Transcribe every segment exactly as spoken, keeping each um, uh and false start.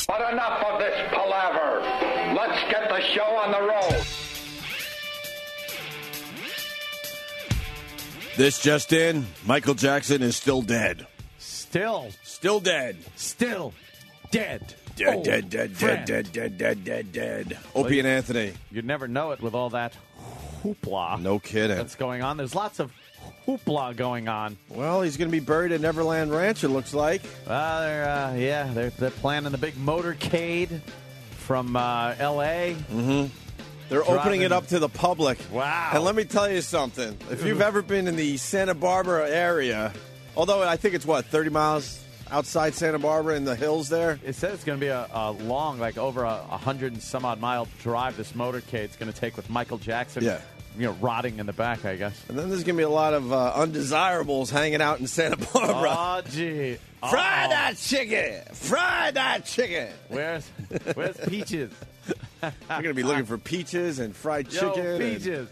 But enough of this palaver. Let's get the show on the road. This just in, Michael Jackson is still dead. Still. Still dead. Still dead. Dead, oh, dead, dead, friend. dead, dead, dead, dead, dead. Well, Opie you, and Anthony. You'd never know it with all that hoopla. No kidding. That's going on. There's lots of hoopla going on. Well, he's going to be buried at Neverland Ranch, it looks like. Uh, they're, uh, yeah, they're, they're planning the big motorcade from uh, L A Mm-hmm. They're Driving. opening it up to the public. Wow. And let me tell you something. If you've ever been in the Santa Barbara area, although I think it's, what, thirty miles outside Santa Barbara in the hills there? It says it's going to be a, a long, like over a, a hundred and some odd mile drive this motorcade's going to take with Michael Jackson, yeah. you know, rotting in the back, I guess. And then there's going to be a lot of uh, undesirables hanging out in Santa Barbara. Oh, gee. Fry Uh-oh. that chicken! Fry that chicken! Where's, where's Peaches? We're going to be looking for peaches and fried Yo, chicken. Peaches.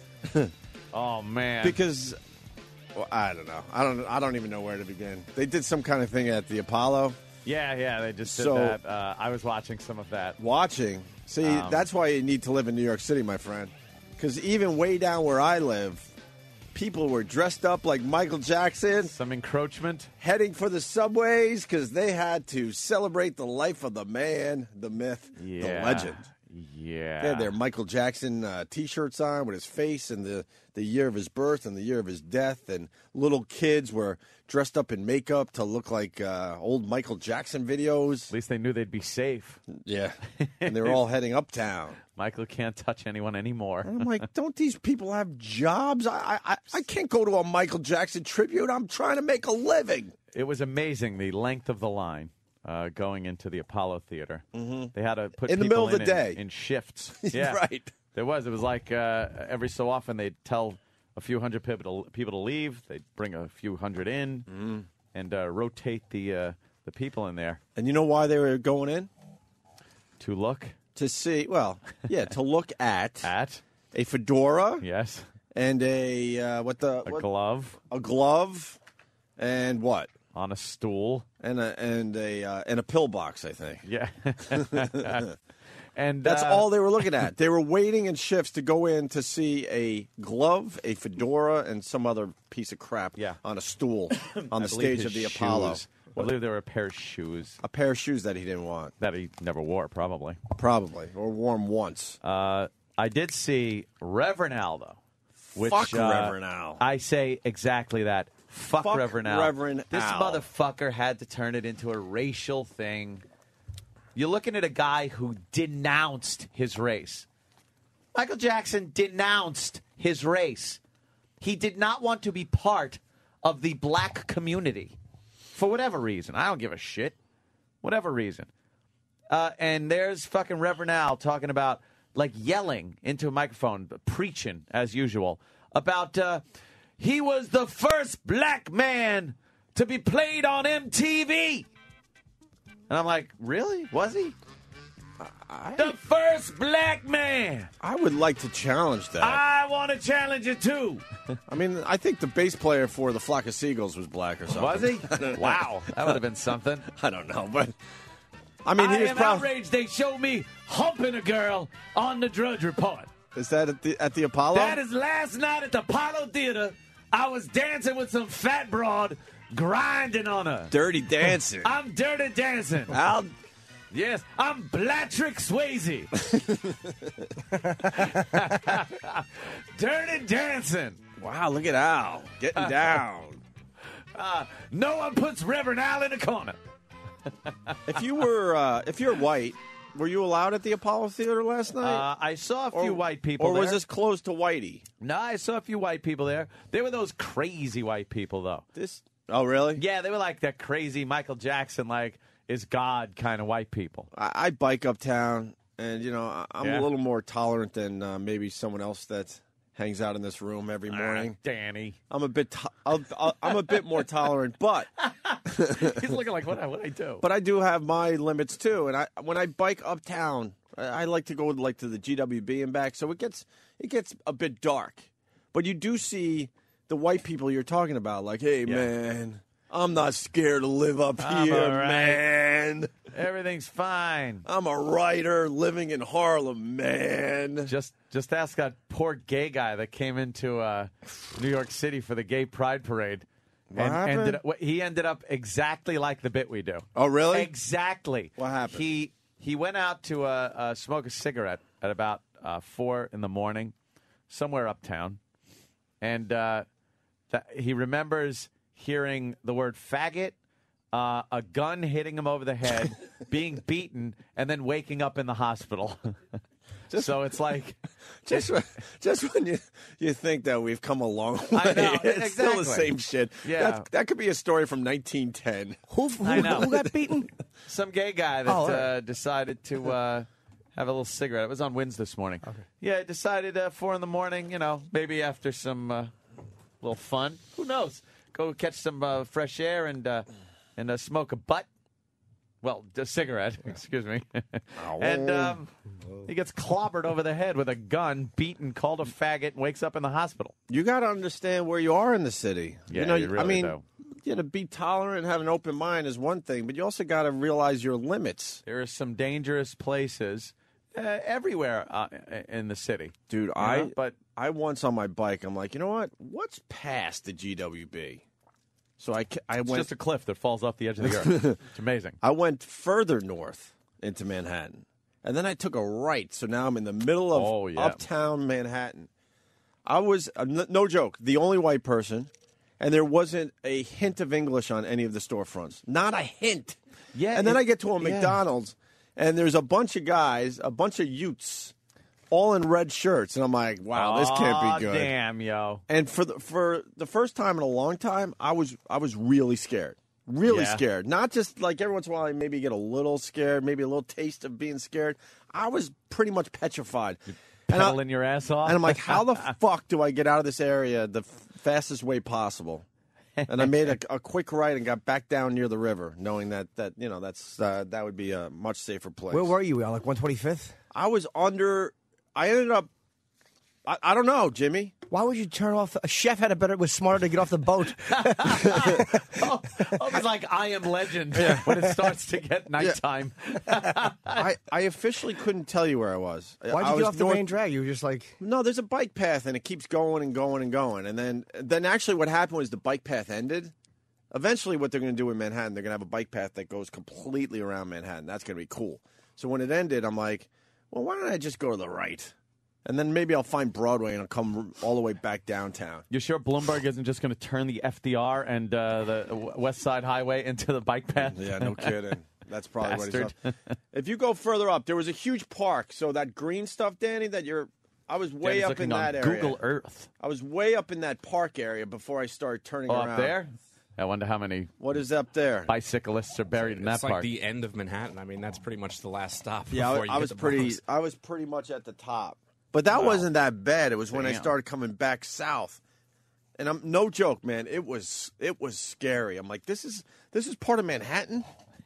Oh, man. Because, well, I don't know. I don't. I don't even know where to begin. They did some kind of thing at the Apollo. Yeah, yeah, they just did So- that. Uh, I was watching some of that. Watching. See, Um, that's why you need to live in New York City, my friend. Because even way down where I live, people were dressed up like Michael Jackson, Some encroachment. heading for the subways because they had to celebrate the life of the man, the myth, Yeah. the legend. Yeah. They had their Michael Jackson uh, T-shirts on with his face and the, the year of his birth and the year of his death. And little kids were dressed up in makeup to look like uh, old Michael Jackson videos. At least they knew they'd be safe. Yeah. And they were all heading uptown. Michael can't touch anyone anymore. And I'm like, don't these people have jobs? I, I I can't go to a Michael Jackson tribute. I'm trying to make a living. It was amazing, the length of the line uh, going into the Apollo Theater. Mm-hmm. They had to put In the people middle of the in, day. in, in shifts. Yeah, Right. There was. It was like uh, every so often they'd tell a few hundred people to, people to leave. They'd bring a few hundred in Mm-hmm. and uh, rotate the uh, the people in there And you know why they were going in? to look To see, well, yeah, to look at at. a fedora Yes, and a, uh, what the, a what, glove a glove and what? on a stool. And a, and a, uh, and a pillbox, I think. Yeah. And That's uh, all they were looking at. They were waiting in shifts to go in to see a glove, a fedora, and some other piece of crap Yeah. on a stool on I the believe stage of his the Apollo. shoes- I believe there were a pair of shoes A pair of shoes that he didn't want, that he never wore, probably. probably, or worn once. Uh, I did see Reverend Al, though. Which, Fuck uh, Reverend Al. I say exactly that. Fuck, Fuck Reverend Al. Reverend this Al. motherfucker had to turn it into a racial thing. You're looking at a guy who denounced his race. Michael Jackson denounced his race. He did not want to be part of the black community for whatever reason. I don't give a shit. Whatever reason. Uh, and there's fucking Reverend Al talking about, like, yelling into a microphone, preaching, as usual, about uh, he was the first black man to be played on M T V. And I'm like, really? Was he? I, The first black man. I would like to challenge that. I want to challenge it, too. I mean, I think the bass player for the Flock of Seagulls was black or something. Was he? Wow. That would have been something. I don't know, but I mean, I he was am probably. outraged they showed me humping a girl on the Drudge Report. Is that at the at the Apollo? That is last night at the Apollo Theater. I was dancing with some fat broad, grinding on her. Dirty Dancing. I'm dirty dancing. Al, Yes, I'm Blatrick Swayze. Dirty dancing. wow, look at Al getting down. Uh, no one puts Reverend Al in a corner. If you were uh, if you're white, were you allowed at the Apollo Theater last night? Uh, I saw a few or, white people or was there. this closed to whitey? No, I saw a few white people there. They were those crazy white people, though. This? Oh, really? Yeah, they were like that crazy Michael Jackson, like, is God kind of white people. I, I bike uptown, and you know I- I'm Yeah? a little more tolerant than uh, maybe someone else that hangs out in this room every morning. Ah, Danny. I'm a bit to- I'll, I'll, I'm a bit more tolerant, but He's looking like, what what I do? but I do have my limits too. And I when I bike uptown, I, I like to go like to the G W B and back, so it gets it gets a bit dark. But you do see the white people you're talking about, like, hey Yeah. man, I'm not scared to live up I'm here, all right. man. Everything's fine. I'm a writer living in Harlem, man. Just just ask that poor gay guy that came into uh, New York City for the Gay Pride Parade. What and happened? Ended up, he ended up exactly like the bit we do. Oh, really? Exactly. What happened? He he went out to uh, uh, smoke a cigarette at about uh, four in the morning, somewhere uptown, and uh, th- he remembers hearing the word faggot, uh, a gun hitting him over the head, being beaten, and then waking up in the hospital. Just, so it's like just when, just when you you think that we've come a long way, I know, it's exactly. still the same shit. Yeah. That, that could be a story from nineteen ten. Who, who, I know. who got beaten? Some gay guy that Oh, all right. uh, decided to uh, have a little cigarette. It was on Winds this morning. Okay. Yeah, decided uh, four in the morning, you know, maybe after some uh, little fun. Who knows? Go catch some uh, fresh air and uh, and uh, smoke a butt. Well, a cigarette, excuse me. and um, he gets clobbered over the head with a gun, beaten, called a faggot, and wakes up in the hospital. You got to understand where you are in the city. Yeah, you know, you really I mean, do. you know, be tolerant and have an open mind is one thing, but you also got to realize your limits. There are some dangerous places uh, everywhere uh, in the city. Dude, You I know, but I once on my bike, I'm like, you know what? What's past the G W B? So I, ca- I it's went just a cliff that falls off the edge of the earth. It's amazing. I went further north into Manhattan, and then I took a right. So now I'm in the middle of Oh, yeah. uptown Manhattan. I was, uh, n- no joke, the only white person, and there wasn't a hint of English on any of the storefronts. Not a hint. Yeah, And then it- I get to a yeah. McDonald's, and there's a bunch of guys, a bunch of Utes, all in red shirts, and I'm like, wow, this can't Aw, be good. Damn, yo. And for the, for the first time in a long time, I was I was really scared. Really Yeah. scared. Not just like every once in a while I maybe get a little scared, maybe a little taste of being scared. I was pretty much petrified. And, I, Pedaling your ass off. and I'm like, how the fuck do I get out of this area the f- fastest way possible? And I made a, a quick right and got back down near the river, knowing that, that you know that's uh, that would be a much safer place. Where were you, Al? Like one twenty-fifth? I was under. I ended up. I, I don't know, Jimmy. Why would you turn off? A chef had a better, was smarter to get off the boat. oh, oh, it's like I Am Legend when it starts to get nighttime. I, I officially couldn't tell you where I was. Why'd I you was get off the north- main drag? You were just like, No, there's a bike path, and it keeps going and going and going. And then, then actually what happened was the bike path ended. Eventually what they're going to do in Manhattan, they're going to have a bike path that goes completely around Manhattan. That's going to be cool. So when it ended, I'm like, well, why don't I just go to the right? And then maybe I'll find Broadway and I'll come all the way back downtown. You sure Bloomberg isn't just going to turn the F D R and uh, the W- West Side Highway into the bike path? Yeah, no kidding. That's probably Bastard. what he's up. If you go further up, there was a huge park. So that green stuff, Danny, that you're, I was way Danny's up looking in on that area. Google Earth. I was way up in that park area before I started turning Oh, around. up there? I wonder how many What is up there? bicyclists are buried in that It's like park. the end of Manhattan. I mean, that's pretty much the last stop. Yeah, before I, you I hit was the pretty. Bronx. I was pretty much at the top, but that wasn't that bad. It was when I Damn. started coming back south, and I'm no joke, man. It was it was scary. I'm like, this is this is part of Manhattan.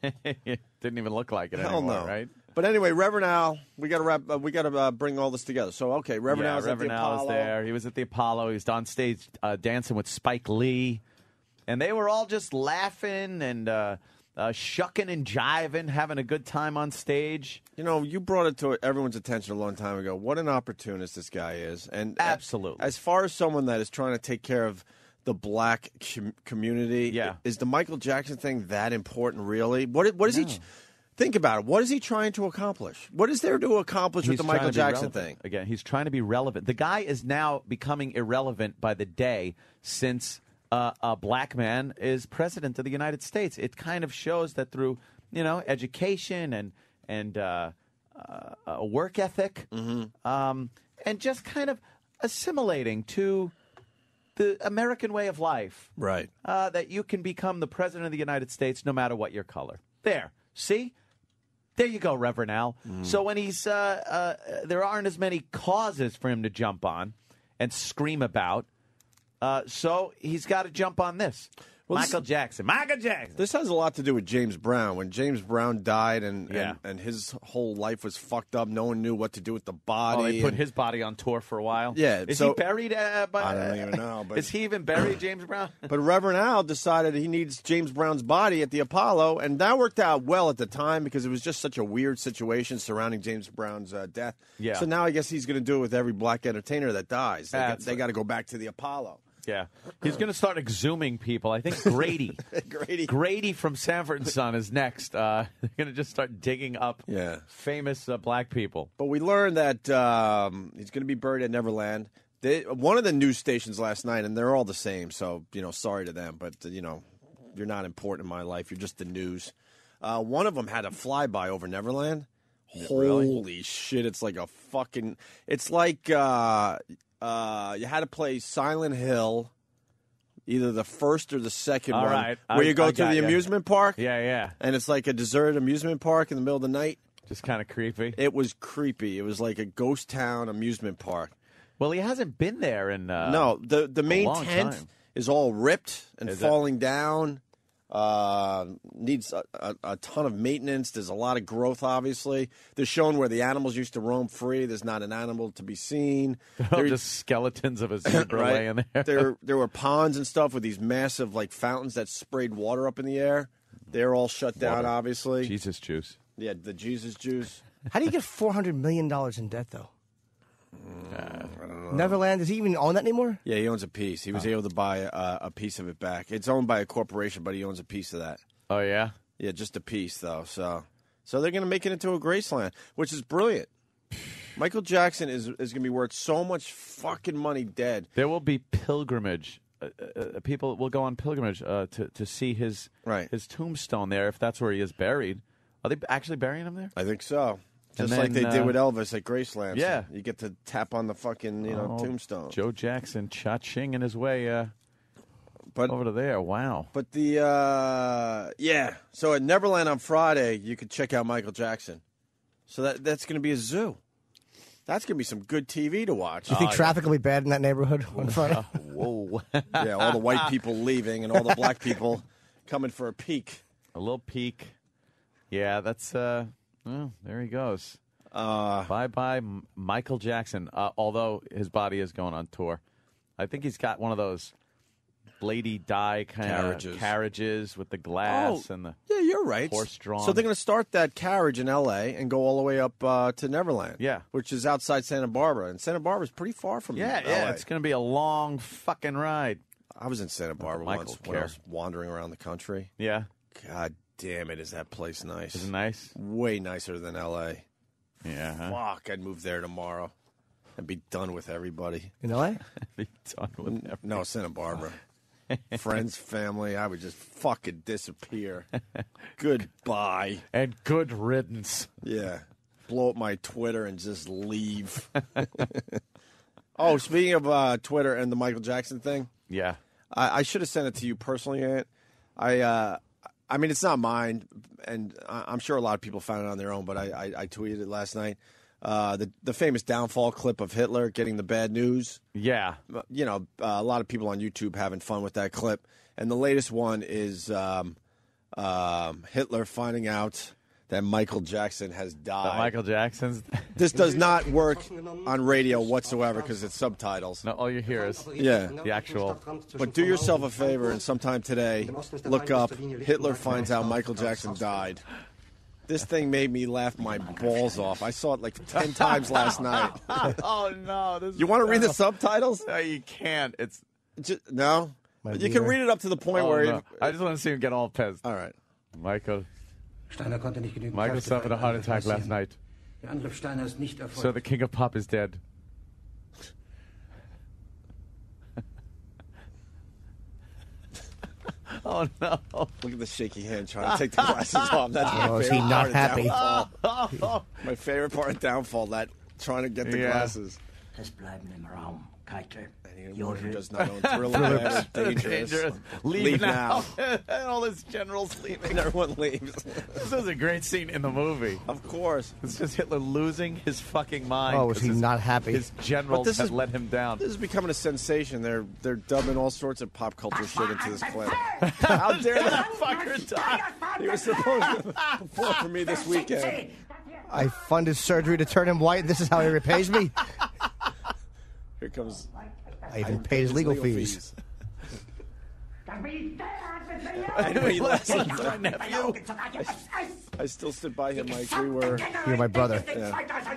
It didn't even look like it Hell anymore, no, right? But anyway, Reverend Al, we got to wrap. Uh, we got to uh, bring all this together. So okay, Reverend yeah, Al's Reverend at the Al Apollo. was there. He was at the Apollo. He was on stage uh, dancing with Spike Lee. And they were all just laughing and uh, uh, shucking and jiving, having a good time on stage. You know, you brought it to everyone's attention a long time ago. What an opportunist this guy is, and uh, Absolutely. As far as someone that is trying to take care of the black com- community, Yeah. is the Michael Jackson thing that important? Really? What? What is he? Think about it. What is he trying to accomplish? What is there to accomplish with the trying Michael to be Jackson relevant. thing? Again, he's trying to be relevant. The guy is now becoming irrelevant by the day since uh, a black man is president of the United States. It kind of shows that through, you know, education and and uh, uh, a work ethic, Mm-hmm. um, and just kind of assimilating to the American way of life. Right. Uh, that you can become the president of the United States no matter what your color. There. See? There you go, Reverend Al. So when he's, uh, uh, there aren't as many causes for him to jump on and scream about. Uh, so he's got to jump on this. Well, Michael this, Jackson. Michael Jackson. This has a lot to do with James Brown. When James Brown died and, Yeah. and, and his whole life was fucked up, no one knew what to do with the body. Oh, they put and- his body on tour for a while? Yeah, Is so- he buried? Uh, by, I don't even know, but- Is he even buried, James Brown? But Reverend Al decided he needs James Brown's body at the Apollo, and that worked out well at the time because it was just such a weird situation surrounding James Brown's uh, death. Yeah. So now I guess he's going to do it with every black entertainer that dies. They, got, That's- they got to go back to the Apollo. Yeah. He's going to start exhuming people. I think Grady. Grady. Grady from Sanford and Son is next. Uh, they're going to just start digging up Yeah. famous uh, black people. But we learned that um, he's going to be buried at Neverland. They, one of the news stations last night, and they're all the same, so, you know, sorry to them, but, uh, you know, you're not important in my life. You're just the news. Uh, one of them had a flyby over Neverland. Really? Holy shit, it's like a fucking... It's like uh, uh, you had to play Silent Hill, either the first or the second All one, right. where I- you go I to got the ya. amusement park, Yeah, yeah. and it's like a deserted amusement park in the middle of the night. Just kind of creepy. It was creepy. It was like a ghost town amusement park. Well, he hasn't been there in uh, No, the the main long tent time. is all ripped and Is it? falling down. Uh, needs a, a, a ton of maintenance. There's a lot of growth, obviously. They're showing where the animals used to roam free. There's not an animal to be seen. Oh, There- just skeletons of a zebra right? laying there. there. There were ponds and stuff with these massive like fountains that sprayed water up in the air. They're all shut down, Water. obviously. Jesus juice. Yeah, the Jesus juice. How do you get four hundred million dollars in debt, though? Neverland, does he even own that anymore? Yeah, he owns a piece. He was able to buy a, a piece of it back. It's owned by a corporation, but he owns a piece of that. Oh, yeah? Yeah, just a piece though. So, so they're going to make it into a Graceland, which is brilliant. Michael Jackson is is going to be worth so much fucking money dead. There will be pilgrimage. Uh, uh, people will go on pilgrimage uh, to to see his Right. his tombstone there, if that's where he is buried. Are they actually burying him there? I think so. And Just like then, they did uh, with Elvis at Graceland. Yeah. So you get to tap on the fucking you know Oh, tombstone. Joe Jackson cha-ching in his way uh, But over to there. Wow. but the uh, yeah. So at Neverland on Friday, you could check out Michael Jackson. So that that's going to be a zoo. That's going to be some good T V to watch. Do you think traffic will be bad in that neighborhood on Friday? Whoa. Yeah, all the white people leaving and all the black people coming for a peek. A little peek. Yeah, that's. Uh, well, there he goes. Uh, Bye bye, M- Michael Jackson. Uh, although his body is going on tour, I think he's got one of those bladey dye kind Carriages. of carriages with the glass Oh, and the. yeah, you're right. Horse-drawn. So they're going to start that carriage in L A and go all the way up uh, to Neverland. Yeah. which is outside Santa Barbara, and Santa Barbara's pretty far from Yeah, L A. yeah, it's going to be a long fucking ride. I was in Santa Barbara Michael once when I care. was wandering around the country. Yeah, God damn it, is that place nice? isn't it nice? Way nicer than L A. Yeah, huh? Fuck, I'd move there tomorrow and be done with everybody. In L A? Be done with everything. No, Santa Barbara. Friends, family, I would just fucking disappear. Goodbye. And good riddance. Yeah. Blow up my Twitter and just leave. Oh, speaking of uh, Twitter and the Michael Jackson thing, Yeah. I, I should have sent it to you personally, Ant. I, uh, I mean, it's not mine, and I, I'm sure a lot of people found it on their own, but I, I, I tweeted it last night. Uh, the the famous downfall clip of Hitler getting the bad news. Yeah. You know, uh, a lot of people on YouTube having fun with that clip. And the latest one is um, um, Hitler finding out that Michael Jackson has died. But Michael Jackson's. This does not work on radio whatsoever because it's subtitles. No, all you hear is Yeah. the actual. But do yourself a favor and sometime today, look up Hitler finds out Michael Jackson died. This thing made me laugh my balls off. I saw it like ten times last night. Oh no! This You want to read the subtitles? No, you can't. It's. Just, no? Might You be can there. read it up to the point Oh, where... no. it- I just want to see him get all pissed. All right. Michael. Steiner konnte nicht genügend Michael Kräfte suffered a für heart einen attack Angriff last passieren. night. Der Angriff Steiner ist nicht So erfolgt. the king of pop is dead. Oh no! Look at the shaky hand trying to take the glasses off. That's my Oh, is favorite he not part of happy? Downfall. My favorite part of Downfall, that trying to get the Yeah. glasses. Es bleiben im Raum. Keitel. Anyone who does not own Thriller or dangerous. Dangerous. Leave, Leave now. now. And all his generals leaving. And everyone leaves. This is a great scene in the movie. Of course. It's just Hitler losing his fucking mind. Oh, was 'cause he his, not happy? His generals this had is- let him down. This is becoming a sensation. They're they're dubbing all sorts of pop culture shit into this clip. How dare that fucker die? He was supposed to perform for me this weekend. I funded surgery to turn him white. This is how he repays me. Here comes. I even paid his legal, fees. fees. Anyway, listen, My nephew. I still stood by him, Mike. We were. You're my brother. Yeah.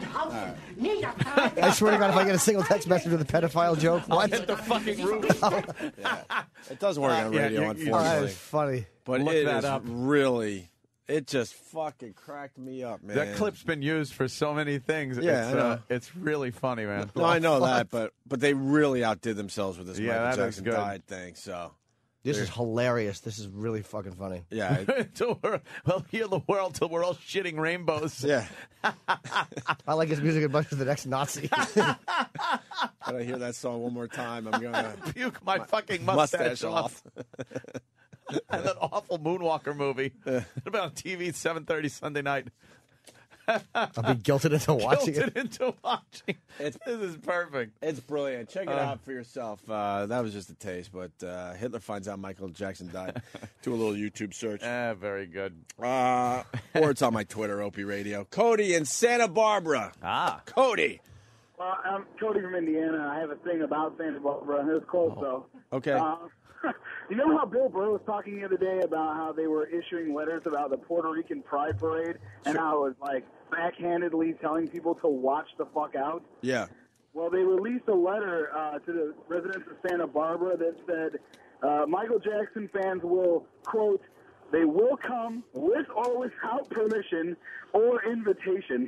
I swear to God, if I get a single text message with a pedophile joke, what? Hit the fucking roof. Yeah. It doesn't work on yeah, radio, you- you- Oh, that unfortunately. is funny. But Look it that is up. really. It just fucking cracked me up, man. That clip's been used for so many things. Yeah, it's, I know. Uh, it's really funny, man. No, I know that, but but they really outdid themselves with this Yeah, that Michael is Jackson good. died thing. So This is hilarious. This is really fucking funny. yeah, it- Till we're- we'll heal the world till we're all shitting rainbows. yeah. I like his music as much as the next Nazi. When I hear that song one more time, I'm gonna Puke my fucking mustache, mustache off. off. And that awful Moonwalker movie. About on T V seven thirty Sunday night. I'll be guilted into watching Guilted it. into watching. It's- this is perfect. It's brilliant. Check it Uh, out for yourself. Uh, that was just a taste, but uh, Hitler finds out Michael Jackson died. Do a little YouTube search. Ah, very good. Uh, or it's on my Twitter, Opie Radio. Cody in Santa Barbara. Ah. Cody. Well, I'm Cody from Indiana. I have a thing about Santa Barbara. It's cold, though. Okay. Uh, you know how Bill Burr was talking the other day about how they were issuing letters about the Puerto Rican Pride Parade and how it was like backhandedly telling people to watch the fuck out? Yeah. Well, they released a letter uh, to the residents of Santa Barbara that said uh, Michael Jackson fans will, quote, they will come with or without permission or invitation.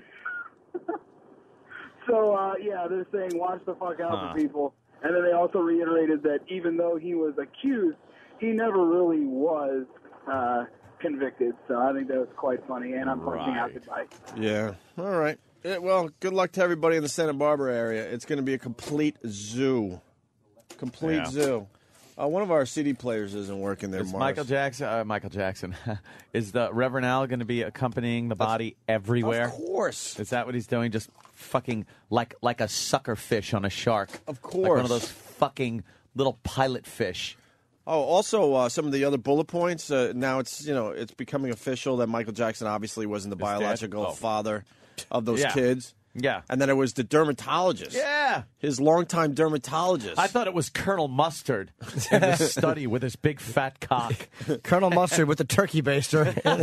So, uh, yeah, they're saying watch the fuck out Huh. for people. And then they also reiterated that even though he was accused, he never really was uh, convicted. So I think that was quite funny, and I'm pointing out Right. goodbye. Yeah. All right. Yeah, well, good luck to everybody in the Santa Barbara area. It's going to be a complete zoo. Complete Yeah. zoo. Uh, one of our C D players isn't working there, Is Mars. Michael Jackson, uh, Michael Jackson, is the Reverend Al going to be accompanying the body everywhere? Of course. Is that what he's doing? Just fucking like like a sucker fish on a shark. Of Like one course. of those fucking little pilot fish. Oh, also uh, some of the other bullet points. Uh, now it's you know it's becoming official that Michael Jackson obviously wasn't the Is dead? biological Oh. father of those Yeah. kids. Yeah. And then it was the dermatologist. Yeah. His longtime dermatologist. I thought it was Colonel Mustard in the study with his big fat cock. Colonel Mustard with the turkey baster.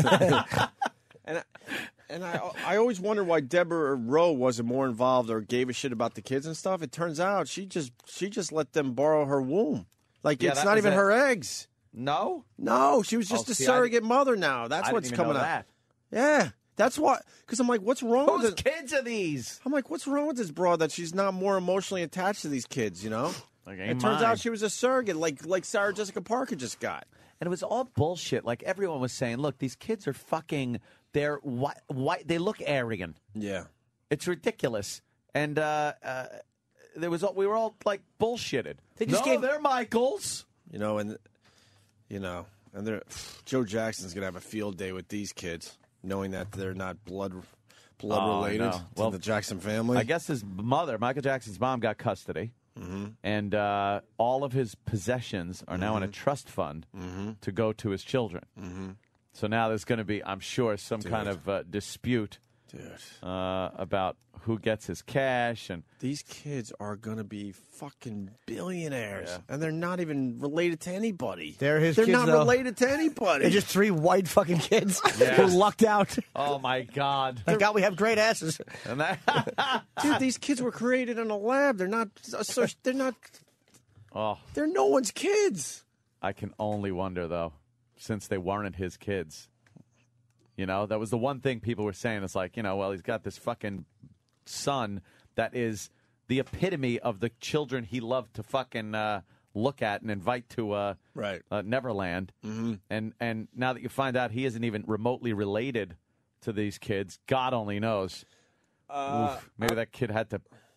And I, and I, I always wondered why Deborah Rowe wasn't more involved or gave a shit about the kids and stuff. It turns out she just she just let them borrow her womb. Like Yeah, it's that not was even it. her eggs. No? No, she was just Oh, a see, I surrogate mother now. That's I what's didn't even coming know out. that. Yeah, that's what. Because I'm like, what's wrong Whose with it? kids are these? I'm like, what's wrong with this broad that she's not more emotionally attached to these kids? You know. Like, it ain't turns mine. out she was a surrogate, like like Sarah Jessica Parker just got. And it was all bullshit. Like everyone was saying, look, these kids are fucking. They're white. white they look Aryan. Yeah. It's ridiculous. And uh, uh, there was we were all like bullshitted. They just no, gave- they're Michaels. You know, and you know, and they're Joe Jackson's gonna have a field day with these kids, knowing that they're not blood blood Oh, I related know. to Well, the Jackson family. I guess his mother, Michael Jackson's mom, got custody, Mm-hmm. and uh, all of his possessions are now in a trust fund Mm-hmm. to go to his children. Mm-hmm. So now there's going to be, I'm sure, some kind of uh, dispute Dude, uh, about who gets his cash and. these kids are gonna be fucking billionaires, Yeah. and they're not even related to anybody. They're his They're kids, not though. related to anybody. They're just three white fucking kids Yeah. who lucked out. Oh my God! Thank God we have great asses. And that, Dude, these kids were created in a lab. They're not. They're not. oh, They're no one's kids. I can only wonder though, since they weren't his kids. You know, that was the one thing people were saying. It's like, you know, well, he's got this fucking son that is the epitome of the children he loved to fucking uh, look at and invite to uh, Right. uh, Neverland. Mm-hmm. And and now that you find out he isn't even remotely related to these kids, God only knows. Uh, Oof, maybe that kid had to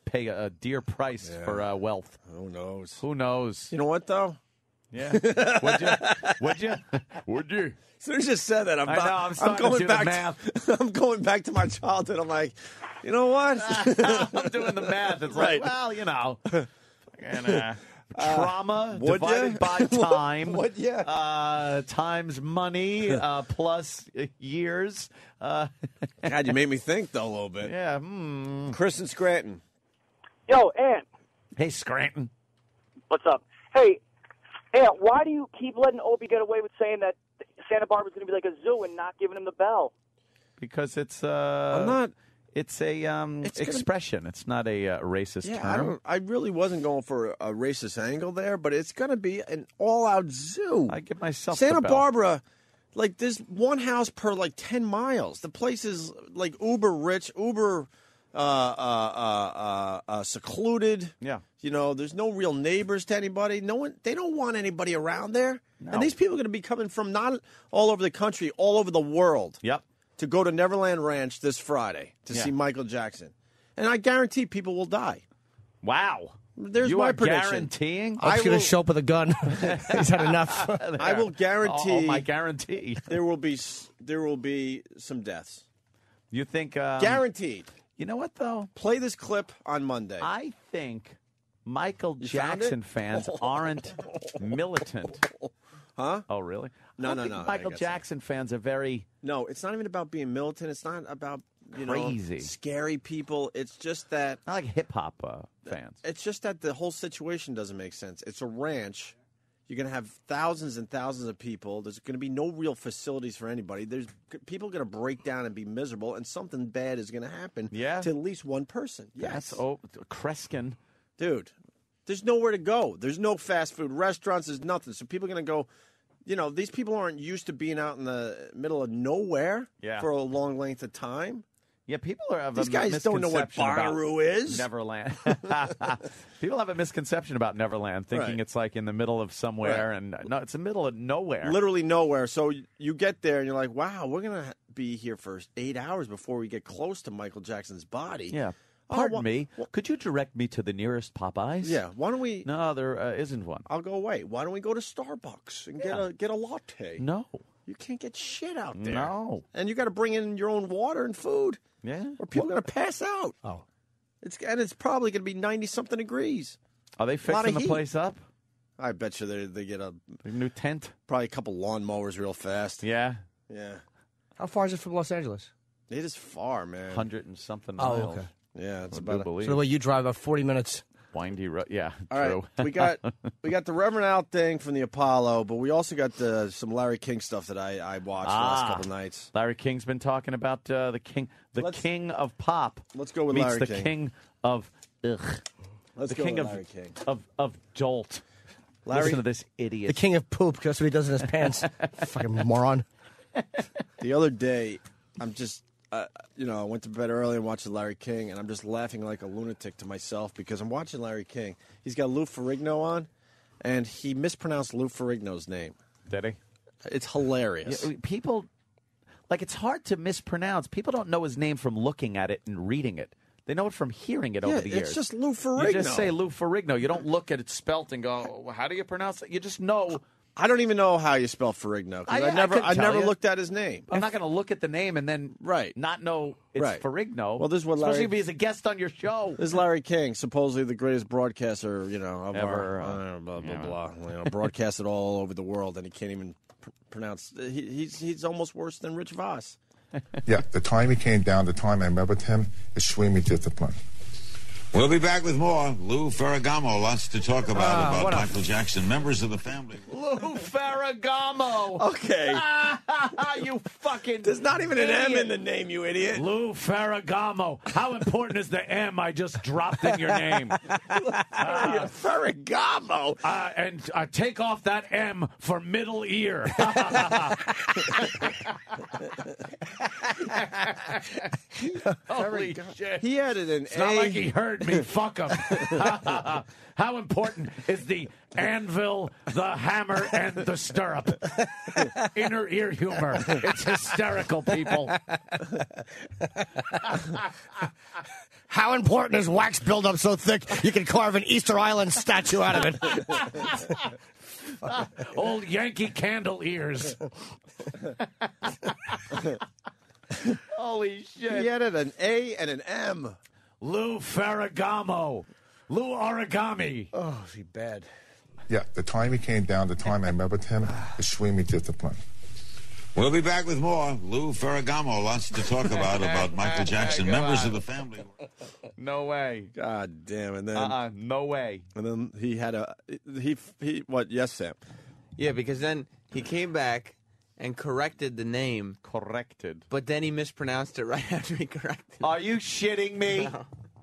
pay a, a dear price Yeah. for uh, wealth. Who knows? Who knows? You know what, though? Yeah. Would you? Would you? Would you? As soon as you said that, I'm, I know, I'm I'm starting to going do the back. math. I'm going back to my childhood. I'm like, you know what? I'm doing the math. It's Right. like, well, you know, and, uh, trauma would divided ya? by time, Would ya? uh, times money uh, plus years. Uh, God, you made me think though a little bit. yeah. Hmm. Chris and Scranton. Yo, Ant, Hey, Scranton. what's up? Hey, Ant, why do you keep letting Opie get away with saying that Santa Barbara's going to be like a zoo and not giving him the bell? Because it's uh, I'm not. It's a um, It's gonna- expression. It's not a uh, racist Yeah, term. I don't. I really wasn't going for a racist angle there, but it's going to be an all-out zoo. I give myself Santa the bell. Barbara. Like there's one house per like ten miles. The place is like uber rich, uber uh, uh, uh, uh, uh, secluded. Yeah. You know, there's no real neighbors to anybody. No one. They don't want anybody around there. No. And these people are going to be coming from not all over the country, all over the world. Yep. To go to Neverland Ranch this Friday to Yeah. see Michael Jackson, and I guarantee people will die. Wow. There's you my are prediction. guaranteeing? I He's going will- to show up with a gun. He's had enough. I will guarantee. Oh, my guarantee. there will be s- there will be some deaths. You think? Um, Guaranteed. You know what though? Play this clip on Monday. I think Michael found Jackson it? fans aren't militant. Huh? Oh, really? No, I no, think no, I Michael guess so. Jackson fans are very. No, it's not even about being militant. It's not about you Crazy. know scary people. It's just that I like hip hop uh, fans. it's just that the whole situation doesn't make sense. It's a ranch. You're going to have thousands and thousands of people. There's going to be no real facilities for anybody. There's people going to break down and be miserable, and something bad is going to happen Yeah. to at least one person. Yes. That's oh, Kreskin. Dude, there's nowhere to go. There's no fast food restaurants. There's nothing. So people are going to go, you know, these people aren't used to being out in the middle of nowhere Yeah. for a long length of time. Yeah, people are have These a guys don't know what misconception about Bonnaroo is. Neverland. People have a misconception about Neverland, thinking Right. it's like in the middle of somewhere, Right. and no, it's in the middle of nowhere. Literally nowhere. So you get there and you're like, wow, we're going to be here for eight hours before we get close to Michael Jackson's body. Yeah. Oh, Pardon wha- me. wha- Could you direct me to the nearest Popeyes? Yeah. Why don't we? No, there uh, isn't one. I'll go away. Why don't we go to Starbucks and get Yeah. a get a latte? No. You can't get shit out there. No. And you got to bring in your own water and food. Yeah. Or people are going to pass out. Oh. It's and it's probably going to be ninety something degrees. Are they lot fixing of the heat. place up? I bet you they they get a A new tent? probably a couple lawnmowers real fast. Yeah. Yeah. How far is it from Los Angeles? It is far, man. Hundred and something Oh, miles. okay. Yeah, it's I do about. A, believe. So the way you drive about forty minutes. Windy road. Yeah, all right, true. we got we got the Reverend Al thing from the Apollo, but we also got the, some Larry King stuff that I, I watched the last Ah. couple nights. Larry King's been talking about uh, the king, the Let's- king of pop. Let's go with meets Larry the King. king of ugh. Let's the go king with of, Larry King. of of dolt. Larry- Listen to this idiot. The king of poop. That's what he does in his pants. Fucking moron. The other day, I'm just, uh, you know, I went to bed early and watched Larry King, and I'm just laughing like a lunatic to myself because I'm watching Larry King. He's got Lou Ferrigno on, and he mispronounced Lou Ferrigno's name. Did he? It's hilarious. Yeah, people, like, it's hard to mispronounce. People don't know his name from looking at it and reading it. They know it from hearing it Yeah, over the years. it's just Lou Ferrigno. You just say Lou Ferrigno. You don't look at it spelt and go, well, how do you pronounce it? You just know. I don't even know how you spell Ferrigno because I- I, I never, couldn't I, tell never you. looked at his name. I'm not going to look at the name and then Right. not know it's Right. Ferrigno. Well, this is what Especially Larry- if he's a guest on your show. This is Larry King, supposedly the greatest broadcaster, you know, of Ever, our, uh, uh, blah blah yeah. blah. You know, broadcasted all over the world, and he can't even pr- pronounce. He, he's he's almost worse than Rich Voss. Yeah, the time he came down, the time I met with him, extremely disciplined. We'll be back with more. Lou Ferragamo, lots to talk about Ah, about what a- Michael Jackson. Members of the family. Lou Ferragamo. Okay, You fucking. there's not even an M idiot. in the name, you idiot. Lou Ferragamo. How important is the M I just dropped in your name? Uh, Ferragamo. uh, and uh, take off that M for middle ear. Holy shit. He added an It's A. not like he heard me. Fuck him. How important is the anvil, the hammer, and the stirrup? Inner ear humor. It's hysterical, people. How How important is wax buildup so thick you can carve an Easter Island statue out of it? Old Yankee Candle ears. Holy shit. He added an A and an M. Lou Ferragamo. Lou Origami. Oh, is he bad? Yeah, the time he came down, the time I met with him, extremely disciplined. We'll be back with more. Lou Ferragamo, lots to talk about, about Michael Jackson, Come members on. of the family. No way. God damn. And then, Uh-uh. No way. and then he had a, he, he, what? Yes, Sam. Yeah, because then he came back and corrected the name, Corrected. but then he mispronounced it right after he corrected it. Are you shitting me? No.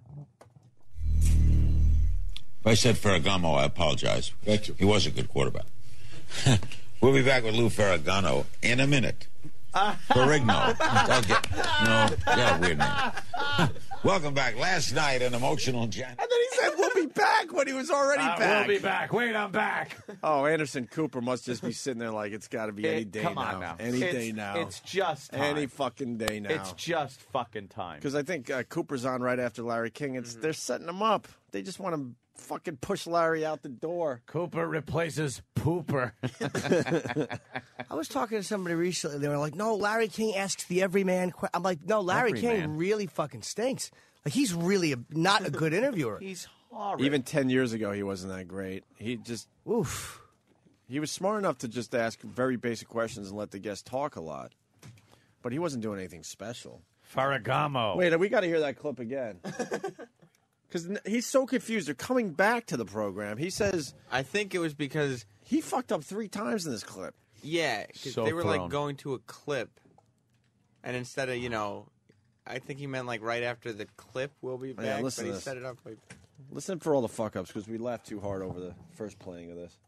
If I said Ferragamo, I apologize. Thank you. He was a good quarterback. We'll be back with Lou Ferragamo in a minute. Ferrigno. I'll get, no, you got a weird name. Welcome back. Last night, an emotional Jan. And then he said, we'll be back when he was already Uh, back. We'll be back. Wait, I'm back. Oh, Anderson Cooper must just be sitting there like it's got to be any It- day come now. on now. Any It's- day now. It's just time. Any fucking day now. It's just fucking time. Because I think uh, Cooper's on right after Larry King. It's They're setting him up. They just want to fucking push Larry out the door. Cooper replaces Pooper. I was talking to somebody recently. They were like, "No, Larry King asks the everyman." Que-. I'm like, "No, Larry Everyman. King really fucking stinks. Like he's really a, not a good interviewer." He's horrible. Even ten years ago, he wasn't that great. He just, Oof. he was smart enough to just ask very basic questions and let the guests talk a lot. But he wasn't doing anything special. Ferragamo. Wait, we got to hear that clip again. Because he's so confused. They're coming back to the program. He says I think it was because, he fucked up three times in this clip. yeah, because So they were thrown. like going to a clip, and instead of, you know, I think he meant like right after the clip, we'll be back, Yeah, listen but he to this. set it up like. Listen for all the fuck ups because we laughed too hard over the first playing of this.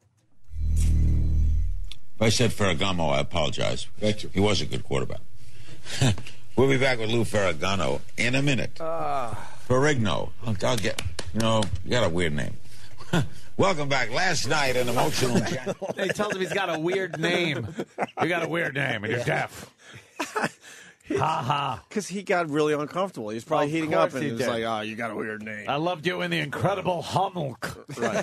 If I said Ferragamo, I apologize. Thank you. He was a good quarterback. We'll be back with Lou Ferragamo in a minute. Uh, Ferrigno. I'll, I'll get, you know, you got a weird name. Welcome back. Last night, an emotional Jan. They tells him he's got a weird name. You got a weird name and you're deaf. Ha ha. Because he got really uncomfortable. He was probably Of heating up course and he he was did. like, oh, you got a weird name. I loved you in the Incredible Hulk. Right.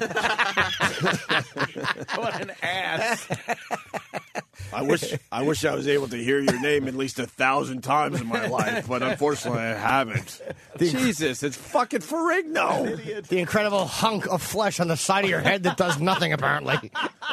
What an ass. I wish I wish I was able to hear your name at least a thousand times in my life, but unfortunately I haven't. Jesus, it's fucking Ferrigno. The incredible hunk of flesh on the side of your head that does nothing, apparently.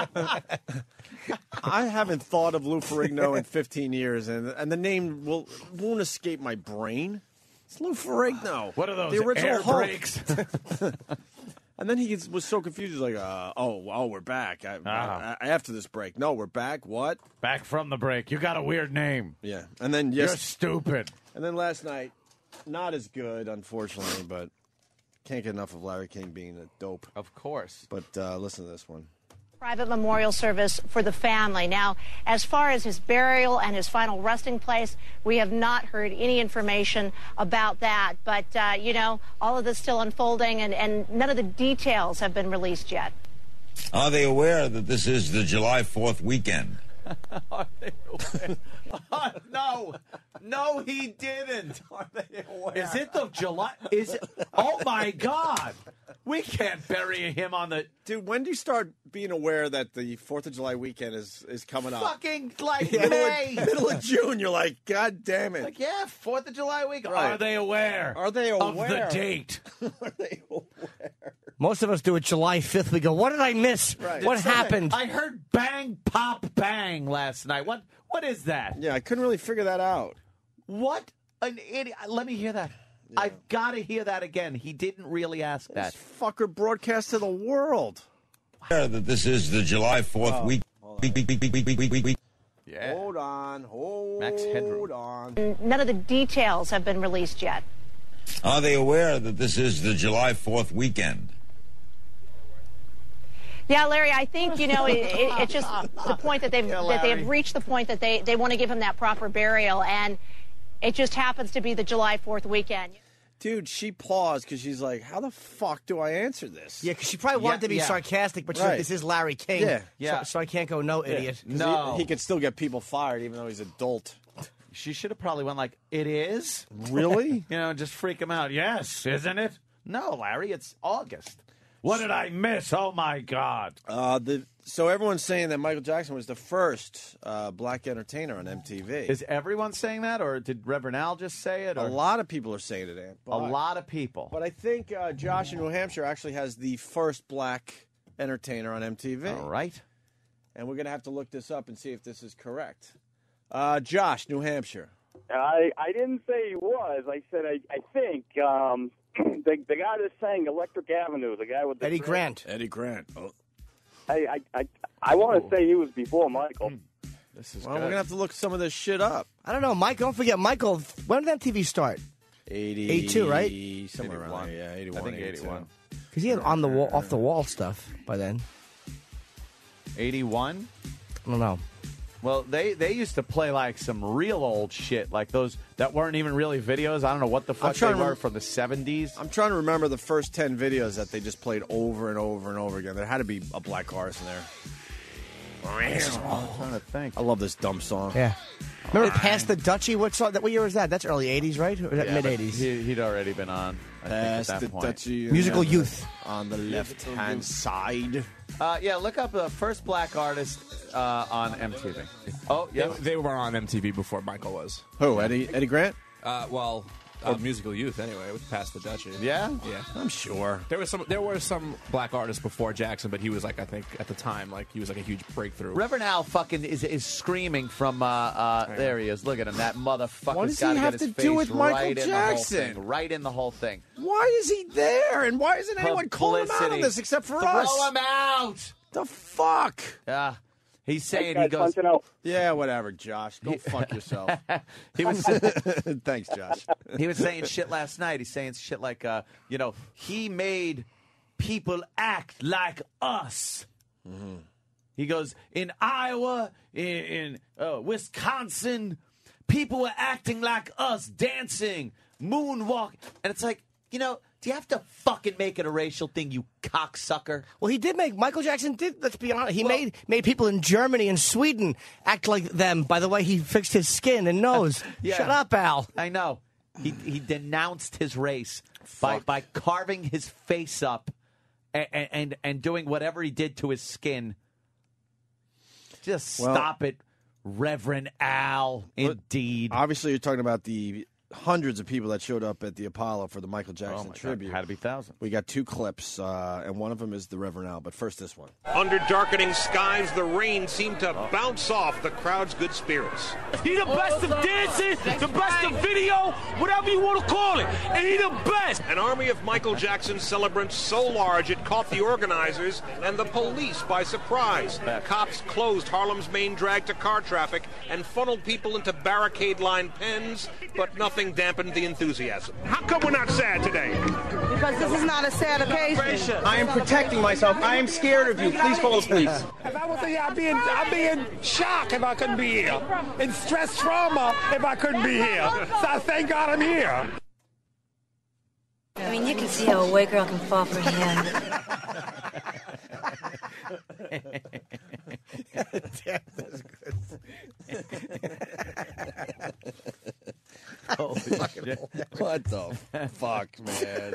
I haven't thought of Lou Ferrigno in fifteen years, and and the name will won't escape my brain. It's Lou Ferrigno. What are those, The original air Hulk. brakes? And then he gets, was so confused. He's like, uh, "Oh, oh, we're back. I, Ah. I, after this break, no, we're back. What? Back from the break. You got a weird name. Yeah." And then You're yes, stupid. and then last night, not as good, unfortunately, but can't get enough of Larry King being a dope. Of course. But uh, listen to this one. Private memorial service for the family. Now, as far as his burial and his final resting place, we have not heard any information about that. But, uh, you know, all of this still unfolding, and, and none of the details have been released yet. Are they aware that this is the July fourth weekend? Are they aware? Oh, no. No, he didn't. Are they aware? Is it the July? Is it? Oh, my God. We can't bury him on the Dude, when do you start being aware that the Fourth of July weekend is, is coming up? fucking, like, middle, May. of, middle of June, you're like, God damn it. Like, yeah, Fourth of July week. Right. Are they aware? Are they of aware? the date? Are they aware? Most of us do it July fifth. We go, what did I miss? Right. What Did something- happened? I heard bang, pop, bang last night. What? What is that? Yeah, I couldn't really figure that out. What an idiot. Let me hear that. I've got to hear that again. He didn't really ask that. This fucker broadcast to the world. Aware that this is the July fourth Oh, week. week, week, week, week, week, week, week, week. Yeah. Hold on. Hold Max Headroom. on. And none of the details have been released yet. Are they aware that this is the July fourth weekend? Yeah, Larry, I think, you know, it, it, it's just the point that they've Yeah, that they Larry. have reached the point that they, they want to give him that proper burial, and it just happens to be the July fourth weekend. Dude, she paused because she's like, how the fuck do I answer this? Yeah, because she probably wanted Yeah, to be yeah. sarcastic, but she's Right. like, this is Larry King. Yeah. Yeah. So, so I can't go, no, idiot. 'Cause No. He, he could still get people fired even though he's a dolt. She should have probably went like, it is? Really? You know, just freak him out. Yes, isn't it? No, Larry, it's August. What did I miss? Oh, my God. Uh, the So everyone's saying that Michael Jackson was the first uh, black entertainer on M T V. Is everyone saying that, or did Reverend Al just say it? Or? A lot of people are saying it, Ant. A lot of people. But I think uh, Josh in New Hampshire actually has the first black entertainer on M T V. All right. And we're going to have to look this up and see if this is correct. Uh, Josh, New Hampshire. I I didn't say he was. I said I I think um, the the guy that sang Electric Avenue, the guy with the Eddie Grant. Eddie Grant. Oh. I I I, I want to say he was before Michael. This is Well, good. we're going to have to look some of this shit up. I don't know, Mike. Don't forget, Michael. When did M T V start? eighty, eighty-two, right? Somewhere around there. Yeah, eighty-one. I think eighty-one. Because he had on the wall, off the wall stuff by then. eighty-one? I don't know. Well, they, they used to play like some real old shit, like those that weren't even really videos. I don't know what the fuck they trying to were rem- from the seventies. I'm trying to remember the first ten videos that they just played over and over and over again. There had to be a black artist in there. I'm trying to think. I love this dumb song. Yeah. Remember Past the Dutchie? What song? What year was that? That's early eighties, right? Or was that Yeah, mid but eighties? He, he'd already been on. I Past think, at the that point. Dutchie. Musical Youth. On the left-hand side. Uh, yeah, look up the first black artist uh, on M T V. Oh, yeah. They, they were on M T V before Michael was. Who, Eddie Eddie Grant? Uh, well, uh, Musical Youth anyway, with Past the Dutchie. Yeah? Yeah. I'm sure. There was some. There were some black artists before Jackson, but he was like, I think at the time, like he was like a huge breakthrough. Reverend Al fucking is, is screaming from, uh, uh, there he is. Look at him. That motherfucker's What does he got to have get his to face do with Michael right in the Jackson? whole thing. Right in the whole thing. Why is he there? And why isn't anyone calling him out on Publicity. this except for Throw us? him out! The fuck? Yeah. He's saying That he guy's goes. punching out. Yeah, whatever, Josh. Go fuck yourself. He was. Thanks, Josh. He was saying shit last night. He's saying shit like, uh, you know, he made people act like us. Mm-hmm. He goes, in Iowa, in, in uh, Wisconsin, people were acting like us, dancing, moonwalk. And it's like, you know, do you have to fucking make it a racial thing, you cocksucker? Well, he did make Michael Jackson did. Let's be honest. He Well- made made people in Germany and Sweden act like them. By the way, he fixed his skin and nose. Yeah. Shut up, Al. I know. He he denounced his race by, by carving his face up and, and and doing whatever he did to his skin. Just Well- stop it, Reverend Al. Indeed. Obviously, you're talking about the hundreds of people that showed up at the Apollo for the Michael Oh Jackson my God, tribute. had to be thousands. We got two clips, uh, and one of them is the Reverend Al. But first, this one. Under darkening skies, the rain seemed to bounce off the crowd's good spirits. He the best of dancing, the best of video, whatever you want to call it. And he the best. An army of Michael Jackson celebrants so large it caught the organizers and the police by surprise. Cops closed Harlem's main drag to car traffic and funneled people into barricade-lined pens, but nothing dampened the enthusiasm. How come we're not sad today? Because this is not a sad occasion. I am protecting myself. I am scared of you. Please call the police. If I was here, I'd be in, I'd be in shock if I couldn't be here. In stress trauma if I couldn't be here. So I thank God I'm here. I mean, you can see how a white girl can fall for him. Damn, that's good. Holy shit. What the fuck, man?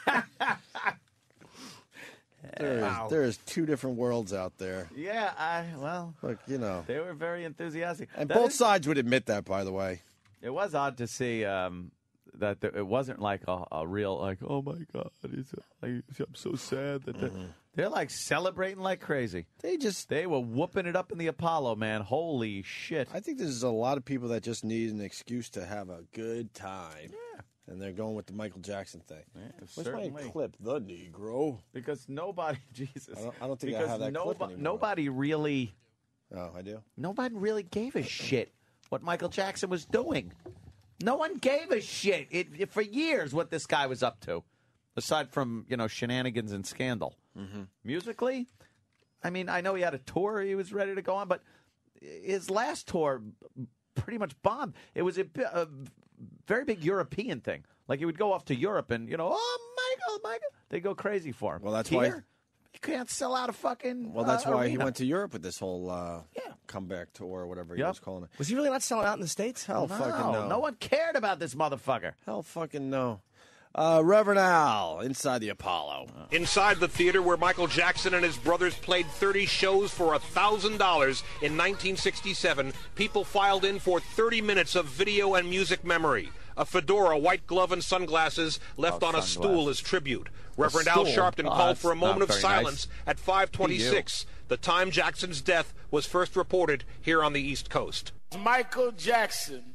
There's, Wow. there's two different worlds out there. Yeah, I well, Look, you know. they were very enthusiastic. And That both is- sides would admit that, by the way. It was odd to see um, that there, it wasn't like a, a real like, oh my God, it's, I, I'm so sad that they're, they're like celebrating like crazy. They just they were whooping it up in the Apollo, man. Holy shit! I think there's a lot of people that just need an excuse to have a good time. Yeah. And they're going with the Michael Jackson thing. Yeah, What's certainly. my clip? The Negro. Because nobody, Jesus, I don't, I don't think because I have that nobo- clip anymore. nobody really, Oh, I do? nobody really gave a shit what Michael Jackson was doing. No one gave a shit it, it, for years what this guy was up to, aside from, you know, shenanigans and scandal. Mm-hmm. Musically, I mean, I know he had a tour he was ready to go on, but his last tour pretty much bombed. It was a, a very big European thing. Like he would go off to Europe and, you know, oh, Michael, Michael. They go crazy for him. Well, that's Here, why- you can't sell out a fucking Well, that's uh, why he arena. went to Europe with this whole uh, comeback tour or whatever he Yep. was calling it. Was he really not selling out in the States? Hell no, fucking no. no one cared about this motherfucker. Hell fucking no. Uh, Reverend Al, inside the Apollo. Inside the theater where Michael Jackson and his brothers played thirty shows for one thousand dollars in nineteen sixty-seven, people filed in for thirty minutes of video and music memory. A fedora, white glove, and sunglasses left Oh, on a sunglasses. stool as tribute. Reverend A Al stool? Sharpton Oh, called that's for a moment not of very silence nice. at five twenty-six, the time Jackson's death was first reported here on the East Coast. Michael Jackson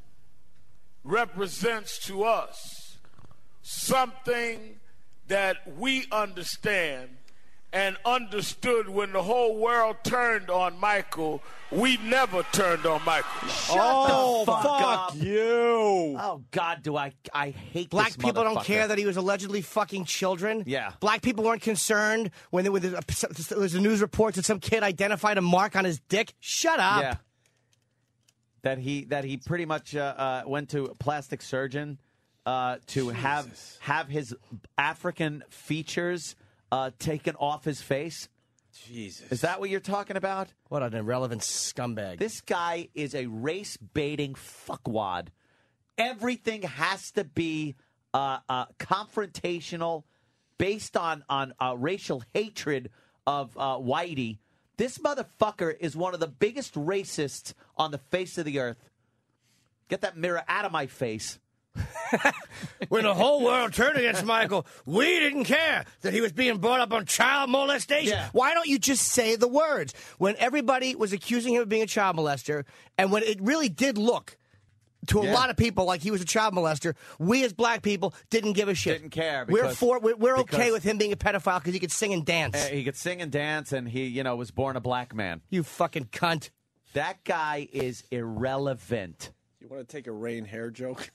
represents to us something that we understand and understood when the whole world turned on Michael. We never turned on Michael. Shut Oh, the fuck, fuck up. you. Oh, God, do I I hate Black this people don't motherfucker. care that he was allegedly fucking children. Yeah. Black people weren't concerned when there was a, there was a news report that some kid identified a mark on his dick. Shut up. Yeah. That he that he pretty much uh, uh, went to a plastic surgeon uh, to have have his African features uh, taken off his face. Jesus. Is that what you're talking about? What an irrelevant scumbag. This guy is a race-baiting fuckwad. Everything has to be uh, uh, confrontational, based on, on uh, racial hatred of uh, Whitey. This motherfucker is one of the biggest racists on the face of the earth. Get that mirror out of my face. When the whole world turned against Michael, we didn't care that he was being brought up on child molestation. Yeah. Why don't you just say the words? When everybody was accusing him of being a child molester, and when it really did look to a Yeah. lot of people like he was a child molester, we as black people didn't give a shit. Didn't care. We're because- for we're, we're okay because- with him being a pedophile because he could sing and dance. Uh, he could sing and dance, and he, you know, was born a black man. You fucking cunt. That guy is irrelevant. You want to take a Rain hair joke?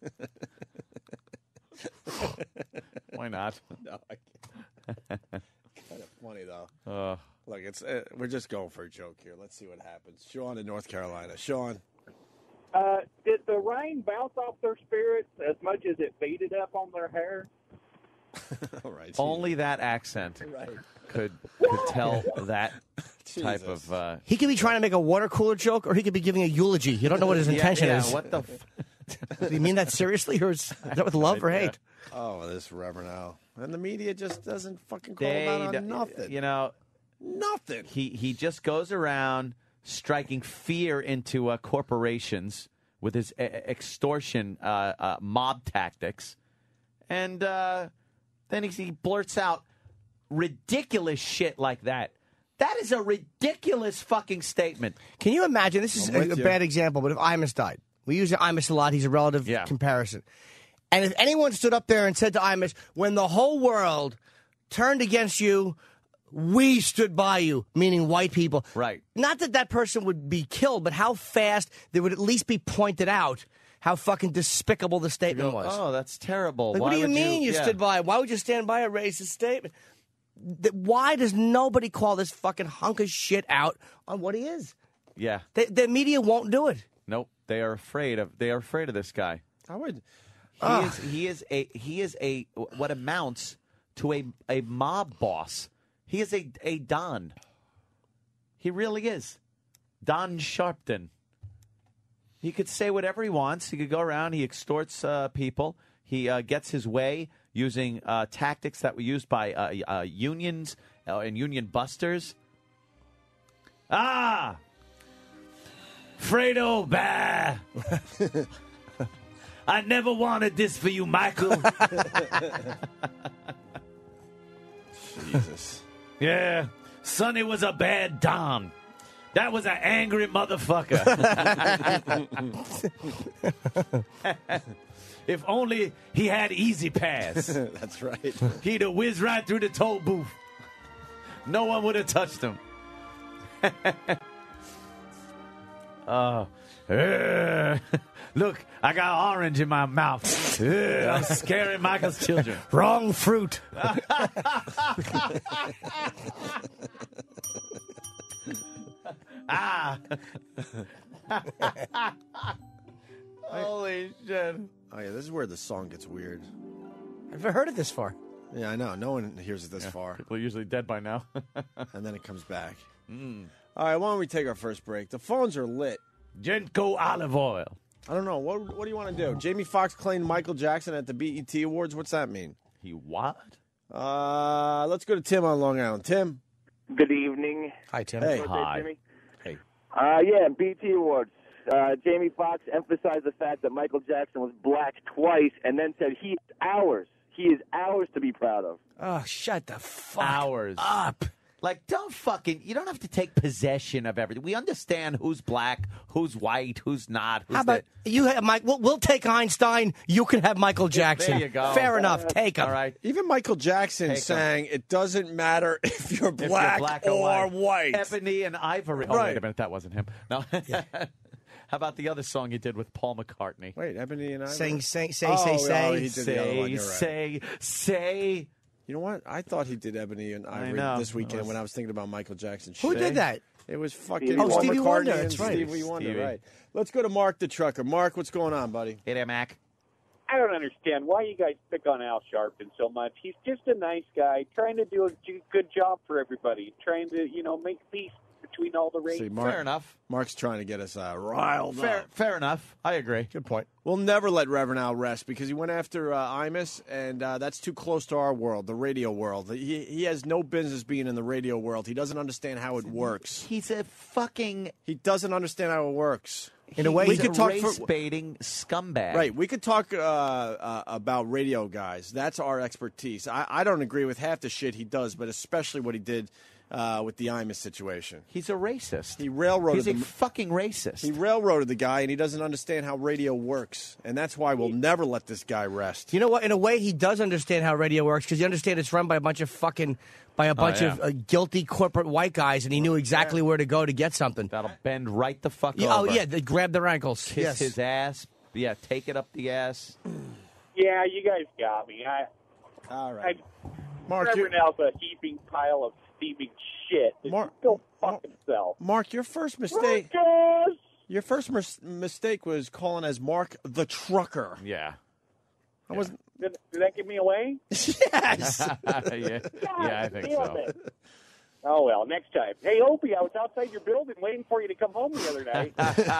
Why not? No, I can't. Kind of funny though. Uh, Look, it's uh, we're just going for a joke here. Let's see what happens. Sean in North Carolina. Sean. Uh, did the rain bounce off their spirits as much as it beaded up on their hair? All right. Only that accent Right. could could tell that type Jesus. of. Uh, He could be trying to make a water cooler joke, or he could be giving a eulogy. You don't know what his yeah, intention yeah, is. What the? F- Do you mean that seriously, or is that with love or hate? Oh, this Reverend Al. And the media just doesn't fucking call They him out d- on nothing. You know, nothing. he he just goes around striking fear into uh, corporations with his uh, extortion uh, uh, mob tactics, and uh, then he, he blurts out ridiculous shit like that. That is a ridiculous fucking statement. Can you imagine? This is I'm a, with a you. bad example, but if Imus died, we use Imus a lot. He's a relative Yeah. comparison. And if anyone stood up there and said to Imus, when the whole world turned against you, we stood by you, meaning white people. Right. Not that that person would be killed, but how fast there would at least be pointed out how fucking despicable the statement was. Oh, that's terrible. Like, Why what do you would mean you, yeah. stood by? Why would you stand by a racist statement? Th- Why does nobody call this fucking hunk of shit out on what he is? Yeah. The, the media won't do it. Nope. They are afraid of. They are afraid of this guy. I would. He is. He is a. He is a. What amounts to a a mob boss. He is a a Don. He really is. Don Sharpton. He could say whatever he wants. He could go around. He extorts uh, people. He uh, gets his way using uh, tactics that were used by uh, uh, unions uh, and union busters. Ah, Fredo, bah. I never wanted this for you, Michael. Jesus. Yeah, Sonny was a bad Don. That was an angry motherfucker. If only he had Easy Pass. That's right. He'd have whizzed right through the toll booth. No one would have touched him. Oh, uh, look, I got orange in my mouth. Uh, I'm scaring Michael's children. Wrong fruit. Ah. Holy shit. Oh, yeah, this is where the song gets weird. I've never heard it this far. Yeah, I know. No one hears it this far. People are usually dead by now. And then it comes back. Mm. All right, why don't we take our first break? The phones are lit. Genco olive oil. I don't know. What What do you want to do? Jamie Foxx claimed Michael Jackson at the B E T Awards. What's that mean? He what? Uh, let's go to Tim on Long Island. Tim. Good evening. Hi, Tim. Hey. Birthday, Hi. Jimmy. Hey. Uh, yeah, B E T Awards. Uh, Jamie Foxx emphasized the fact that Michael Jackson was black twice and then said he is ours. He is ours to be proud of. Oh, shut the fuck Hours. up. Like, don't fucking, you don't have to take possession of everything. We understand who's black, who's white, who's not. Who's How about the- you have Mike? We'll, we'll take Einstein. You can have Michael Jackson. There you go. Fair enough. Take him. All right. Even Michael Jackson Take 'em. saying it doesn't matter if you're If you're black, black or, white. white. Ebony and Ivory. Oh, Right. wait a minute. That wasn't him. No. How about the other song you did with Paul McCartney? Wait, Ebony and I. Sing, sing, say, Oh, say, oh, say. he did the other one. Say, You're right. say, say. You know what? I thought he did Ebony and I Ivory know. this weekend It was- when I was thinking about Michael Jackson. Who shit. did that? It was fucking Stevie Paul Wonder. Stevie McCartney Wonder, and that's right. Stevie Wonder, Stevie. right. Let's go to Mark the trucker. Mark, what's going on, buddy? Hey there, Mac. I don't understand why you guys pick on Al Sharpton so much. He's just a nice guy, trying to do a g- good job for everybody, trying to, you know, make peace between all the races. See, Mark, Fair enough. Mark's trying to get us uh, riled Fair, up. fair enough. I agree. Good point. We'll never let Reverend Al rest because he went after uh, Imus, and uh, that's too close to our world, the radio world. He he has no business being in the radio world. He doesn't understand how it works. He's a fucking. He doesn't understand how it works. In a way, he's we could a talk race for, baiting scumbag. Right, we could talk uh, uh, about radio guys. That's our expertise. I, I don't agree with half the shit he does, but especially what he did uh, with the Imus situation. He's a racist. He railroaded He's a the, fucking racist. He railroaded the guy, and he doesn't understand how radio works, and that's why we'll never let this guy rest. You know what? In a way, he does understand how radio works because you understand it's run by a bunch of fucking, by a bunch yeah. of uh, guilty corporate white guys, and he knew exactly where to go to get something. That'll bend right the fuck Yeah, oh over. yeah, they grab their ankles. Kiss yes. his ass. Yeah, take it up the ass. Yeah, you guys got me. I, All right. I, Mark, Reverend you- Al's a heaping pile of steaming shit. Just Mark- go fuck himself. Mark, your first mistake. Marcus! Your first mis- mistake was calling as Mark the trucker. Yeah. I wasn't. Did, did that give me away? Yes. yeah. yeah, I think damn so. it. Oh, well, next time. Hey, Opie, I was outside your building waiting for you to come home the other night.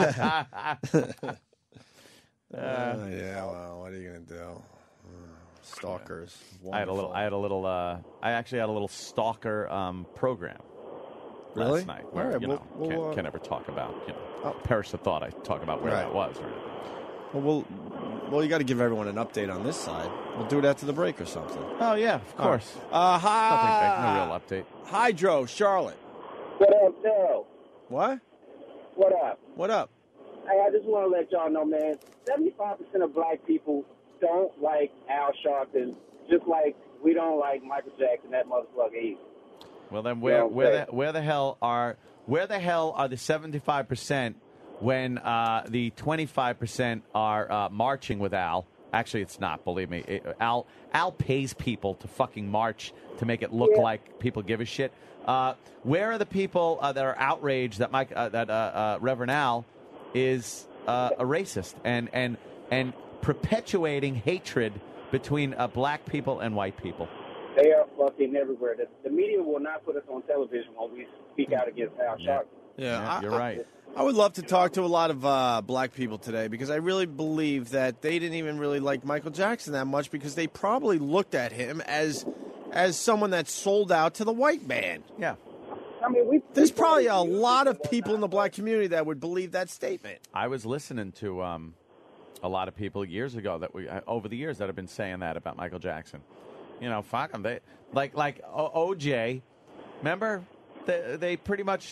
Uh, yeah, well, what are you gonna do? Uh, stalkers. I had a little. I had a little. Uh, I actually had a little stalker um, program Really? last night. Where All right, you we'll- know we'll, can't, uh, can't ever talk about. You know, Oh. perish the thought. I talk about where Right. that was. Or, Well, we'll, well, you got to give everyone an update on this side. We'll do it after the break or something. oh yeah, of All right. course. Uh, hi. Nothing big. No real update. Hydro, Charlotte. What up, Joe? What? What up? What up? Hey, I just want to let y'all know, man, seventy-five percent of black people don't like Al Sharpton, just like we don't like Michael Jackson, that motherfucker either. Well, then where Yeah, where okay. the where the hell are where the hell are the seventy-five percent when uh, the twenty-five percent are uh, marching with Al? Actually, it's not. Believe me, It- Al Al pays people to fucking march to make it look Yeah. like people give a shit. Uh, where are the people uh, that are outraged that Mike uh, that uh, uh, Reverend Al is uh, a racist and and and perpetuating hatred between uh, black people and white people? They are fucking everywhere. The, the media will not put us on television when we speak out against Al Sharpton. Yeah, Yeah, I- you're right. I would love to talk to a lot of uh, black people today because I really believe that they didn't even really like Michael Jackson that much because they probably looked at him as as someone that sold out to the white man. Yeah. I mean, we, There's probably a lot of people in the black community that would believe that statement. I was listening to um, a lot of people years ago that we uh, over the years that have been saying that about Michael Jackson. You know, fuck them. They like like o- O J. Remember, they, they pretty much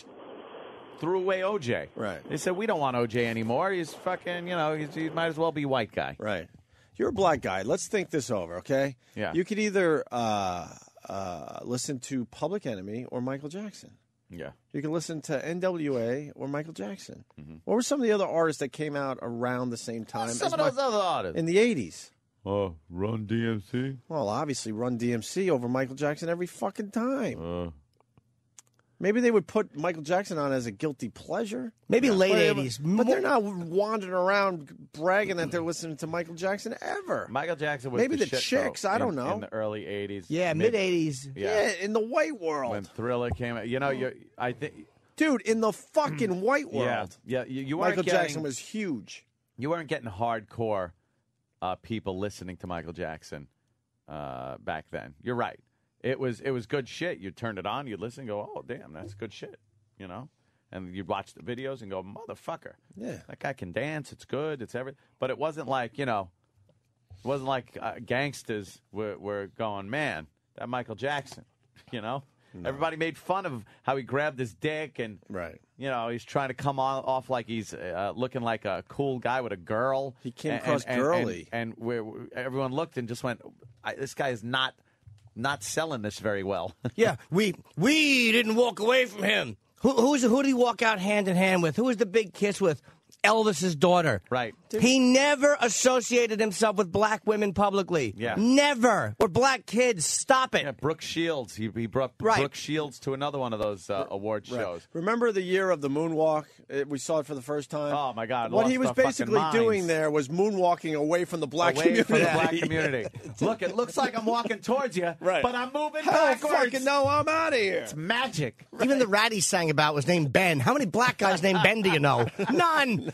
threw away O J. Right. They said we don't want O J anymore. He's fucking. You know, he's, he might as well be a white guy. Right. You're a black guy. Let's think this over, okay? Yeah. You could either uh, uh, listen to Public Enemy or Michael Jackson. Yeah. You can listen to N W A or Michael Jackson. Mm-hmm. What were some of the other artists that came out around the same time? Some as of those Mi- other artists. in the eighties. Oh, Run D M C. Well, obviously, Run D M C over Michael Jackson every fucking time. Uh, Maybe they would put Michael Jackson on as a guilty pleasure. Maybe late But- eighties. But they're not wandering around bragging that they're listening to Michael Jackson ever. Michael Jackson was Maybe the, the shit, chicks, though, I don't in- know. in the early eighties. Yeah, mid eighties. Yeah. in the white world. When Thriller came out, you know, you I think Dude, in the fucking white world, Yeah, yeah. You, you weren't Michael getting, Jackson was huge. You weren't getting hardcore uh, people listening to Michael Jackson uh, back then. You're right. It was it was good shit. You turned it on, you'd listen, and go, oh damn, that's good shit. You know, and you'd watch the videos and go, motherfucker, yeah, that guy can dance. It's good. It's everything. But it wasn't like you know, it wasn't like uh, gangsters were, were going, man, that Michael Jackson. You know. No. Everybody made fun of how he grabbed his dick and, right. you know, he's trying to come on, off like he's uh, looking like a cool guy with a girl. He came and, across and, girly. And, and where everyone looked and just went, I, this guy is not not selling this very well. Yeah, we we didn't walk away from him. Who who's who did he walk out hand in hand with? Who was the big kiss with? Elvis's daughter. Right. He never associated himself with black women publicly. Yeah. Never. Or black kids. Stop it. Yeah, Brooke Shields. He, he brought right. Brooke Shields to another one of those uh, award right. shows. Remember the year of the moonwalk? It, we saw it for the first time. Oh, my God. What Lost he was our fucking basically minds. doing there was moonwalking away from the black away community. from the black community. Look, it looks like I'm walking towards you, right. but I'm moving Hell backwards. fucking no, I'm out of here. It's magic. Right. Even the rat he sang about was named Ben. How many black guys named Ben do you know? None.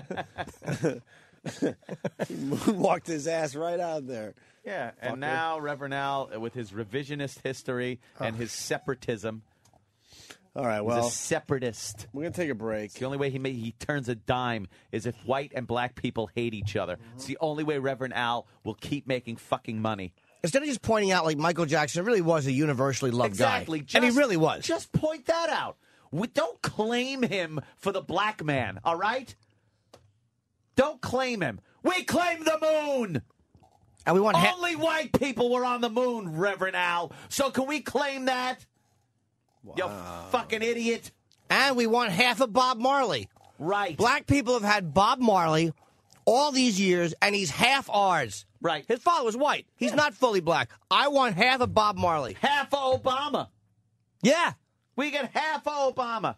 He moonwalked his ass right out there. Yeah, and Fucker. now Reverend Al, with his revisionist history and his separatism. All right, he's well, a separatist. We're gonna take a break. It's the only way he may, he turns a dime is if white and black people hate each other. It's the only way Reverend Al will keep making fucking money. Instead of just pointing out like Michael Jackson really was a universally loved exactly. guy. Just, and he really was. Just point that out. We don't claim him for the black man, all right? Don't claim him. We claim the moon. And we want ha- Only white people were on the moon, Reverend Al. So can we claim that? Wow. You fucking idiot. And we want half of Bob Marley. Right. Black people have had Bob Marley all these years, and he's half ours. Right. His father was white. He's yeah. not fully black. I want half of Bob Marley. Half of Obama. Yeah. We get half of Obama.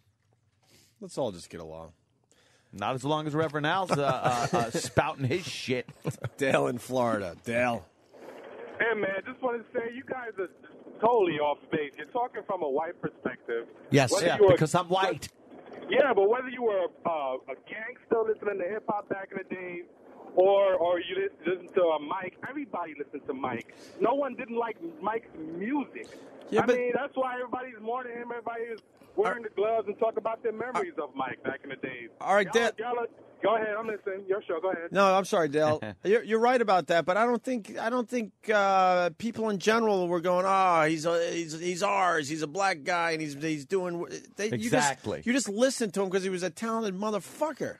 Let's all just get along. Not as long as Reverend Al's uh, uh, uh, spouting his shit. Dale in Florida. Dale. Hey, man, just wanted to say you guys are totally off base. You're talking from a white perspective. Yes, yeah, were, because I'm white. Yeah, but whether you were uh, a gangster listening to hip-hop back in the days or or you listen, listen to a Mike, everybody listened to Mike. No one didn't like Mike's music. Yeah, I but, mean, that's why everybody's mourning him. Everybody is wearing the gloves and talk about their memories of Mike back in the days. All right, y'all, Dale. Y'all, go ahead. I'm listening. Your show. Go ahead. No, I'm sorry, Dale. you're, you're right about that, but I don't think I don't think uh, people in general were going, "Oh, he's a, he's he's ours. He's a black guy, and he's he's doing." They, exactly. You just, you just listened to him because he was a talented motherfucker.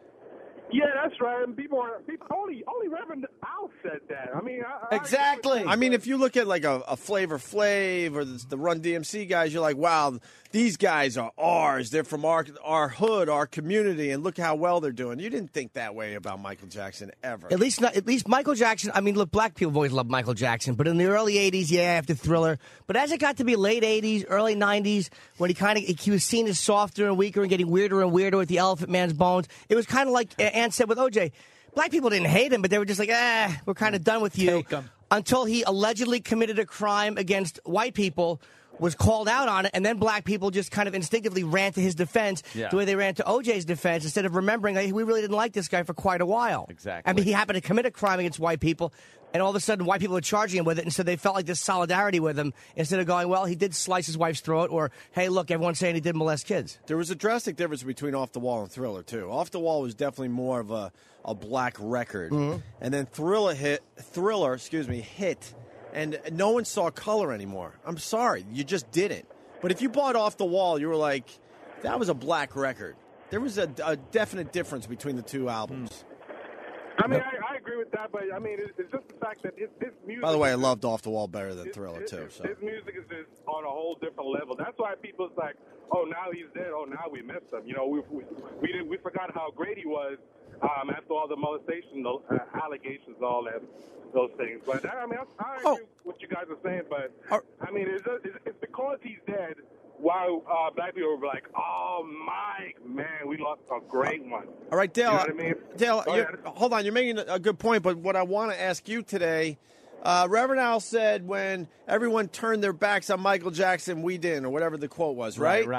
Yeah, that's right. And people are people, only only Reverend Al said that. I mean, I, exactly. I, I mean, if you look at like a, a Flavor Flav or the, the Run D M C guys, you're like, wow, these guys are ours. They're from our our hood, our community, and look how well they're doing. You didn't think that way about Michael Jackson ever. At least, not, at least Michael Jackson. I mean, look, black people have always loved Michael Jackson, but in the early eighties, yeah, after Thriller. But as it got to be late eighties, early nineties, when he kind of he was seen as softer and weaker and getting weirder and weirder with the Elephant Man's bones, it was kind of like Ann said with O J. Black people didn't hate him, but they were just like, ah, we're kind of done with you. Take 'em. Until he allegedly committed a crime against white people, was called out on it, and then black people just kind of instinctively ran to his defense yeah. the way they ran to O J's defense instead of remembering that we really didn't like this guy for quite a while. Exactly. I mean, he happened to commit a crime against white people, and all of a sudden white people were charging him with it, and so they felt like this solidarity with him instead of going, well, he did slice his wife's throat, or, hey, look, everyone's saying he did molest kids. There was a drastic difference between Off the Wall and Thriller, too. Off the Wall was definitely more of a, a black record. Mm-hmm. And then Thriller hit, Thriller, excuse me, hit, and no one saw color anymore. I'm sorry, you just didn't. But if you bought Off the Wall, you were like, that was a black record. There was a, a definite difference between the two albums. I mean, I, I agree with that, but I mean, it's, it's just the fact that his, his music. By the way, I loved Off the Wall better than his, Thriller, his, too. So. His music is just on a whole different level. That's why people's like, oh, now he's dead. Oh, now we missed him. You know, we we we, didn't, we forgot how great he was um, after all the molestation the, uh, allegations, all that, those things. But I mean, I, I agree oh. with what you guys are saying, but Are, I mean, it's, just, it's, it's because he's dead. While uh, black people were like, "Oh, Mike, man, we lost a great one." All right, Dale. You know what I mean? Dale, you're, hold on. You're making a good point, but what I want to ask you today, uh, Reverend Al said when everyone turned their backs on Michael Jackson, we didn't, or whatever the quote was, right? Right, right.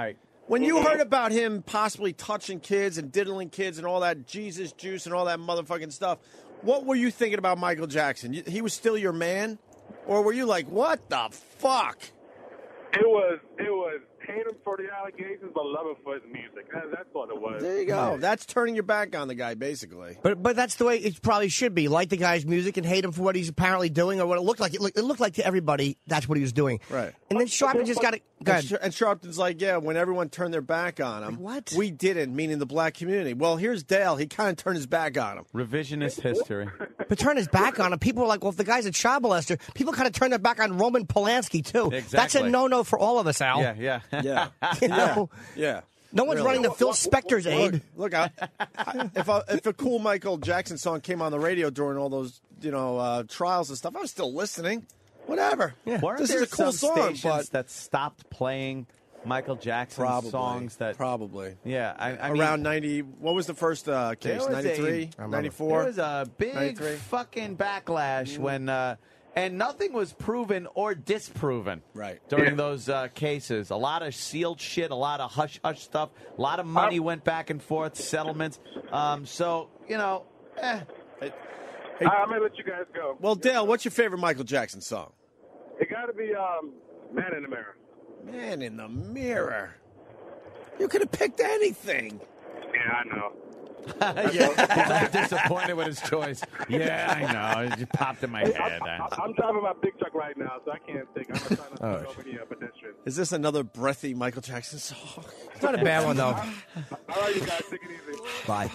When you heard about him possibly touching kids and diddling kids and all that Jesus juice and all that motherfucking stuff, what were you thinking about Michael Jackson? You- He was still your man? Or were you like, what the fuck? It was, it was hate him for the allegations, but love him for his music. That, that's what it was. There you go. That's turning your back on the guy, basically. But but that's the way it probably should be. Like the guy's music and hate him for what he's apparently doing or what it looked like. It looked, it looked like to everybody that's what he was doing. Right. And then Sharpton just got to go And, ahead. Sh- and Sharpton's like, yeah, when everyone turned their back on him, what? We didn't, meaning the black community. Well, here's Dale. He kind of turned his back on him. Revisionist history. But turn his back on him. People were like, well, if the guy's a child molester, people kind of turn their back on Roman Polanski, too. Exactly. That's a no-no for all of us, Al. Yeah, yeah. Yeah. You know? Yeah. No one's Really. running the Phil Spector's aid. Look, look I, I, if, a, if a cool Michael Jackson song came on the radio during all those, you know, uh, trials and stuff, I was still listening. Whatever. Yeah. Weren't This there is a cool some song, stations but that stopped playing Michael Jackson Probably. songs that probably. Yeah, I, I mean, around ninety. What was the first uh, case? There was ninety-three, a- ninety-four. There was a big ninety-three? fucking backlash when, uh, and nothing was proven or disproven. Right. During Yeah. those uh, cases, a lot of sealed shit, a lot of hush hush stuff, a lot of money went back and forth, settlements. Um, so you know, eh. I'm going to let you guys go. Well, Dale, what's your favorite Michael Jackson song? It got to be um, Man in the Mirror. Man in the Mirror. You could have picked anything. Yeah, I know. yeah, he's disappointed with his choice. Yeah, I know. It just popped in my Hey, head. I'm, I'm, I'm driving my big truck right now, so I can't think. I'm trying not to Oh, go over here, pedestrian. Is this another breathy Michael Jackson song? It's not a bad one, though. All right, you guys, take it easy. Bye.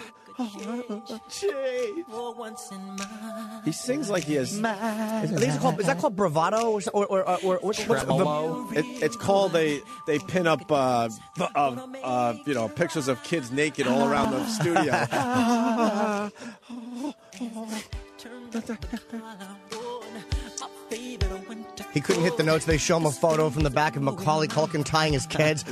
He sings like he has. Is, I think it's called, is that called bravado or or or, or, or what's, what's Tremolo. It, it's called they they pin up uh, uh, uh, you know pictures of kids naked all around the studio. He couldn't hit the notes. They show him a photo from the back of Macaulay Culkin tying his kids.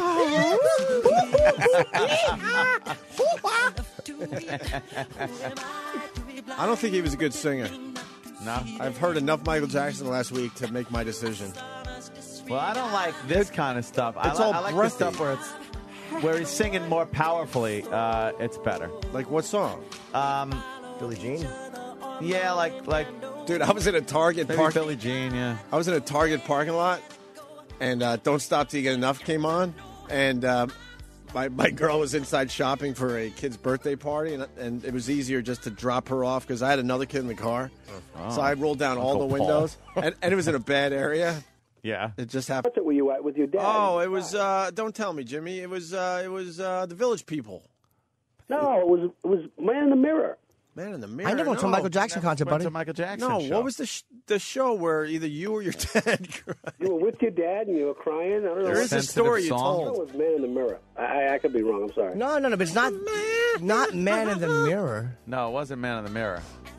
I don't think he was a good singer. No, I've heard enough Michael Jackson last week to make my decision. well, I don't like this kind of stuff. I, It's li- all I like the breathy. stuff where it's where he's singing more powerfully. Uh, it's better. Like what song? Um, Billie Jean. yeah, like like Dude, I was in a Target maybe park. Billie Jean. Yeah. I was in a Target parking lot, and uh, "Don't Stop Till You Get Enough" came on, and uh, my my girl was inside shopping for a kid's birthday party, and, and it was easier just to drop her off because I had another kid in the car, so I rolled down all Uncle the Paul. windows, and, and it was in a bad area. Yeah. It just happened. What were you at with your dad? Oh, it was. Uh, don't tell me, Jimmy. It was. Uh, it was uh, the Village People. No, it was it was Man in the Mirror. Man in the Mirror. I never went to a no. Michael Jackson concert, Went buddy. to Michael Jackson. No, show. what was the sh- the show where either you or your dad cried? You were with your dad and you were crying. I don't know. There is a Sensitive story you song. It told. was Man in the Mirror. I, I, I could be wrong. I'm sorry. No, no, no, but it's not not Man in the Mirror. No, it wasn't Man in the Mirror.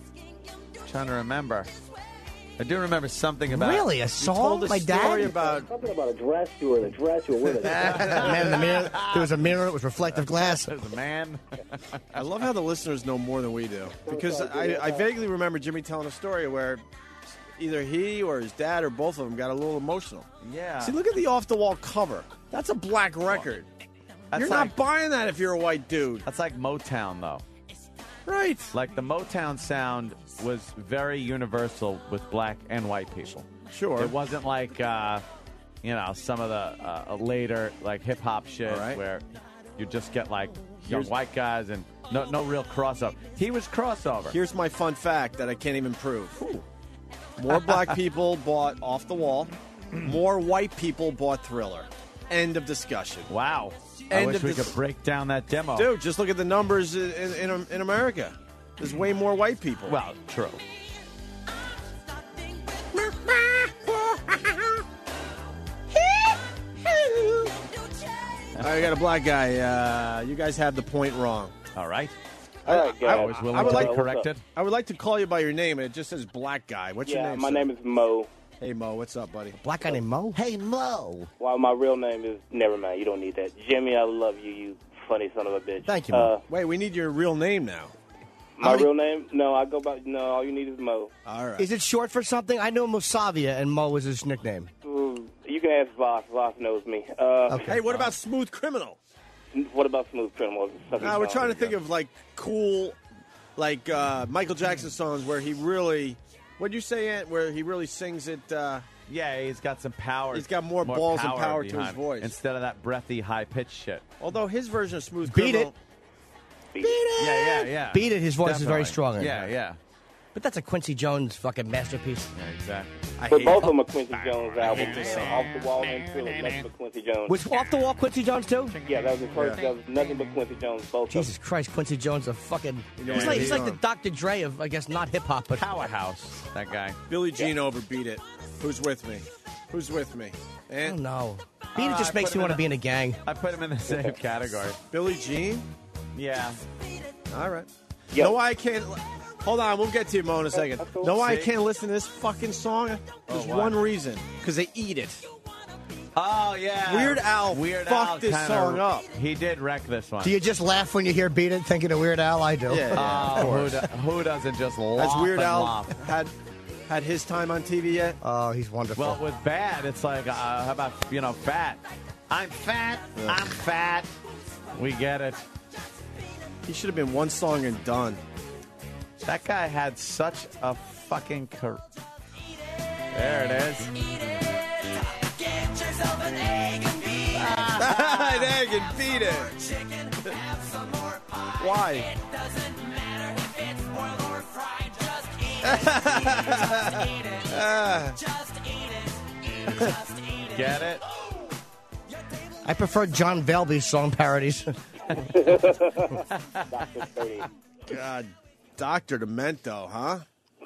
I'm trying to remember. I do remember something about Really, a You song? told a My story dad? about. Something about a dress. You were in a dress. You were with it. Man in the Mirror. There was a mirror. It was reflective glass. There's a man. I love how the listeners know more than we do because I, I vaguely remember Jimmy telling a story where either he or his dad or both of them got a little emotional. Yeah. See, look at the off the wall cover. That's a black record. That's You're like, not buying that if you're a white dude, That's like Motown, though. right? Like the Motown sound was very universal with black and white people. Sure. It wasn't like, uh, you know, some of the uh, later like hip hop shit All right. where you just get like young Here's- white guys and no no real crossover. He was crossover. Here's my fun fact that I can't even prove. More black people bought Off the Wall. More white people bought Thriller. End of discussion. Wow. I End wish of we dis- could break down that demo. Dude, just look at the numbers in, in, in America. There's way more white people. Well, true. I got a black guy. Uh, you guys have the point wrong. All right. All right, guys. Always willing I would to like- be corrected. I would like to call you by your name, and it just says black guy. What's your Yeah, name? my sir? name is Mo. Hey, Mo. What's up, buddy? Black guy named Mo. Hey, Mo. Well, my real name is. Never mind. You don't need that. Jimmy, I love you. You funny son of a bitch. Thank you, Mo. Uh, Wait, we need your real name now. my How many- real name? No, I go by. No, all you need is Mo. All right. Is it short for something? I know Mosavia, and Mo was his nickname. Ooh, you can ask Voss. Voss knows me. Uh, Hey, what about Smooth Criminal? What about Smooth Criminal? Uh, we're trying to think of like cool, like uh, Michael Jackson songs where he really, what'd you say, Ant? Where he really sings it. Uh, Yeah, he's got some power. He's got more balls and power to his behind- voice. instead of that breathy, high-pitched shit. Although his version of Smooth Beat Criminal. It. Beat it. Yeah, yeah, yeah. Beat It, his voice is very Definitely. strong. in Yeah, it. yeah. But that's a Quincy Jones fucking masterpiece. Yeah, exactly. I But hate both it. of them are Quincy Jones albums. this Uh, Off the Wall and Thriller, nothing but Quincy Jones. Was Off the Wall Quincy Jones too? Yeah, that was his first. Yeah. That was nothing but Quincy Jones. Both Jesus Christ, Quincy Jones a fucking. know he's what like he he's like is? the Doctor Dre of I guess not hip hop but Powerhouse. That guy. Billie Jean over Beat It. Who's with me? Who's with me? Oh Ant? no. Beat It Uh, just I makes put me him want to in be in a gang. I put him in the same category. Billie Jean? Yeah. All right. Yep. Know why I can't? Hold on, we'll get to you, Mo, in a second. Know why I See? can't listen to this fucking song? There's why? one reason. Because they eat it. Oh, yeah. Weird Al Weird fucked Al this kinda- song up. He did wreck this one. Do you just laugh when you hear Beat It thinking of Weird Al? I do. Yeah, yeah. Oh, who, do, who doesn't just laugh Has Weird and Al laugh? had had his time on T V yet? Oh, he's wonderful. Well, with bad, it's like, uh, how about, you know, fat? I'm fat. I'm fat. We get it. He should have been one song and done. That guy had such a fucking career. There it is. An egg and beat it. Why? Get it? I prefer John Velby's song parodies. God, Doctor Demento, huh?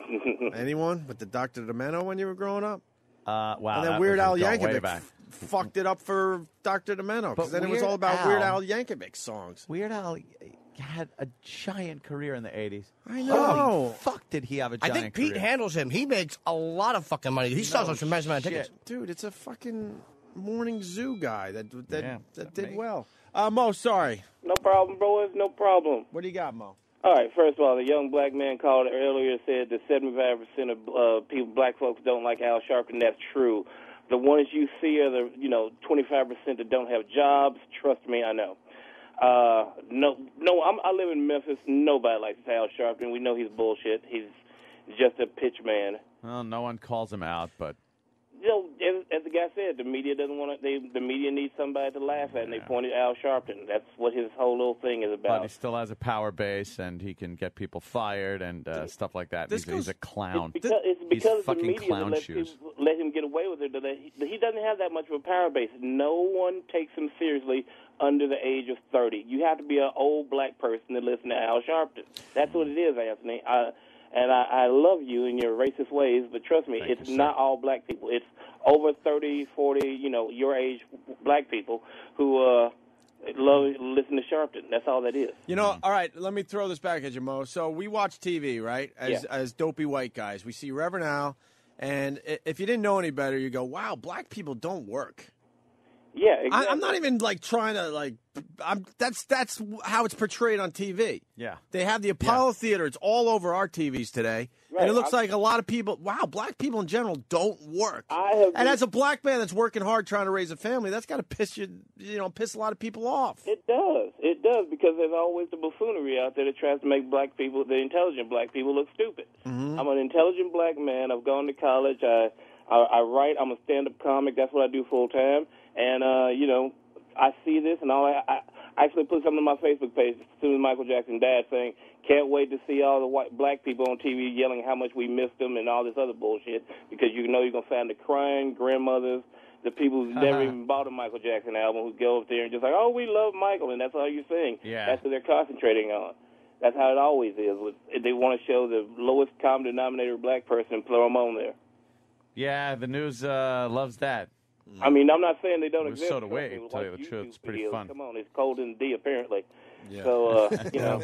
Anyone with the Doctor Demento when you were growing up? Uh, wow. and then that Weird was Al going way Yankovic back. f- fucked it up for Doctor Demento. But Because then it was Weird all about Al- Weird Al Yankovic songs. Weird Al had a giant career in the eighties. I know. Holy fuck, did he have a I giant think Pete career? handles him. He makes a lot of fucking money. He sells No a tremendous amount of tickets. shit. Dude, it's a fucking morning zoo guy that that, Yeah, that that did may- well. Uh, Mo, sorry. No problem, bro. No problem. What do you got, Mo? All right. First of all, the young black man called earlier said that seventy-five percent of uh, people, black folks, don't like Al Sharpton. That's true. The ones you see are the, you know, twenty-five percent that don't have jobs. Trust me, I know. Uh, no, no. I'm, I live in Memphis. Nobody likes Al Sharpton. We know he's bullshit. He's just a pitch man. Well, no one calls him out, but You know, as, as the guy said, the media doesn't want to. They, the media needs somebody to laugh at, and they pointed Al Sharpton. That's what his whole little thing is but about. he still has a power base, and he can get people fired and uh, stuff like that. This He's, he's goes- a clown. It's because, it's because he's of the fucking media that clown let, shoes. people, let him get away with it. That he, he doesn't have that much of a power base. No one takes him seriously under the age of thirty. You have to be an old black person to listen to Al Sharpton. That's what it is, Anthony. I, and I, I love you in your racist ways, but trust me, Thank it's you, sir. not all black people. It's over thirty, forty, you know, your age black people who uh, love listen to Sharpton. That's all that is. You know, all right, let me throw this back at you, Mo. So we watch T V, right, as Yeah. as dopey white guys. We see Reverend Al, and i- if you didn't know any better, you go, wow, black people don't work. Yeah, I, exactly. I'm not even, like, trying to, like, I'm, that's that's how it's portrayed on T V. Yeah. They have the Apollo Theater. It's all over our T Vs today. Right, And it looks I- like a lot of people, wow, black people in general don't work. I have and been- as a black man that's working hard trying to raise a family, that's got to piss you, you know, piss a lot of people off. It does. It does, because there's always the buffoonery out there that tries to make black people, the intelligent black people, look stupid. Mm-hmm. I'm an intelligent black man. I've gone to college. I, I, I write. I'm a stand-up comic. That's what I do full time. And, uh, you know, I see this, and all I, I actually put something on my Facebook page as soon as Michael Jackson died saying, can't wait to see all the white black people on T V yelling how much we missed them and all this other bullshit, because you know you're going to find the crying grandmothers, the people who never even bought a Michael Jackson album who go up there and just like, oh, we love Michael, and that's all you sing. Yeah. That's what they're concentrating on. That's how it always is. With, they want to show the lowest common denominator black person and throw them on there. Yeah, the news uh, loves that. I mean, I'm not saying they don't Well, exist. so do we, Trust me, to tell you like the truth. YouTube It's pretty videos. fun. Come on, it's cold in the D, apparently. Yeah. So, uh, you know,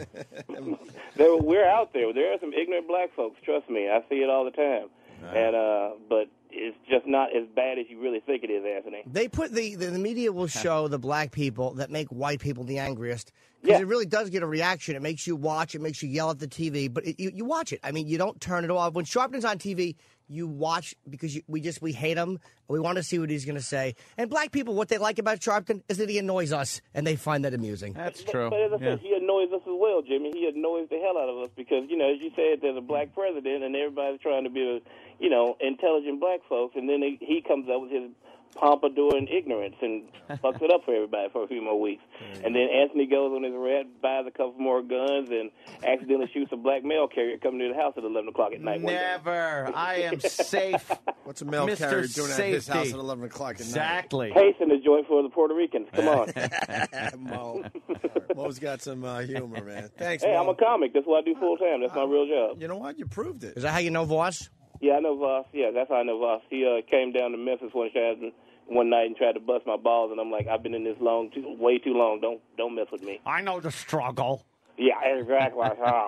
there, we're out there. There are some ignorant black folks, trust me. I see it all the time. And uh, but it's just not as bad as you really think it is, Anthony. They put the, the the media will show the black people that make white people the angriest because Yeah. it really does get a reaction. It makes you watch. It makes you yell at the T V, but it, you you watch it. I mean, you don't turn it off. When Sharpton's on T V, you watch because you, we just we hate him. We want to see what he's going to say. And black people, what they like about Sharpton is that he annoys us, and they find that amusing. That's But, but as I said, he annoys us as well, Jimmy. He annoys the hell out of us because, you know, as you said, there's a black president, and everybody's trying to be, a, you know, intelligent black folks, and then he, he comes up with his pompadour and ignorance and fucks it up for everybody for a few more weeks. And then Anthony goes on his rat, buys a couple more guns, and accidentally shoots a black mail carrier coming to the house at eleven o'clock at night. one day. Never. I am safe. What's a mail Mister carrier doing at his Safety. house at eleven o'clock at Exactly. Pacing the joint for the Puerto Ricans. Come on. night? Mo. Mo's got some uh, humor, man. Thanks, Hey, Mo. I'm a comic. That's what I do full time. That's my real job. You know what? You proved it. Is that how you know Voss? Yeah, I know Voss. Yeah, that's how I know Voss. He uh, came down to Memphis one shot one night and tried to bust my balls, and I'm like, I've been in this long, too, way too long. Don't don't mess with me. I know the struggle. Yeah, exactly.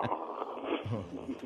Oh.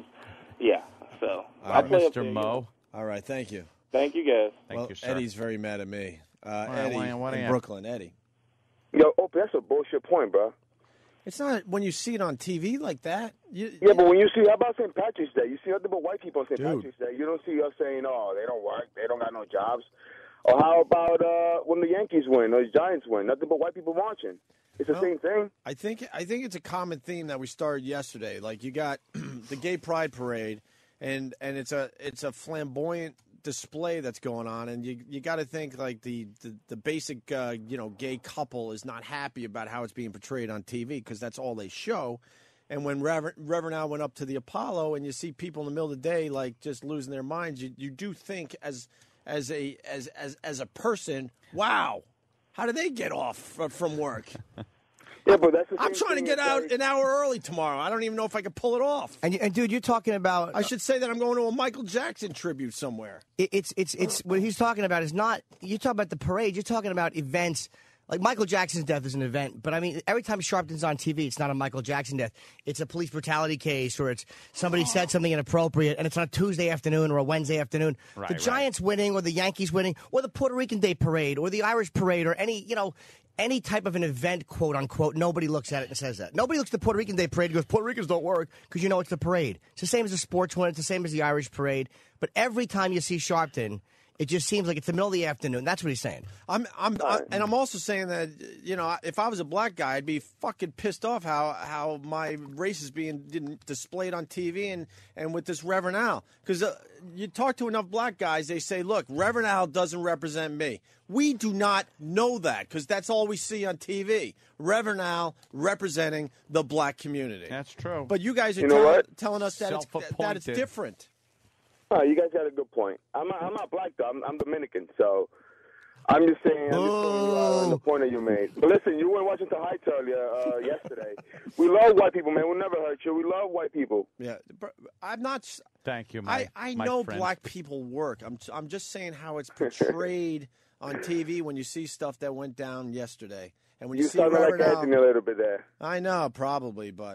Yeah. So All I'll right, play up Mister there, you Mo. know. All right, thank you. Thank you, guys. well, Eddie's very mad at me. Uh, Why- Eddie why- why in am? Brooklyn. Eddie. Yo, Opie, that's a bullshit point, bro. It's not when you see it on T V like that. You, Yeah, but when you see, how about Saint Patrick's Day? You see nothing but white people on Saint Dude. Patrick's Day. You don't see us saying, oh, they don't work, they don't got no jobs. Or how about uh, when the Yankees win or the Giants win? Nothing but white people marching. It's the Well, same thing. I think I think it's a common theme that we started yesterday. Like you got the Gay Pride Parade, and and it's a it's a flamboyant display that's going on, and you you got to think like the the, the basic uh, you know gay couple is not happy about how it's being portrayed on T V because that's all they show. And when Reverend, Reverend Al went up to the Apollo, and you see people in the middle of the day like just losing their minds, you you do think as as a as as as a person, wow, how do they get off f- from work? Yeah, but that's the I'm same trying to thing get as, out like- an hour early tomorrow. I don't even know if I can pull it off. And, and dude, you're talking about. I should say that I'm going to a Michael Jackson tribute somewhere. It, it's it's it's what he's talking about is not. You're talking about the parade. You're talking about events. Like Michael Jackson's death is an event, but I mean, every time Sharpton's on T V, it's not a Michael Jackson death. It's a police brutality case, or it's somebody said something inappropriate, and it's on a Tuesday afternoon or a Wednesday afternoon. Right, the right. Giants winning, or the Yankees winning, or the Puerto Rican Day parade, or the Irish parade, or any you know any type of an event, quote unquote. Nobody looks at it and says that. Nobody looks at the Puerto Rican Day parade and goes, Puerto Ricans don't work, because you know it's the parade. It's the same as the sports one. It's the same as the Irish parade. But every time you see Sharpton, it just seems like it's the middle of the afternoon. That's what he's saying. I'm, I'm, I, and I'm also saying that you know, if I was a black guy, I'd be fucking pissed off how how my race is being didn't displayed on T V and and with this Reverend Al, because uh, you talk to enough black guys, they say, look, Reverend Al doesn't represent me. We do not know that because that's all we see on T V. Reverend Al representing the black community. That's true. But you guys are You know tell- what? telling us that it's, that it's Self-appointed. different. Oh, you guys got a good point. I'm not, I'm not black though. I'm, I'm Dominican, so I'm just saying. I'm just saying you are on the point that you made. But listen, you were watching the Heights earlier uh, yesterday. We love white people, man. We'll never hurt you. We love white people. Yeah, but I'm not. s- Thank you, my I, I my know friend. black people work. I'm I'm just saying how it's portrayed on T V when you see stuff that went down yesterday, and when you, You see sounded like Reverend Al- Anthony a little bit there. I know, probably, but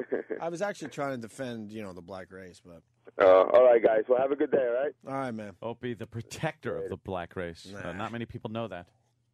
I was actually trying to defend, you know, the black race. But Uh, all right, guys. Well, have a good day, all right? all right, man. Opie, the protector of the black race. Uh, not many people know that.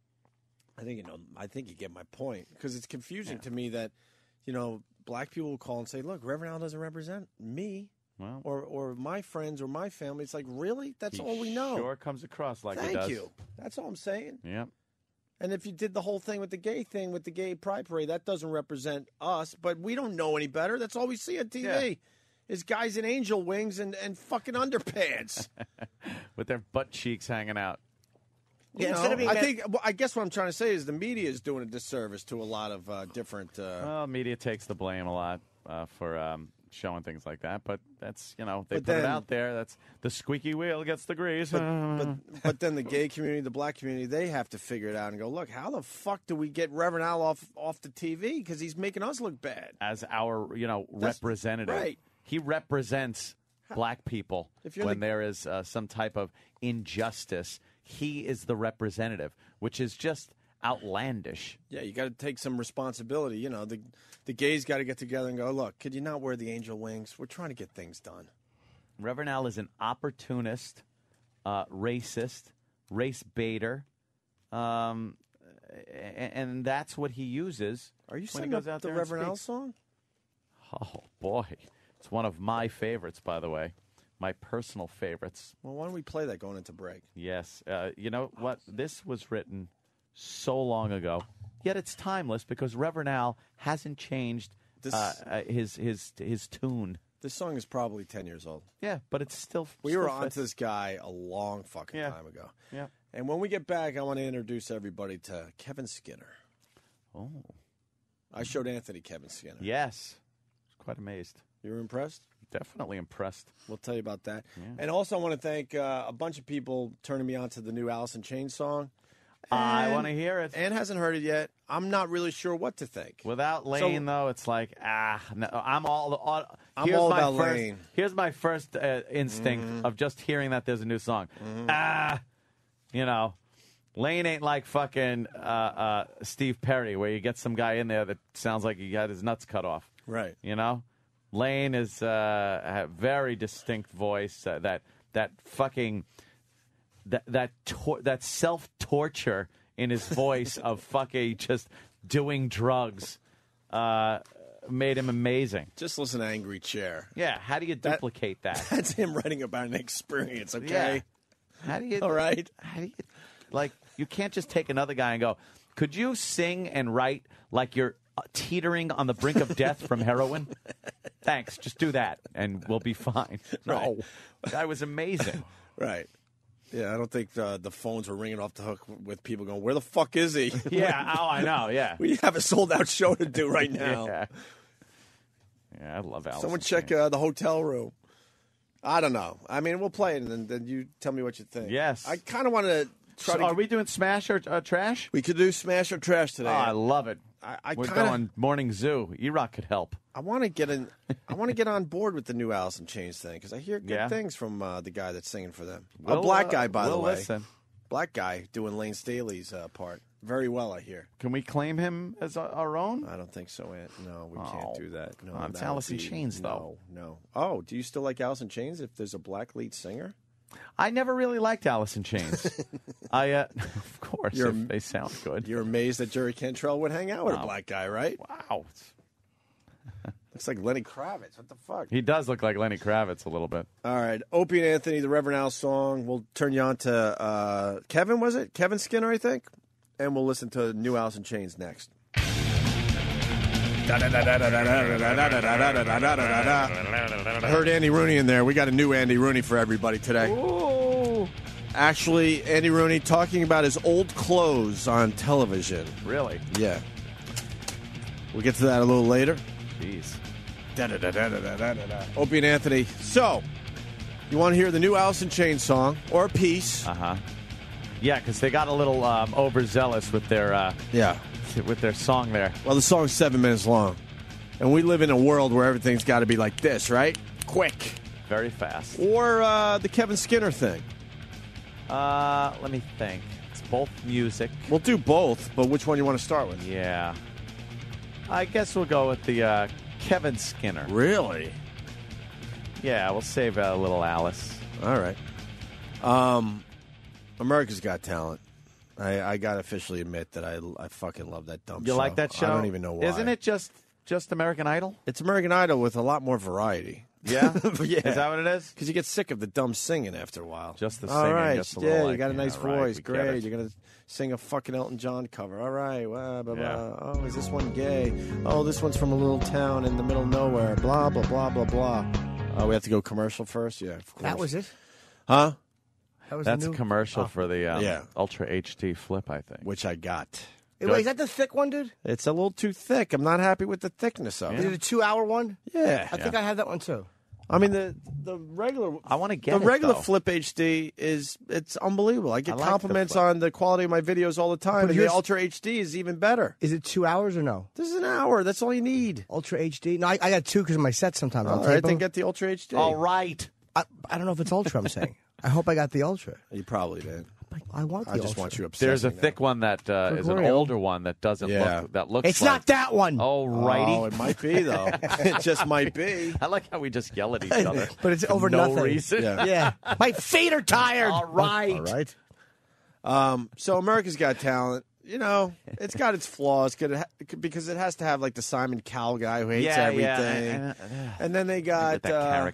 I think you know. I think you get my point because it's confusing to me that, you know, black people will call and say, "Look, Reverend Al doesn't represent me." Well, or or my friends or my family. It's like, really? That's he all we know. Sure comes across like Thank it does. you. That's all I'm saying. Yep. And if you did the whole thing with the gay thing, with the gay pride parade, that doesn't represent us. But we don't know any better. That's all we see on T V. Yeah. Is guys in angel wings and, and fucking underpants. With their butt cheeks hanging out. You Yeah, know, instead of being I that- think. Well, I guess what I'm trying to say is the media is doing a disservice to a lot of uh, different. Uh, Well, media takes the blame a lot uh, for um, showing things like that, but that's, you know, they But put it then- out there. That's the squeaky wheel gets the grease. But, but but then the gay community, the black community, they have to figure it out and go, look, how the fuck do we get Reverend Al off off the T V because he's making us look bad? As our, you know, That's- representative. right. He represents black people If you're when the- there is uh, some type of injustice. He is the representative, which is just outlandish. Yeah, you got to take some responsibility. You know, the the gays got to get together and go, look, could you not wear the angel wings? We're trying to get things done. Reverend Al is an opportunist, uh, racist, race baiter, um, and, and that's what he uses. Are you when he singing goes the, out the there and Reverend Al speaks. song? Oh boy, it's one of my favorites, by the way. my personal favorites. Well, why don't we play that going into break? Yes. Uh, you know what? This was written so long ago, yet it's timeless because Reverend Al hasn't changed This- uh, uh, his his his tune. This song is probably ten years old. Yeah, but it's still. We still were on fits. to this guy a long fucking Yeah. time ago. Yeah. And when we get back, I want to introduce everybody to Kevin Skinner. Oh. I showed Anthony Kevin Skinner. Yes. I was quite amazed. You were impressed? Definitely impressed. We'll tell you about that. Yeah. And also, I want to thank uh, a bunch of people turning me on to the new Alice in Chains song. I And- want to hear it. Ann hasn't heard it yet. I'm not really sure what to think. Without Lane, though, it's like ah, no, I'm all. all I'm here's all my about first, Lane. Here's my first uh, instinct Mhm. of just hearing that there's a new song. Mhm. Ah, you know, Lane ain't like fucking uh, uh, Steve Perry, where you get some guy in there that sounds like he got his nuts cut off. Right. You know, Lane is uh, a very distinct voice. Uh, that that fucking that that tor- that self torture in his voice of fucking just doing drugs uh, made him amazing. Just listen to Angry Chair. Yeah, how do you That- duplicate that? That's him writing about an experience, okay? Yeah. How do you? All right. How do you? Like, you can't just take another guy and go, could you sing and write like you're uh, teetering on the brink of death from heroin? Thanks. Just do that, and we'll be fine. No. That was amazing. Right. Yeah, I don't think uh, the phones were ringing off the hook with people going, where the fuck is he? Yeah, oh, I know, yeah. We have a sold-out show to do right now. Yeah, yeah I love Alice. Someone check uh, the hotel room. I don't know. I mean, we'll play it, and then, then you tell me what you think. Yes. I kind of want to try So to... are we doing Smash or uh, Trash? We could do Smash or Trash today. Oh, I love it. I, I We're kinda, going Morning Zoo. E-Rock could help. I want to get in. I want to get on board with the new Alice in Chains thing because I hear good Yeah. things from uh, the guy that's singing for them. We'll, a black uh, guy, by we'll the way. listen. Black guy doing Lane Staley's uh, part very well. I hear. Can we claim him as our- our own? I don't think so, Ant. No, we Oh. can't do that. No, Oh, it's that would Alice in be- Chains, though. No, no. Oh, do you still like Alice in Chains if there's a black lead singer? I never really liked Alice in Chains. I, uh, of course, You're- if they sound good. You're amazed that Jerry Cantrell would hang out with Wow. a black guy, right? Wow. Looks like Lenny Kravitz. What the fuck? He does look like Lenny Kravitz a little bit. All right, Opie and Anthony, the Reverend Al song. We'll turn you on to uh, Kevin, was it? Kevin Skinner, I think? And we'll listen to New Alice in Chains next. I heard Andy Rooney in there. We got a new Andy Rooney for everybody today. Ooh. Actually, Andy Rooney talking about his old clothes on television. Really? Yeah. We'll get to that a little later. Jeez. Opie and Anthony. So, you want to hear the new Alice in Chains song or a piece? Uh huh. Yeah, because they got a little um, overzealous with their uh, Yeah. with their song there. Well, the song's seven minutes long. And we live in a world where everything's got to be like this, right? Quick. Very fast. Or uh, the Kevin Skinner thing. Uh, let me think. It's both music. We'll do both, but which one you want to start with? Yeah. I guess we'll go with the uh, Kevin Skinner. Really? Yeah, we'll save a little Alice. All right. Um, America's Got Talent. I, I got to officially admit that I, I fucking love that dumb You show. like that show? I don't even know why. Isn't it just just American Idol? It's American Idol with a lot more variety. Yeah? yeah. Is that what it is? Because you get sick of the dumb singing after a while. Just the All singing. right. Just a yeah, little, you like, got a nice yeah, right, voice. we get Great. it. You're going to sing a fucking Elton John cover. All right. Blah, blah, Yeah. blah. Oh, is this one gay? Oh, this one's from a little town in the middle of nowhere. Blah, blah, blah, blah, blah. Oh, we have to go commercial first? Yeah, of course. That was it? Huh? That was That's the a new... commercial Oh. for the um, Yeah. Ultra H D flip, I think. Which I got. Hey, wait, is that the thick one, dude? It's a little too thick. I'm not happy with the thickness of Is it it. a two-hour one? Yeah. I think I have that one, too. I mean, the the regular I want to get the it, regular though. Flip H D is it's unbelievable. I get I like the compliments Flip. on the quality of my videos all the time. But And the yours- Ultra H D is even better. Is it two hours or no? This is an hour. That's all you need. Ultra H D? No, I, I got two because of my set sometimes. All I'll right, tape then them. get the Ultra H D. All right. I, I don't know if it's Ultra, I'm saying. I hope I got the Ultra. You probably did. I want the I just Ultra. want you obsessing There's a now. thick one that uh, is an Gregorio. older one that doesn't Yeah. look that looks. It's like, not that one. Oh, righty. Oh, it might be though. It just might be. I like how we just yell at each other, But it's for over no nothing. reason. Yeah. Yeah. My feet are tired. All right. All right. Um, so America's Got Talent. You know, it's got its flaws could it ha- because it has to have like the Simon Cowell guy who hates Yeah, yeah, everything, and- and- and then they got With that uh, character.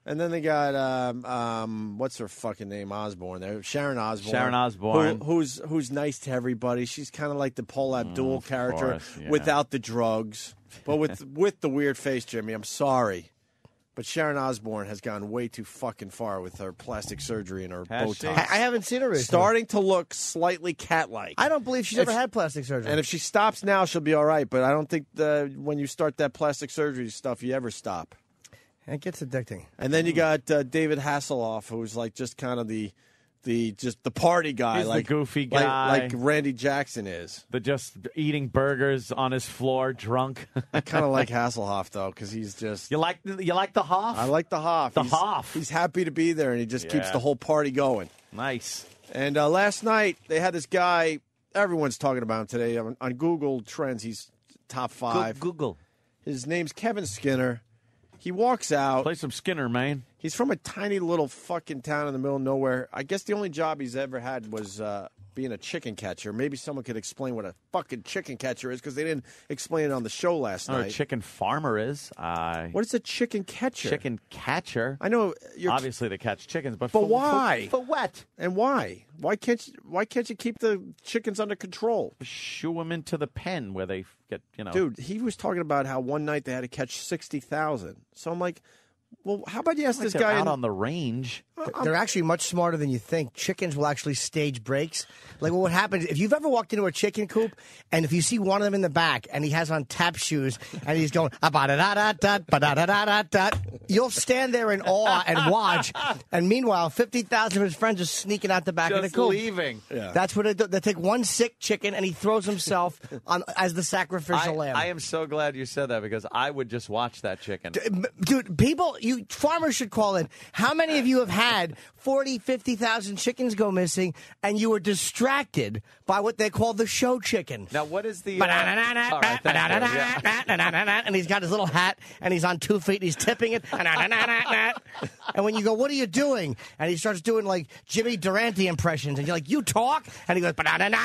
And then they got um, um, what's her fucking name? Osborne. There, Sharon Osbourne. Sharon Osbourne. who, who's who's nice to everybody. She's kind of like the Paul Abdul of character course, yeah. without the drugs, but with with the weird face. Jimmy, I'm sorry, but Sharon Osbourne has gone way too fucking far with her plastic surgery and her Has she? Botox. I, I haven't seen her recently. Starting to look slightly cat-like. I don't believe she's If ever she- had plastic surgery. And if she stops now, she'll be all right. But I don't think the, when you start that plastic surgery stuff, you ever stop. It gets addicting. And then you got uh, David Hasselhoff, who's like just kind of the, the just the party guy, He's the like goofy like- guy. like Randy Jackson is. The just eating burgers on his floor, drunk. I kind of like Hasselhoff though, because he's just. You like you like the Hoff? I like the Hoff. The he's, Hoff. He's happy to be there, and he just keeps Yeah. the whole party going. Nice. And uh, last night they had this guy. Everyone's talking about him today on, on Google Trends. He's top five. Google. His name's Kevin Skinner. He walks out. Play some Skinner, man. He's from a tiny little fucking town in the middle of nowhere. I guess the only job he's ever had was uh, being a chicken catcher. Maybe someone could explain what a fucking chicken catcher is, because they didn't explain it on the show last Or a night. chicken farmer is. Uh, What is a chicken catcher? Chicken catcher. I know you're Obviously, they catch chickens, but But for, why? For, for what? And why? Why can't you, why can't you keep the chickens under control? Shoo them into the pen where they get, you know. Dude, he was talking about how one night they had to catch sixty thousand. So I'm like, well, how about you ask like this they're guy out in- on the range. They're actually much smarter than you think. Chickens will actually stage breaks. Like, well, what happens if you've ever walked into a chicken coop and if you see one of them in the back and he has on tap shoes and he's going da da da da da da da da, you'll stand there in awe and watch. And meanwhile, fifty thousand of his friends are sneaking out the back of the Just coop. leaving. Yeah. That's what they do. They take one sick chicken and he throws himself on as the sacrificial I, lamb. I am so glad you said that because I would just watch that chicken. Dude, people, you farmers should call in. How many of you have had forty, fifty thousand chickens go missing and you were distracted by what they call the show chicken? Now, what is the... Uh, all right, thank you. Yeah. And he's got his little hat and he's on two feet and he's tipping it. And when you go, what are you doing? And he starts doing like Jimmy Durante impressions and you're like, you talk? And he goes,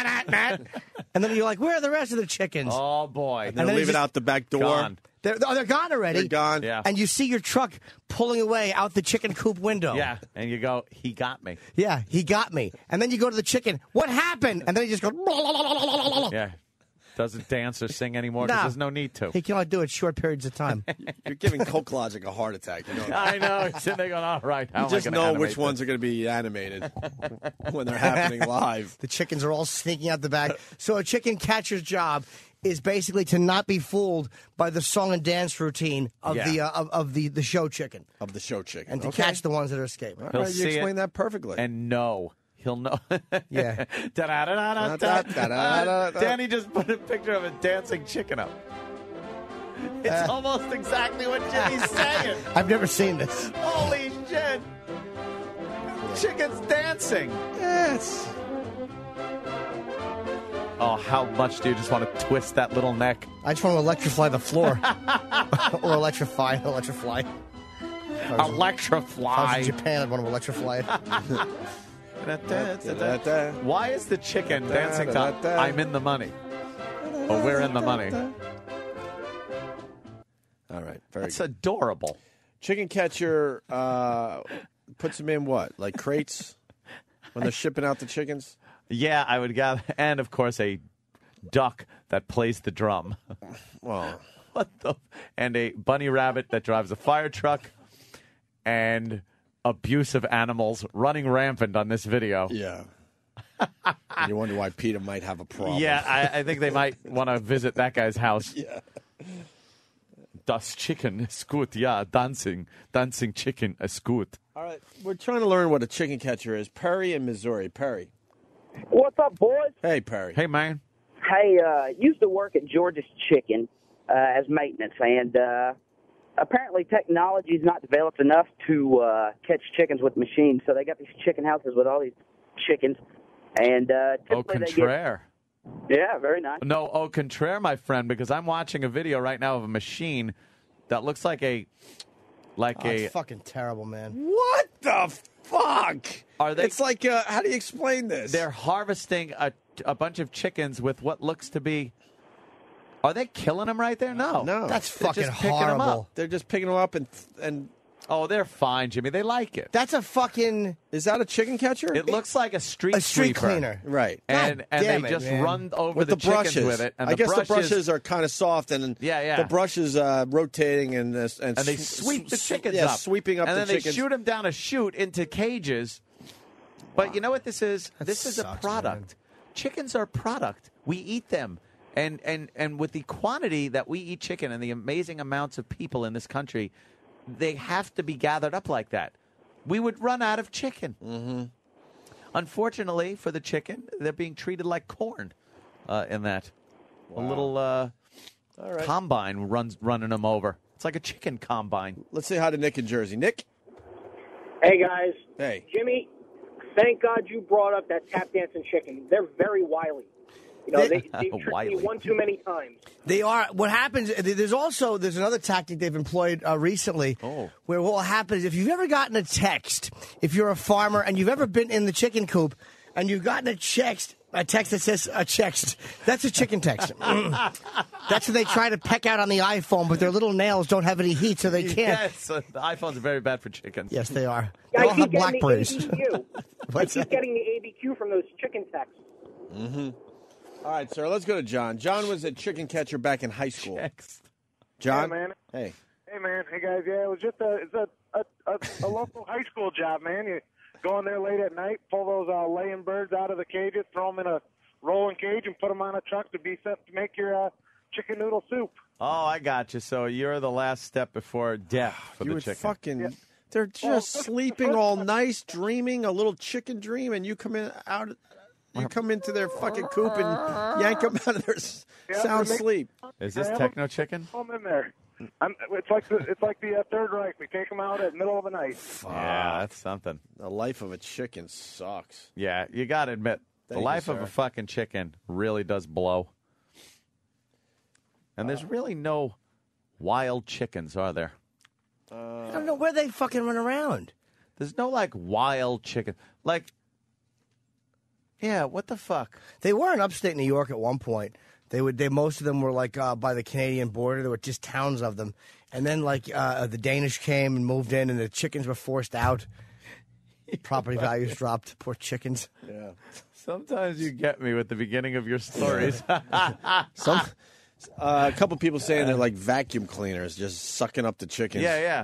and then you're like, where are the rest of the chickens? Oh, boy. And they'll then leave he it just- out the back door. Gone. They're, oh, they're gone already. They're gone. Yeah. And you see your truck pulling away out the chicken coop window. Yeah, and you go, he got me. Yeah, he got me. And then you go to the chicken. What happened? And then he just goes. Yeah. Doesn't dance or sing anymore because Nah. there's no need to. He can only do it short periods of time. You're giving Coke Logic a heart attack. You know. I know. He's sitting there going, all right, how You am just I gonna know animate which ones this? are going to be animated when they're happening live. The chickens are all sneaking out the back. So a chicken catcher's job is basically to not be fooled by the song and dance routine of Yeah. the uh, of, of the, the show chicken, Of the show chicken. and to Okay. catch the ones that are escaping. All He'll right, you see explained it that perfectly. And no. He'll know. Yeah. Da-da-da-da-da. Danny just put a picture of a dancing chicken up. It's Uh. almost exactly what Jimmy's saying. I've never seen this. Holy shit. Chicken's dancing. Yes. Oh, how much do you just want to twist that little neck? I just want to electrify the floor, or electrify, electrify. If I was- If I was Electrify. in Japan, I'd want to electrify it. Why is the chicken dancing to I'm in the money? Oh, we're in the money. All right. Very That's good. adorable. Chicken catcher uh, puts them in what? Like crates when they're shipping out the chickens? Yeah, I would gather. And, of course, a duck that plays the drum. Well, What the? And a bunny rabbit that drives a fire truck. And abusive animals running rampant on this video. yeah. And you wonder why Peter might have a problem. Yeah, I, I think they might want to visit that guy's house. Yeah. Das Chicken is good. Yeah, dancing. Dancing chicken is good. All right. We're trying to learn what a chicken catcher is. Perry in Missouri. Perry. What's up, boys? Hey, Perry. Hey, man. Hey, uh, used to work at George's Chicken uh, as maintenance, and uh, apparently technology is not developed enough to uh, catch chickens with machines. So they got these chicken houses with all these chickens, and uh, Au typically they get, contraire. yeah, very nice. No, au contraire, my friend, because I'm watching a video right now of a machine that looks like a, like Oh, a. it's fucking terrible, man. What the fuck? Are they? It's like, uh, how do you explain this? They're harvesting a a bunch of chickens with what looks to be. Are they killing them right there? No, No. That's They're fucking just picking 'em horrible. up. They're just picking them up and and Oh, they're fine, Jimmy. They like it. That's a fucking. Is that a chicken catcher? It looks like a street A street sweeper. cleaner. Right. And God and they damn it, just man. run over with the, the, chickens brushes with it. And I the guess brushes, the brushes are kind of soft, and Yeah, yeah. the brushes uh, rotating and uh, and, and they sw- sweep the sw- chickens yeah, up, sweeping up and the then chickens. they shoot them down a chute into cages. But you know what this is? That this is a sucks, product. man. Chickens are a product. We eat them, and and and with the quantity that we eat chicken and the amazing amounts of people in this country, they have to be gathered up like that. We would run out of chicken. Mm-hmm. Unfortunately for the chicken, they're being treated like corn uh, in that. A little uh, All right. combine runs running them over. It's like a chicken combine. Let's say hi to Nick in Jersey. Nick? Hey, guys. Hey. Jimmy, thank God you brought up that tap dancing chicken. They're very wily. You know, they, they tricked me Wily. one too many times. They are. What happens? There's also there's another tactic they've employed uh, recently, Oh. where what will happen is if you've ever gotten a text, if you're a farmer and you've ever been in the chicken coop, and you've gotten a text, a text that says a text, that's a chicken text. That's what they try to peck out on the iPhone, but their little nails don't have any heat, so they can't. Yes, uh, the iPhones are very bad for chickens. Yes, they are. Yeah, They all I have keep getting blackberries. the A B Q. I What's keep that? getting the A B Q from those chicken texts. Mm-hmm. All right, sir. Let's go to John. John was a chicken catcher back in high school. Text. John? Hey, man. Hey. Hey, man. Hey, guys. Yeah, it was just a it's a a, a, a local high school job, man. You go in there late at night, pull those uh, laying birds out of the cages, throw them in a rolling cage, and put them on a truck to be sent to make your uh, chicken noodle soup. Oh, I got you. So you're the last step before death for You the would chicken. fucking... They're just sleeping all nice, dreaming a little chicken dream, and you come in out... You come into their fucking coop and yank them out of their s- Yeah, sound they make- sleep. Is this Yeah, techno chicken? Throw 'em in there. I'm, it's like the it's like the uh, Third Reich. We take them out at the middle of the night. Yeah, that's something. The life of a chicken sucks. Yeah, you got to admit, the Thank you, life of sir. a fucking chicken really does blow. And there's really no wild chickens, are there? I don't know where they fucking run around. There's no, like, wild chicken. Like, yeah, what the fuck? They were in upstate New York at one point. They would. They most of them were like uh, by the Canadian border. There were just towns of them, and then like uh, the Danish came and moved in, and the chickens were forced out. Property values dropped. Poor chickens. Yeah. Sometimes you get me with the beginning of your stories. Some, uh, a couple people saying they're like vacuum cleaners, just sucking up the chickens. Yeah, yeah.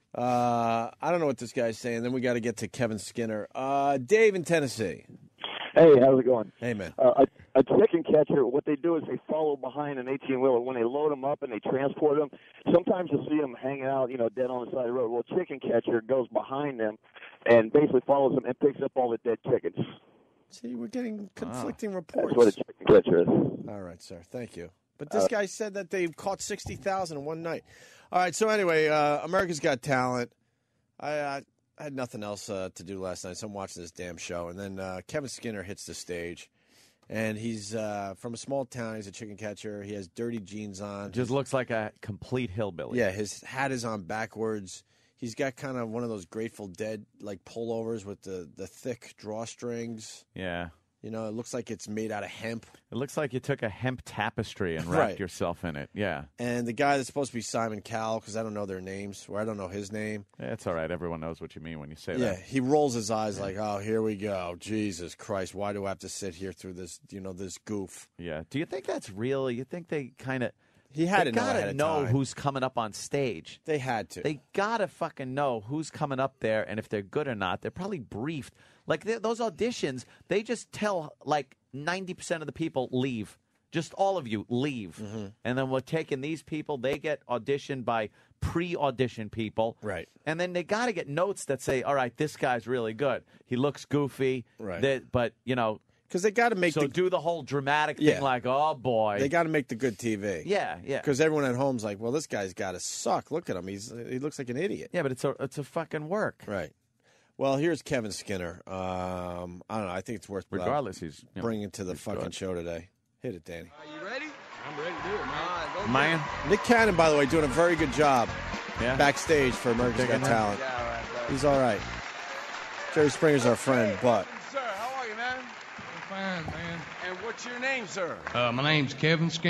Uh, I don't know what this guy's saying. Then we got to get to Kevin Skinner. Uh, Dave in Tennessee. Hey, how's it going? Hey, man. Uh, a, a chicken catcher, what they do is they follow behind an eighteen-wheeler. When they load them up and they transport them, sometimes you'll see them hanging out, you know, dead on the side of the road. Well, chicken catcher goes behind them and basically follows them and picks up all the dead chickens. See, we're getting conflicting reports. That's what a chicken catcher is. All right, sir. Thank you. But this guy said that they caught sixty thousand in one night. All right, so anyway, uh, America's Got Talent. I, I, I had nothing else uh, to do last night, so I'm watching this damn show. And then uh, Kevin Skinner hits the stage. And he's uh, from a small town. He's a chicken catcher. He has dirty jeans on. Just looks like a complete hillbilly. Yeah, his hat is on backwards. He's got kind of one of those Grateful Dead like pullovers with the, the thick drawstrings. Yeah. You know, it looks like it's made out of hemp. It looks like you took a hemp tapestry and wrapped Right. yourself in it. Yeah. And the guy that's supposed to be Simon Cowell, because I don't know their names, or I don't know his name. Yeah, it's all right. Everyone knows what you mean when you say Yeah, that. he rolls his eyes like, oh, here we go. Jesus Christ, why do I have to sit here through this, you know, this goof? Yeah. Do you think that's real? You think they kind of... He had they to know gotta ahead of know time. who's coming up on stage. They had to. They gotta fucking know who's coming up there and if they're good or not. They're probably briefed. Like they- those auditions, they just tell like ninety percent of the people leave. Just all of you leave, Mm-hmm. and then we're taking these people. They get auditioned by pre-audition people, Right. And then they got to get notes that say, "All right, this guy's really good. He looks goofy, Right. that- but you know." Because they got to make so the, do the whole dramatic Yeah. thing, like, oh boy, they got to make the good T V. yeah, yeah, Because everyone at home's like, well, this guy's got to suck. Look at him. He's he looks like an idiot. yeah. But it's a it's a fucking work. Right. Well, here's Kevin Skinner. Um, I don't know. I think it's worth uh, Regardless, he's you know, bringing to the he's fucking good. show today. Hit it, Danny. You ready? I'm ready to do it, man. All right, go Man, Nick Cannon, by the way, doing a very good job yeah. backstage for America's Digging Got him? Talent. Yeah, all right, brother. He's all right. Jerry Springer's our friend, but Sir, how are you, man? Fine, man. And what's your name, sir? Uh, my name's Kevin Skinner.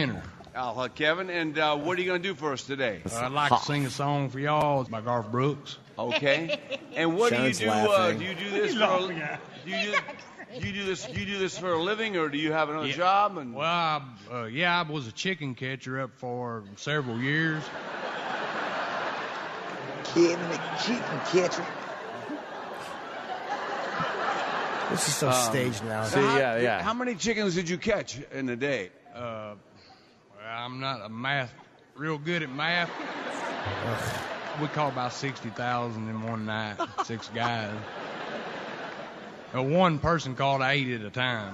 Aloha, Kevin. And uh, what are you going to do for us today? Uh, I'd like to sing a song for y'all by Garth Brooks. Okay. And what Sharon's do you do? Uh, laughing. do you do What this are you for? laughing A, at? do you do you do this? Do you do this for a living, or do you have another Yeah. job? And Well, I, uh, yeah, I was a chicken catcher up for several years. Kevin the chicken catcher. This is so Um, staged now. so how, How many chickens did you catch in a day? Uh, well, I'm not a math, real good at math. We caught about sixty thousand in one night, six guys. Uh, one person caught eight at a time.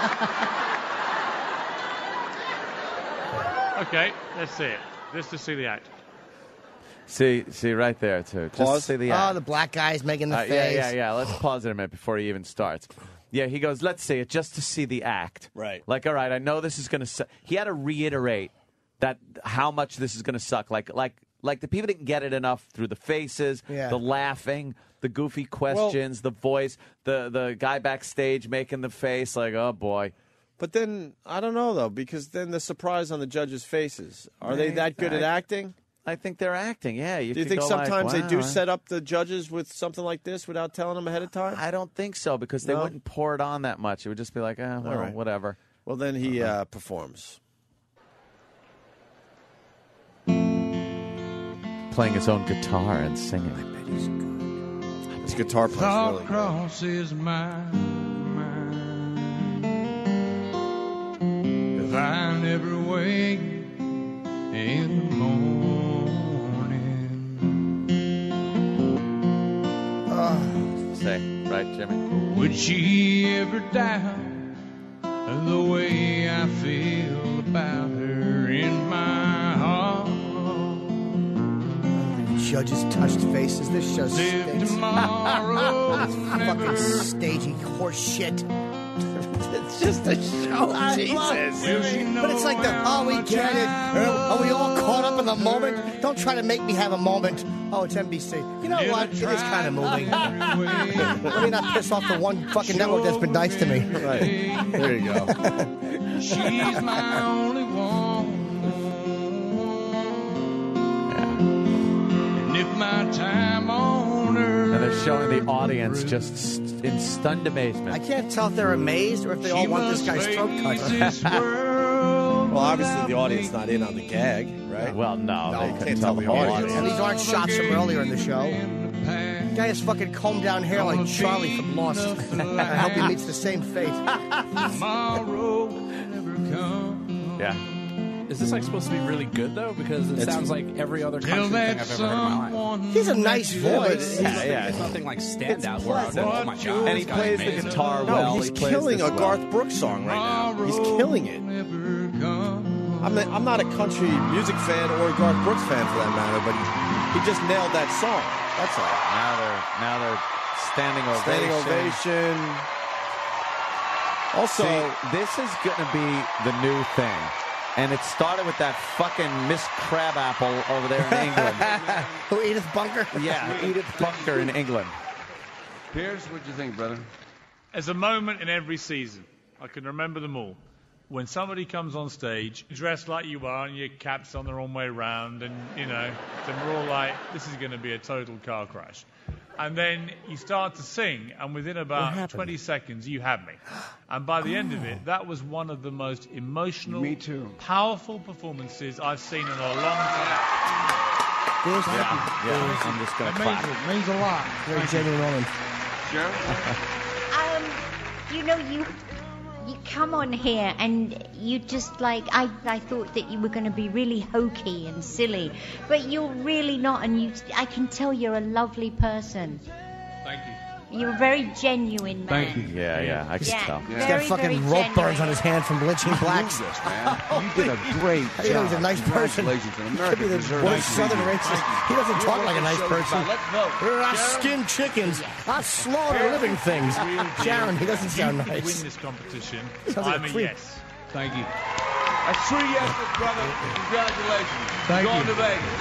Okay, let's see it. Just to see the act. See, see right there too. Just Pause. see the Oh, act. the black guy's making the Uh, face. yeah, yeah, yeah. Let's pause it a minute before he even starts. Yeah, he goes, let's see it just to see the act. Right. Like, all right, I know this is going to suck. He had to reiterate that how much this is going to suck. Like, like, like the people didn't get it enough through the faces, Yeah. the laughing, the goofy questions, the voice, the, the guy backstage making the face like, oh, boy. But then, I don't know, though, because then the surprise on the judges' faces. Are they that good at I- acting? I think they're acting, yeah. You do you could think go like, sometimes they do wow. set up the judges with something like this without telling them ahead of time? I don't think so, because they No? wouldn't pour it on that much. It would just be like, eh, well, All right. whatever. Well, then he uh, performs. Playing his own guitar and singing. I bet he's good. His guitar player's Thought really good. crosses my mind. If I never wake in the morning, Say, right, Jimmy? would she ever doubt the way I feel about her in my heart? Judges touched faces. This show stinks. tomorrow It's fucking stagey horse shit. It's just a show, I Jesus. love it. But it's like the, oh, we get it. Are we all caught up in the moment? Don't try to make me have a moment. Oh, it's N B C. You know what? It is kind of moving. Let me not piss off the one fucking network that's been nice to me. Right. There you go. She's my only one. And if my time on earth, And they're showing the audience just st- in stunned amazement. I can't tell if they're amazed or if they all want this guy's throat cut. Well, obviously the audience not in on the gag, right? Well, no, No, they can't couldn't tell tell the the whole audience. audience. And these aren't shots from earlier in the show. The guy has fucking combed down hair like Charlie from Lost. I hope he meets the same fate. tomorrow never comes. Yeah. Is this like supposed to be really good though? Because it It's- sounds like every other Till country thing that I've ever heard in my life. someone He's a nice voice. Yeah, yeah. It's nothing like standout It's where I was like, pleasant. oh my god. And he this guy's plays the amazing. guitar No, well. he's he plays killing this a well. Garth Brooks song right now. He's killing it. never comes. I'm not, I'm not a country music fan or a Garth Brooks fan for that matter, but he, he just nailed that song. That's all. Now they're now they're standing ovation. Standing ovation. Also, See, this is going to be the new thing. And it started with that fucking Miss Crabapple over there in England. Who, Edith Bunker? Yeah, Edith Bunker in England. Pierce, what do you think, brother? There's a moment in every season. I can remember them all. When somebody comes on stage, dressed like you are, and your cap's on the wrong way round, and, you know, then we're all like, this is going to be a total car crash. And then you start to sing, and within about twenty seconds, you have me. And by the end of it, that was one of the most emotional, Me too. powerful performances I've seen in a long time. This Yeah, yeah. I'm just going to clap. It means a lot. very genuine moment. Sharon? Um, you know, you you come on here and you just like I I thought that you were going to be really hokey and silly, but you're really not, and you I can tell you're a lovely person. Thank you. You're a very genuine man. Thank you. Yeah, yeah, I can Yeah. tell. He's got Very, fucking very rope genuine. burns on his hand from bleaching blacks. This, man. You did a great I didn't know job. he's a nice person. Congratulations. He And could America be the deserves worst to southern be. racist. He doesn't talk like a nice person. Let's vote. I skin chickens. I slaughter living things. Sharon, he doesn't sound If you nice. win this competition, Sounds like I'm a a creep. yes. Thank you. That's three yeses, brother. Congratulations. Thank You're going you. to Vegas.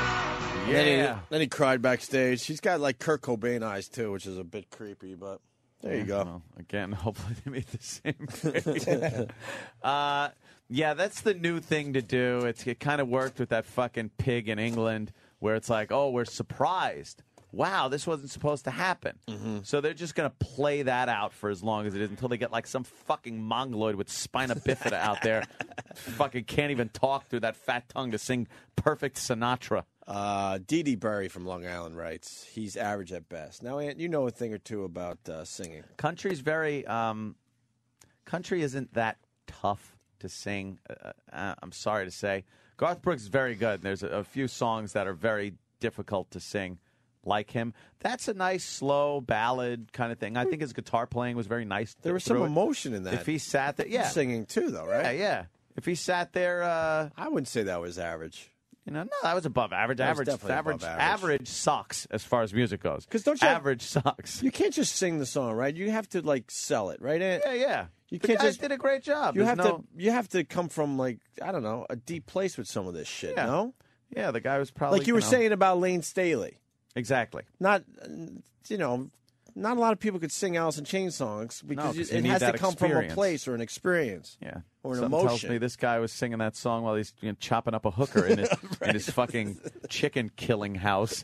Then he, Yeah. then he cried backstage. He's got like Kurt Cobain eyes too, which is a bit creepy, but There you go. Well, again, hopefully they made the same grade. uh, yeah, that's the new thing to do. It's, it kind of worked with that fucking pig in England where it's like, oh, we're surprised. Wow, this wasn't supposed to happen. Mm-hmm. So they're just going to play that out for as long as it is until they get like some fucking mongoloid with spina bifida out there. Fucking can't even talk through that fat tongue to sing perfect Sinatra. Uh, Dee Dee Burry from Long Island writes, he's average at best. Now, Ant, you know a thing or two about uh, singing. Country's very, um, country isn't that tough to sing. Uh, uh, I'm sorry to say. Garth Brooks is very good. There's a, a few songs that are very difficult to sing like him. That's a nice, slow ballad kind of thing. I think his guitar playing was very nice. There was some it. emotion in that. If he sat there, yeah. Singing too, though, right? Yeah, yeah. If he sat there, uh, I wouldn't say that was average. You know, no, that was above average. That was average, definitely average, above average. average sucks as far as music goes. Because don't you average sucks. You can't just sing the song, right? You have to like sell it, right? Ant? Yeah, yeah. You the can't guys just did a great job. You There's have no, to you have to come from like I don't know a deep place with some of this shit. Yeah. No, yeah. The guy was probably like you were know, saying about Lane Staley. Exactly. Not you know. Not a lot of people could sing Alice in Chains songs because No, 'cause it you has need to that come from a experience. place or an experience. Yeah. Or an Something emotion. tells me this guy was singing that song while he's you know, chopping up a hooker in his, in his fucking chicken killing house.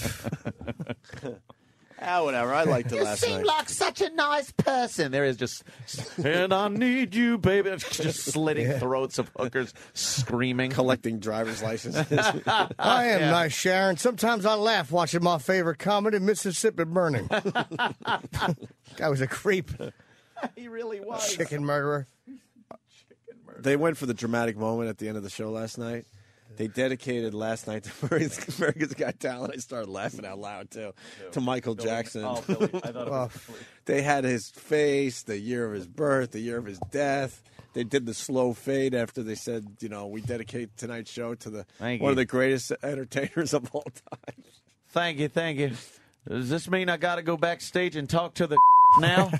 Ah, whatever. I liked it You last seem night. like such a nice person. There is just, and I need you, baby. Just slitting throats of hookers, screaming. Collecting driver's licenses. I am Yeah. nice, Sharon. Sometimes I laugh watching my favorite comedy, Mississippi Burning. Guy was a creep. He really was. Chicken murderer. They went for the dramatic moment at the end of the show last night. They dedicated last night to America's, America's Got Talent. I started laughing out loud, too, to Michael Billy. Jackson. Oh, Billy. I thought it was Billy. They had his face, the year of his birth, the year of his death. They did the slow fade after they said, you know, we dedicate tonight's show to the Thank one you. of the greatest entertainers of all time. Thank you, thank you. Does this mean I got to go backstage and talk to the now?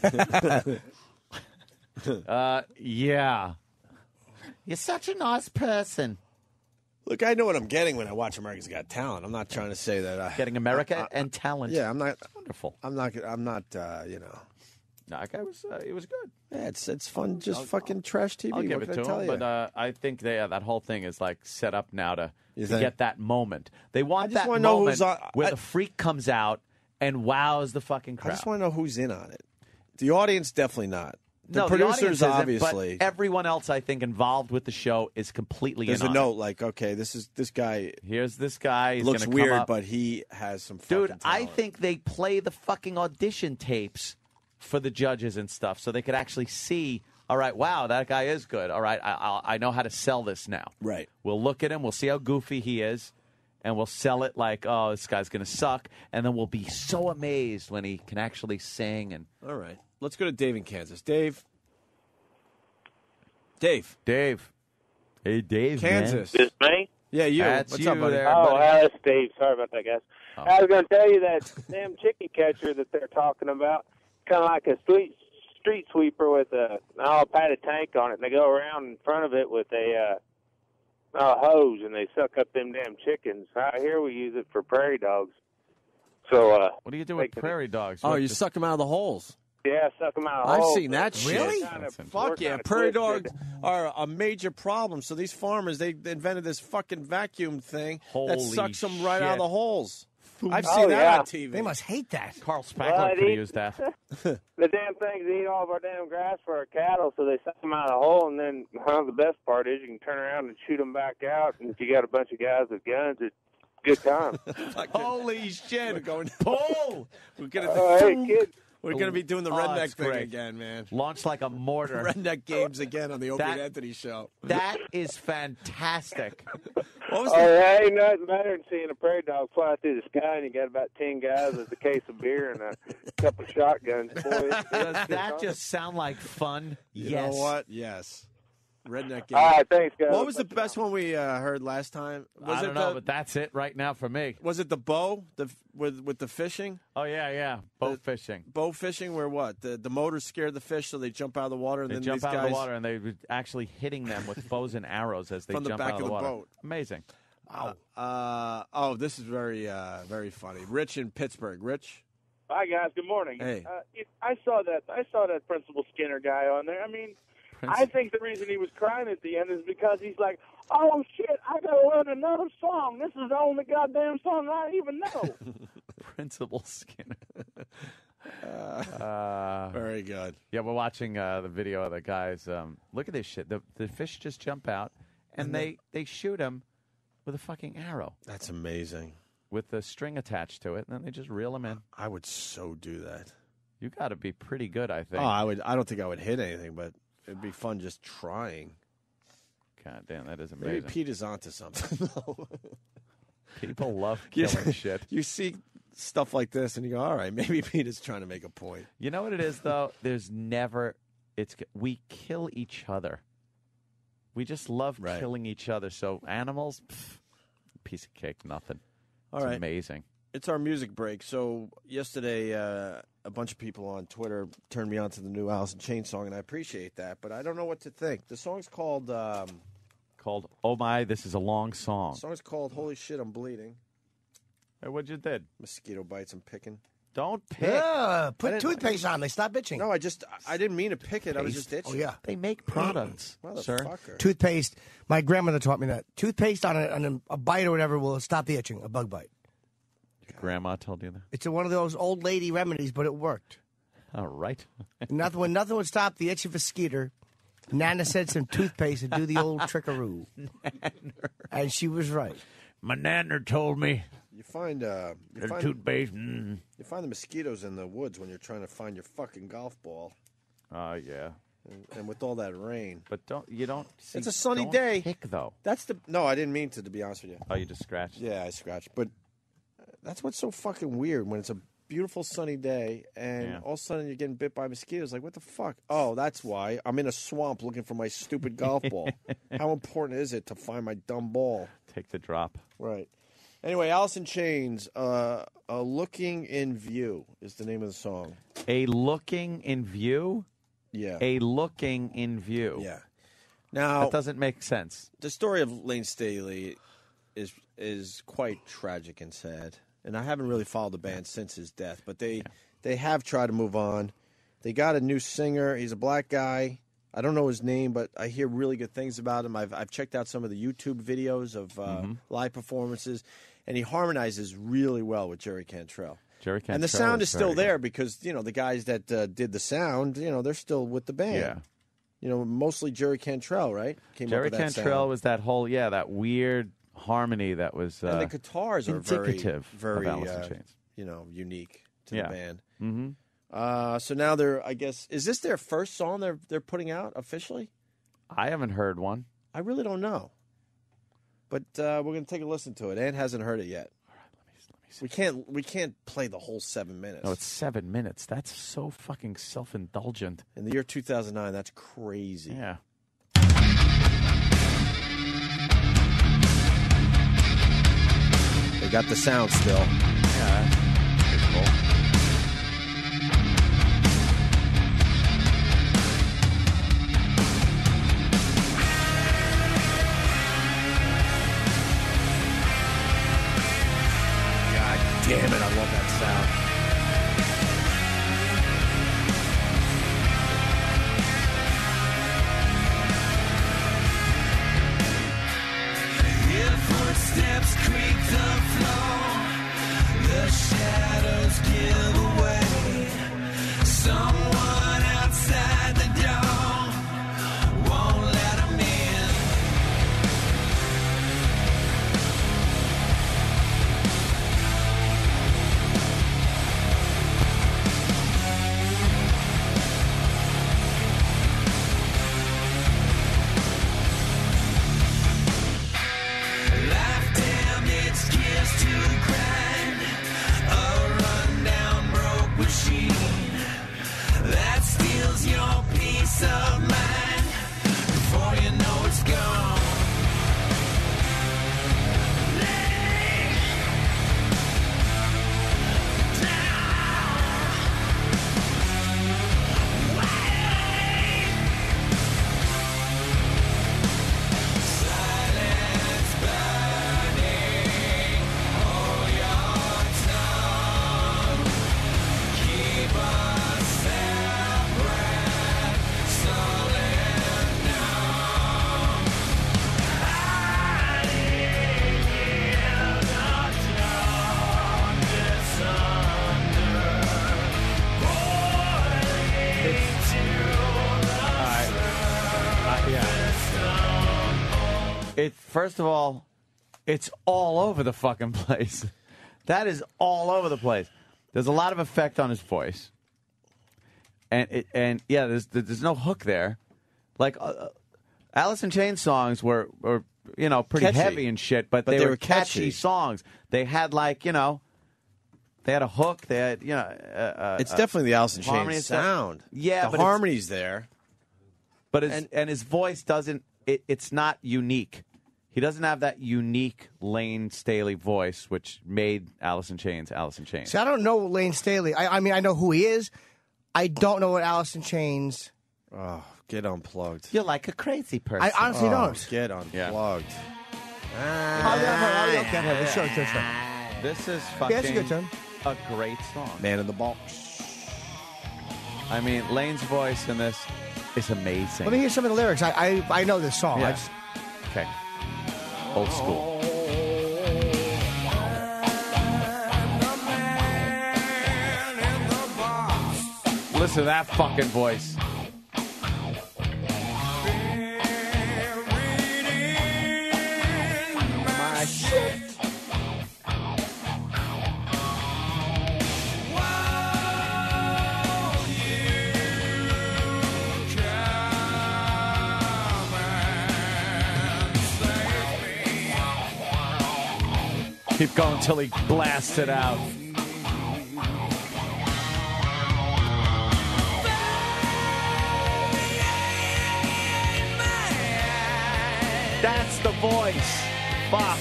uh, yeah. You're such a nice person. Look, I know what I'm getting when I watch America's Got Talent. I'm not trying to say that I, Getting America I- I- and talent. Yeah, I'm not. Wonderful. I'm not. I'm not. Uh, you know. No, that guy was. Uh, it was good. Yeah, it's it's fun. Just I'll- fucking trash T V. I'll give what it can to I tell him, you? but uh, I think they, uh, that whole thing is like set up now to, You to think? get that moment. They want I just that wanna know moment who's on- where I- the freak comes out and wows the fucking I crowd. just want to know who's in on it. The audience definitely not. The no, producers the audience isn't, obviously. but everyone else I think involved with the show is completely There's in a on note it. like, okay, this is this guy Here's this guy. He's looks gonna come weird, up. but he has some. Dude, fucking I talent. think they play the fucking audition tapes for the judges and stuff, so they could actually see. All right, wow, that guy is good. All right, I, I, I know how to sell this now. Right. We'll look at him. We'll see how goofy he is, and we'll sell it like, oh, this guy's going to suck, and then we'll be so amazed when he can actually sing. And All right, let's go to Dave in Kansas. Dave. Dave. Dave. Hey, Dave. Kansas. This me? Yeah, you. That's What's you up, buddy? there, Oh, buddy. that's Steve. Sorry about that, guys. Oh. I was going to tell you that damn chicken catcher that they're talking about, kind of like a street street sweeper with a all padded tank on it. And they go around in front of it with a uh, a hose, and they suck up them damn chickens. Out here, we use it for prairie dogs. So, uh, What do you do they with can- prairie dogs? Oh, What, you just- suck them out of the holes. Yeah, suck them out. Of I've holes. seen that But shit. we're kinda- we're Fuck yeah, kinda prairie twisted. dogs are a major problem. So these farmers, they invented this fucking vacuum thing that Holy sucks them right out of shit. the holes. I've Oh, seen that yeah. on T V. They must hate that. Carl Well, Spackler it could have eat- used that. The damn things eat all of our damn grass for our cattle, so they suck them out of the hole. And then, well, the best part is you can turn around and shoot them back out. And if you got a bunch of guys with guns, it's good time. Holy shit. We're going. Pull! We're gonna. Uh, hey, kid. We're gonna be doing the Oh, redneck that's thing great. again, man. Launched like a mortar. Redneck games again on the Opie That- and Anthony show. That is fantastic. What was Oh, the, yeah, ain't nothing better than seeing a prairie dog fly through the sky, and you got about ten guys with a case of beer and a couple of shotguns. Boy, it's- Does that just sound like fun? you yes. know what? Yes. Redneck games. All right, thanks, guys. What was the best one we uh, heard last time? Was I it don't know, the, but that's it right now for me. Was it the bow the with with the fishing? Oh yeah, yeah, boat The- fishing. Bow fishing where what? The the motor scared the fish so they jump out of the water and They then jump these out guys of the water and they were actually hitting them with bows and arrows as they From the jump back out of of the, the water. boat. Amazing. Uh, uh, oh, this is very uh, very funny. Rich in Pittsburgh. Rich. Hi guys, good morning. Hey. Uh, it, I saw that. I saw that Principal Skinner guy on there. I mean, I think the reason he was crying at the end is because he's like, "Oh shit, I gotta learn another song. This is the only goddamn song I even know." Principal Skinner. Uh, uh, very good. Yeah, we're watching uh, the video of the guys. Um, look at this shit. The the fish just jump out, and, And they, they shoot him with a fucking arrow. That's amazing. With the string attached to it, and then they just reel him in. I would so do that. You got to be pretty good, I think. Oh, I would. I don't think I would hit anything, but it'd be fun just trying. God damn, that is amazing. Maybe Pete is onto something. People love You- killing shit. You see stuff like this, and you go, "All right, maybe Pete is trying to make a point." You know what it is, though? There's never. It's we kill each other. We just love Right. killing each other. So animals, pff, piece of cake, nothing. All it's right. amazing. It's our music break. So yesterday, uh, a bunch of people on Twitter turned me on to the new Alice in Chains song, and I appreciate that. But I don't know what to think. The song's called. Um, Called Oh My, this is a long the song. song's called "Holy Shit, I'm Bleeding." Hey, what'd you did? Mosquito bites. I'm picking. Don't pick. Yeah, I put didn't- toothpaste on. They stop itching. No, I just I didn't mean to pick it. I was just itching. Oh yeah, They make products, sir. Motherfucker. toothpaste. My grandmother taught me that toothpaste on a, on a, a bite or whatever will stop the itching. A bug bite. Your grandma told you that? It's a, one of those old lady remedies, but it worked. All right. Nothing when nothing would stop the itch of a skeeter. Nana said some toothpaste to do the old trickaroo, and she was right. My nanner told me You find uh, you that find toothpaste. Mm. you find the mosquitoes in the woods when you're trying to find your fucking golf ball, Oh, yeah. and, and with all that rain. But don't you don't. See, It's a sunny don't day. Pick though. That's the no. I didn't mean to. To be honest with you. Oh, you just scratched. Yeah, I scratched. But that's what's so fucking weird when it's a beautiful sunny day and Yeah. all of a sudden you're getting bit by mosquitoes. Like, what the fuck? Oh, that's why. I'm in a swamp looking for my stupid golf ball. How important is it to find my dumb ball? Take the drop. Right. Anyway, Alice in Chains, uh, uh, Looking in View is the name of the song. A looking in view. Yeah. A looking in view. Yeah. Now, That doesn't make sense. the story of Lane Staley is is quite tragic and sad. And I haven't really followed the band since his death, but they they have tried to move on. They got a new singer. He's a black guy. I don't know his name, but I hear really good things about him. I've I've checked out some of the YouTube videos of uh, Mm-hmm. live performances, and he harmonizes really well with Jerry Cantrell. Jerry Cantrell And the sound is is still very there because, you know, the guys that uh, did the sound, you know, they're still with the band. Yeah. You know, mostly Jerry Cantrell, right? Came Jerry up with that Cantrell sound. was that whole yeah that weird harmony that was uh, And the guitars are very, indicative very, of Alice in uh, Chains. you know, unique to Yeah. the band. Mm-hmm. Uh, so now they're, I guess, is this their first song they're they're putting out officially? I haven't heard one. I really don't know. But uh, we're going to take a listen to it. Ann hasn't heard it yet. All right, let me, let me see. We can't we can't play the whole seven minutes. No, it's seven minutes. That's so fucking self-indulgent. In the year two thousand nine, that's crazy. Yeah. They got the sound still. Yeah. That's cool. God damn it, I love that sound. Your footsteps creak the floor. The shadows kill It first of all, it's all over the fucking place. That is all over the place. There's a lot of effect on his voice, and it, and yeah, there's there's no hook there. Like uh, Alice in Chains songs were, were you know pretty Catchy. heavy and shit, but, But they, they were were catchy. catchy. songs. They had like you know, they had a hook. They had you know, uh, uh, It's uh, definitely the Alice in harmony Chains and stuff. sound. Yeah, the but it's- harmony's there. But his, and, and his voice doesn't. It, it's not unique. He doesn't have that unique Lane Staley voice, which made Alice in Chains Alice in Chains. See, I don't know Lane Staley. I, I mean, I know who he is. I don't know what Alice in Chains. Oh, get unplugged. You're like a crazy person. I honestly Oh, don't. Get unplugged. Oh, yeah, oh, yeah, okay, okay, sure, sure, sure. This is Yeah, fucking it's a good tune. a great song. Man in the box. I mean, Lane's voice in this is amazing. Let me hear some of the lyrics. I I, I know this song. Yeah. I just, Okay. Old school. Listen to that fucking voice. my shit. Keep going till he blasts it out. That's the voice. Fuck.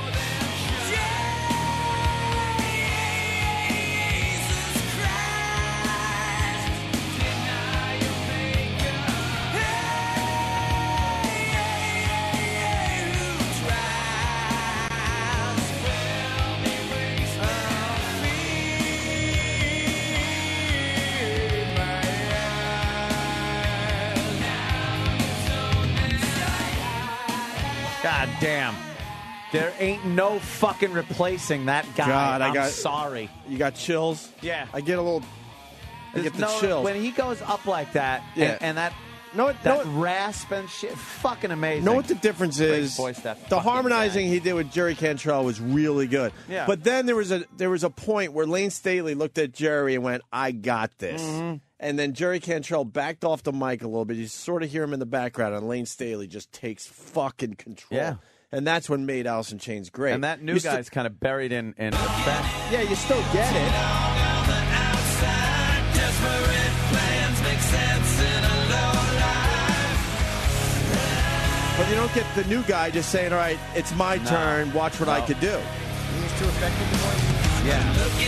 God damn. There ain't no fucking replacing that guy. God, I I'm got- sorry. You got chills? Yeah. I get a little. I There's get the no- chills. When he goes up like that, Yeah. and, and that know what, that know what- rasp and shit, fucking amazing. know what the difference Great is? voice, that the fucking harmonizing he did with Jerry Cantrell was really good. Yeah. But then there was a there was a point where Lane Staley looked at Jerry and went, "I got this." Mm-hmm. And then Jerry Cantrell backed off the mic a little bit. You sort of hear him in the background, and Lane Staley just takes fucking control. Yeah. And that's what made Alice in Chains great. And that new You guy's kind of buried in, in effect. Yeah, you still get it. But you don't get the new guy just saying, all right, it's my No. turn, watch what I No. could do. He's too effective. The voice. Yeah.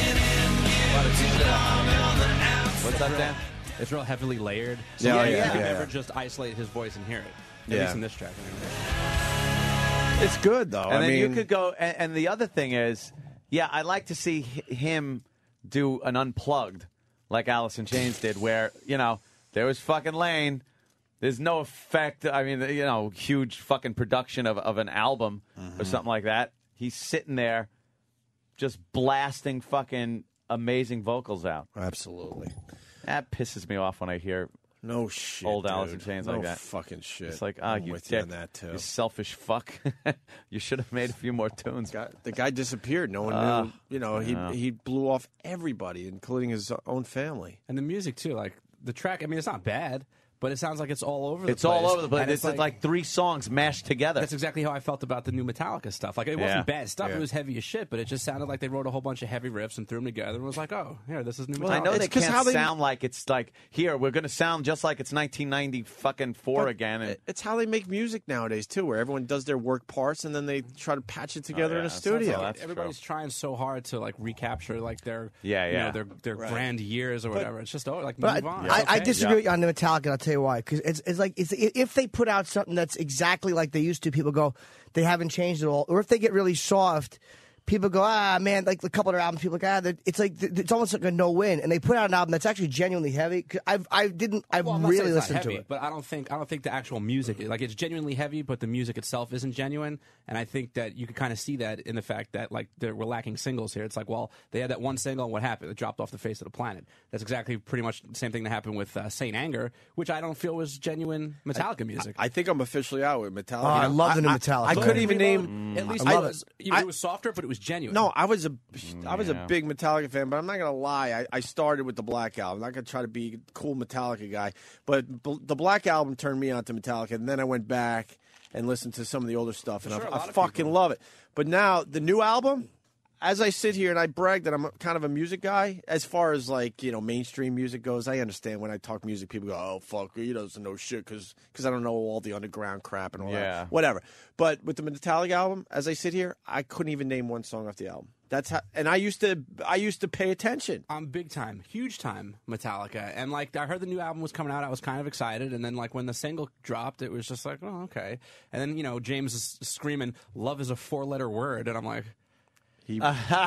What's up, Dan? It's real heavily layered. So Yeah, yeah, yeah, you yeah, can yeah. never just isolate his voice and hear it. At Yeah. least in this track. Anyway. It's good, though. And I then mean, you could go, and, and the other thing is, yeah, I like to see h- him do an unplugged like Alice in Chains did, where, you know, there was fucking Lane. There's no effect. I mean, you know, huge fucking production of, of an album or something like that. He's sitting there just blasting fucking amazing vocals out. Absolutely. That pisses me off when I hear no shit, old Alice in dude. Chains no like that. fucking shit. It's like, ah, I'm you with you dick. on that, too. You selfish fuck. You should have made a few more tunes. The guy disappeared. No one Ah, knew. You know, he yeah. he blew off everybody, including his own family. And the music, too. Like, the track, I mean, it's not bad, but it sounds like it's all over the It's place. all over the place. And It's, like, three songs mashed together. That's exactly how I felt about the new Metallica stuff. Like, it Yeah. wasn't bad stuff. Yeah. It was heavy as shit, but it just sounded like they wrote a whole bunch of heavy riffs and threw them together and was like, oh, here, this is new Metallica. Well, I know they It's 'cause can't how they- sound like it's like here. We're going to sound just like it's nineteen ninety fucking four But again. And It's how they make music nowadays too, where everyone does their work parts and then they try to patch it together yeah, in a that's- studio. that's Everybody's trying so hard to like recapture like their Yeah, you yeah. know, their their Right. grand years or whatever. It's just oh like But move on. I, It's I okay. disagree with you on the Metallica, and I'll tell you why. Because it's, it's like it's, if they put out something that's exactly like they used to, people go, they haven't changed at all. Or if they get really soft, people go, ah, man, like a couple of their albums, people go, ah, they're- it's like it's almost like a no win, and they put out an album that's actually genuinely heavy. 'Cause I've I didn't I've Well, I'm not really saying it's not listened to heavy, it. but I don't think I don't think the actual music like it's genuinely heavy, but the music itself isn't genuine. And I think that you could kind of see that in the fact that like there we're lacking singles here. It's like, well, they had that one single, and what happened? It dropped off the face of the planet. That's exactly pretty much the same thing that happened with uh, Saint Anger, which I don't feel was genuine Metallica music. I think I'm officially out with Metallica. Oh, I love the new Metallica. I, couldn't even name. Mm, At least I it love was, it. you know, I- it was softer, but it was genuine. No, I was a, I was Yeah. a big Metallica fan, but I'm not gonna lie. I, I started with the Black Album. I'm not gonna try to be a cool Metallica guy, but b- the Black Album turned me on to Metallica, and then I went back and listened to some of the older stuff, and Sure, a I, lot I of fucking love it. But now the new album, as I sit here and I brag that I'm a, kind of a music guy, as far as like you know mainstream music goes, I understand when I talk music, people go, "Oh fuck, he doesn't know shit," because I don't know all the underground crap and all Yeah. that, whatever. But with the Metallica album, as I sit here, I couldn't even name one song off the album. That's how, and I used to, I used to pay attention. I'm big time, huge time Metallica, and like I heard the new album was coming out, I was kind of excited, and then like when the single dropped, it was just like, oh okay, and then you know James is screaming, "Love is a four-letter word," and I'm like, he,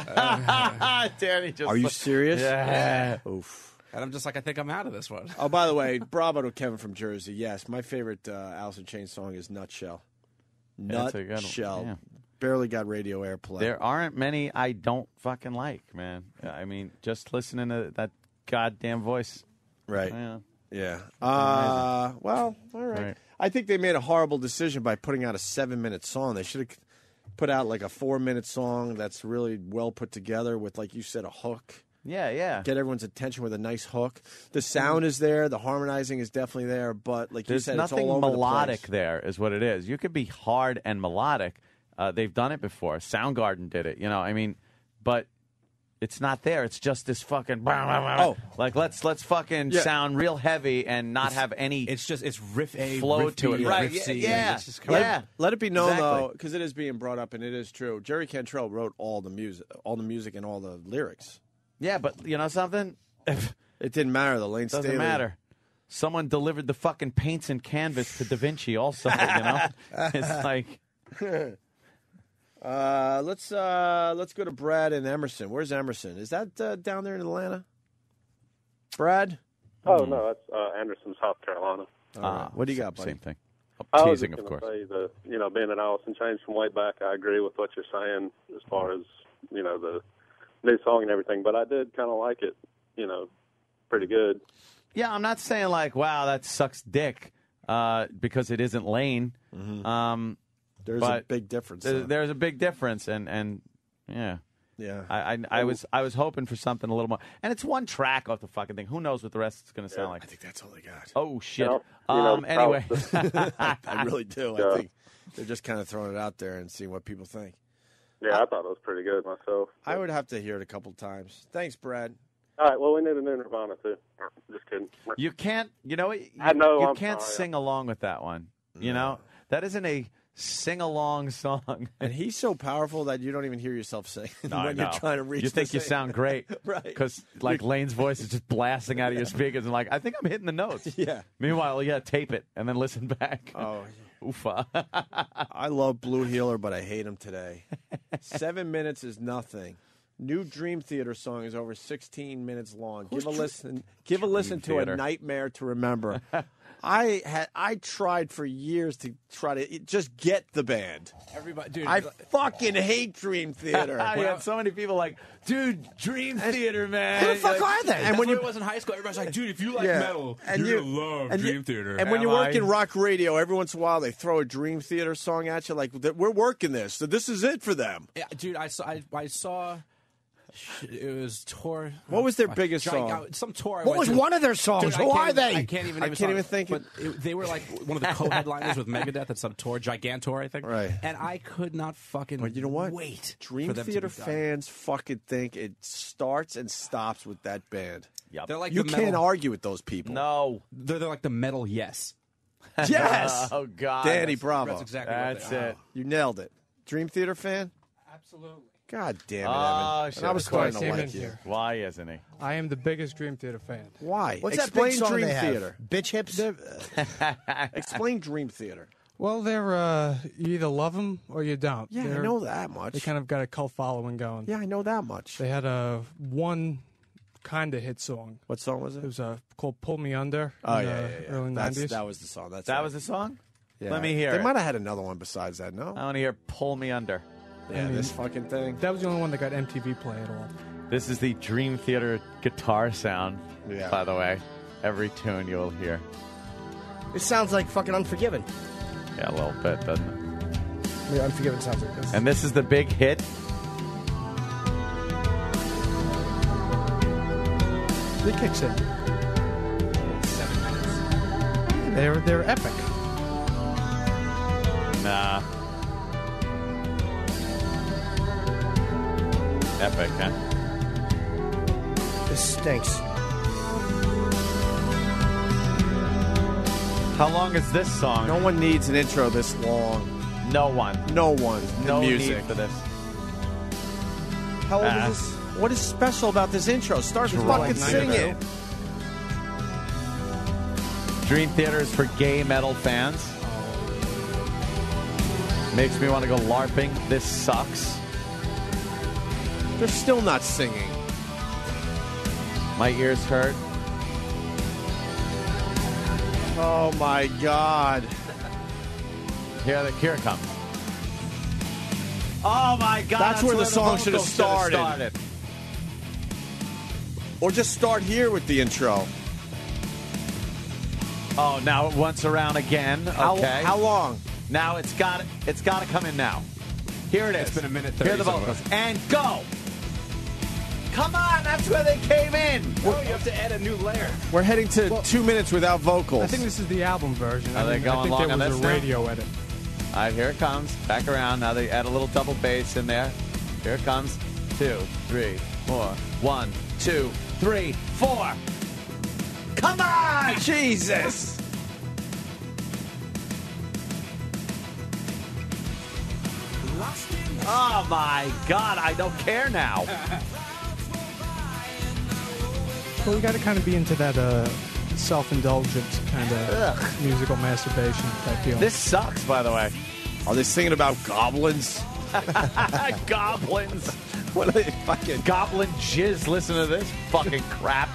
Danny just Are you serious? Yeah. Oof. and I'm just like, I think I'm out of this one. Oh, by the way, bravo to Kevin from Jersey. Yes, my favorite uh, Alice in Chains song is Nutshell. That's a good one. Nutshell. Yeah. Barely got radio airplay. There aren't many I don't fucking like, man. I mean, just listening to that goddamn voice. Right. Yeah. Yeah. Uh, well, all right. Right. I think they made a horrible decision by putting out a seven-minute song. They should have put out like a four-minute song that's really well put together with, like you said, a hook. Yeah, yeah. Get everyone's attention with a nice hook. The sound is there. The harmonizing is definitely there. But like There's you said, nothing it's all over melodic the place. there, is what it is. You could be hard and melodic. Uh, they've done it before. Soundgarden did it. You know, I mean, but it's not there. It's just this fucking. Oh. Like let's let's fucking Yeah. sound real heavy and not have any. It's just it's riff A, flow riff to B, it, right? riff Yeah, C, yeah. and it's just Let, Yeah. let it be known Exactly. though, because it is being brought up and it is true. Jerry Cantrell wrote all the music, all the music and all the lyrics. Yeah, but you know something? It didn't matter. The Lane Doesn't Staley. matter. Someone delivered the fucking paints and canvas to Da Vinci. Also, you know, it's like. Uh, let's uh, let's go to Brad and Emerson. Where's Emerson? Is that uh, down there in Atlanta? Brad? Oh no, that's uh, Anderson, South Carolina. All right. What do you got, buddy? Same thing. I was Teasing, just of gonna course. say that you know, being an Alice in Chains from way back, I agree with what you're saying as far as you know the new song and everything. But I did kind of like it, you know, pretty good. Yeah, I'm not saying like, wow, that sucks dick, uh, because it isn't Lane. Mm-hmm. Um, There's but a big difference. there- though. there's a big difference, and and yeah. Yeah, I, I I was I was hoping for something a little more, and it's one track off the fucking thing. Who knows what the rest is going to sound like? I think that's all they got. Oh shit! You know, you know, um, anyway, I really do. I Yeah. think they're just kind of throwing it out there and seeing what people think. Yeah, I thought it was pretty good myself. I would have to hear it a couple times. Thanks, Brad. All right, well, we need a new Nirvana too. Just kidding. you can't. You know what? You, I know, you I'm can't sorry. sing along with that one. You know that isn't a sing along song. And he's so powerful that you don't even hear yourself sing No, I when know. you're trying to reach. You think the you same- sound great, Right. Because like Lane's voice is just blasting out of your speakers, and like I think I'm hitting the notes. Yeah. Meanwhile, you got to tape it and then listen back. Oh, Oofa. I love Blue Healer, but I hate him today. Seven minutes is nothing. New Dream Theater song is over sixteen minutes long. give a listen. Give a listen to Theater? a Nightmare to Remember. I had I tried for years to try to just get the band. Everybody, dude. I fucking hate Dream Theater. I had so many people like, dude, Dream Theater, man. Who the fuck Like, are they? And And when when it you was in high school, everybody's like, dude, if you like Yeah. metal, And you're you- gonna love and you- Dream Theater. And when you Am work I? in rock radio, every once in a while they throw a Dream Theater song at you, like we're working this. So this is it for them. Yeah, dude, I saw. I, I saw. It was tour. What was their uh, biggest Gi- song? uh, Some tour. I What went was to. one of their songs? Dude, I Who can't are even- they? I can't even. I name a can't song, even think But it, they were like one of the co-headliners with Megadeth at some tour, Gigantour, I think. Right. And I could not fucking. But you know what? Wait. Dream for them to Theater be done. fans fucking think it starts and stops with that band. Yep. They're like You the can't metal, argue with those people. No. They're, they're like the metal. Yes. Yes. Oh God. Danny That's- Bravo. That's exactly That's what they are. it. You nailed it. Dream Theater fan? Absolutely. God damn it, Oh, Evan. shit. And I was That's why I starting to came like in you. here. Why isn't he? I am the biggest Dream Theater fan. Why? What's that Explain big song Dream they have? Theater. Bitch hips. Explain Dream Theater. Well, they're uh, you either love them or you don't. Yeah, I They're- know that much. They kind of got a cult following going. Yeah, I know that much. They had a one kind of hit song. What song was it? It was uh, called "Pull Me Under." Oh in yeah, the yeah, yeah. early That's, nineties. that was the song. That's That right. was the song? Yeah. Let me hear They it. might have had another one besides that. No. I want to hear "Pull Me Under." Yeah, I mean, this fucking thing. That was the only one that got M T V play at all. This is the Dream Theater guitar sound, Yeah. by the way. Every tune you'll hear. It sounds like fucking Unforgiven. Yeah, a little bit, doesn't it? Yeah, Unforgiven sounds like this. And this is the big hit. It kicks in. Seven minutes. They're they're epic. Nah. Epic, huh? This stinks. How long is this song? No one needs an intro this long. No one. No one. No in music. need for this. How old Ah. is this? What is special about this intro? Start It's fucking like singing. Dream Theater is for gay metal fans. Makes me want to go LARPing. This sucks. They're still not singing. My ears hurt. Oh my God. Here, the, here it comes. Oh my God! That's where the song should have vocals started. started. Or just start here with the intro. Oh, now it once around again. How, Okay. how long? Now it's got it's got to come in now. Here it is. It's been a minute Here are thirty the so vocals far. and go. Come on, that's where they came in. Oh, you have to add a new layer. We're heading to Well, two minutes without vocals. I think this is the album version. Are I, they mean, going I think long there on was this a now? radio edit. All right, here it comes. Back around. Now they add a little double bass in there. Here it comes. Two, three, four. One, two, three, four. Come on! Jesus. Oh my God! I don't care now. Well, we got to kind of be into that uh, self-indulgent kind of musical masturbation type deal. This sucks, by the way. Are they singing about goblins? Goblins. What are they fucking? Goblin jizz. Listen to this fucking crap.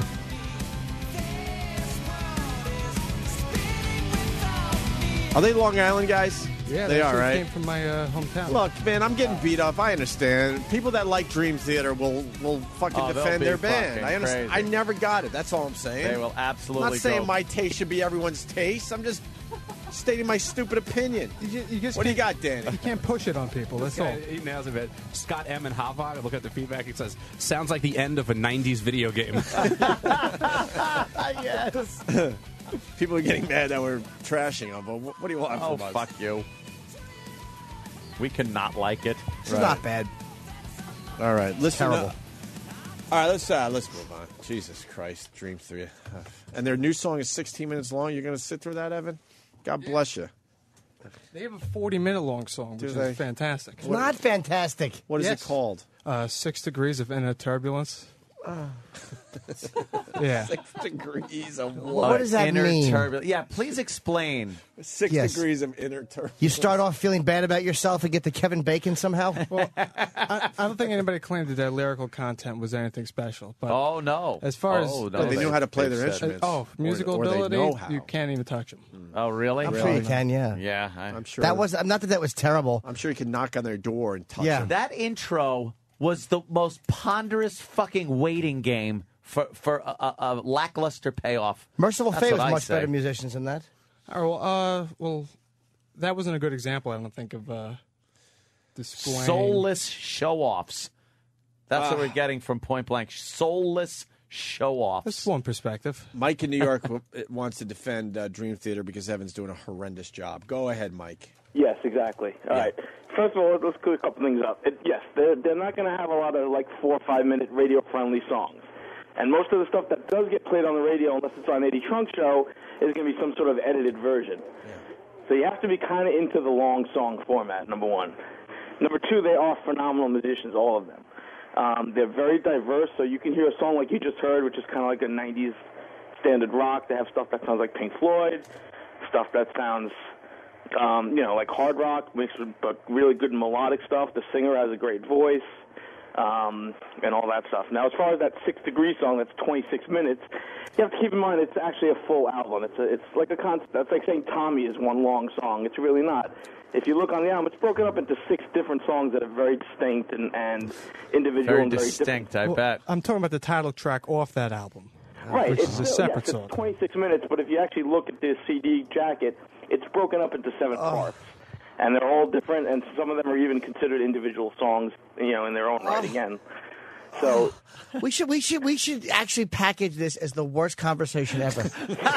Are they Long Island guys? yeah, they are, actually right? Came from my uh, hometown. Look, man, I'm getting beat up. I understand. People that like Dream Theater will will fucking Oh, they'll defend be their band. fucking I understand. crazy. I never got it. That's all I'm saying. They will I'm absolutely not saying go. my taste should be everyone's taste. I'm just stating my stupid opinion. You, you just What do you can't- got, Danny? You can't push it on people. That's all. Yeah, he nails it. Scott M. and Havok, look at the feedback. It says, sounds like the end of a nineties video game. Yes. People are getting mad that we're trashing them, but what, what do you want Oh, from us? fuck you. We cannot like it. It's not bad. All right, listen. Terrible. uh, all right, let's uh, let's move on. Jesus Christ, Dream Theater, and their new song is sixteen minutes long. You're going to sit through that, Evan? God bless you. They have a forty-minute long song, Do which they? is fantastic. It's not fantastic. What is Yes. it called? Uh, Six Degrees of Inner Turbulence. Yeah. Six degrees of What what? does that inner mean? turbulence. Yeah, please explain. Six Yes. degrees of inner turbulence. You start off feeling bad about yourself and get to Kevin Bacon somehow? Well, I, I don't think anybody claimed that their lyrical content was anything special. But Oh, no. as far as Oh, no, But they knew how to play they've their said- instruments. oh, musical or, or ability, they know how. you can't even touch them. Oh, really? I'm sure you can, yeah. Yeah. I, I'm sure. That was not that that was terrible. I'm sure you could knock on their door and touch Yeah. them. That intro was the most ponderous fucking waiting game for, for a, a, a lackluster payoff. Merciful That's Fate what was I much say. better musicians than that. Oh, well, uh, well, that wasn't a good example, I don't think, of uh, displaying. Soulless show-offs. That's what Ah. we're getting from Point Blank. Soulless show-offs. That's one perspective. Mike in New York w- wants to defend uh, Dream Theater because Evan's doing a horrendous job. Go ahead, Mike. Yes, exactly. All right. First of all, let's clear a couple things up. It, yes, they're, they're not going to have a lot of like four or five minute radio friendly songs. And most of the stuff that does get played on the radio, unless it's on Eddie Trunk's show, is going to be some sort of edited version. So you have to be kind of into the long song format, number one. Number two, they are phenomenal musicians, all of them. Um, they're very diverse, so you can hear a song like you just heard, which is kind of like a nineties standard rock. They have stuff that sounds like Pink Floyd, stuff that sounds um, you know, like hard rock mixed with but really good melodic stuff. The singer has a great voice, um, and all that stuff. Now, as far as that Six Degree song, that's twenty-six minutes. You have to keep in mind it's actually a full album. It's a, it's like a concept. That's like saying Tommy is one long song. It's really not. If you look on the album, it's broken up into six different songs that are very distinct and, and individual. Very and very distinct, different. I Well, bet. I'm talking about the title track off that album, uh, Right, which it's is a still, separate yes, song. it's twenty-six minutes, but if you actually look at the C D jacket, it's broken up into seven Oh. parts. And they're all different, and some of them are even considered individual songs, you know, in their own right Oh. again. So we should we should we should actually package this as the worst conversation ever.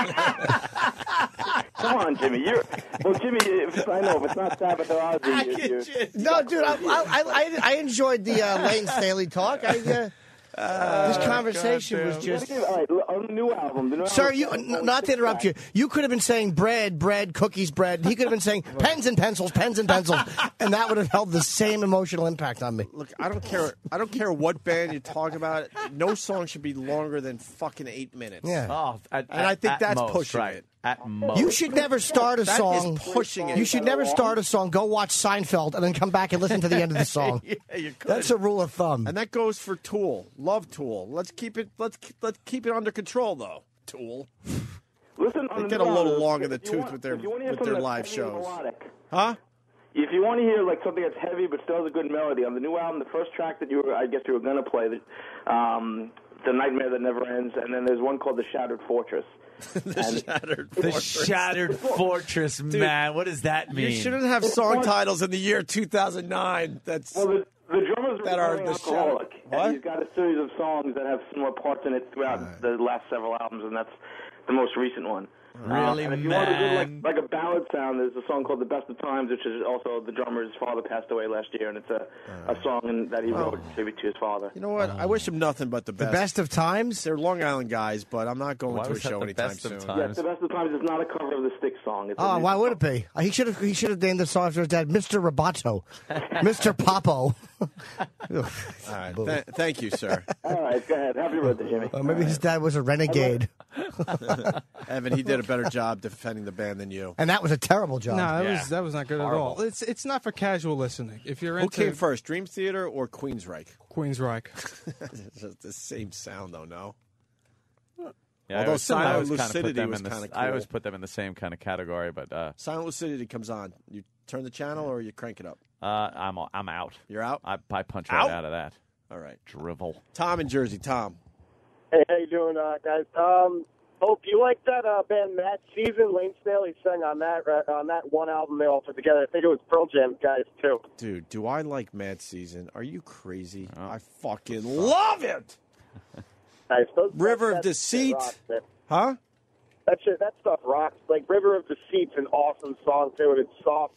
come on, Jimmy. You're well, Jimmy. If, I know if it's not Sabbath or Ozzy, you're, you're, No, dude, I, I, I, I enjoyed the uh, Lane Staley talk. I, uh, Uh, this conversation was just. All right, on the new album. The new Sir, album, you n- not to interrupt you. You could have been saying bread, bread, cookies, bread. He could have been saying pens and pencils, pens and pencils, and that would have held the same emotional impact on me. Look, I don't care. I don't care what band you talk about. No song should be longer than fucking eight minutes. Yeah. Oh, at, and I at- think at that's most, pushing right. it. At most. You should never start a That song. is pushing it. You should never start a song. Go watch Seinfeld and then come back and listen to the end of the song. Yeah, you could. That's a rule of thumb. And that goes for Tool. Love Tool. Let's keep it. Let's keep, let's keep it under control, though. Tool. Listen, They on get the a new little album, long in the if you tooth want- with their if you want to hear with something their that's live heavy and shows. melodic, Huh? If you want to hear like something that's heavy but still has a good melody, on the new album, the first track that you were, I guess you were going to play, the, um, the Nightmare That Never Ends, and then there's one called The Shattered Fortress. the And- Shattered The Fortress. Shattered Fortress, man. What does that mean? You shouldn't have song titles in the year two thousand nine. That's Well, the, the drummer's that are recovering the alcoholic, Shattered. and What? he's got a series of songs that have similar parts in it throughout the last several albums, and that's the most recent one. Really, um, and if you want to do like, man? like a ballad sound, there's a song called "The Best of Times," which is also the drummer's father passed away last year, and it's a, a song in, that he wrote in tribute to his father. You know what? I wish him nothing but the The best. best of times. They're Long Island guys, but I'm not going Why to a was that show the anytime best of soon. times? Yes, "The Best of Times" is not a cover of the Styx song. It's a Oh, new why song. would it be? He should have. He should have named the song after his dad, Mister Roboto, Mister Papo. All right. Th- thank you, sir. All right, go ahead. Happy birthday, Jimmy. Or maybe his dad was a renegade, Evan, he did a better job defending the band than you. and that was a terrible job. No, that Yeah. was that was not good at all. It's it's not for casual listening. If you're Who into came first, Dream Theater or Queensryche? Queensryche, It's the same sound, though, no? Yeah, I Although always- I Silent always kinda put Lucidity them was in the- kinda I always cool. put them in the same kind of category, but uh, Silent Lucidity comes on. You turn the channel or you crank it up? uh, I'm I'm out. You're out? I, I punch right Out? out of that. All right. Drivel. Tom in Jersey. Tom. Hey, how you doing, uh, guys? Um, Hope, you like that uh, band Mad Season? Lane Staley sang on that uh, on that one album they all put together. I think it was Pearl Jam guys too. Dude, do I like Mad Season? Are you crazy? I fucking love it. I suppose River that, of that Deceit. shit rocks, man. Huh? That shit, that stuff rocks. Like River of Deceit's an awesome song too, and it's soft.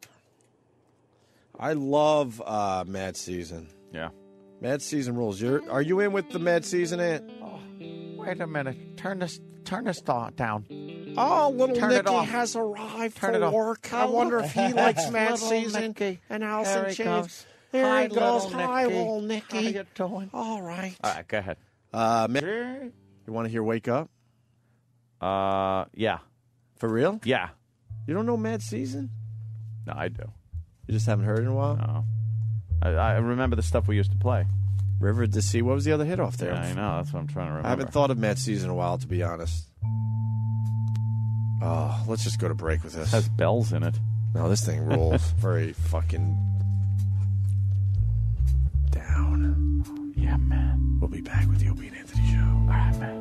I love uh, Mad Season. Yeah. Mad Season rules. You're, are you in with the Mad Season, Ant? Wait a minute. Turn this turn this th- down. Oh, little Turn it Nicky off. has arrived Turn for it off. work. I wonder if he likes Mad Little Season Nicky. and Alice There in he Chains. goes. There Hi, he goes. little Hi, Nicky. little Nicky. How you doing? All right. All right, go ahead. Uh, Mad- you want to hear Wake Up? Uh, yeah. For real? Yeah. You don't know Mad Season? No, I do. You just haven't heard it in a while? No. I, I remember the stuff we used to play. River of Deceit. What was the other hit off there? Yeah, I know. That's what I'm trying to remember. I haven't thought of Mad Season in a while, to be honest. Oh, let's just go to break with this. It has bells in it. No, this thing rules. Very fucking down. Yeah, man. We'll be back with the Opie and Anthony Show. All right, man.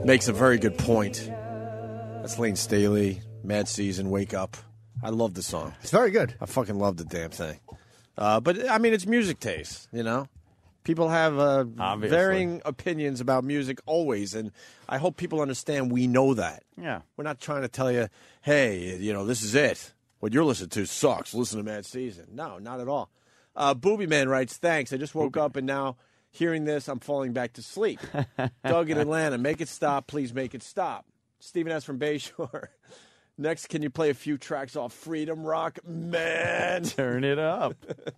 makes a very good point. That's Lane Staley, Mad Season, Wake Up. I love the song. It's very good. I fucking love the damn thing. Uh, but, I mean, it's music taste, you know? People have uh, varying opinions about music always, and I hope people understand we know that. Yeah. We're not trying to tell you, hey, you know, this is it. What you're listening to sucks. Listen to Mad Season. No, not at all. Uh, Booby Man writes, thanks. I just woke Booby. up, and now hearing this, I'm falling back to sleep. Doug in Atlanta, make it stop. Please make it stop. Stephen S. from Bayshore. Next, can you play a few tracks off Freedom Rock? Man. Turn it up.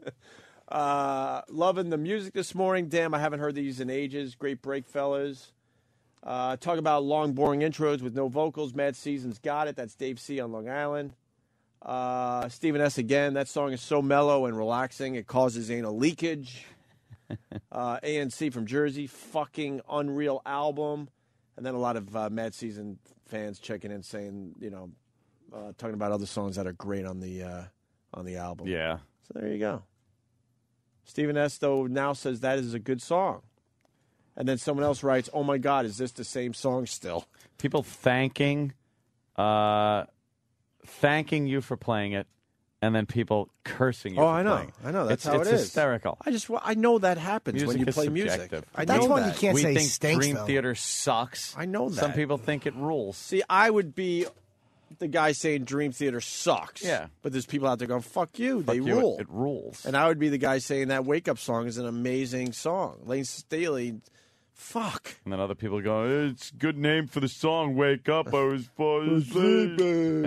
uh, loving the music this morning. Damn, I haven't heard these in ages. Great break, fellas. Uh, talk about long, boring intros with no vocals. Mad Season's got it. That's Dave C. on Long Island. Uh, Stephen S. again. That song is so mellow and relaxing. It causes anal leakage. uh, A N C from Jersey. Fucking unreal album. And then a lot of uh, Mad Season fans checking in saying, you know, uh, talking about other songs that are great on the uh, on the album. Yeah. So there you go. Stephen S. though now says that is a good song. And then someone else writes, oh my God, is this the same song still? People thanking uh, thanking you for playing it, and then people cursing you oh, for I know. playing it. I know. That's it's, how it's it is. hysterical. I just I know that happens Music when you is play subjective. music. I That's know one that. you can't we say think stinks, Dream though. Theater sucks. I know that. Some people think it rules. See, I would be the guy saying Dream Theater sucks. Yeah. But there's people out there going, fuck you, Fuck they you, rule. It, it rules. And I would be the guy saying that Wake Up song is an amazing song. Lane Staley, fuck. And then other people go, it's a good name for the song, Wake Up, I was falling asleep.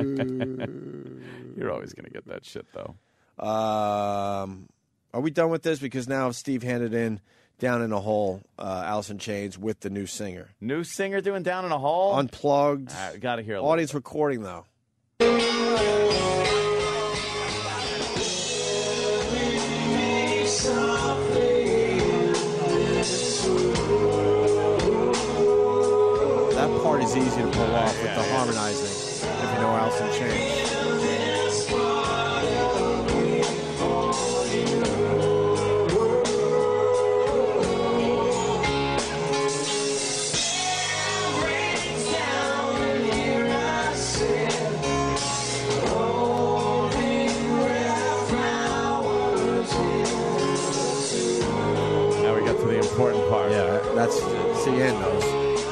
You're always going to get that shit, though. Um, are we done with this? Because now Steve handed in Down in a Hole, uh, Alice in Chains with the new singer. New singer doing Down in a Hole? Unplugged. All right, got to hear a Audience recording, though. That part is easy to pull off with the harmonizing, if you know Alice in Chains. Now we got to the important part. Yeah, that's the end, though.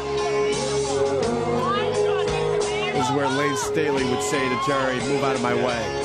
This is where Lane Staley would say to Jerry, move out of my way.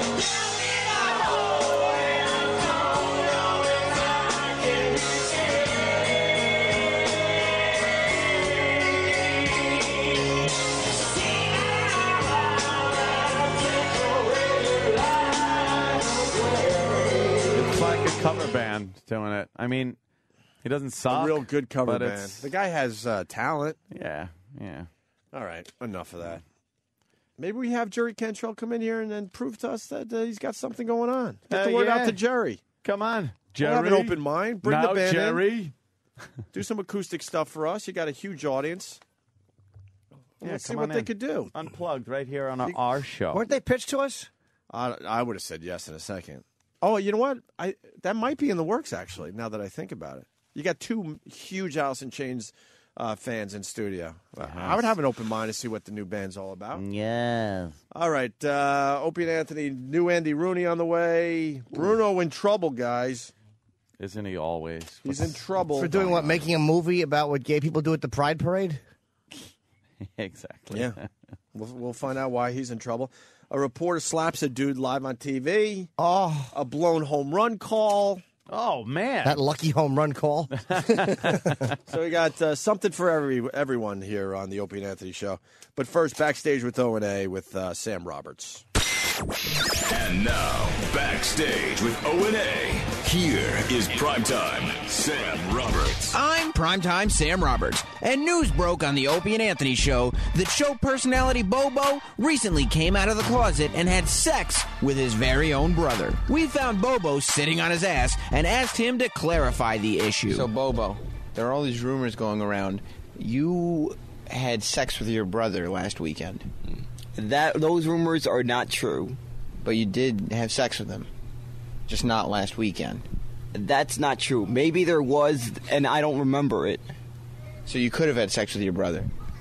It's like a cover band doing it. I mean, he doesn't suck. A real good cover but band. it's- The guy has uh, talent. Yeah, yeah. All right, enough of that. Maybe we have Jerry Cantrell come in here and then prove to us that uh, he's got something going on. Get the Uh, word yeah. out to Jerry. Come on, We'll have an Jerry. open mind. Bring Now, the band Jerry. in. Do some acoustic stuff for us. You got a huge audience. Yeah, Let's see come what on they in. could do. Unplugged right here on our, our show. Weren't they pitched to us? I, I would have said yes in a second. Oh, you know what? I that might be in the works, actually, now that I think about it. You got two huge Alice in Chains uh, fans in studio. I would have an open mind to see what the new band's all about. Yeah. All right. Uh, Opie and Anthony, new Andy Rooney on the way. Bruno in trouble, guys. Isn't he always? He's in trouble. For doing what? Making a movie about what gay people do at the Pride Parade? Exactly. Yeah. We'll, we'll find out why he's in trouble. A reporter slaps a dude live on T V. Oh. A blown home run call. Oh, man. That lucky home run call. So we got uh, something for every everyone here on the Opie and Anthony show. But first, backstage with O and A with uh, Sam Roberts. And now, backstage with O and A. Here is Primetime Sam Roberts. I'm Primetime Sam Roberts, and news broke on the Opie and Anthony show that show personality Bobo recently came out of the closet and had sex with his very own brother. We found Bobo sitting on his ass and asked him to clarify the issue. So, Bobo, there are all these rumors going around. You had sex with your brother last weekend. That those rumors are not true. But you did have sex with him. Just not last weekend. That's not true. Maybe there was, and I don't remember it. So you could have had sex with your brother.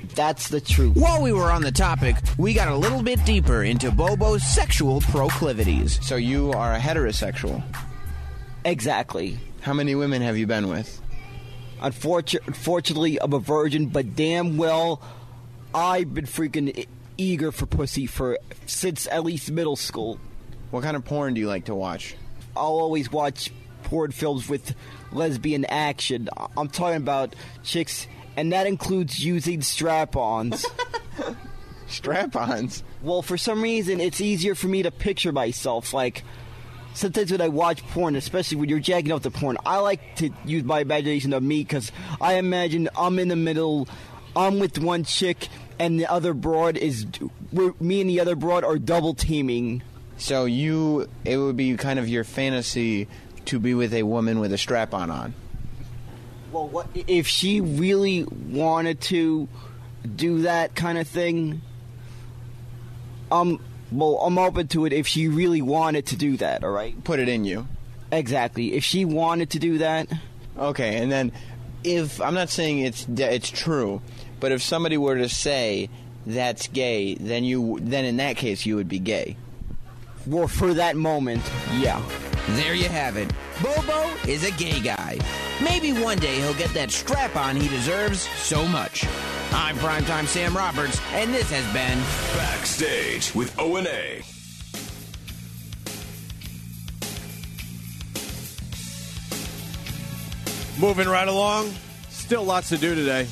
That's the truth. While we were on the topic, we got a little bit deeper into Bobo's sexual proclivities. So you are a heterosexual? Exactly. How many women have you been with? Unfortunately, unfortunately, I'm a virgin, but damn well, I've been freaking e- eager for pussy for since at least middle school. What kind of porn do you like to watch? I'll always watch porn films with lesbian action. I'm talking about chicks, and that includes using strap-ons. Strap-ons? Well, for some reason, it's easier for me to picture myself. Like, sometimes when I watch porn, especially when you're jacking off the porn, I like to use my imagination of me because I imagine I'm in the middle, I'm with one chick, and the other broad is, we're, me and the other broad are double teaming. So you, it would be kind of your fantasy to be with a woman with a strap-on on. Well, what if she really wanted to do that kind of thing? Um, well, I'm open to it if she really wanted to do that, all right? Put it in you. Exactly. If she wanted to do that. Okay, and then if, I'm not saying it's it's true, but if somebody were to say that's gay, then you then in that case you would be gay. Well, for that moment, yeah. There you have it. Bobo is a gay guy. Maybe one day he'll get that strap-on he deserves so much. I'm Primetime Sam Roberts, and this has been Backstage with O and A. Moving right along. Still lots to do today.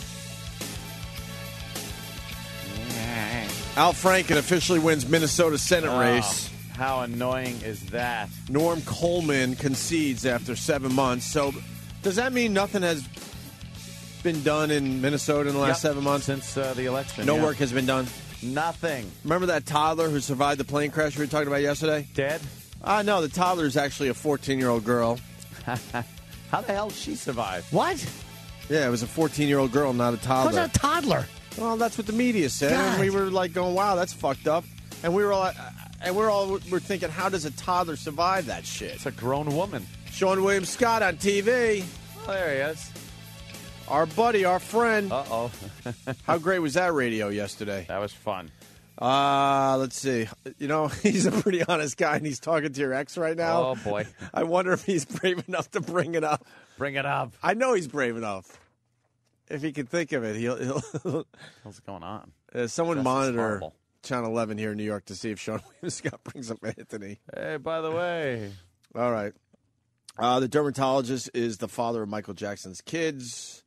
Al Franken officially wins Minnesota Senate Oh, race. How annoying is that? Norm Coleman concedes after seven months. So does that mean nothing has been done in Minnesota in the last Yep. seven months? Since uh, the election. No yeah. work has been done? Nothing. Remember that toddler who survived the plane crash we were talking about yesterday? Dead? Ah, uh, no, the toddler is actually a fourteen-year-old girl. How the hell did she survive? What? Yeah, it was a fourteen-year-old girl, not a toddler. What's a toddler? Well, that's what the media said, God. and we were like going, "Wow, that's fucked up." And we were all, and we we're all we're thinking, "How does a toddler survive that shit?" It's a grown woman. Sean William Scott on T V. Oh, there he is. Our buddy, our friend. Uh oh. How great was that radio yesterday? That was fun. Uh, let's see. You know, he's a pretty honest guy, and he's talking to your ex right now. Oh boy. I wonder if he's brave enough to bring it up. Bring it up. I know he's brave enough. If he can think of it, he'll. he'll What's going on? Uh, someone Dress is monitor horrible. Channel eleven here in New York to see if Sean William Scott brings up Anthony. Hey, by the way. All right. Uh, the dermatologist is the father of Michael Jackson's kids.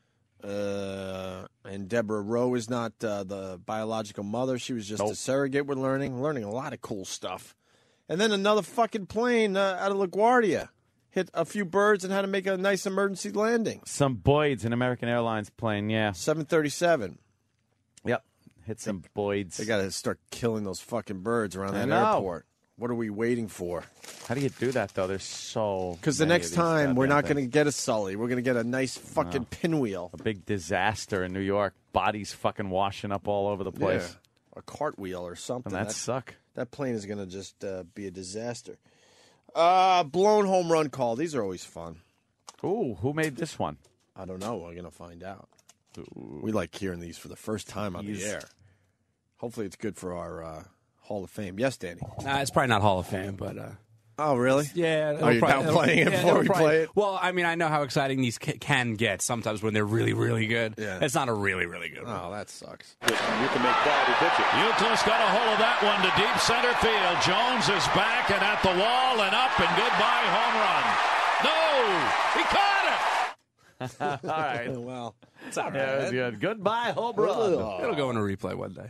Uh, and Deborah Rowe is not uh, the biological mother. She was just Nope. a surrogate. We're learning. Learning a lot of cool stuff. And then another fucking plane uh, out of LaGuardia hit a few birds and had to make a nice emergency landing. Some Boyds, an American Airlines plane, yeah. seven thirty-seven. Yep. Hit some Boyds. They got to start killing those fucking birds around I that know. airport. What are we waiting for? How do you do that, though? There's so Because the many next of these time, we're goddamn not going to things. get a Sully. We're going to get a nice fucking No. pinwheel. A big disaster in New York. Bodies fucking washing up all over the place. Yeah. A cartwheel or something. And that suck. That plane is going to just uh, be a disaster. Uh, blown home run call. These are always fun. Ooh, who made this one? I don't know. We're going to find out. Ooh. We like hearing these for the first time on He's- the air. Hopefully it's good for our uh, Hall of Fame. Yes, Danny? Nah, it's probably not Hall of Fame, but uh, Oh, really? yeah. Are you it'll now playing it yeah, before it'll we probably- play it? Well, I mean, I know how exciting these ca- can get sometimes when they're really, really good. Yeah. It's not a really, really good one. Oh, that sucks. You can make quality pitches. Euclid's got a hold of that one to deep center field. Jones is back and at the wall and up and goodbye home run. No, he caught it. All right. Well, It's all right. Yeah, it was good. Goodbye, home run. It'll go in a replay one day.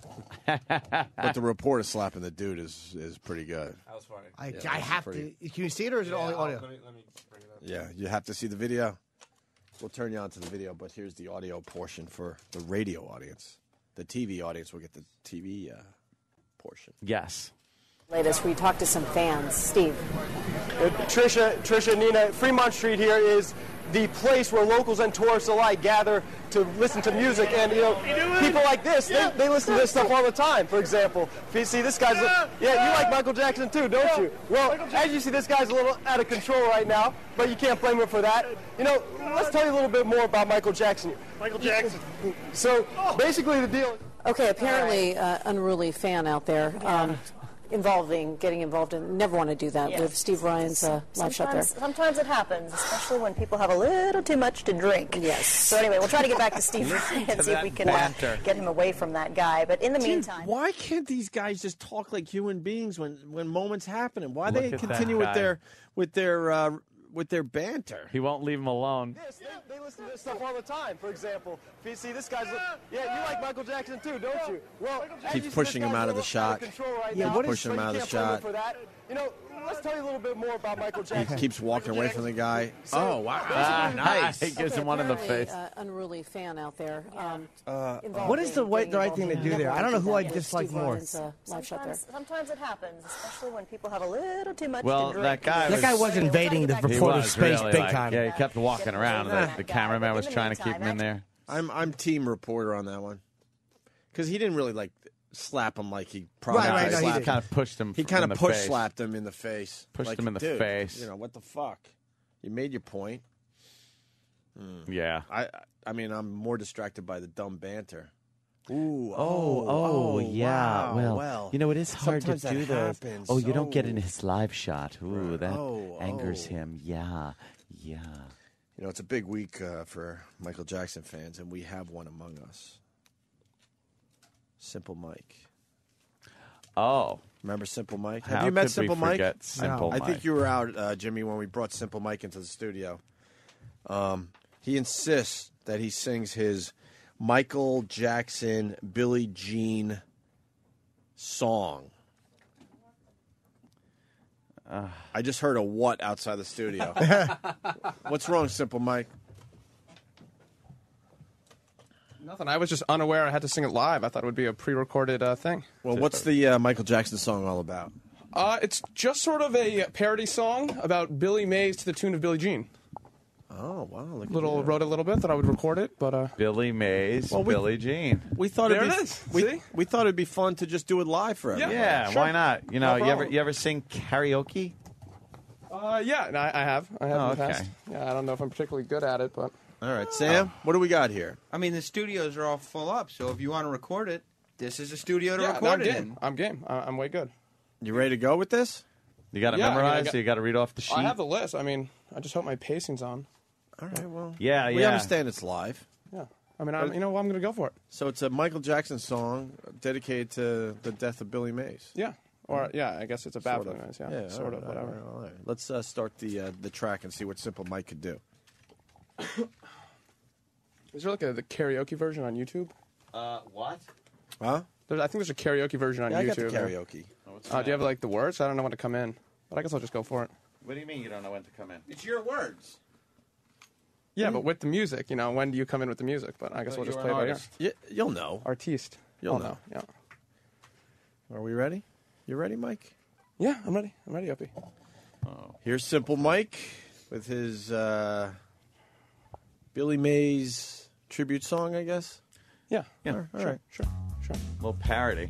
But the reporter slapping the dude is is pretty good. That was funny. I, Yeah, I have pretty- to. Can you see it or is it only audio? Let me, let me bring it up. Yeah, you have to see the video. We'll turn you on to the video, but here's the audio portion for the radio audience. The T V audience will get the T V uh, portion. Yes. Latest, we talked to some fans. Steve. Uh, Trisha, Trisha, Nina, Fremont Street here is the place where locals and tourists alike gather to listen to music. And, you know, people like this, they, they listen to this stuff all the time. For example, if you see this guy's, yeah, you like Michael Jackson too, don't you? Well, as you see, this guy's a little out of control right now, but you can't blame him for that. You know, let's tell you a little bit more about Michael Jackson. Michael Jackson. So, basically the deal... Okay, apparently uh, unruly fan out there. Um, Involving, getting involved in, never want to do that Yes. with Steve Ryan's uh, live shot there. Sometimes, sometimes it happens, especially when people have a little too much to drink. Yes. So anyway, we'll try to get back to Steve Ryan and see if we can uh, get him away from that guy. But in the Dude, meantime, why can't these guys just talk like human beings when, when moments happen? And why Look they at that continue with guy. their with their uh, with their banter? He won't leave him alone. This, they, they listen to this stuff all the time. For example, if you see this guy's, yeah, you like Michael Jackson too, don't you? Well, as Keeps you see, pushing this him guy's out a of the little out shot. control right Yeah, now, what is- pushing him but you out of the can't blame him shot. For that. You know, let's tell you a little bit more about Michael Jackson. He keeps walking away from the guy. So, Oh wow, Ah, nice. He gives Okay, him one in the apparently, face. Uh, unruly fan out there. Um, Uh, involved What is the in way, getting the right involved thing to in- do never there? I want don't know to do who I that with dislike Steve more. Ryan's, uh, live shot there. sometimes, sometimes it happens, especially when people have a little too much Well, to drink. that guy That guy was invading the He reporter's was space really big like- time. Yeah, he kept walking around. The, the cameraman was in the trying to keep him in meantime, there. I'm I'm team reporter on that one because he didn't really like slap him like he probably Right, right, no, he slapped didn't. Kind of pushed him. He in kind of the push face. slapped him in the face. Pushed Like, him in the dude, face. You know what the fuck? You made your point. Yeah. I I mean I'm more distracted by the dumb banter. Ooh, Oh, oh, yeah. wow, well, well, you know, it is hard to sometimes that do those. happens. Oh, you don't get Oh. in his live shot. Ooh, Right. that Oh, angers oh. him. Yeah, yeah. You know, it's a big week uh, for Michael Jackson fans, and we have one among us. Simple Mike. Oh. Remember Simple Mike? How Have you met could we Simple Mike? forget Simple I Mike? think you were out, uh, Jimmy, when we brought Simple Mike into the studio. Um, he insists that he sings his Michael Jackson, Billie Jean song. Uh, I just heard a what outside the studio. What's wrong, Simple Mike? Nothing. I was just unaware I had to sing it live. I thought it would be a pre-recorded uh, thing. Well, what's the uh, Michael Jackson song all about? Uh, it's just sort of a parody song about Billy Mays to the tune of Billie Jean. Oh, wow. Look at Little you. wrote a little bit that I would record it, but uh, Billy Mays, Well, we- Billie Jean. We thought There it'd be, it is. We, See? we thought it'd be fun to just do it live for everyone. Yeah, Sure. why not? You know, No you ever problem. you ever sing karaoke? uh, yeah, no, I, I have. I have Oh, in the okay. past. Yeah, I don't know if I'm particularly good at it, but All right, Sam, what do we got here? I mean, the studios are all full up, so if you want to record it, this is a studio to yeah, no, record I'm Oh, game. it in. I'm game. I, I'm way good. You ready to go with this? You got to Yeah, I mean, I memorize. got- you got to read off the sheet. I have the list. I mean, I just hope my pacing's on. All right, well. Yeah, We yeah. understand it's live. Yeah. I mean, I'm, you know, I'm going to go for it. So it's a Michael Jackson song dedicated to the death of Billy Mays. Yeah. Or, yeah, I guess it's a bad Sort of. Mays. Yeah, Yeah, sort all of, right, whatever. all right, all right. Let's uh, start the uh, the track and see what Simple Mike could do. Is there like a the karaoke version on YouTube? Uh, what? Huh? There's, I think there's a karaoke version on Yeah, I YouTube. got the karaoke. Uh, do you have like the words? I don't know when to come in, but I guess I'll just go for it. What do you mean you don't know when to come in? It's your words. Yeah, but with the music, you know, when do you come in with the music? But I guess But we'll just you're play an it by ear. artist. Y- you'll know. Artiste. You'll I'll know. Yeah. Are we ready? You ready, Mike? Yeah, I'm ready. I'm ready, Opie. Here's Simple Mike with his uh, Billy Mays tribute song, I guess. Yeah. Yeah, All right, all sure, right. sure, sure. A little parody.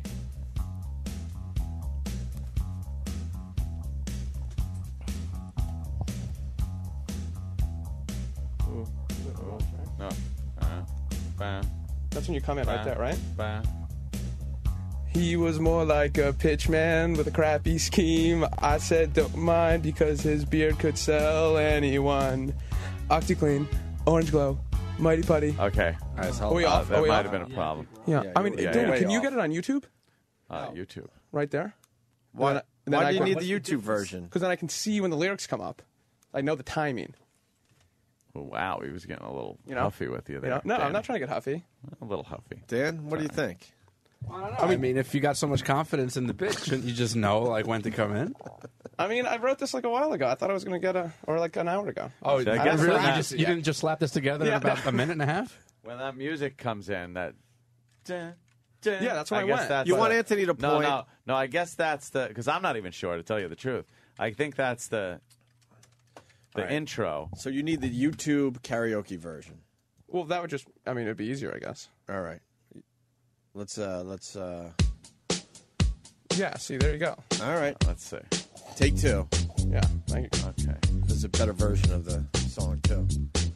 Ooh. Ooh. No. Uh, bah, That's when you come in right bah, there, right? bah. He was more like a pitchman with a crappy scheme. I said don't mind because his beard could sell anyone. OxyClean, Orange Glow, Mighty Putty. Okay. Are we Uh, off? that Are we might off? have been a problem. Yeah, Yeah, I mean, you're- dude, yeah, way can you off. get it on YouTube? Uh, YouTube. Right there? Why, Then I- then why I do you can- need the YouTube version? Because then I can see when the lyrics come up. I know the timing. Oh, wow, he was getting a little You know? huffy with you You there. know? No, I'm Dan. not trying to get huffy. A little huffy. Dan, what do you think? I mean, if you got so much confidence in the bit, shouldn't you just know like when to come in? I mean, I wrote this like a while ago. I thought I was going to get a, or like an hour ago. Oh, So I I guess really? when You, that- just, you didn't just slap this together Yeah. in about a minute and a half? When that music comes in, that... dun, dun. Yeah, that's where I guess went. That's You the- want Anthony to No, point. no, no. I guess that's the because I'm not even sure to tell you the truth. I think that's the the All right. intro. So you need the YouTube karaoke version. Well, that would just, I mean, it'd be easier, I guess. All right. Let's, uh, let's, uh... Yeah, see, there you go. All right. Let's see. Take two. Yeah, thank you. Okay. This is a better version of the song, too.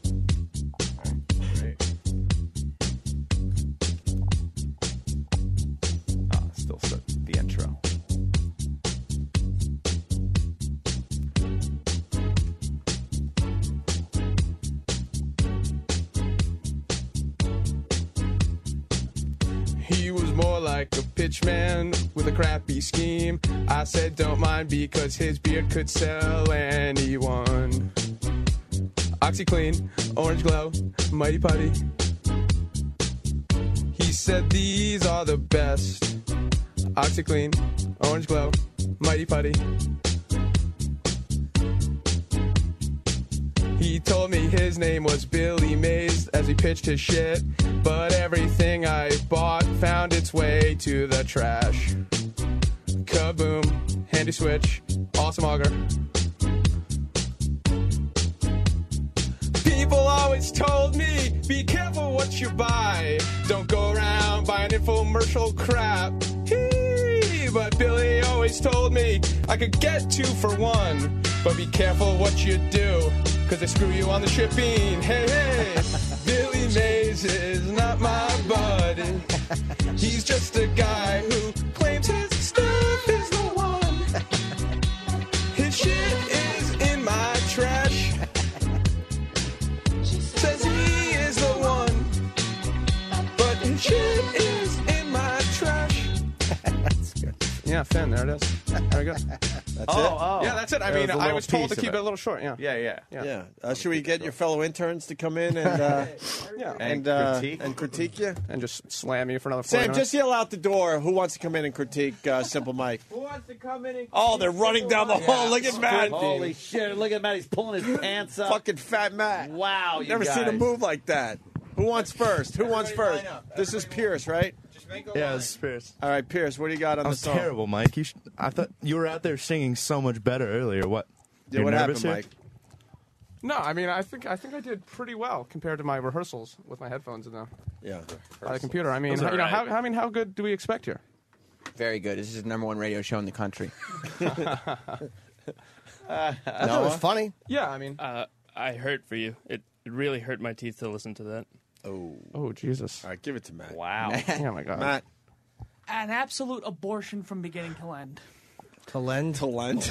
Great. Ah, still so, the intro. He was more like a pitchman with a crappy scheme. I said don't mind because his beard could sell anyone. OxyClean, Orange Glow, Mighty Putty. He said these are the best. OxyClean, Orange Glow, Mighty Putty. He told me his name was Billy Mays as he pitched his shit, but everything I bought found its way to the trash. Kaboom, handy switch, awesome auger. People always told me, be careful what you buy. Don't go around buying infomercial crap. Hee, but Billy always told me I could get two for one. But be careful what you do, cause they screw you on the shipping. Hey, hey, Billy Mays is not my buddy. He's just a guy who claims his stuff is the one. His shit is in my trash. Says he is the one, but his shit is in my trash. That's good. Yeah, Finn, there it is. There we go. That's Oh, it? oh. Yeah, that's it. I There mean, was a I little was told to piece of keep it it. a little short. Yeah. Yeah, yeah. Yeah. Yeah. Uh, should we get your fellow interns to come in and uh, Yeah. and And uh, critique? and critique you? And just slam you for another forty Sam, minutes. just yell out the door. Who wants to come in and critique uh, Simple Mike? Who wants to come in and Oh, they're running down the hall. Look at Matt. Holy shit! Look at Matt. He's pulling his pants up. Fucking fat Matt. Wow, you Never guys. seen him move like that. Who wants first? Who wants first? This is Pierce, right? Yeah, it's Pierce. All right, Pierce. What do you got on That the was song? terrible, Mike. You sh- I thought you were out there singing so much better earlier. What? Yeah, You're what nervous happened, here? Mike? No, I mean, I think I think I did pretty well compared to my rehearsals with my headphones in the Yeah. by the computer. I mean, Those how, are you know, right. how, I mean, how good do we expect here? Very good. This is the number one radio show in the country. I thought it was funny. Yeah, I mean, Uh, I hurt for you. It, it really hurt my teeth to listen to that. Oh. oh Jesus! All right, give it to Matt. Wow. Oh my God! Matt. An absolute abortion from beginning to end. To lend. To lend.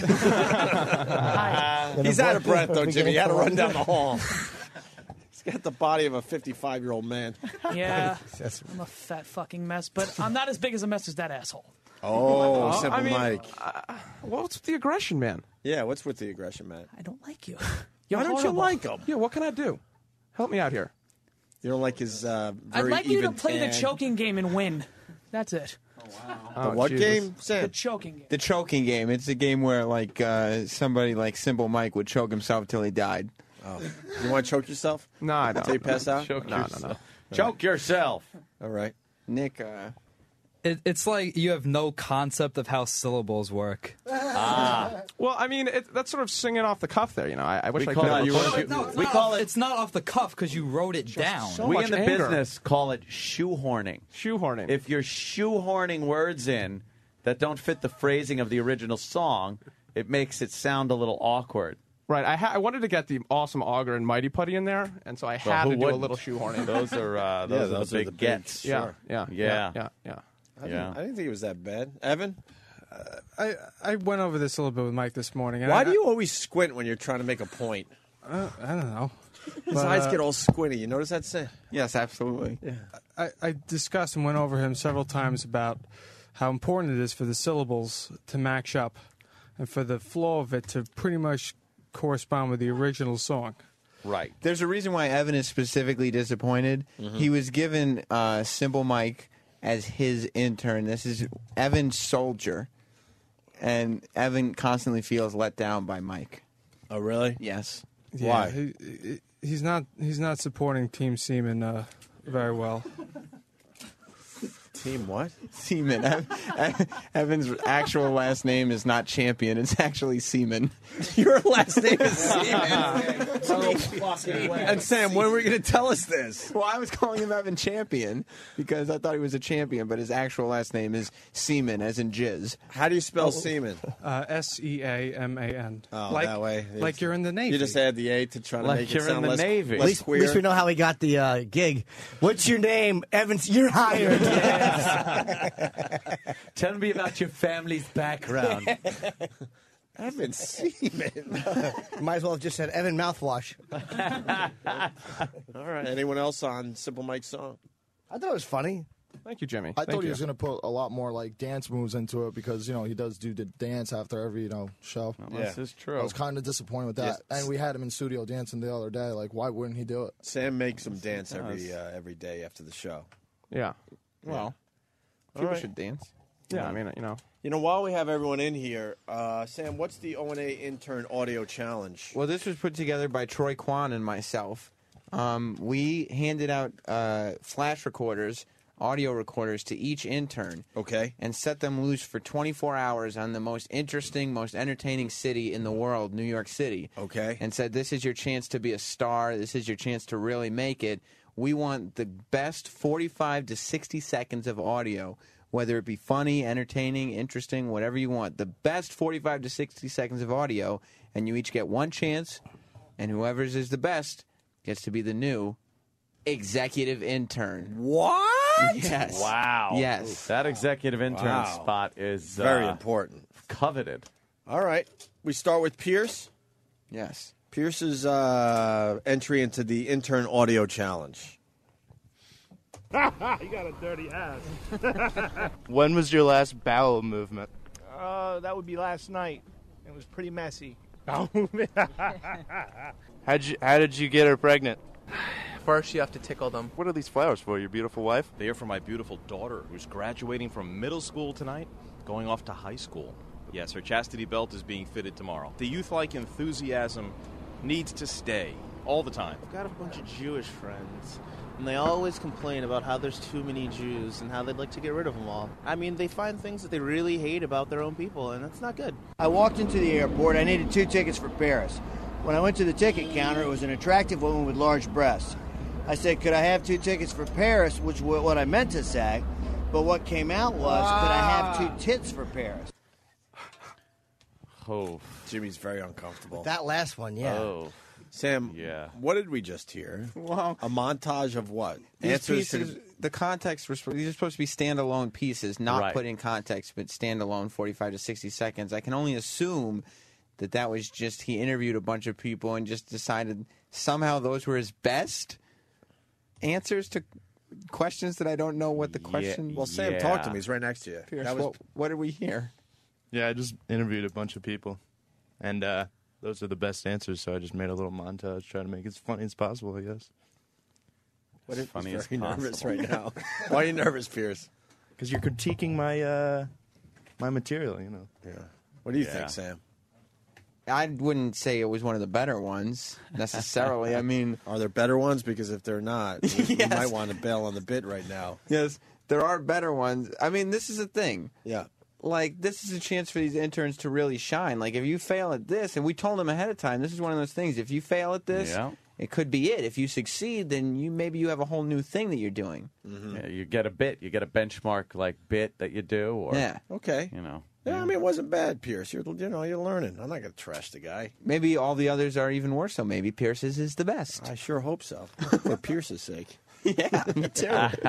Hi. He's out of breath, though, Jimmy. He had to run down the hall. He's got the body of a fifty-five-year-old man. Yeah, I'm a fat fucking mess, but I'm not as big as a mess as that asshole. Oh, Oh, Simple I mean, Mike. Uh, what's with the aggression, man? Yeah, what's with the aggression, Matt? I don't like you. Why don't you horrible. like him? Yeah, what can I do? Help me out here. You don't like his uh, I'd very like you to even play tan. the choking game and win. That's it. The what Jesus. game, The Sam? choking game. The choking game. It's a game where like uh, somebody like Simple Mike would choke himself till he died. Oh. You want to choke yourself? No, I don't. Until you pass out? Choke No, no, yourself. no. Choke yourself. All right. Nick, uh, It, it's like you have no concept of how syllables work. Ah. Well, I mean, it, that's sort of singing off the cuff there. You know, I, I wish We I call could. it- have you recorded wanna- it. No, it's We not call off, it- It's not off the cuff because you wrote it down. so we much in the anger. business call it shoehorning. Shoehorning. If you're shoehorning words in that don't fit the phrasing of the original song, it makes it sound a little awkward. Right, I, ha- I wanted to get the awesome auger and mighty putty in there, and so I Well, had who to do a wouldn't? little shoehorning. Those are uh, those, Yeah, are, those the are big the big- gets. yeah, Sure. yeah, Yeah. yeah, yeah, yeah. I didn't, Yeah. I didn't think it was that bad. Evan? I I went over this a little bit with Mike this morning. and Why I, do you always squint when you're trying to make a point? Uh, I don't know. His But, eyes uh, get all squinty. You notice that, Sam? yes, absolutely. Yeah. I, I discussed and went over him several times about how important it is for the syllables to match up and for the flow of it to pretty much correspond with the original song. Right. There's a reason why Evan is specifically disappointed. Mm-hmm. He was given uh, Simple Mike as his intern. This is Evan's soldier, and Evan constantly feels let down by Mike. Oh, really? Yes. Yeah, Why? He, he- he's not he's not supporting Team Seaman uh, very well. Team what? Seaman. Ev- Evan's actual last name is not Champion. It's actually Seaman. Your last name is Seaman. And Sam, when were you going to tell us this? Well, I was calling him Evan Champion because I thought he was a champion, but his actual last name is Seaman, as in jizz. How do you spell Seaman? Uh, S E A M A N. Oh, like, that way. Like you're in the Navy. You just add the A to try to Like make you're it in sound the less, Navy. less At least, at queer. least we know how he got the uh, gig. What's your name? Evans, you're hired. Tell me about your family's background. Evan Seaman. Might as well have just said Evan Mouthwash. All right. Anyone else on Simple Mike's song? I thought it was funny. Thank you, Jimmy. I Thank thought he you. was going to put a lot more like dance moves into it because you know he does do the dance after every you know show. Well, This is true. I was kind of disappointed with that, Yes. and we had him in studio dancing the other day. Like, why wouldn't he do it? Sam makes him dance every uh, every day after the show. Yeah. Well, All people right. should dance. Yeah, I mean, you know. You know, while we have everyone in here, uh, Sam, what's the O and A intern audio challenge? Well, this was put together by Troy Kwan and myself. Um, we handed out uh, flash recorders, audio recorders to each intern. Okay. And set them loose for twenty-four hours on the most interesting, most entertaining city in the world, New York City. Okay. And said, this is your chance to be a star. This is your chance to really make it. We want the best forty-five to sixty seconds of audio, whether it be funny, entertaining, interesting, whatever you want. The best forty-five to sixty seconds of audio, and you each get one chance, and whoever's is the best gets to be the new executive intern. What? Yes. Wow. Yes. That executive intern Wow. spot is Very uh, important. coveted. All right. We start with Pierce. Yes. Pierce's uh, entry into the intern audio challenge. You got a dirty ass. When was your last bowel movement? Uh, that would be last night. It was pretty messy. How'd you, how did you get her pregnant? First, you have to tickle them. What are these flowers for, your beautiful wife? They are for my beautiful daughter, who's graduating from middle school tonight, going off to high school. Yes, her chastity belt is being fitted tomorrow. The youth-like enthusiasm needs to stay all the time. I've got a bunch of Jewish friends, and they always complain about how there's too many Jews and how they'd like to get rid of them all. I mean, they find things that they really hate about their own people, and that's not good. I walked into the airport. I needed two tickets for Paris. When I went to the ticket counter, it was an attractive woman with large breasts. I said, could I have two tickets for Paris, which was what I meant to say, but what came out was, Ah. could I have two tits for Paris? Oh, Jimmy's very uncomfortable. That last one, yeah. Oh. Sam, yeah. What did we just hear? Well, a montage of what? These Answers to pieces, the- the context, were, sp- these are supposed to be standalone pieces, not Right. put in context, but standalone forty-five to sixty seconds. I can only assume that that was just he interviewed a bunch of people and just decided somehow those were his best answers to questions that I don't know what the question. Well, Sam, talk to me. He's right next to you. Pierce, That was- what, what did we hear? Yeah, I just interviewed a bunch of people, and uh, those are the best answers, so I just made a little montage, trying to make it as funny as possible, I guess. What As if funny he's as very nervous possible. right now? Why are you nervous, Pierce? Because you're critiquing my uh, my material, you know. Yeah. What do you Yeah. think, Sam? I wouldn't say it was one of the better ones necessarily. I mean, are there better ones? Because if they're not, you, you Yes. might want to bail on the bit right now. Yes, there are better ones. I mean, this is the thing. Yeah. Like, this is a chance for these interns to really shine. Like, if you fail at this, and we told them ahead of time, this is one of those things. If you fail at this, Yeah. it could be it. If you succeed, then you maybe you have a whole new thing that you're doing. Yeah, you get a bit, you get a benchmark like bit that you do, or Yeah. Okay. you know. Yeah, I mean, it wasn't bad, Pierce. You're, you know, you're learning. I'm not going to trash the guy. Maybe all the others are even worse, so maybe Pierce's is the best. I sure hope so, for Pierce's sake. Yeah, me too.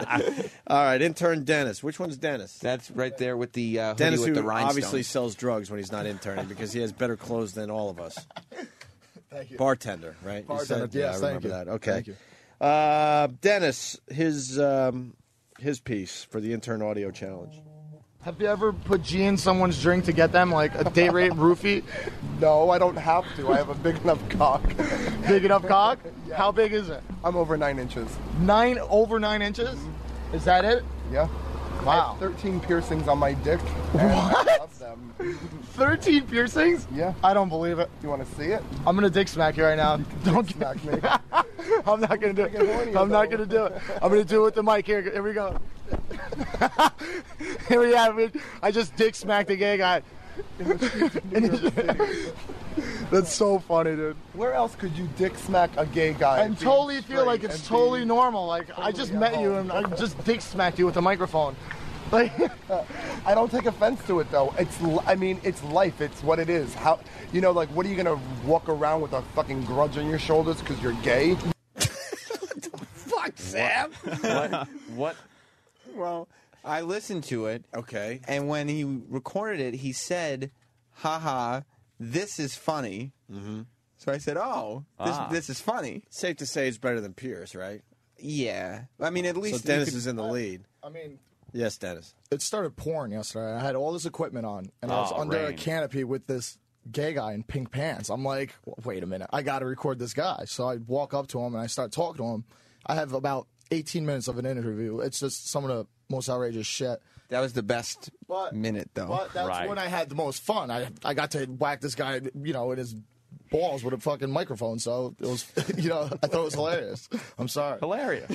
All right, intern Dennis. Which one's Dennis? That's right there with the uh, hoodie Dennis, with who the rhinestone. obviously sells drugs when he's not interning because he has better clothes than all of us. Thank you. Bartender, right? You Bartender, said- yes, I thank remember you. that. Okay. Thank you. Uh, Dennis, his um, his piece for the intern audio challenge. Have you ever put G in someone's drink to get them like a date rate roofie? No, I don't have to. I have a big enough cock. Big enough cock? How big is it? I'm over nine inches. Nine over nine inches? Is that it? Yeah. Wow. I have thirteen piercings on my dick. And I love them. Thirteen piercings? Yeah. I don't believe it. You want to see it? I'm gonna dick smack you right now. Don't smack me. I'm not gonna do it. I'm not gonna do it. I'm gonna do it with the mic here. Here we go. Here we have it. I just dick smacked a gay guy. That's so funny, dude. Where else could you dick smack a gay guy? And totally feel like it's and totally being normal. Like I totally just at met you home. and I just dick smacked you with a microphone. Like I don't take offense to it though. It's l- I mean it's life. It's what it is. How you know like what are you gonna walk around with a fucking grudge on your shoulders because you're gay? Fuck, Sam. What? What? Well, I listened to it. Okay. And when he recorded it, he said, haha, this is funny. Mm-hmm. So I said, oh, this, Ah. this is funny. Safe to say it's better than Pierce, right? Yeah. I mean, at least... So Dennis you could- is in the lead. I mean... Yes, Dennis. It started pouring yesterday. I had all this equipment on, and I was Oh, under a rain. canopy with this gay guy in pink pants. I'm like, wait a minute, I got to record this guy. So I walk up to him and I start talking to him. I have about eighteen minutes of an interview. It's just some of the most outrageous shit. That was the best But- minute, though. But that's when I had the most fun. I I got to whack this guy, you know, in his balls with a fucking microphone. So it was, you know, I thought it was hilarious. I'm sorry. Hilarious.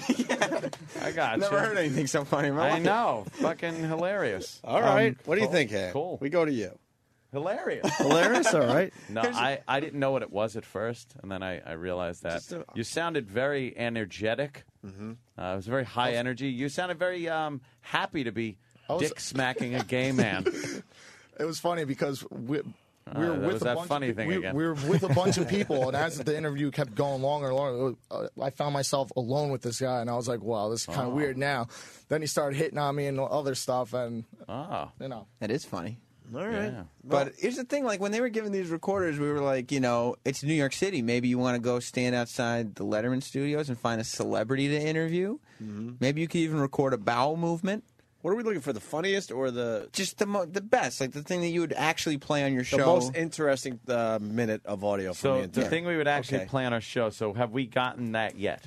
I got Never you. heard anything so funny in my I life. know. Fucking hilarious. All right. Um, what do you cool. think, Ham? Cool. We go to you. Hilarious. Hilarious? All right. No, I, I didn't know what it was at first, and then I, I realized that. Just a- You sounded very energetic. Mm-hmm. Uh, it was very high energy. You sounded very um, happy to be was- dick smacking a gay man. It was funny because we, we were Uh, that with was a that bunch funny of, thing we, again. we were with a bunch of people, and as the interview kept going longer and longer, it was, uh, I found myself alone with this guy, and I was like, "Wow, this is kind of Oh. weird." Now, then he started hitting on me and other stuff, and Oh. you know, That is funny. All right. Yeah. But here's the thing, like when they were giving these recorders, we were like, you know, it's New York City. Maybe you want to go stand outside the Letterman studios and find a celebrity to interview. Mm-hmm. Maybe you could even record a bowel movement. What are we looking for? The funniest or the Just the mo- the best, like the thing that you would actually play on your the show. most interesting uh, minute of audio from So the the entire- thing we would actually Okay. play on our show. So have we gotten that yet?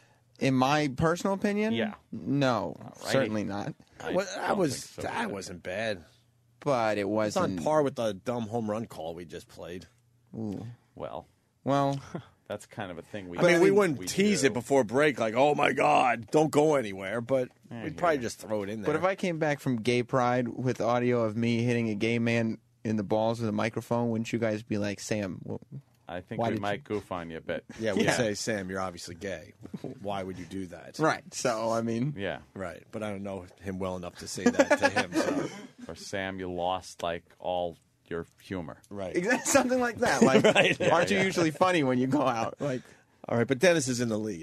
In my personal opinion, Yeah. no, Alrighty. certainly not. I Well, that don't was think so that either. wasn't bad. But it It's wasn't. on par with the dumb home run call we just played. Ooh. Well, Well, that's kind of a thing we. I mean, we wouldn't we tease do. it before break, like, "Oh my God, don't go anywhere." But I we'd hear probably you. just throw it in there. but if I came back from Gay Pride with audio of me hitting a gay man in the balls with a microphone, wouldn't you guys be like, Sam? Well, I think Why we did might goof on you a bit. yeah, we'd Yeah. say, "Sam, you're obviously gay. Why would you do that?" right. So I mean, Yeah. Right. But I don't know him well enough to say that to him. So. Or Sam, you lost like all your humor. Right. exactly something like that. Like, Right. Yeah, aren't you yeah. usually funny when you go out? Like, All right, but Dennis is in the lead.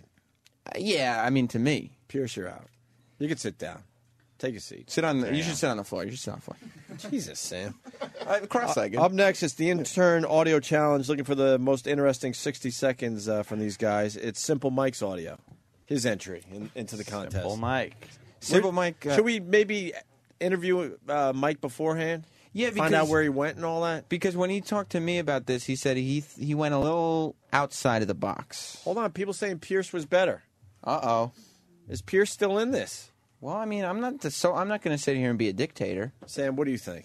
yeah. I mean, to me, Pierce, you're out. You can sit down. Take a seat. sit on the. You Damn. should sit on the floor. You should sit on the floor. Jesus, Sam. Uh, cross-legged. Up next, it's the intern audio challenge. Looking for the most interesting sixty seconds uh, from these guys. It's Simple Mike's audio. His entry in, into the contest. Simple Mike. Simple Would- Mike. Uh, Should we maybe interview uh, Mike beforehand? Yeah, Find out because- where he went and all that? Because when he talked to me about this, he said he he went a little outside of the box. Hold on. People saying Pierce was better. Uh oh. Is Pierce still in this? Well, I mean, I'm not the, so I'm not going to sit here and be a dictator. Sam, what do you think?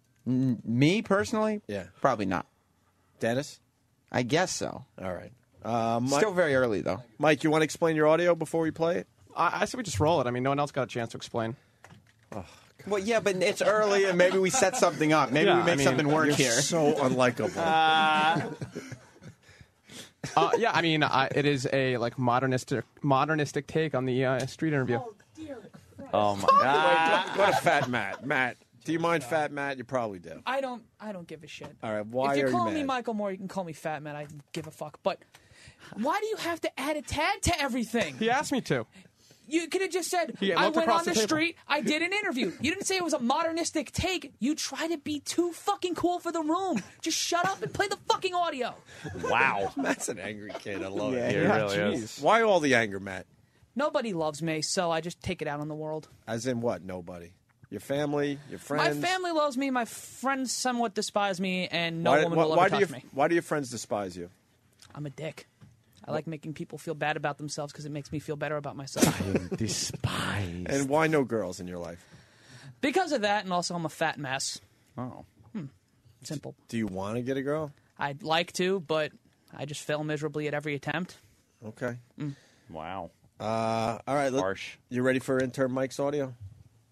N- me personally, Yeah. probably not. Dennis? I guess so. All right. Uh, Mike, Still very early though. Mike, you want to explain your audio before we play it? I, I say we just roll it. I mean, no one else got a chance to explain. Well, yeah, but it's early, and maybe we set something up. Maybe Yeah, we make I mean, something work You're here. so unlikable. Uh, yeah, I mean, uh, it is a like modernistic modernistic take on the uh, street interview. Oh my Wait, God. go, go to Fat Matt. Matt, do you mind Fat Matt? You probably do. I don't. I don't give a shit. All right. Why if you're are you calling me mad? Michael Moore, you can call me Fat Man. I don't give a fuck. But why do you have to add a tag to everything? He asked me to. You could have just said, He I looked went across on the the, table. street, I did an interview. You didn't say it was a modernistic take. You try to be too fucking cool for the room. Just shut up and play the fucking audio. Wow. Matt's an angry kid. I love it. He really is. Why all the anger, Matt? Nobody loves me, so I just take it out on the world. As in what? Nobody. Your family? Your friends? My family loves me. My friends somewhat despise me, and no why, woman why, will why ever do touch you, me. Why do your friends despise you? I'm a dick. I like making people feel bad about themselves because it makes me feel better about myself. Despise. And why no girls in your life? Because of that, and also I'm a fat mess. Oh. Simple. Do you want to get a girl? I'd like to, but I just fail miserably at every attempt. Okay. Mm. Wow. Uh, all right. Let, Harsh. You ready for intern Mike's audio?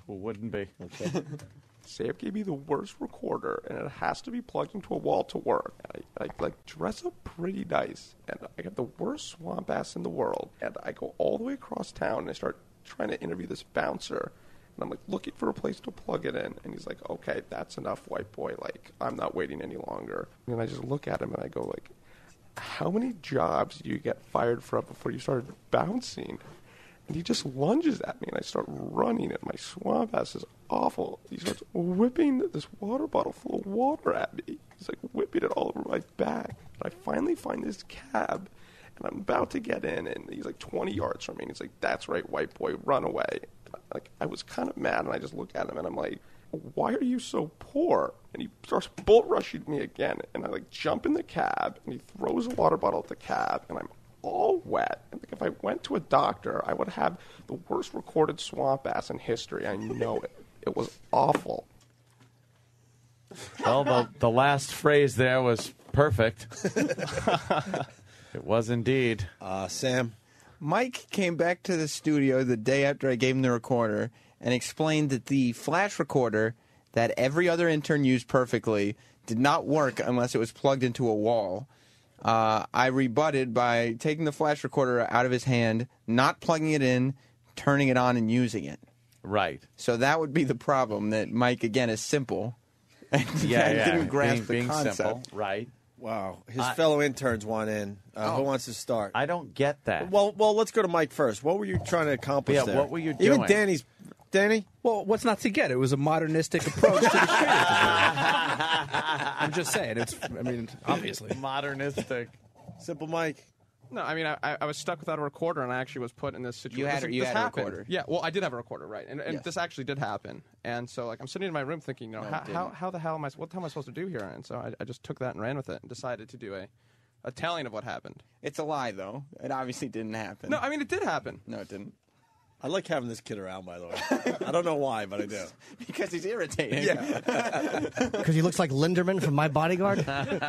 Who wouldn't be? Okay. Sam gave me the worst recorder, and it has to be plugged into a wall to work. And I, I like dress up pretty nice, and I got the worst swamp ass in the world. And I go all the way across town, and I start trying to interview this bouncer. And I'm like looking for a place to plug it in, and he's like, "Okay, that's enough, white boy. Like, I'm not waiting any longer." And I just look at him and I go, like, "How many jobs do you get fired from before you started bouncing?" And he just lunges at me, and I start running, and my swamp ass is awful. He starts whipping this water bottle full of water at me. He's like whipping it all over my back. And I finally find this cab, and I'm about to get in, and he's like twenty yards from me, and he's like, "That's right, white boy, run away." And I, like, I was kind of mad, and I just look at him, and I'm like, "Why are you so poor?" And he starts bull rushing me again, and I like jump in the cab, and he throws a water bottle at the cab, and I'm all wet. And like, if I went to a doctor, I would have the worst recorded swamp ass in history. I know it. It was awful. Well, the, the last phrase there was perfect. It was indeed. Uh, Sam? Mike came back to the studio the day after I gave him the recorder and explained that the flash recorder that every other intern used perfectly did not work unless it was plugged into a wall. Uh, I rebutted by taking the flash recorder out of his hand, not plugging it in, turning it on, and using it. Right. So that would be the problem, that Mike, again, is simple. And Yeah, yeah. didn't grasp being, the being concept. simple, right? Wow. His I- fellow interns want in. Uh, Oh. Who wants to start? I don't get that. Well, well, let's go to Mike first. What were you trying to accomplish Yeah, there? what were you Even doing? Danny's... Danny? Well, what's not to get? It was a modernistic approach to the shit. I'm just saying. It's. I mean, obviously. Modernistic. Simple Mike. No, I mean, I, I was stuck without a recorder, and I actually was put in this situation. You had- this, you this had a happened. recorder. Yeah, well, I did have a recorder, right, and, and Yes. this actually did happen. And so, like, I'm sitting in my room thinking, you know, No, it how, how didn't. how the hell am I? What the hell am I supposed to do here? And so I, I just took that and ran with it, and decided to do a, a telling of what happened. It's a lie, though. It obviously didn't happen. No, I mean, it did happen. No, it didn't. I like having this kid around, by the way. I don't know why, but I do. Because he's irritating. Yeah. Because he looks like Linderman from My Bodyguard.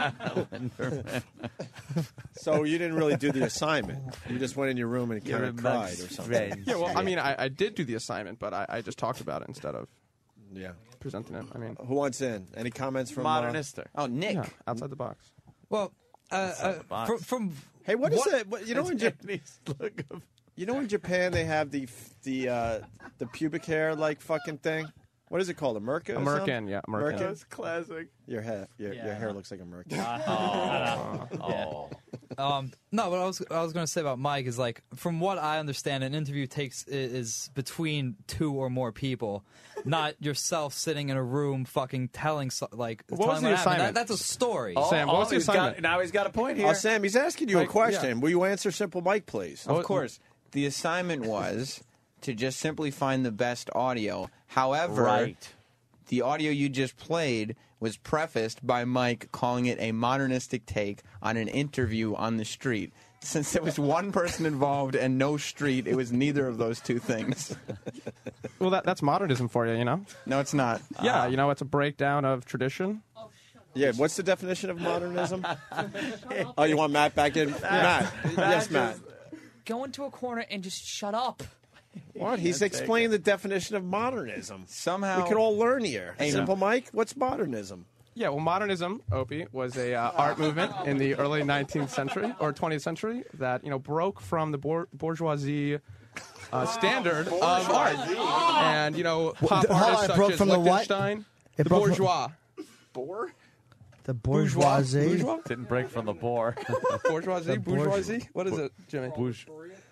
So you didn't really do the assignment. You just went in your room and You're kind of a cried nice or something. friend. Yeah, well, I mean, I, I did do the assignment, but I, I just talked about it instead of Yeah. presenting it. I mean, Who wants in? Any comments from... uh, Modernistic. Oh, Nick. yeah, outside the box. Well, uh, uh, box. from, from Hey, what is What- it? What, you know, in Japan, Danny's look of- you know, in Japan they have the the uh, the pubic hair like fucking thing. What is it called? A merkin? A or merkin, something? yeah, a merkin. Merkin? classic. Your hair, your, your hair looks like a merkin. Oh. Oh. Um, no, what I was what I was going to say about Mike is like, from what I understand, an interview takes i- is between two or more people, not yourself sitting in a room fucking telling so, like. What telling was the happened. assignment? That, that's a story. Oh, Sam, what was oh, the he's got- assignment? now he's got a point here. Oh, Sam, he's asking you a Like, question. yeah. Will you answer Simple Mike, please? Of course. The assignment was to just simply find the best audio. However, Right. the audio you just played was prefaced by Mike calling it a modernistic take on an interview on the street. Since there was one person involved and no street, it was neither of those two things. Well, that that's modernism for you, you know. No, it's not. Yeah, you know, it's a breakdown of tradition. Yeah, what's the definition of modernism? Oh, you want Matt back in? Matt. Yes, Matt. Go into a corner and just shut up. What? He's explaining the definition of modernism. Somehow We could all learn here. Hey, Simple Mike, what's modernism? Yeah, well, modernism, Opie, was a uh, art movement in the early nineteenth century or twentieth century that, you know, broke from the bour- bourgeoisie uh, standard of art. And, you know, pop the- hold on, artists it such broke as from the what? Lichtenstein, It the broke from- bourgeois. Boar? The bourgeoisie. Bourgeois? Didn't break from the boar. Bourgeoisie? The Bourgeoisie? What is it, Jimmy? Bourge-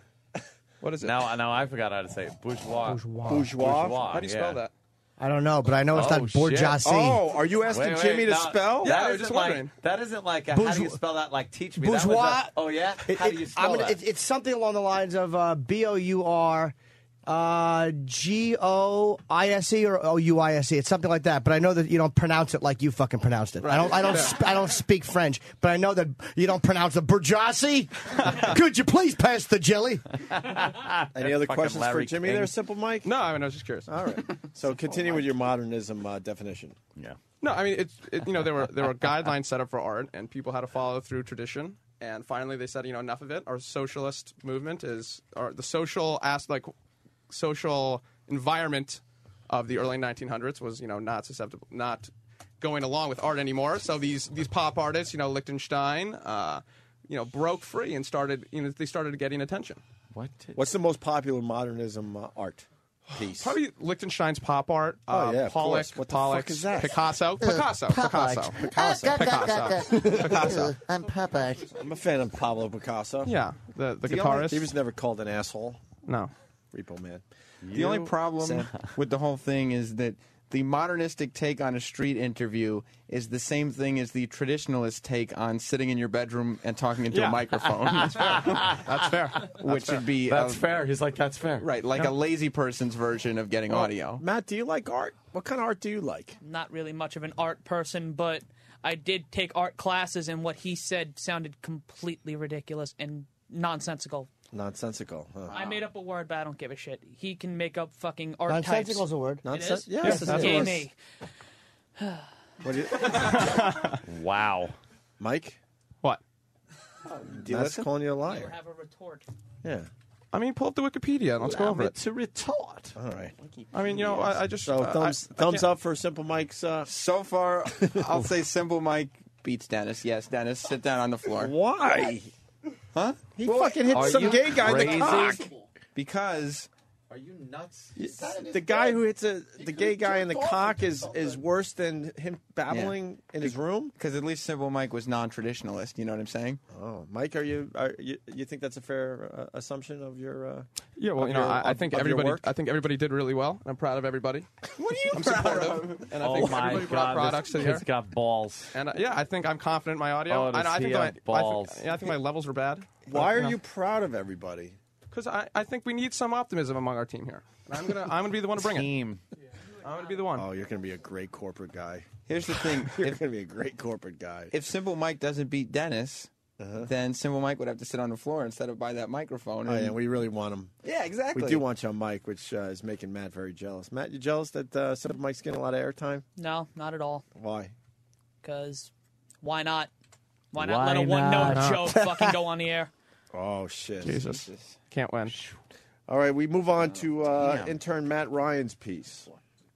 What is it? now, now I forgot how to say it. Bourgeois. Bourgeois. Bourgeois? How do you yeah. spell that? I don't know, but I know it's Oh, not shit. bourgeoisie. Oh, are you asking Wait, wait, Jimmy to no, spell? Yeah, I That was just isn't like, wondering. that isn't like a, how do you Bourgeois- spell that? Like, teach me. That was a- Bourgeois. oh, yeah? It- How it- do you I'm spell gonna- that? It's, it's something along the lines of uh, B O U R uh, G O I S E or O U I S E. It's something like that. But I know that you don't pronounce it like you fucking pronounced it. I don't. I don't. Sp- I don't speak French, but I know that you don't pronounce the bourgeoisie. Could you please pass the jelly? Any other Fucking questions for Larry Jimmy King. there, Simple Mike? No, I mean, I was just curious. All right. So continue with your modernism uh, definition. Yeah. No, I mean, it's it, you know there were there were guidelines set up for art, and people had to follow through tradition. And finally, they said, you know, enough of it. Our socialist movement is, or the social as like social environment of the early nineteen hundreds was, you know, not susceptible, not going along with art anymore. So these these pop artists, you know, Liechtenstein, uh, you know, broke free and started, you know, they started getting attention. What? What's the most popular modernism uh, art piece? Probably Liechtenstein's pop art. Oh, uh, yeah, of Pollock, course. What the Pollock, fuck is that? Picasso. Uh, Picasso. pop Picasso. art. Picasso. Picasso. Picasso. I'm Papa. I'm a fan of Pablo Picasso. Yeah, the the The guitarist. only- he was never called an asshole. No. Repo Man. The only problem Sam. with the whole thing is that the modernistic take on a street interview is the same thing as the traditionalist take on sitting in your bedroom and talking into Yeah. a microphone. That's fair. That's fair. Which That's would be fair. That's a- fair. He's like, that's fair. Right, like Yeah. a lazy person's version of getting Well, audio. Matt, do you like art? What kind of art do you like? Not really much of an art person, but I did take art classes, and what he said sounded completely ridiculous and nonsensical. Nonsensical. Huh? I made up a word, but I don't give a shit. He can make up fucking art Nonsensical's types. a word. It Nonsen- is? yes, it Okay, is. me. What do you... Wow. Mike? What? Do you Matt's calling you a You liar. have a retort. Yeah. I mean, pull up the Wikipedia and let's go over it. To retort. All right. I mean, you know, I, I just So uh, thumbs I- I thumbs can't- up for Simple Mike's. Uh... So far, I'll say Simple Mike beats Dennis. Yes, Dennis, sit down on the floor. Why? Huh? He fucking hit some gay guy in the cock. Because Are you nuts? The guy who hits a, the gay guy in the cock is, is worse than him babbling in his room? Because at least Simple Mike was non-traditionalist. You know what I'm saying? Oh, Mike, are you are you, you think that's a fair uh, assumption of your? Uh, Yeah, well, of you know, your- I, I of- think of your everybody. work? I think everybody did really well. And I'm proud of everybody. What are you I'm proud supportive, of? and I Oh think my everybody brought God, products this to the kid's air. got balls. And uh, yeah, I think I'm confident in my audio. Oh, does I, I he think have my, I think- balls? yeah, I think my levels were bad. Why are you proud of everybody? Because I, I think we need some optimism among our team here. And I'm gonna I'm gonna be the one to bring Team. it. I'm gonna be the one. Oh, you're going to be a great corporate guy. Here's the thing. You're if, going to be a great corporate guy. if Simple Mike doesn't beat Dennis, Uh-huh. then Simple Mike would have to sit on the floor instead of by that microphone. Oh, and- yeah, we really want him. Yeah, exactly. We do want you on Mike, which uh, is making Matt very jealous. Matt, you jealous that uh, Simple Mike's getting a lot of airtime? No, not at all. Why? Because why not? Why not Why let a one-note not? joke fucking go on the air? Oh, shit. Jesus. Can't win. All right, we move on to uh, Damn. intern Matt Ryan's piece.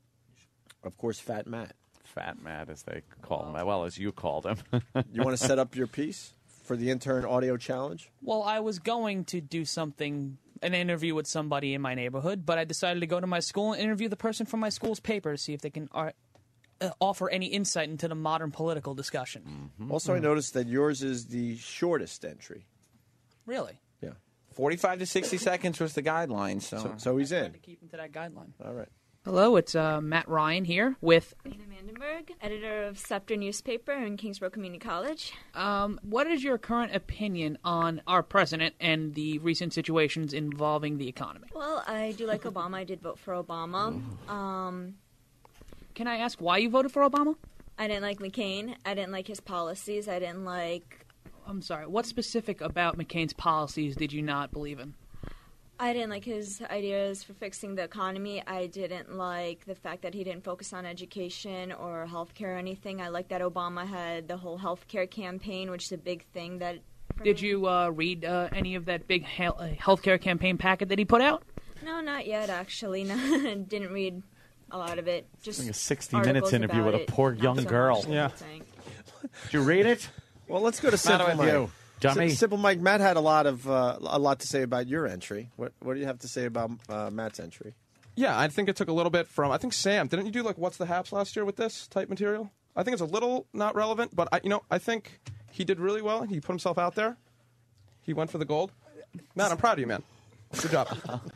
Of course, Fat Matt. Fat Matt, as they call him. Well, as you called him. You want to set up your piece for the intern audio challenge? Well, I was going to do something, an interview with somebody in my neighborhood, but I decided to go to my school and interview the person from my school's paper to see if they can uh, uh, offer any insight into the modern political discussion. Also, I noticed that yours is the shortest entry. Really? Yeah. forty-five to sixty seconds was the guideline. So, So, so he's in. Keep them to that guideline. All right. Hello, it's uh, Matt Ryan here with. Anna Vandenberg, editor of Scepter newspaper in Kingsborough Community College. Um, what is your current opinion on our president and the recent situations involving the economy? Well, I do like Obama. I did vote for Obama. Um, Can I ask why you voted for Obama? I didn't like McCain. I didn't like his policies. I didn't like. I'm sorry. What specific about McCain's policies did you not believe in? I didn't like his ideas for fixing the economy. I didn't like the fact that he didn't focus on education or healthcare or anything. I like that Obama had the whole healthcare campaign, which is a big thing that. Did you uh, read uh, any of that big he- uh, healthcare campaign packet that he put out? No, not yet. Actually, no, didn't read a lot of it. Just Like a sixty articles minutes interview about with a it, poor not young so girl. much the Yeah. whole thing. Did you read it? Well, let's go to Matter Simple with Mike. you, dummy. S- Simple Mike. Matt had a lot of uh, a lot to say about your entry. What What do you have to say about uh, Matt's entry? Yeah, I think it took a little bit from. I think Sam, didn't you do like what's the haps last year with this type material? I think it's a little not relevant, but I, you know, I think he did really well. He put himself out there. He went for the gold. Matt, I'm proud of you, man. Good job.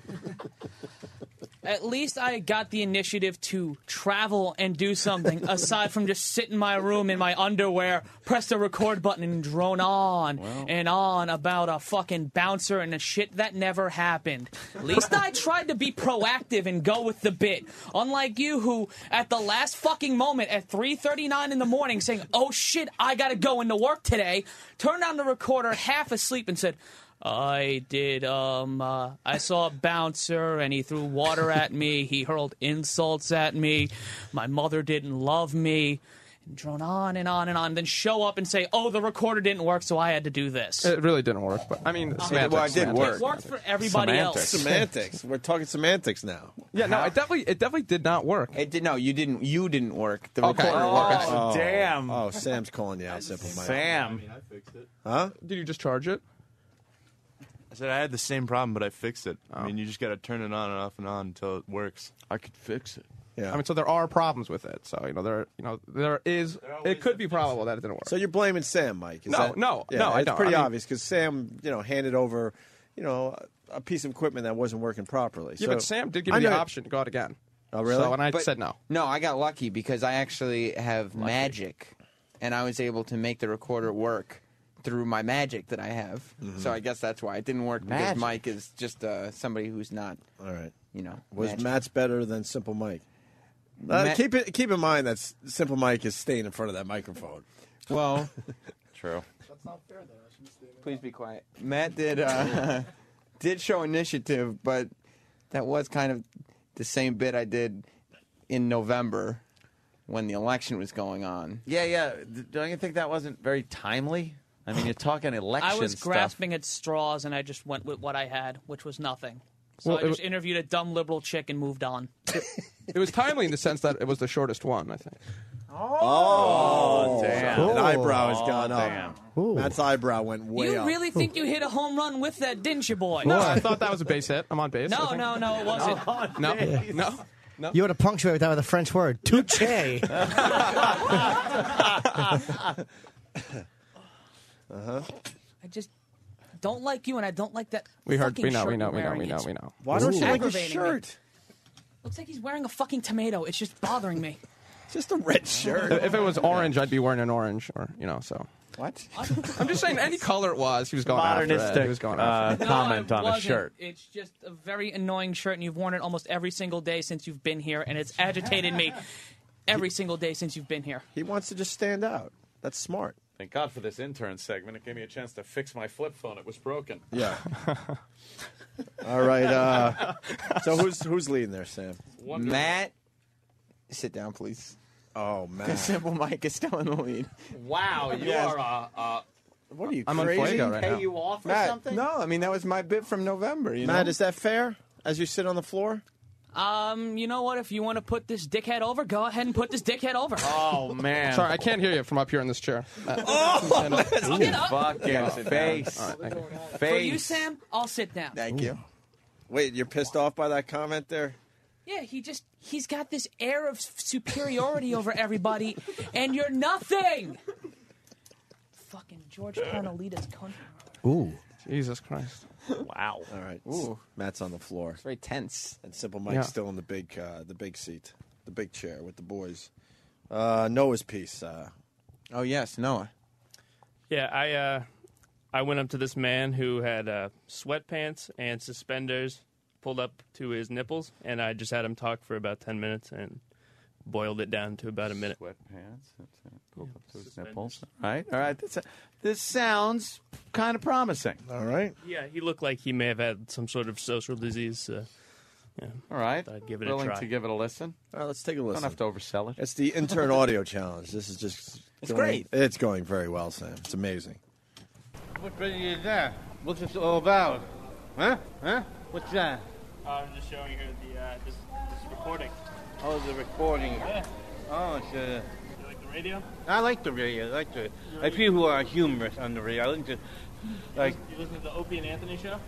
At least I got the initiative to travel and do something aside from just sit in my room in my underwear, press the record button, and drone on and on about a fucking bouncer and a shit that never happened. At least I tried to be proactive and go with the bit. Unlike you, who at the last fucking moment at three thirty-nine in the morning saying, "Oh shit, I gotta go into work today," turned on the recorder half asleep and said, I did, um, uh, I saw a bouncer and he threw water at me. He hurled insults at me. My mother didn't love me. and drone on and on and on, then show up and say, "Oh, the recorder didn't work, so I had to do this." It really didn't work, but I mean, semantics, well, it did semantics. work. It worked for everybody semantics. else. Semantics. We're talking semantics now. Yeah, no, it definitely, it definitely did not work. It did no, you didn't. You didn't work. The Okay. recorder Oh, worked. Oh, damn. Oh, Sam's calling you out, Simple Mike. Sam. I fixed it. Huh? Did you just charge it? I said I had the same problem, but I fixed it. I mean, you just got to turn it on and off and on until it works. I could fix it. Yeah. I mean, so there are problems with it. So you know, there, you know, there is. It could be probable that it didn't work. So you're blaming Sam, Mike? Is No, that, no, yeah, no, I It's don't. pretty I mean- obvious because Sam, you know, handed over, you know, a piece of equipment that wasn't working properly. Yeah, so, but Sam did give I me the know- option to go out again. Oh, really? So, and I But- said no. No, I got lucky because I actually have magic, and I was able to make the recorder work through my magic that I have. Mm-hmm. So I guess that's why it didn't work because Magic. Mike is just uh, somebody who's not, All right. you know, Was magic. Matt's better than Simple Mike? Uh, Matt- keep it. Keep in mind that S- Simple Mike is staying in front of that microphone. Well, True. That's not fair, though. I shouldn't stay please be quiet. Matt did uh, did show initiative, but that was kind of the same bit I did in November when the election was going on. Yeah, yeah. D- Don't you think that wasn't very timely? I mean, you're talking election I was stuff. grasping at straws, and I just went with what I had, which was nothing. So Well, I it just w- interviewed a dumb liberal chick and moved on. It was timely in the sense that it was the shortest one. I think. Oh, damn. An eyebrow has Oh, gone up. damn. Matt's eyebrow went way You up. really think you hit a home run with that, didn't you, boy? No, I thought that was a base hit. I'm on base. I No, think. no, no, it wasn't. no, no, no. You ought to punctuate that with a French word. Touche. Uh-huh. I just don't like you, and I don't like that. We heard. fucking We know. shirt We know. you're We know. wearing. We know. It's We know. Why don't you like his aggravating me. shirt? Looks like he's wearing a fucking tomato. It's just bothering me. It's just a red shirt. If it was orange, I'd be wearing an orange, or you know. So What? I'm just saying, any color it was, he was going after it. He Modernistic was going uh, after it. comment no, it on a wasn't. shirt. It's just a very annoying shirt, and you've worn it almost every single day since you've been here, and it's agitated me every single day since you've been here. He wants to just stand out. That's smart. Thank God for this intern segment. It gave me a chance to fix my flip phone. It was broken. Yeah. All right. Uh, so who's who's leading there, Sam? Matt, sit down, please. Oh, Matt. Simple Mike is still in the lead. Wow, you Yes. are uh, uh, What are you I'm on crazy? Fuego right pay now. you off or Matt, something? No, I mean that was my bit from November. You Matt, know? is that fair? As you sit on the floor? Um, you know what? If you want to put this dickhead over, go ahead and put this dickhead over. Oh man! Sorry, I can't hear you from up here in this chair. Uh, I'll get up. Fucking face. all right, thank you. For you, Face. Sam, I'll sit down. Thank you. Wait, you're pissed off by that comment there? Yeah, he just, he's got this air of superiority over everybody, and you're nothing! Fucking George Carnelita's country. Ooh. Jesus Christ. Wow. All right. Ooh. Matt's on the floor. It's very tense. And Simple Mike's Yeah. still in the big uh, the big seat, the big chair with the boys. Uh, Noah's piece. Uh, Oh yes, Noah. Yeah, I uh, I went up to this man who had uh, sweatpants and suspenders pulled up to his nipples, and I just had him talk for about ten minutes and boiled it down to about a minute. Sweatpants. That's it. Pulled up to his nipples. All right. All right. This, this sounds kind of promising. all right. Yeah, he looked like he may have had some sort of social disease. Uh, yeah, All right. I'd give it Willing a try. to give it a listen. All right, let's take a Don't listen. have to oversell it. It's the intern audio challenge. This is just It's going- great. It's going very well, Sam. It's amazing. What radio is that? What's this all about? Huh? Huh? What's that? I'm just showing you the uh, this, this recording. Oh, the recording. Yeah. Oh, it's uh. You like the radio? I like the radio. I like the. I people who are humorous on the radio. I listen to, like, You listen to the Opie and Anthony show?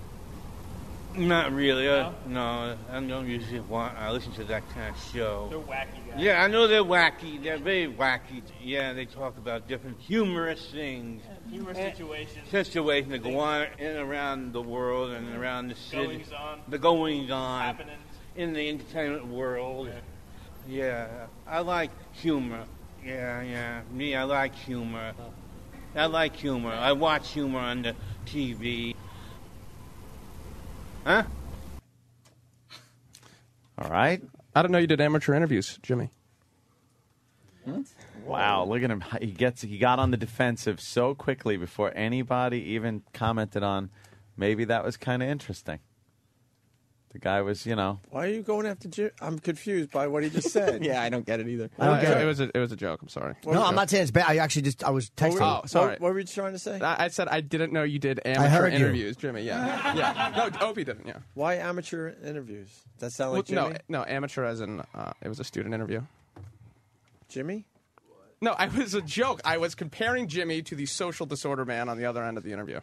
not really. Uh, no, I don't usually want. I listen to that kind of show. They're wacky guys. Yeah, I know they're wacky. They're very wacky. Yeah, they talk about different humorous things. Humorous Eh, situations. Situations that go on in and around the world and around the city. Goings on. The goings on. Happenings. In the entertainment world. Yeah, I like humor. Yeah, yeah. Me, I like humor. I like humor. I watch humor on the T V. Huh? All right. I don't know you did amateur interviews, Jimmy. Wow, look at him. He gets he got on the defensive so quickly before anybody even commented on maybe that was kind of interesting. The guy was, you know. Why are you going after Jim? I'm confused by what he just said. Yeah, I don't get it either. I don't get it. It was a, it was a joke. I'm sorry. No, I'm not saying it's bad. I actually just I was texting. Oh, sorry. What, what were you trying to say? I, I said I didn't know you did I amateur heard you. interviews, Jimmy. Yeah, yeah. No, Opie didn't. Yeah. Why amateur interviews? Does that sound like Well, Jimmy? no, no, amateur as in uh, it was a student interview. Jimmy? No, I was a joke. I was comparing Jimmy to the social disorder man on the other end of the interview.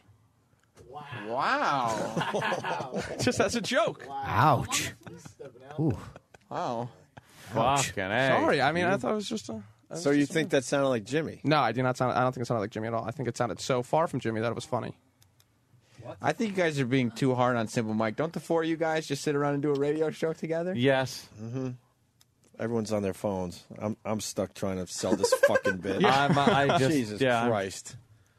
Wow. Just as a joke. Ouch. Ooh. Wow. Fucking A. Sorry. I mean, I thought it was just a. So you think that sounded like Jimmy? No, I do not sound. I don't think it sounded like Jimmy at all. I think it sounded so far from Jimmy that it was funny. I think you guys are being too hard on Simple Mike. Don't the four of you guys just sit around and do a radio show together? Yes. Mm-hmm. Everyone's on their phones. I'm I'm stuck trying to sell this fucking bit. Yeah, I'm, I just, Jesus yeah. Christ.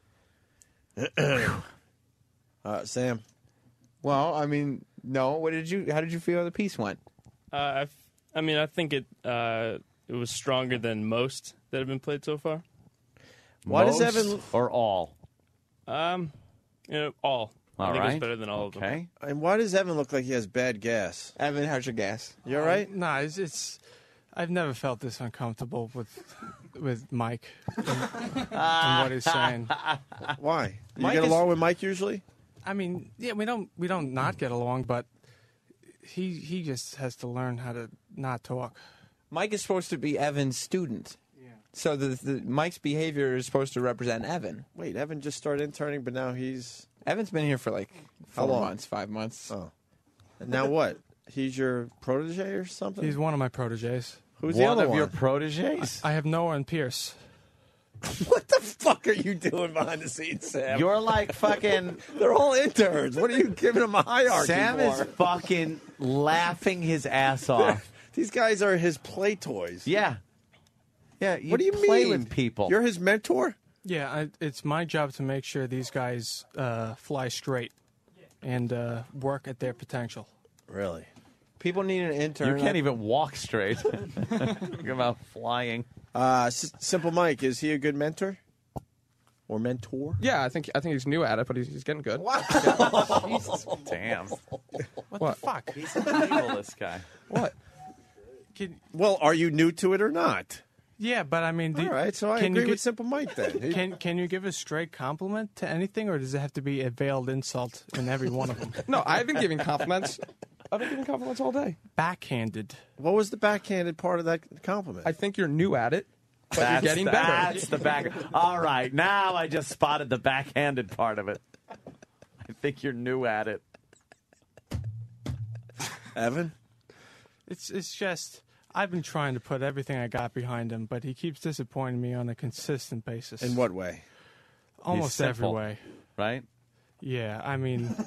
uh, Sam. Well, I mean, no. What did you? How did you feel the piece went? Uh, I, f- I mean, I think it uh, it was stronger than most that have been played so far. Why Most does Evan or all? Um, you know, all. All I think right. it's better than all of them. Okay. And why does Evan look like he has bad gas? Evan, how's your gas? You all right? Nah, it's, it's. I've never felt this uncomfortable with with Mike and, and what he's saying. Why? You Mike get is- along with Mike usually? I mean, yeah, we don't we don't not get along, but he he just has to learn how to not talk. Mike is supposed to be Evan's student. Yeah. So the, the Mike's behavior is supposed to represent Evan. Wait, Evan just started interning, but now he's Evan's been here for like How four long? months, five months. Oh. And now what? He's your protege or something? He's one of my proteges. Who's the One other of one? your proteges? I have Noah and Pierce. What the fuck are you doing behind the scenes, Sam? You're like fucking. They're all interns. What are you giving them a hierarchy Sam for? is fucking laughing his ass off. These guys are his play toys. Yeah. Yeah. You What do you play mean? with people? You're his mentor? Yeah, I, it's my job to make sure these guys uh, fly straight and uh, work at their potential. Really? People need an intern. You can't even walk straight. Talking about flying. Uh, S- Simple Mike, is he a good mentor? Or mentor? Yeah, I think I think he's new at it, but he's, he's getting good. Jesus, damn. What, What? the fuck? He's evil, this guy. What? Can, Well, are you new to it or not? yeah, but I mean, do, All right, so I can agree you with get- Simple Mike then. He- Can can you give a straight compliment to anything, or does it have to be a veiled insult in every one of them? No, I've been giving compliments. I've been giving compliments all day. Backhanded. What was the backhanded part of that compliment? I think you're new at it, but That's you're getting the, better. That's the back. All right, now I just spotted the backhanded part of it. I think you're new at it. Evan? It's it's just I've been trying to put everything I got behind him, but he keeps disappointing me on a consistent basis. In what way? Almost He's every simple. way. Right? Yeah, I mean,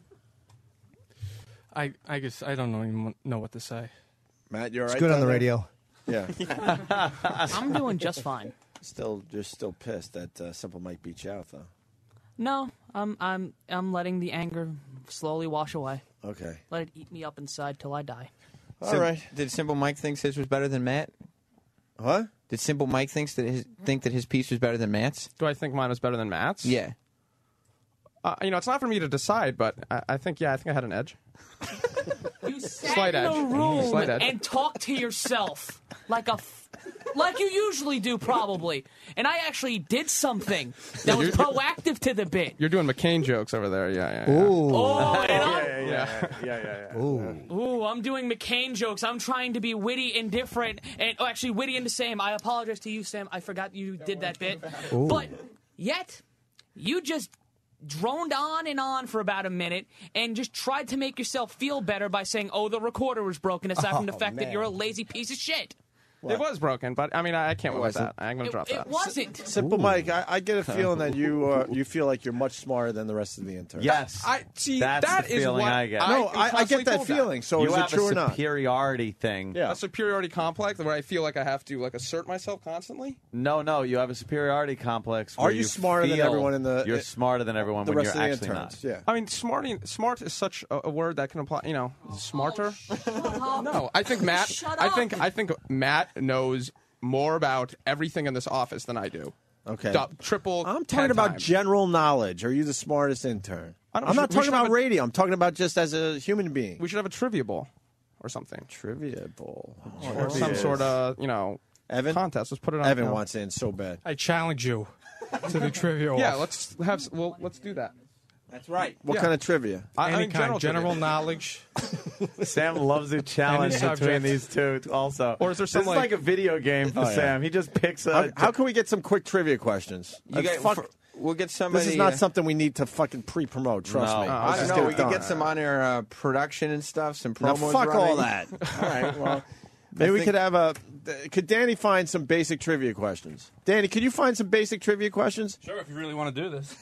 I I guess I don't know even know what to say. Matt, you're all It's right good on down the there? radio. Yeah. I'm doing just fine. Still, you're still pissed that uh, Simple Mike beat you out, though. No, I'm I'm I'm letting the anger slowly wash away. Okay. Let it eat me up inside till I die. All right. Did Simple Mike think his was better than Matt? What? Did Simple Mike thinks that his, think that his piece was better than Matt's? Do I think mine was better than Matt's? Yeah. Uh, you know, it's not for me to decide, but I, I think, yeah, I think I had an edge. You sat Slight in edge. a room Slight edge. and talked to yourself like a, f- like you usually do, probably. And I actually did something that was proactive to the bit. You're doing McCain jokes over there. Yeah, yeah, yeah. Ooh. Oh, and I'm, Yeah, yeah, yeah, yeah. yeah. Ooh. ooh, I'm doing McCain jokes. I'm trying to be witty and different, and oh, actually witty and the same. I apologize to you, Sam. I forgot you did that bit, Ooh. but yet you just droned on and on for about a minute and just tried to make yourself feel better by saying, oh, the recorder was broken, aside from the Oh, fact that man. you're a lazy piece of shit. It was broken, but I mean, I, I can't win with that. I'm going to It, drop it that. wasn't. Simple Mike, I, I get a feeling that you uh, you feel like you're much smarter than the rest of the interns. Yes. I see. That's that the is feeling what I get. No, am I, I constantly get that told feeling. So you is have it true a or not? superiority thing. Yeah. A superiority complex where I feel like I have to like assert myself constantly. No, no, you have a superiority complex. Are where you smarter than feel everyone in the- You're smarter than everyone The when rest you're of the actually interns. not. Yeah. I mean, smarting, smart is such a, a word that can apply. You know, smarter. No, I think Matt. Shut I up. think I think Matt knows more about everything in this office than I do. Okay. du- triple. I'm ten talking about times. general knowledge. Are you the smartest intern? I don't- I'm we not should- we talking should about have a- radio. I'm talking about just as a human being. We should have a trivia bowl or something. Trivia bowl. Or some sort of, you know, Evan? contest. Let's put it on. Evan you know. wants in so bad. I challenge you to the trivia. Yeah, off. let's have. Well, let's do that. That's right. What Yeah. kind of trivia? I- I Any mean, kind, general general, trivia. knowledge. Sam loves a challenge Any between subject. these two, also. Or is there this some, is like- like a video game for Oh, yeah. Sam. He just picks a. How, how can we get some quick trivia questions? You Let's get- fuck- for- we'll get somebody. this is not uh, something we need to fucking pre-promote. Trust No. me. Uh, I Let's don't just know. get We it could done. get some on air uh, production and stuff. Some Now, promos. fuck all running. that. All right. Well, I maybe we think- could have a. Could Danny find some basic trivia questions? Danny, could you find some basic trivia questions? Sure, if you really want to do this.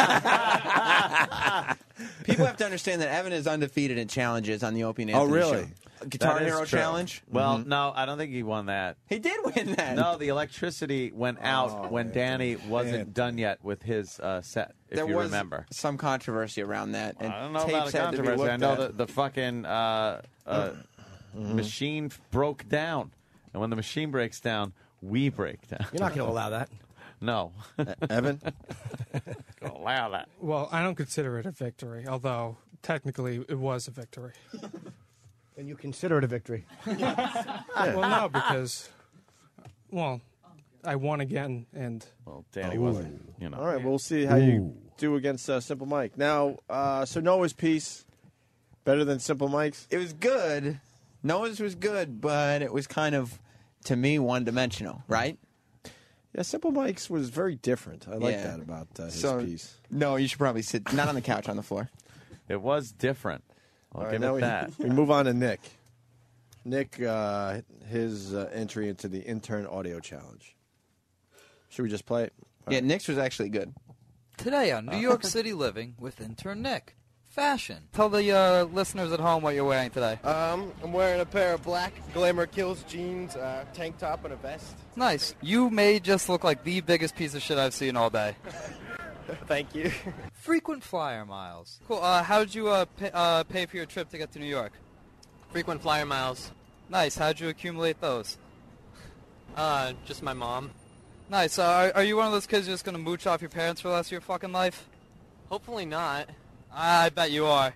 People have to understand that Evan is undefeated in challenges on the Opie and Oh, Anthony really? show. Guitar That is Hero true. Challenge. Well, no, I don't think he won that. He did win that. No, the electricity went out Oh, when Danny wasn't man. done yet with his uh, set, if there you was remember. some controversy around that. And I don't know tapes about the had to be controversy. looked I know at. that the fucking uh, uh, Mm-hmm. machine broke down. And when the machine breaks down, we break down. You're not going to allow that. No. Evan? Gonna allow that. Well, I don't consider it a victory, although technically it was a victory. And you consider it a victory. Well, no, because, well, I won again, and Well, Danny wasn't, you know. All right, we'll see how you do against uh, Simple Mike. Now, uh, so Noah's piece, better than Simple Mike's? It was good. Noah's was good, but it was kind of, to me, one-dimensional, right? Yeah, Simple Mike's was very different. I like Yeah. that about uh, his So- piece. No, you should probably sit, not on the couch, on the floor. It was different. I'll All right, give now it we, that. we move on to Nick. Nick, uh, his uh, entry into the intern audio challenge. Should we just play it? All Yeah, right. Nick's was actually good. Today on New York City Living with intern Nick. Fashion. Tell the uh, listeners at home what you're wearing today. Um, I'm wearing a pair of black Glamour Kills jeans, uh, tank top, and a vest. Nice. You may just look like the biggest piece of shit I've seen all day. Thank you. Frequent flyer miles. Cool. Uh, how did you uh, pay, uh, pay for your trip to get to New York? Frequent flyer miles. Nice. How'd you accumulate those? Uh, just my mom. Nice. Uh, are, are you one of those kids just going to mooch off your parents for the rest of your fucking life? Hopefully not. I bet you are.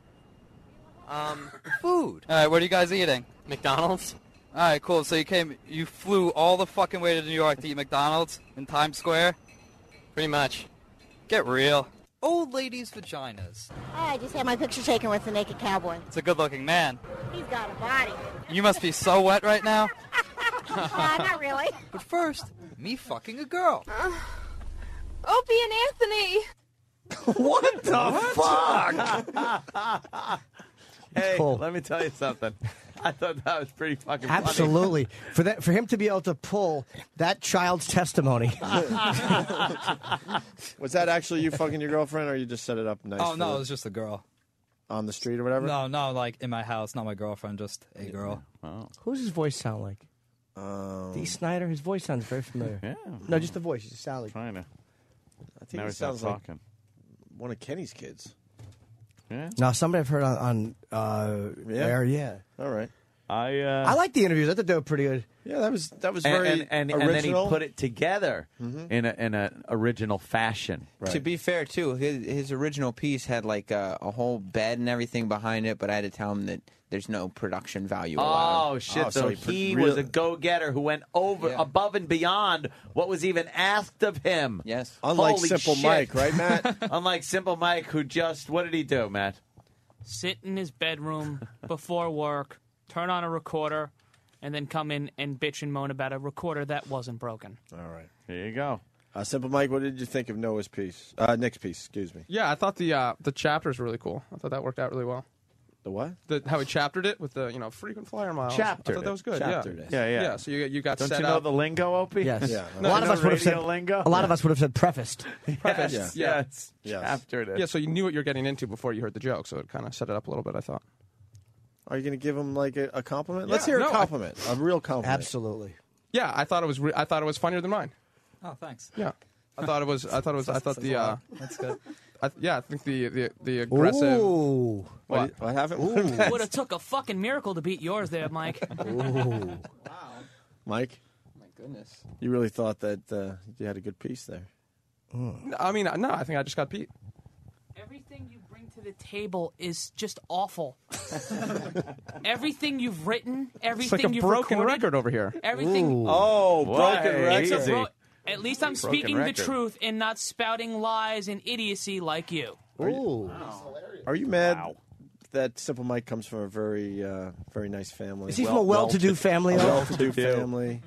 Um, Food. All right, what are you guys eating? McDonald's. All right, cool. So you came, you flew all the fucking way to New York to eat McDonald's in Times Square? Pretty much. Get real. Old ladies' vaginas. I just had my picture taken with the naked cowboy. It's a good-looking man. He's got a body. You must be so wet right now. uh, not really. But first, me fucking a girl. Uh, Opie and Anthony. What the fuck? Hey, Cool. let me tell you something. I thought that was pretty fucking funny. Absolutely. For that, for him to be able to pull that child's testimony. Was that actually you fucking your girlfriend, or you just set it up nice? Oh for no, the- it was just a girl. on the street or whatever? No, no, like in my house, not my girlfriend, just a girl. Oh. Who does his voice sound like? Um, Dee Snyder? His voice sounds very familiar. Yeah. No, just the voice. Just sound like. Trying to. I think Now he he's not sounds like talking. one of Kenny's kids. Yeah. No, somebody I've heard on, on uh, Yeah? air, yeah. All right. I uh, I like the interviews. I thought they were pretty good. Yeah, that was that was and, very and, and, and original. then he put it together Mhm. in a in an original fashion. To be fair, too, his, his original piece had like a, a whole bed and everything behind it, but I had to tell him that there's no production value allowed. Oh shit! Oh, so so he, he was real- a go-getter who went over Yeah. above and beyond what was even asked of him. Yes, Unlike Holy Simple shit. Mike, right, Matt? Unlike Simple Mike, who just what did he do, Matt? Sit in his bedroom before work, turn on a recorder, and then come in and bitch and moan about a recorder that wasn't broken. All right. There you go. Uh, Simple Mike, what did you think of Noah's piece? Uh, Nick's piece, excuse me. Yeah, I thought the uh, the chapter's really cool. I thought that worked out really well. The what? The, how he chaptered it with the you know frequent flyer miles. Chaptered I thought that it. was good. Chaptered yeah. it. Yeah, yeah. Yeah. So you you got Don't set you know up. the lingo, Opie? Yes. Yeah. A lot of You us know would have said. radio lingo? A lot of us would have said prefaced. Preface. Yes. Yeah. Yes. Yes. Chaptered it. Yeah, so you knew what you're getting into before you heard the joke, so it kind of set it up a little bit. I thought. Are you going to give him like a, a compliment? Yeah, Let's hear no, a I- compliment, a real compliment. Absolutely. Yeah, I thought it was. Re- I thought it was funnier than mine. Oh, thanks. Yeah, I thought it was. I thought it was. I thought the. Uh, That's good. I, yeah, I think the the the aggressive. Ooh. What? What happened? Would have took a fucking miracle to beat yours there, Mike. Mike, My goodness. you really thought that uh, you had a good piece there. I mean, no, I think I just got beat. Everything you bring to the table is just awful. Everything you've written, It's everything like a you've broken recorded, record over here. everything. Ooh. Oh, broken It's a record. bro- At least I'm Broken speaking the record. truth and not spouting lies and idiocy like you. Ooh. Are you mad that Simple Mike comes from a very, uh, very nice family? Is he from a well-to-do family? A well-to-do family.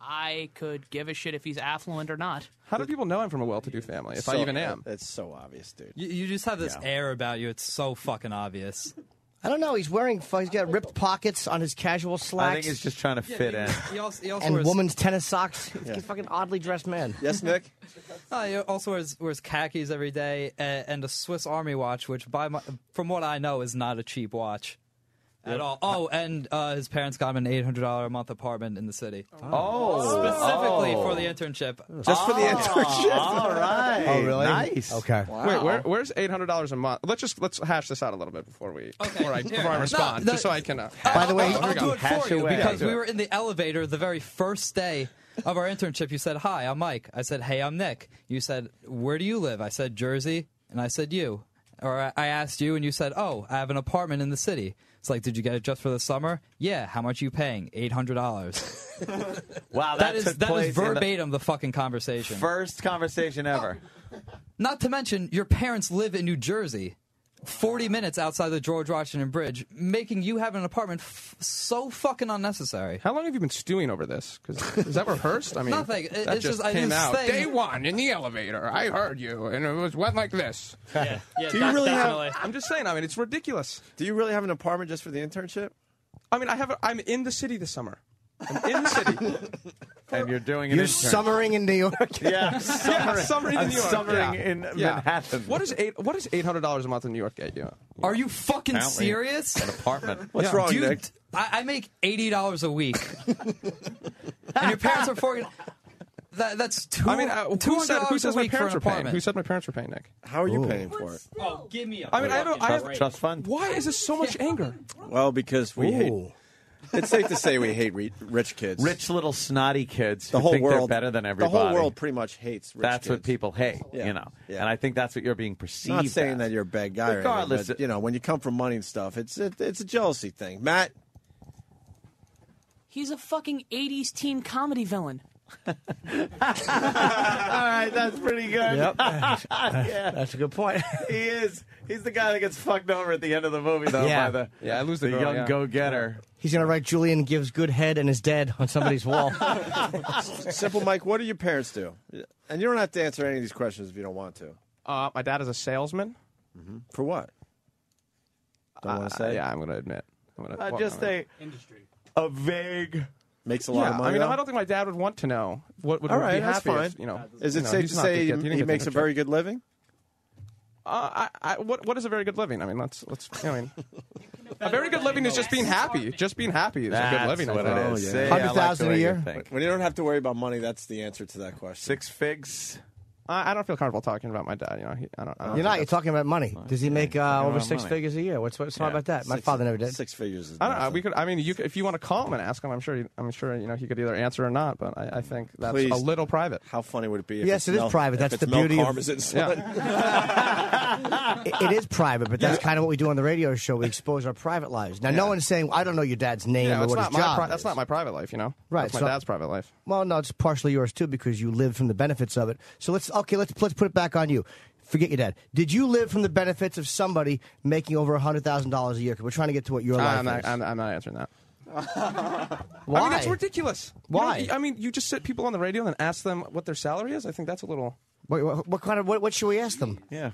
I could give a shit if he's affluent or not. How do people know I'm from a well-to-do family, if I So- even am? It's so obvious, dude. You, you just have this Yeah. air about you. It's so fucking obvious. I don't know. He's wearing. He's got ripped pockets on his casual slacks. I think he's just trying to fit in. He also, he also and wears, woman's tennis socks. He's a fucking oddly dressed man. Yes, Nick. Uh, he also wears, wears khakis every day and, and a Swiss Army watch, which, by my, from what I know, is not a cheap watch at all. Oh, and uh, his parents got him an eight hundred dollars a month apartment in the city. Oh. Specifically Oh. for the internship. Just for the internship. All right. Oh, really? Nice. Okay. Wait, where, where's eight hundred dollars a month? Let's just let's hash this out a little bit before we before I, before I No, respond, no, just so I can. Uh, By the way, here we I'll go. do it Hash for you away. because Yeah, do we it. were in the elevator the very first day of our internship. You said, "Hi, I'm Mike." I said, "Hey, I'm Nick." You said, "Where do you live?" I said, "Jersey," and I said, "You." Or I I asked you, and you said, "Oh, I have an apartment in the city." It's like, did you get it just for the summer? Yeah. How much are you paying? Eight hundred dollars. Wow, That that is took that place is in the verbatim the fucking conversation. first conversation ever. Not to mention, your parents live in New Jersey, forty minutes outside the George Washington Bridge, making you have an apartment f- so fucking unnecessary. How long have you been stewing over this? Because is that rehearsed? I mean, Nothing. It- that it's just just- I came just out. think- Day one in the elevator. I heard you, and it was went like this. Yeah, yeah, Do you really definitely. have? I'm just saying. I mean, it's ridiculous. Do you really have an apartment just for the internship? I mean, I have. A, I'm in the city this summer. I'm in the city. And you're doing an You're intern. summering in New York. Yeah, Yeah, summering, summering in I'm New York. summering yeah. in Yeah. Manhattan. What is eight? What is eight hundred dollars a month in New York get you? Are you fucking Apparently. serious? An apartment. What's Yeah. wrong, Dude, Nick? I, I make eighty dollars a week, and your parents are fucking. That, that's two. I mean, uh, two who said? hundred Who dollars a says my week for parents an are paying? apartment. Who said my parents were paying, Nick? How are you paying for it? Oh, give me a. I mean, I don't. I have. Trust, trust fund. Why is this so much anger? Well, because we hate. Ooh. It's safe to say we hate re- rich kids. Rich little snotty kids the who whole think world they're better than The everybody. whole world pretty much hates rich That's kids. what people hate, Yeah. you know. Yeah. And I think that's what you're being perceived. Not saying as. that you're a bad guy, or anything, Regardless, but, you know, when you come from money and stuff, it's it, it's a jealousy thing. Matt, He's a fucking eighties teen comedy villain. All right, that's pretty good. Yep. Yeah, That's a good point. he is. He's the guy that gets fucked over at the end of the movie, though, Yeah. by the Yeah, I lose the, the girl, young yeah. go-getter. He's gonna write Julian gives good head and is dead on somebody's wall. Simple Mike, what do your parents do? And you don't have to answer any of these questions if you don't want to. Uh, my dad is a salesman. For what? Don't want Uh, to say. Yeah, I'm going to admit. I'm gonna, Uh, well, just I'm gonna- a industry, a vague. Makes a lot Yeah, of money. I mean, though? I don't think my dad would want to know. What would All be right, happy that's fine. If, you know, Is it you know, safe he's to not say the he, kid. didn't he get the makes a internship. very good living? Uh, I, I, what what is a very good living? I mean, let's let's. I mean, a very good living is just being happy. Just being happy is a good That's living. I what think. it is. yeah. See, I Hundred like the thousand way a you year? think. When you don't have to worry about money, that's the answer to that question. Six figs. I, I don't feel comfortable talking about my dad. You know, he, I don't. I don't You're not. You're talking about money. Does he make uh, talking over about six money. figures a year? What's what's smart Yeah. about that? My Six- father never did. Six figures is I don't know. nothing. We could. I mean, you could, if you want to call him and ask him, I'm sure. He, I'm sure you know he could either answer or not. But I, I think that's Please. a little private. How funny would it be? If Yes, it's it is Mel- private. if That's it's the Mel beauty of- Karmazin's son? It, it is private, but that's kind of what we do on the radio show. We expose our private lives. Now, no one's saying I don't know your dad's name Yeah, or it's what not his my. job Pri- is. that's not my private life. You know. Right, That's my so- dad's private life. Well, no, it's partially yours too because you live from the benefits of it. So let's okay, let's let's put it back on you. Forget your dad. Did you live from the benefits of somebody making over a hundred thousand dollars a year? Because we're trying to get to what your life I'm not, is. I'm, I'm not answering that. Why? I mean, that's ridiculous. You Why? don't- I mean, you just sit people on the radio and ask them what their salary is. I think that's a little. What, what, what kind of what, what should we ask them? Yeah.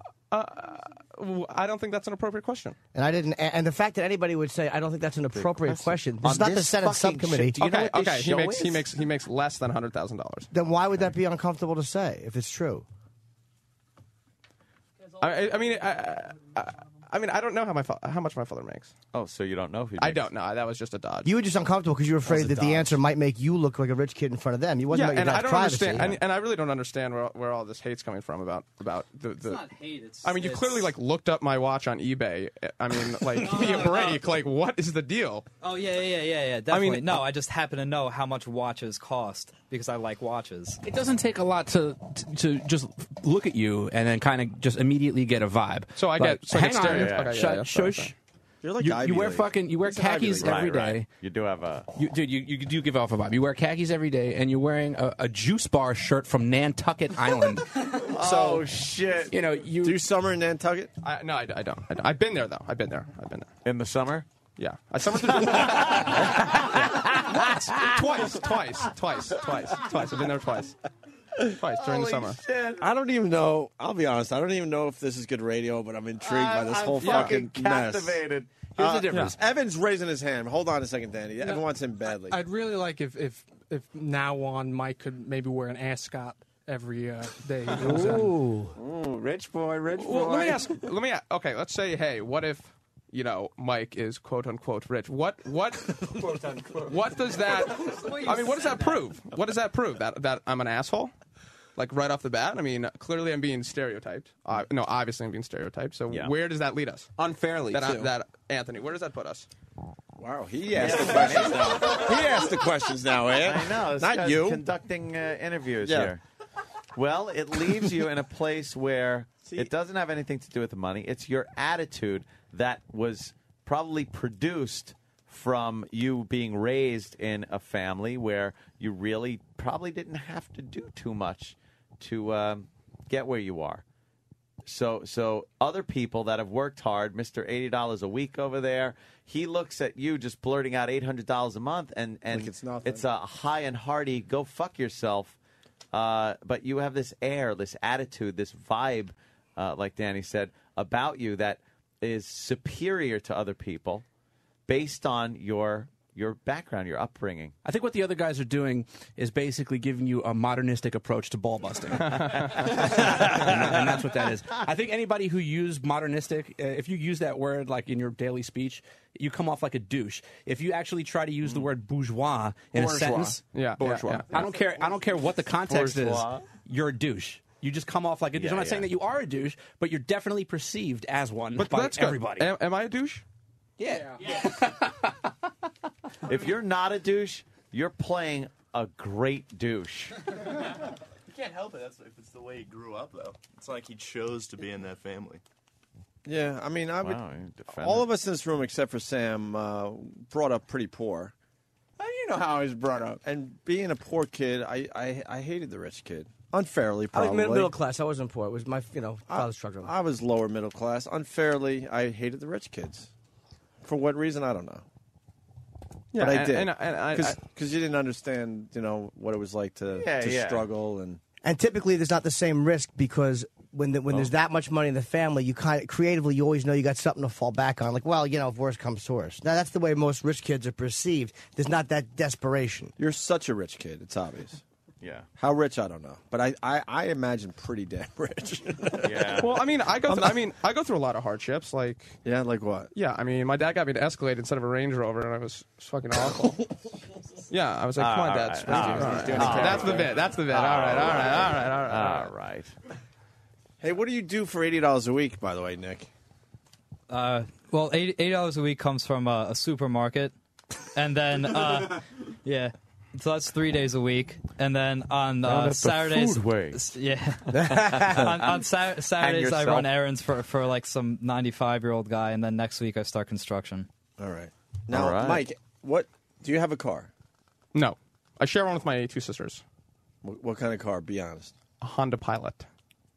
Uh, I don't think that's an appropriate question. And I didn't. And the fact that anybody would say I don't think that's an appropriate question. This is On not the this Senate fucking subcommittee. shit, do you know okay, what this okay. He show makes he is? makes he makes less than hundred thousand dollars. Then why would that be uncomfortable to say if it's true? I, I mean, I, I, I mean, I don't know how my fa- how much my father makes. Oh, so you don't know if he? I makes- don't know. That was just a dodge. You were just uncomfortable because you were afraid that the answer might make you look like a rich kid in front of them. You wasn't yeah, about your and I dad's don't privacy. understand, and, and I really don't understand where, where all this hate's coming from about about the. the It's not hate. It's, I mean, you it's- clearly like looked up my watch on eBay. I mean, like, give me a break. Like, what is the deal? Oh yeah, yeah, yeah, yeah. Definitely. I mean, no, I just happen to know how much watches cost because I like watches. It doesn't take a lot to to, to just look at you and then kind of just immediately get a vibe. So I Like, get so I hang get on, stereo- yeah, okay, yeah, shut, yeah, sorry, shush. sorry. You're like you, Ivy you wear League. fucking you wear He's an Ivy khakis League. every Right, day. right. You do have a. You, dude, you, you do give off a vibe. You wear khakis every day, and you're wearing a, a juice bar shirt from Nantucket Island. Oh shit! You know, you Do you summer in Nantucket? I, no, I, I don't. I don't. I've been there though. I've been there. I've been there. In the summer? Yeah, I summered through. Once, twice, twice, twice, twice, twice. I've been there twice. Twice during the summer. I don't even know. I'll be honest. I don't even know if this is good radio, but I'm intrigued by this I'm whole fucking fucking mess. captivated. Here's Uh, the difference. Evan's raising his hand. Hold on a second, Danny. Evan wants him badly. I'd really like if, if, if now on Mike could maybe wear an ascot every uh, day. He goes out. Ooh. Ooh, rich boy, rich boy. Well, let me ask. Let me. a- Okay, let's say, hey, what if you know Mike is quote unquote rich? What what quote unquote? What does that? I mean, what does that prove? What does that prove? That that I'm an asshole? Like right off the bat? I mean, clearly I'm being stereotyped. Uh, no, obviously I'm being stereotyped. So Yeah. where does that lead us? Unfairly, That too. that Anthony, where does that put us? Wow, he asked the questions now. He asked the questions now, eh? I know. This Not guy's you. conducting uh, interviews Yeah. here. Well, it leaves you in a place where it doesn't have anything to do with the money. It's your attitude that was probably produced from you being raised in a family where you really probably didn't have to do too much to um, get where you are. So, so other people that have worked hard, Mister eighty dollars a week over there, he looks at you just blurting out eight hundred dollars a month, and and Like it's nothing. it's a high and hearty go fuck yourself. Uh, but you have this air, this attitude, this vibe, uh, like Danny said, about you that is superior to other people based on your your background, your upbringing. I think what the other guys are doing is basically giving you a modernistic approach to ball busting. and, and that's what that is. I think anybody who used modernistic, uh, if you use that word like in your daily speech, you come off like a douche. If you actually try to use the word bourgeois in Bourgeois. a sentence, Yeah, bourgeois. yeah, yeah. I don't care. I don't care what the context Bourgeois. is. You're a douche. You just come off like a douche. Yeah, I'm not yeah. saying that you are a douche, but you're definitely perceived as one But by that's good. everybody. Am, am I a douche? Yeah. If you're not a douche, you're playing a great douche. You can't help it. That's if it's the way he grew up, though. It's like he chose to be in that family. Yeah, I mean, I would. Wow, you defend all it. of us in this room, except for Sam, uh, brought up pretty poor. How do you know how I was brought up? And being a poor kid, I, I, I hated the rich kid. Unfairly, I was probably. mid- middle class. I wasn't poor. It was my, you know, father's struggle. I was lower middle class. Unfairly, I hated the rich kids. For what reason, I don't know. Yeah, but I and- did. and- and I- I- Because you didn't understand, you know, what it was like to, Yeah, to yeah. struggle. and And typically, there's not the same risk because when the, when there's that much money in the family, you kind of creatively you always know you got something to fall back on. Like, well, you know, if worse comes to worse. Now that's the way most rich kids are perceived. There's not that desperation. You're such a rich kid. It's obvious. Yeah. How rich, I don't know. But I, I, I imagine pretty damn rich. Yeah. Well, I mean, I go. I'm Through, not- I mean, I go through a lot of hardships. Like, yeah, like what? Yeah, I mean, my dad got me to Escalade instead of a Range Rover, and I was, it was fucking awful. Yeah, I was like, come on, All Dad. right, spring all you. right, All right. he's doing a That's the character. bit. That's the bit. All right, all right, all right, all right. All right. Hey, what do you do for eighty dollars a week, by the way, Nick? Uh, well, eighty eighty dollars a week comes from a, a supermarket, and then uh, yeah, so that's three days a week, and then on Down uh, at the Saturdays, food way. s- yeah, on, on Sa- Saturdays I yourself. run errands for for like some ninety-five year old guy, and then next week I start construction. All right. Now, All right. Mike, what do you have a car? No, I share one with my two sisters. What, what kind of car? Be honest. A Honda Pilot.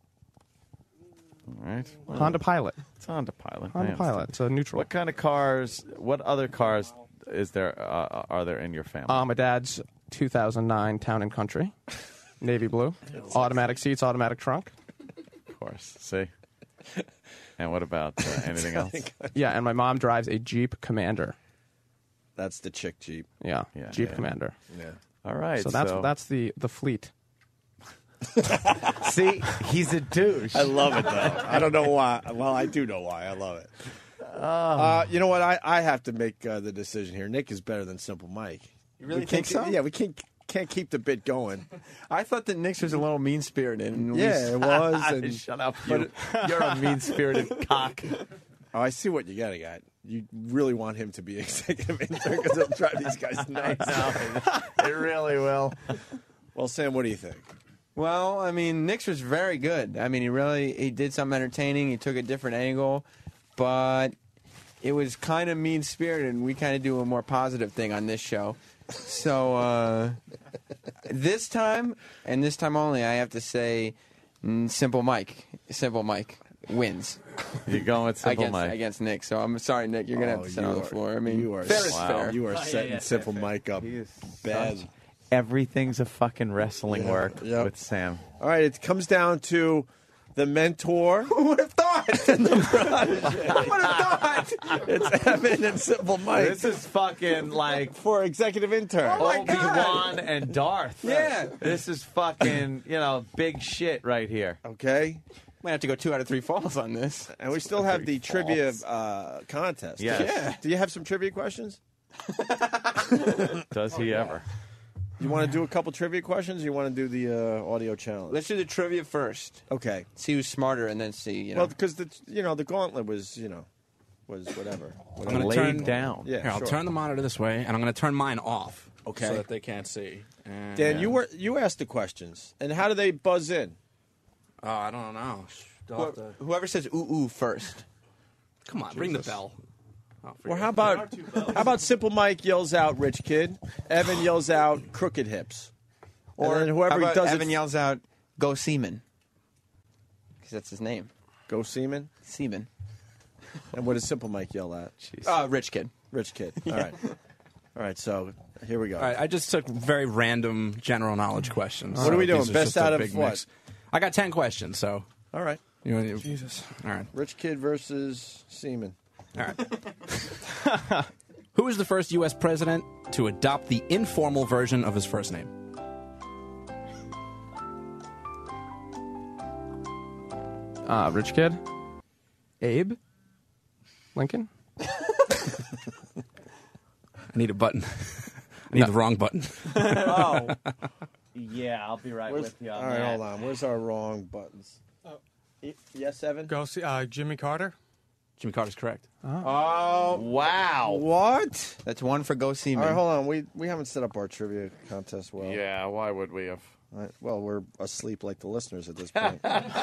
All right. Honda Pilot. It's Honda Pilot. Honda I Pilot. understand. It's a neutral. What kind of cars? What other cars is there? Uh, are there in your family? Uh, my dad's two thousand nine Town and Country, navy blue, automatic seats, automatic trunk. Of course. See. And what about uh, anything else? Yeah, and my mom drives a Jeep Commander. That's the chick Jeep. Yeah, Yeah, Jeep yeah. Commander. Yeah. All right. So that's that's the the fleet. See, he's a douche. I love it, though. I don't know why. Well, I do know why. I love it. Uh, you know what? I, I have to make uh, the decision here. Nick is better than Simple Mike. You really We think can't- so? Yeah, we can't can't keep the bit going. I thought that Nick's was a little mean spirited. Yeah, it was. And, Shut up, you. You're a mean-spirited cock. Oh, I see what you're getting at. You really want him to be executive intern because it'll drive these guys nuts. It really will. Well, Sam, what do you think? Well, I mean, Nick's was very good. I mean, he really he did something entertaining. He took a different angle, but it was kind of mean spirited, and we kind of do a more positive thing on this show. So uh, this time, and this time only, I have to say, mm, Simple Mike. Simple Mike wins. You're going with Simple against, Mike. against Nick. So I'm sorry, Nick. You're gonna have Oh, to sit you on the are- floor. I mean, you are fair is wow. fair. You are Oh, yeah, setting yeah, Simple fair, Mike up bad. Everything's a fucking wrestling Yeah, work yep. with Sam. All right, it comes down to the mentor. Who would have thought? And the protege. Who would have thought? It's Evan and Simple Mike. This is fucking like for executive intern. Oh Obi-Wan and Darth. Yeah. This is fucking, you know, big shit right here. Okay. Might have to go two out of three falls on this. And we still have the trivia uh, contest. Yes. Yeah. Do you have some trivia questions? Does he ever? You want to do a couple trivia questions or you want to do the uh, audio challenge? Let's do the trivia first. Okay. See who's smarter, and then see. You know. Well, because the you know the gauntlet was you know was whatever. I'm whatever. going to turn down. Yeah, Here, I'll sure. turn the monitor this way, and I'm going to turn mine off. Okay. So that they can't see. And Dan, you were you asked the questions, and how do they buzz in? Oh, I don't know. They'll have Whoever, to- whoever says ooh ooh first. Come on, ring the bell. Oh, Or how about how about Simple Mike yells out "Rich Kid," Evan yells out "Crooked Hips," Or and then whoever how about does Evan it, yells out "Go Seaman," because that's his name. Go Seaman. Seaman. And what does Simple Mike yell at? Uh, rich kid. Rich Kid. All right. All right. So here we go. All right, I just took very random general knowledge questions. What are we So doing? these are Best just a out of big what? mix. I got ten questions, so All right. you know, Jesus. all right. Rich Kid versus Seaman. All right. Who is the first U S president to adopt the informal version of his first name? Uh, rich kid. Abe. Lincoln. I need a button. I need No. the wrong button. Oh. Yeah, I'll be right Where's- with you on all right, that. hold on. Where's our wrong buttons? Y- Yes, Evan. Go see uh, Jimmy Carter. Jimmy Carter's correct. Oh, Wow. what? That's one for Go All Seaman. right, hold on. We we haven't set up our trivia contest well. Yeah, why would we have? All right, well, we're asleep like the listeners at this point.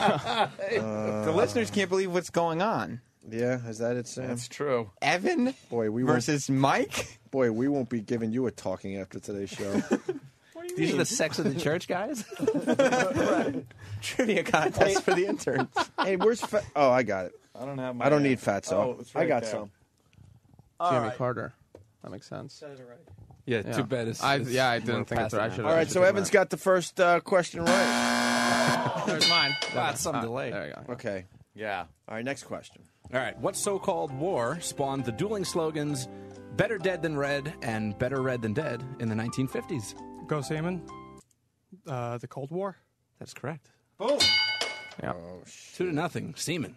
the listeners can't believe what's going on. Yeah, is that it, Sam? That's true. Evan Boy, we versus Mike. won't, boy, we won't be giving you a talking after today's show. These are the sex of the church guys? Trivia contest for the interns. Hey, where's Fat? Oh, I got it. I don't have my I don't need Fatso. Oh, it's I right got there. some. Jimmy Carter. That makes sense. Yeah, Yeah. too bad. It's, I, it's yeah, I we're didn't think past that's right. I it now. should All right, so Evan's got the first uh, question right. There's mine. Wow, that's some Uh, delay. There you go. Okay. Yeah. All right, next question. All right, what so-called war spawned the dueling slogans "Better Dead Than Red" and "Better Red Than Dead" in the nineteen fifties? Go Seaman. Uh, the Cold War. That's correct. Boom. Yeah. Oh, shit. Two to nothing. Seaman.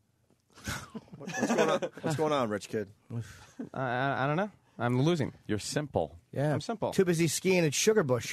What's going on? What's going on, Rich Kid? I, I, I don't know. I'm losing. You're simple. Yeah. I'm simple. Too busy skiing at Sugarbush.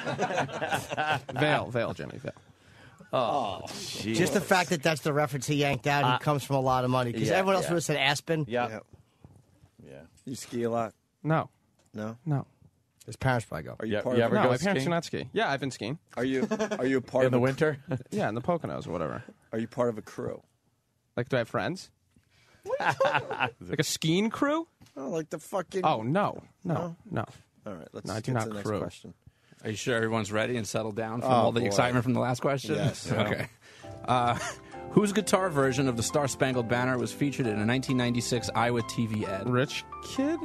Veil, veil, Jimmy, veil. Oh, Just the fact that that's the reference he yanked out, he Uh, comes from a lot of money. Because yeah, everyone else yeah. would have said Aspen. Yeah. Yeah. Yeah. You ski a lot? No, No. no. His parents probably go. Are you Yeah, part you of? ever No, go my parents skiing? do not ski. Yeah, I've been skiing. Are you? Are you a part In of the a, winter? Yeah, in the Poconos or whatever. Are you part of a crew? Like, do I have friends? Like a skiing crew? Oh, like the fucking. Oh, no. No, no. All right, let's No, I get do to not the next crew. question. Are you sure everyone's ready and settled down from Oh, all the boy. excitement from the last question? Yes. Okay. Uh, whose guitar version of the Star Spangled Banner was featured in a nineteen ninety-six Iowa T V ad? Rich kid?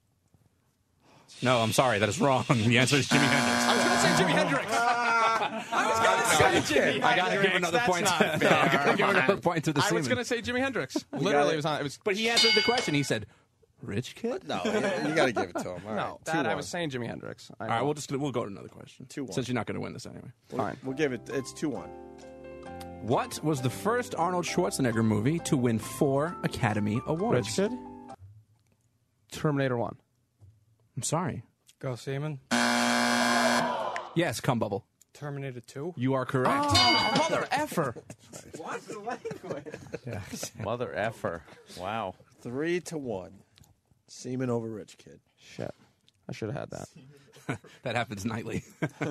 No, I'm sorry, that is wrong. The answer is Jimi Hendrix. I was going to say Jimi Hendrix. I was going to say Jimi. I got to give another point. To, I got to give another point to the I was Seaman. going to say Jimi Hendrix. Literally, it was on. It was. But he answered the question. He said, Rich Kid? No, you, you got to give it to him. All no, right. that two I one. was saying Jimi Hendrix. I All right, know. we'll just we'll go to another question. Two one. Since you're not going to win this anyway. We'll, Fine. We'll give it. It's two one. What was the first Arnold Schwarzenegger movie to win four Academy Awards? Rich Kid? Terminator one. I'm sorry. Go Seaman. Yes, cum bubble. Terminator two. You are correct. Oh, mother effer. What's the language? Yeah. Mother effer. Wow. Three to one. Seaman over Rich Kid. Shit. I should have had that. That happens nightly. All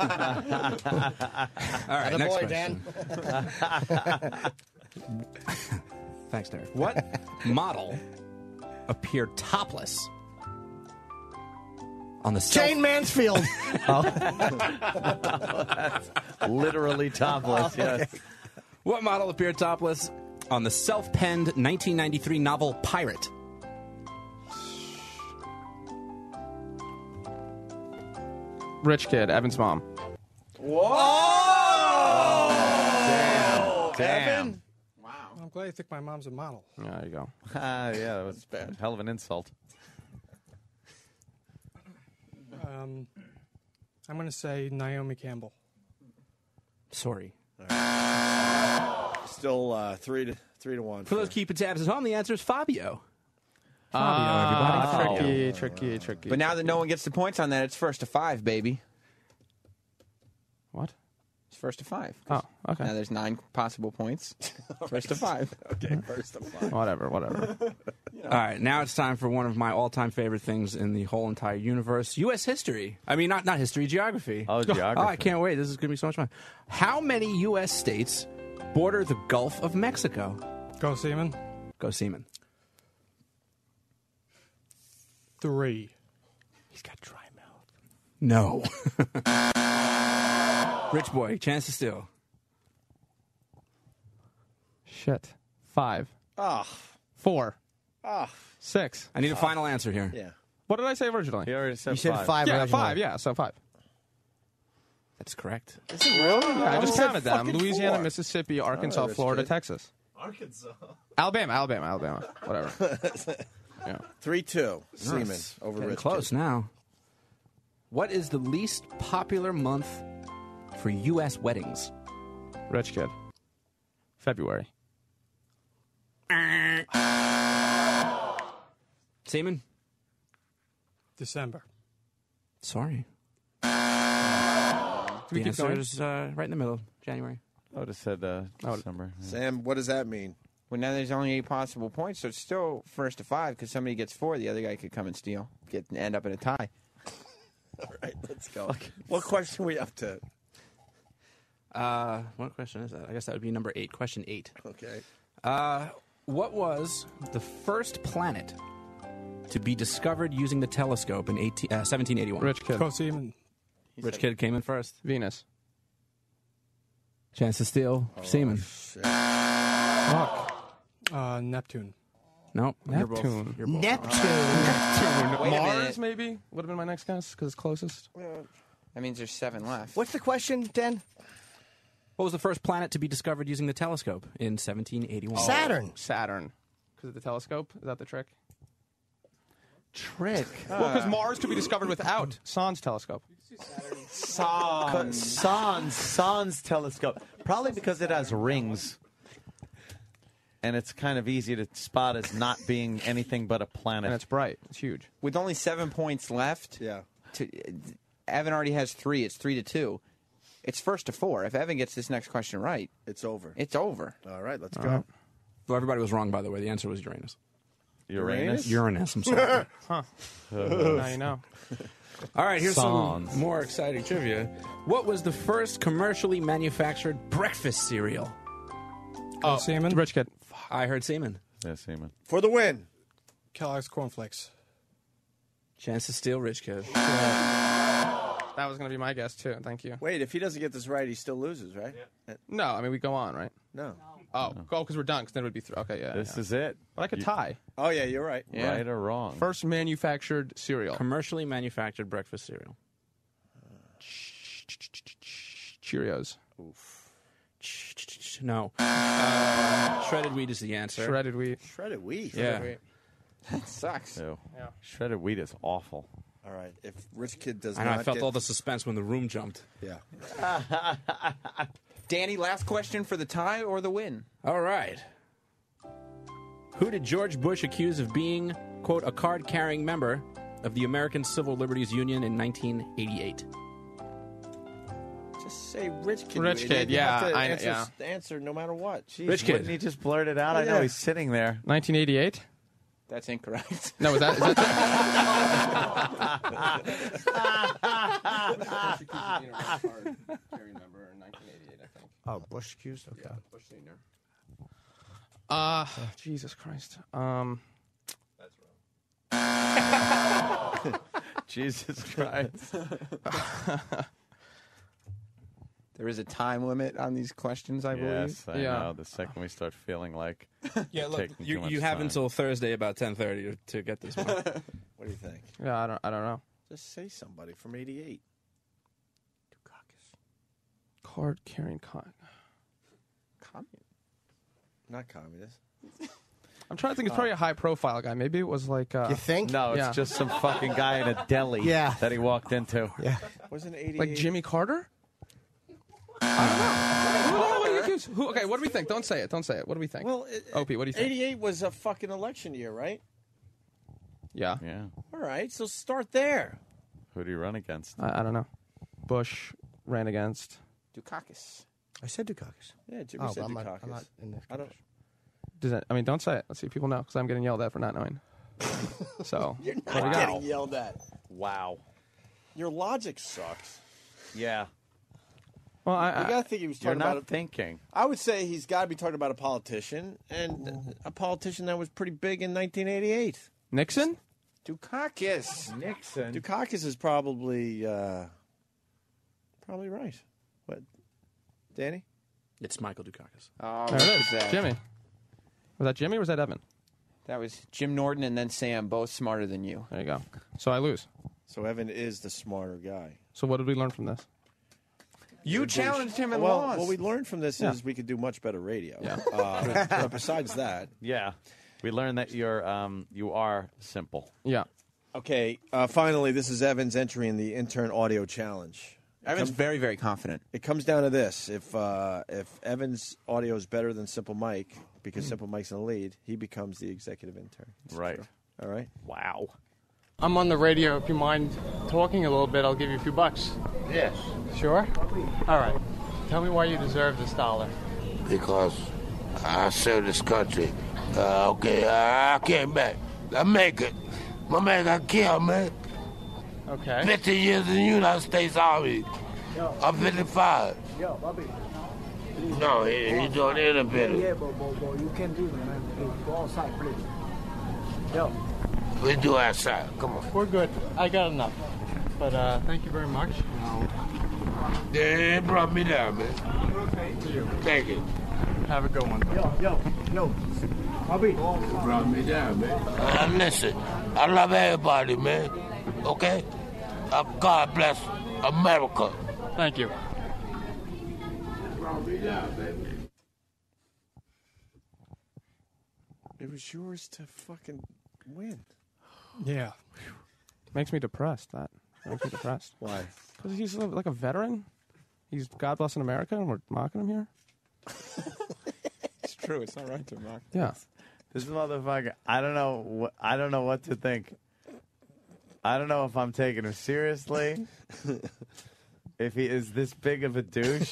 right, next boy, question. Dan. Thanks, Derek. What model appeared topless on the self- Jane Mansfield. Literally topless, yes. What model appeared topless on the self-penned nineteen ninety-three novel Pirate? Rich Kid, Evan's mom. Whoa! Damn. Damn. Evan? I'm glad you think my mom's a model. There you go. Ah, yeah, that was bad. Hell of an insult. Um, I'm going to say Naomi Campbell. Sorry. Still uh, three to three to one. For those keeping tabs at home, the answer is Fabio. Ah, Fabio, everybody. tricky, tricky, tricky. But now that no one gets the points on that, it's first to five, baby. What? It's first to five. Oh, okay. Now there's nine possible points. First to five. Okay, first to five. Whatever, whatever. All right, now it's time for one of my all-time favorite things in the whole entire universe: U S history. I mean, not not history, geography. Oh, geography. Oh, I can't wait. This is going to be so much fun. How many U S states border the Gulf of Mexico? Go Seaman. Go Seaman. Three. He's got dry mouth. No. Rich boy, chance to steal. Shit. Five. Ah. Four. Ah. Six. I need a final answer here. Yeah. What did I say originally? He already said You said five. five. Yeah, originally. five. Yeah, so five. That's correct. Is it really? Yeah, I just said counted them. fucking Louisiana, four. Mississippi, Arkansas, Oh, Rich Florida, Kid. Texas. Arkansas. Alabama, Alabama, Alabama. Whatever. Yeah. Three two. Seaman Nice. over Getting Rich close Kid. now. What is the least popular month for U S weddings? Rich Kid. February. Seaman? December. Sorry. Do we The keep answer going? is uh, right in the middle, January. I would have said uh, December. Sam, what does that mean? Well, now there's only eight possible points, so it's still first to five because somebody gets four. The other guy could come and steal, get end up in a tie. All right, let's go. What question are we up to? Uh, what question is that? I guess that would be number eight. Question eight. Okay. Uh, what was the first planet to be discovered using the telescope in eighteen, uh, seventeen eighty-one? Rich Kid. Go Seaman. Rich Kid came in first. Venus. Chance to steal. Seaman. Fuck. Uh, Neptune. Nope. You're both- Neptune. you're both Neptune. Neptune. Wait a Mars, minute. maybe? Would have been my next guess because it's closest. That means there's seven left. What's the question, Dan? What was the first planet to be discovered using the telescope in seventeen eighty-one? Saturn. Saturn. Because of the telescope? Is that the trick? Trick. Well, because Mars could be discovered without Sans telescope. Sans. Sans. Sans telescope. Probably because it has rings. And it's kind of easy to spot as not being anything but a planet. And it's bright. It's huge. With only seven points left, Yeah. to, Evan already has three. It's three to two. It's first to four. If Evan gets this next question right, It's over. it's over. All right, let's All go. right. Well, everybody was wrong, by the way. The answer was Uranus. Uranus? Uranus, I'm sorry. Huh. Now you know. All right, here's Sans. some more exciting trivia. What was the first commercially manufactured breakfast cereal? Go Seaman. Rich Kid. I heard semen. Yeah, Seaman. For the win. Kellogg's Cornflakes. Chance to steal, Rich Kid. That was going to be my guess, too. Thank you. Wait, if he doesn't get this right, he still loses, right? No, I mean, we go on, right? No. Oh, go because we're done, because then it would be three. Okay, yeah. This yeah. is it. But I could You- tie. Oh, yeah, you're right. Yeah. Right or wrong? First manufactured cereal. Commercially manufactured breakfast cereal. Cheerios. No. Uh, shredded wheat is the answer. Shredded wheat. Shredded wheat. Yeah. Wheat. That sucks. Ew. Yeah. Shredded wheat is awful. All right. If Rich Kid does I know. not I felt get... all the suspense when the room jumped. Yeah. Danny, last question for the tie or the win? All right. Who did George Bush accuse of being, quote, a card-carrying member of the American Civil Liberties Union in nineteen eighty-eight? Just say Rich Kid. Rich you Kid, idiot. You yeah, have to I- answer, yeah. answer no matter what. Jeez, Rich Kid. Wouldn't he just blurt it out? I know Yeah. he's sitting there. nineteen eighty-eight? That's incorrect. No, is that... Is that Oh, Bush accused? Okay. Yeah, Bush Senior. Uh, Jesus Christ. Um, That's wrong. Jesus Christ. There is a time limit on these questions, I believe. Yes, I Yeah. know. The second we start feeling like Yeah, look, taking too you, much you have time. until Thursday about ten thirty to, to get this one. What do you think? yeah, I don't, I don't know. Just say somebody from eighty-eight. Card carrying con. Communist. Not communist. I'm trying to think. It's probably a high profile guy. Maybe it was like. Uh, You think? No, it's Yeah. just some fucking guy in a deli Yeah. that he walked into. Yeah. Wasn't eighty-eight? Like Jimmy Carter? I don't know. Who the hell would you accuse? Who, okay, what do we think? Don't say it. Don't say it. What do we think? Well, it, Opie, what do you think? eighty-eight was a fucking election year, right? Yeah. Yeah. All right, so start there. Who do you run against? I, I don't know. Bush ran against. Dukakis. I said Dukakis. Yeah, Jimmy Oh, said but I'm not, Dukakis. I'm not in the I don't. Does that, I mean, don't say it. Let's see if people know, because I'm getting yelled at for not knowing. So You're not there we go. getting yelled at. Wow. Your logic sucks. Yeah. Well, I, You I, gotta think he was You're talking not about. A, thinking. I would say he's got to be talking about a politician, and a politician that was pretty big in nineteen eighty-eight. Nixon? Dukakis. Nixon. Dukakis is probably uh, probably right. What, Danny? It's Michael Dukakis. Oh, There it what is. was that? Jimmy. Was that Jimmy or was that Evan? That was Jim Norton and then Sam, both smarter than you. There you go. So I lose. So Evan is the smarter guy. So what did we learn from this? You challenged him and well, lost. what we learned from this Yeah. is we could do much better radio. Yeah. Uh, but besides that, Yeah. We learned that you're um you are simple. Yeah. okay. Uh, finally, this is Evan's entry in the intern audio challenge. Evan's very, very confident. It comes down to this: if uh, if Evan's audio is better than Simple Mike, because Simple Mike's in the lead, he becomes the executive intern. Right. All right. Wow. I'm on the radio. If you mind talking a little bit, I'll give you a few bucks. Yes, Sure? All right. Tell me why you deserve this dollar. because I serve this country. Uh, okay, I, I came back. I make it. My man got killed, man. Okay. fifty years in the United States Army. I'm fifty-five. Yo, Bobby. No, he, he's doing interview. Yeah, but, but, but you can't do that, man. Hey, go outside, please. Yo. We do outside. Come on. We're good. I got enough. But uh, thank you very much. They brought me down, man. Thank you. Have a good one. Yo, yo, yo. Bobby. They brought me down, man. Uh, listen, I love everybody, man. Okay? Uh, God bless America. Thank you. Brought me down, baby. It was yours to fucking win. Yeah. Makes me depressed. That makes me depressed. Why? Because he's a- like a veteran. He's God bless in America, and we're mocking him here. It's true. It's not right to mock. Yeah. This motherfucker. I don't know. What, I don't know what to think. I don't know if I'm taking him seriously. If he is this big of a douche,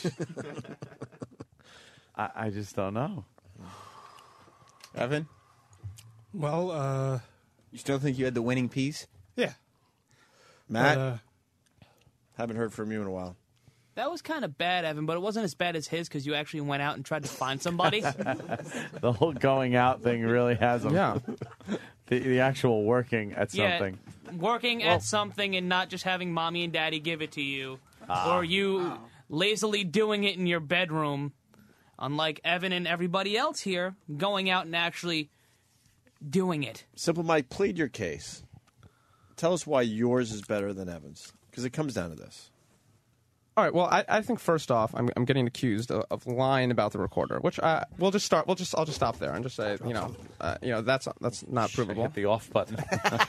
I, I just don't know. Evan, Well, uh, you still think you had the winning piece? yeah. Matt, Uh, haven't heard from you in a while. That was kind of bad, Evan, but it wasn't as bad as his because you actually went out and tried to find somebody. The whole going out thing really has him. Yeah. the, the actual working at Yeah, something. working at something and not just having mommy and daddy give it to you, Ah. or you lazily doing it in your bedroom. Unlike Evan and everybody else here, going out and actually doing it. Simple Mike, plead your case. Tell us why yours is better than Evan's, because it comes down to this. All right. Well, I, I think first off, I'm, I'm getting accused of, of lying about the recorder, which I, we'll just start. We'll just I'll just stop there and just say, you know, uh, you know, that's that's not provable. Hit the off button.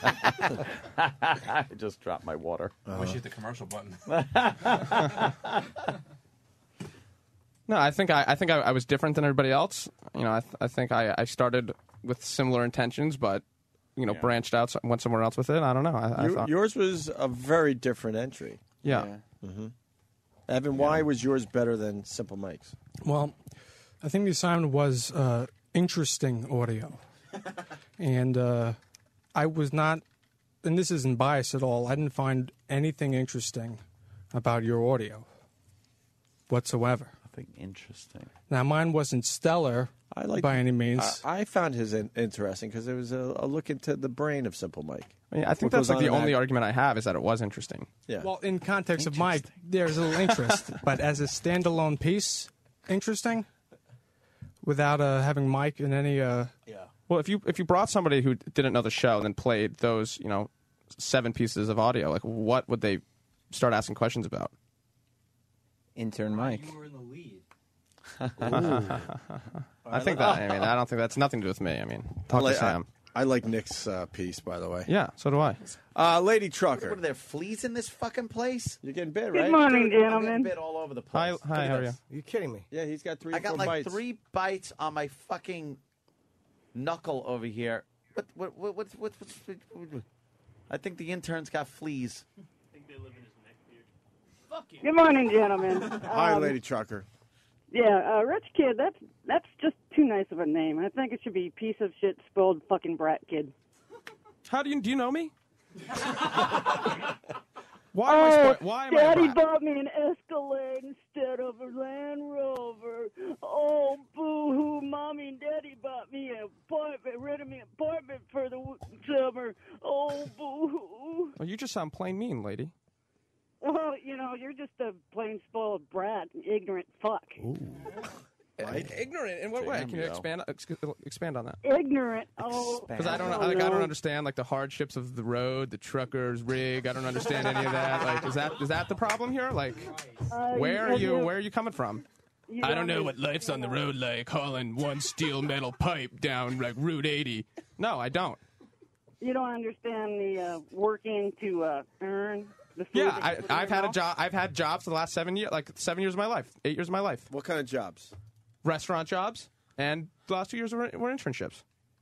I just dropped my water. I wish you hit the commercial button. No, I think I, I think I, I was different than everybody else. You know, I, th- I think I, I started with similar intentions, but you know, Yeah. branched out, went somewhere else with it. I don't know. I, I You- thought yours was a very different entry. Yeah. Mm-hmm. Evan, why was yours better than Simple Mike's? Well, I think the assignment was uh, interesting audio. and uh, I was not, and this isn't biased at all, I didn't find anything interesting about your audio whatsoever. Nothing interesting. Now, mine wasn't stellar I like by any means. I, I found his in- interesting because it was a, a look into the brain of Simple Mike. I, mean, I think What that's goes like the on in only that- argument I have is that it was interesting. Yeah. Well, in context of Mike, there's a little interest, but as a standalone piece, interesting, without uh, having Mike in any. Uh, yeah. Well, if you if you brought somebody who didn't know the show and then played those, you know, seven pieces of audio, like what would they start asking questions about? Intern Mike. You were in the lead. I think that. I mean, I don't think that's nothing to do with me. I mean, talk I like, to Sam. I, I like Nick's uh, piece, by the way. Yeah, so do I. Uh, Lady Trucker. What are there fleas in this fucking place? You're getting bit, Good right? morning, Dude, I'm gentlemen. getting Bit all over the Hi, place. hi, Look at how are this. you? Are you kidding me? Yeah, he's got three. I or got four like bites. three bites on my fucking knuckle over here. What? What? What? What's? What's? what's, what, I think the intern's got fleas. Good morning, gentlemen. Hi, Um, Lady Trucker. Yeah, uh, Rich Kid, that's that's just too nice of a name. I think it should be piece of shit, spoiled fucking brat kid. How do you do you know me? Why am I Oh, spo- why am I a Daddy brat? bought me an Escalade instead of a Land Rover. Oh, boo-hoo, Mommy and Daddy bought me an apartment, rented me an apartment for the w- summer. Oh, boo-hoo. Oh, you just sound plain mean, lady. Well, you know, you're just a plain spoiled brat, ignorant fuck. Right? Ignorant in what way? Damn, Can you yo. expand ex- expand on that? Ignorant. Oh, Because I don't, I like, I don't know. understand like the hardships of the road, the trucker's rig. I don't understand any of that. Like, is that is that the problem here? Like, Uh, where are have you? you- Where are you coming from? You I don't know don't what life's on the road like, hauling one steel metal pipe down like Route eighty. No, I don't. You don't understand the uh, working to uh, earn the food. Yeah, that I, you put in I've your had a mouth? job. I've had jobs for the last seven years, like seven years of my life, eight years of my life. What kind of jobs? Restaurant jobs, and the last two years were, were internships.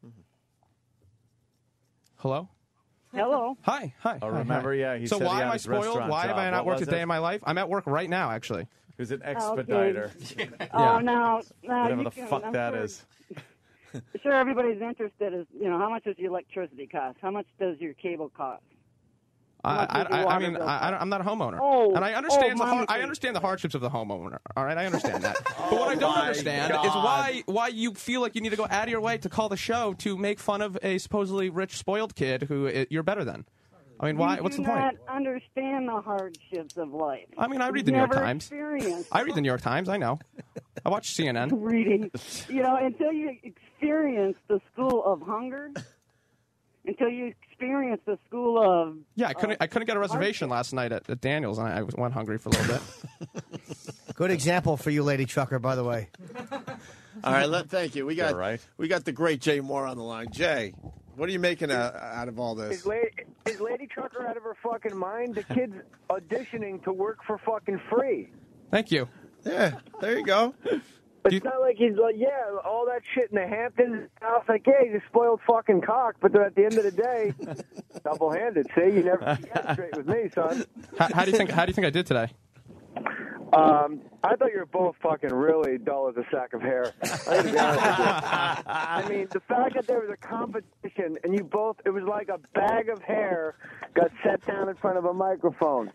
Hello. Hello. Hi. Hi. Oh, hi, remember? hi. Yeah, he so said he why had am I his spoiled? restaurant Why have I job. not What worked a was day it? in my life? I'm at work right now, actually. He was an Okay. expediter. Oh, now, now Whatever you the can, fuck I'm that sure, is. Sure, everybody's interested. Is you know how much does your electricity cost? How much does your cable cost? I, much I, does your I, I water mean, bill I, I don't- I'm not a homeowner, Oh, and I understand oh, the har- mommy, I please. understand the hardships of the homeowner. All right, I understand that. But what I don't my understand God. is why why you feel like you need to go out of your way to call the show to make fun of a supposedly rich, spoiled kid who i- you're better than. I mean, why? You What's do the point? not understand the hardships of life. I mean, I read You've the New York never Times. experienced I read the New York Times. I know. I watch C N N. reading. You know, until you experience the school of hunger, until you experience the school of Yeah, I couldn't. I couldn't get a reservation last night at, at Daniel's, and I, I was- went hungry for a little bit. Good example for you, Lady Trucker, by the way. All right, let, thank you. We got All right. we got the great Jay Moore on the line. Jay, what are you making out, out of all this? Is lady, is Lady Trucker out of her fucking mind? The kid's auditioning to work for fucking free. Thank you. Yeah, there you go. It's not like he's like, yeah, all that shit in the Hamptons. I was like, yeah, he's a spoiled fucking cock. But at the end of the day, double-handed. See, you never you got it straight with me, son. How, how do you think? How do you think I did today? Um, I thought you were both fucking really dull as a sack of hair. I gotta be honest with you. I mean, the fact that there was a competition and you both, it was like a bag of hair got set down in front of a microphone.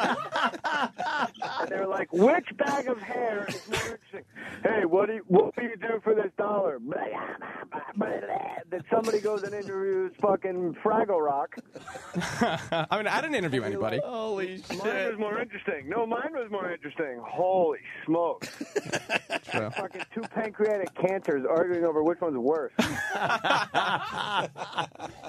And they were like, which bag of hair is more interesting? Hey, what do you, what do you do for this dollar? Then somebody goes and interviews fucking Fraggle Rock. I mean, I didn't interview anybody. Holy Mine was more interesting. No, mine was more interesting. Holy smokes. True. Fucking two pancreatic cancers arguing over which one's worse. I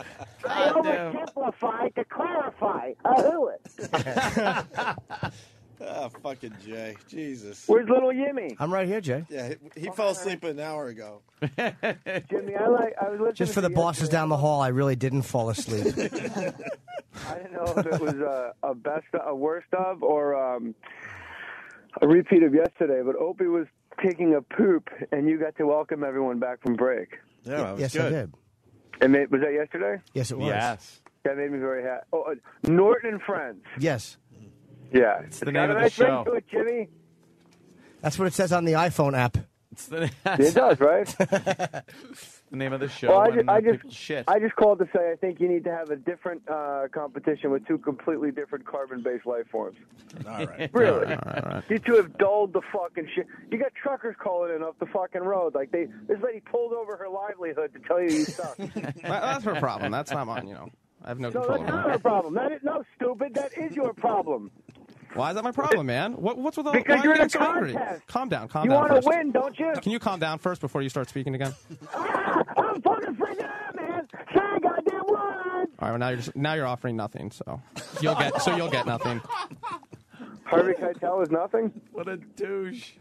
oversimplify to clarify. I do it. Ah, fucking Jay. Jesus. Where's little Yimmy? I'm right here, Jay. Yeah, he, he fell asleep an hour ago. Jimmy, I like. I was listening. Just for to the bosses yesterday. down the hall, I really didn't fall asleep. I didn't know if it was a, a best, a worst of, or um, a repeat of yesterday. But Opie was taking a poop, and you got to welcome everyone back from break. Yeah, that was yes, good. I did. And it, was that yesterday? Yes, it was. Yes. That made me very happy. Oh, uh, Norton and Friends. Yes. Yeah, It's it's the got name a of the nice ring show. to it, Jimmy. That's what it says on the iPhone app. It's the, It does, right? the name of the show. Well, I when, just, uh, I just, people shit. I just called to say I think you need to have a different uh, competition with two completely different carbon-based life forms. All right. Really? All right, all right, all right. You two have dulled the fucking shit. You got truckers calling in off the fucking road. Like they, this lady pulled over her livelihood to tell you you suck. That- That's her problem. That's not mine, you know. I have no No, control that's over not that. her problem. That is, no, stupid. That is your problem. Why is that my problem, man? What, what's with all Because why you're are you in a getting so angry? contest. Calm down, calm You down want first. to win, don't you? Can you calm down first before you start speaking again? I'm fucking freaking out, man. Say goddamn word. All right, well now you're just, now you're offering nothing, so you'll get so you'll get nothing. Harvey Keitel is nothing. What a douche.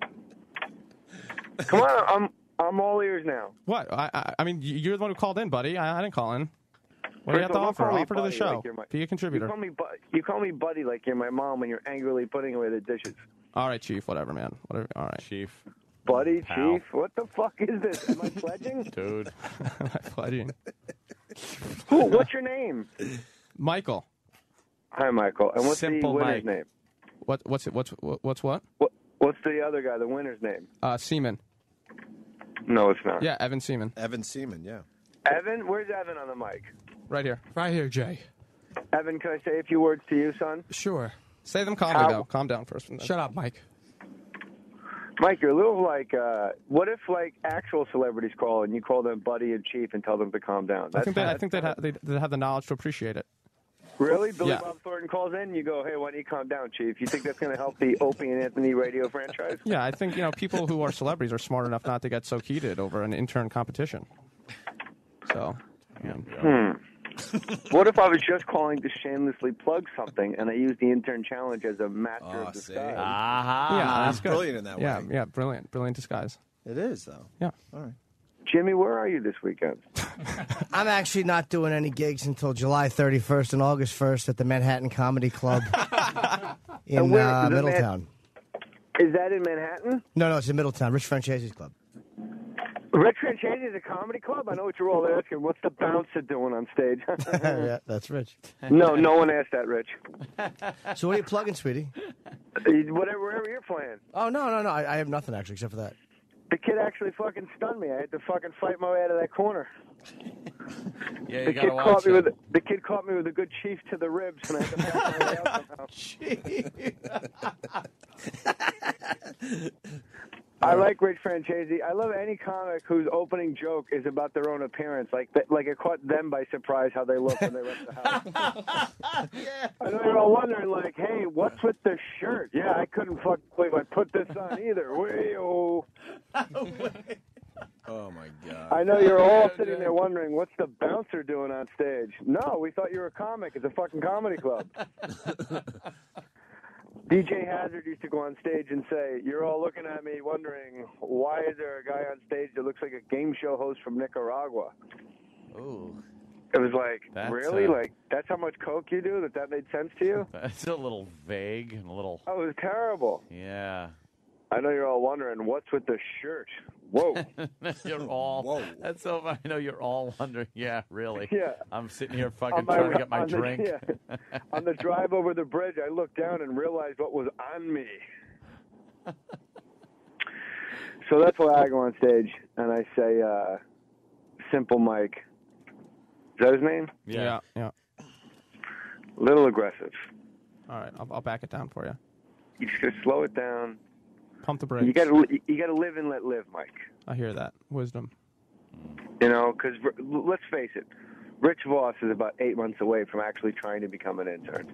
Come on, I'm I'm all ears now. What? I I, I mean, you're the one who called in, buddy. I, I didn't call in. What do you have First to of all, offer? don't call me Offer to the buddy show. like you're my- Be a contributor. You call me bu- you call me buddy like you're my mom when you're angrily putting away the dishes. All right, Chief. Whatever, man. Whatever. All right, Chief. Buddy, Pal. chief, what the fuck is this? Am I pledging? Dude. I'm pledging. Who? What's your name? Michael. Hi, Michael. And what's Simple the winner's Mike. name? What? What's it? What's what's what? What? What's the other guy? The winner's name? Uh, Seaman. No, it's not. Yeah, Evan Seaman. Evan Seaman, yeah. Evan, where's Evan on the mic? Right here. Right here, Jay. Evan, can I say a few words to you, son? Sure. Say them calmly, How- though. Calm down first. and then- Shut up, Mike. Mike, you're a little like, uh, what if like actual celebrities call and you call them buddy and chief and tell them to calm down? I That's think they, I that's- think they'd, ha- they'd, they'd have the knowledge to appreciate it. Really? Billy Yeah. Bob Thornton calls in and you go, hey, why don't you calm down, chief? You think that's going to help the Opie and Anthony radio franchise? Yeah, I think you know people who are celebrities are smart enough not to get so heated over an intern competition. So, I mean, Hmm. What if I was just calling to shamelessly plug something and I used the intern challenge as a master Oh, of see. disguise? Aha. yeah, that's good. brilliant in that yeah, way. Yeah, brilliant, brilliant disguise. It is, though. Yeah. All right. Jimmy, where are you this weekend? I'm actually not doing any gigs until July thirty-first and August first at the Manhattan Comedy Club in And where- uh, is it Man- Middletown. Is that in Manhattan? No, no, it's in Middletown. Rich Franchese's club. Rich Franchese is a comedy club? I know what you're all asking. What's the bouncer doing on stage? Yeah, that's Rich. No, no one asked that, Rich. So what are you plugging, sweetie? Whatever, wherever you're playing. Oh no, no, no. I, I have nothing actually except for that. The kid actually fucking stunned me. I had to fucking fight my way out of that corner. Yeah, The you kid gotta caught watch me it. with the kid caught me with a good chief to the ribs, and I had to fight my way out somehow. I like Rich Franchese. I love any comic whose opening joke is about their own appearance. Like, th- like it caught them by surprise how they look when they left the house. Yeah. I know you're all wondering, like, hey, what's with the shirt? Yeah, I couldn't fucking believe I put this on either. Way-oh. Oh, my God. I know you're all sitting there wondering, what's the bouncer doing on stage? No, we thought you were a comic. It's a fucking comedy club. D J Hazard used to go on stage and say, you're all looking at me wondering, why is there a guy on stage that looks like a game show host from Nicaragua? Ooh. It was like, That's, really? uh, Like, that's how much coke you do that that made sense to you? That's a little vague and a little. Oh, it was terrible. Yeah. I know you're all wondering, what's with the shirt? Whoa. You're all. Whoa. That's so funny. I know you're all wondering. Yeah, really. Yeah. I'm sitting here fucking On my- trying to get my on the- drink. yeah. On the drive over the bridge, I looked down and realized what was on me. So that's why I go on stage and I say, uh, Simple Mike. Is that his name? Yeah, yeah. Little aggressive. All right, I'll, I'll back it down for you. You just gotta slow it down. Pump the brakes. You gotta, li- you gotta live and let live, Mike. I hear that. Wisdom. You know, because let's face it, Rich Voss is about eight months away from actually trying to become an intern.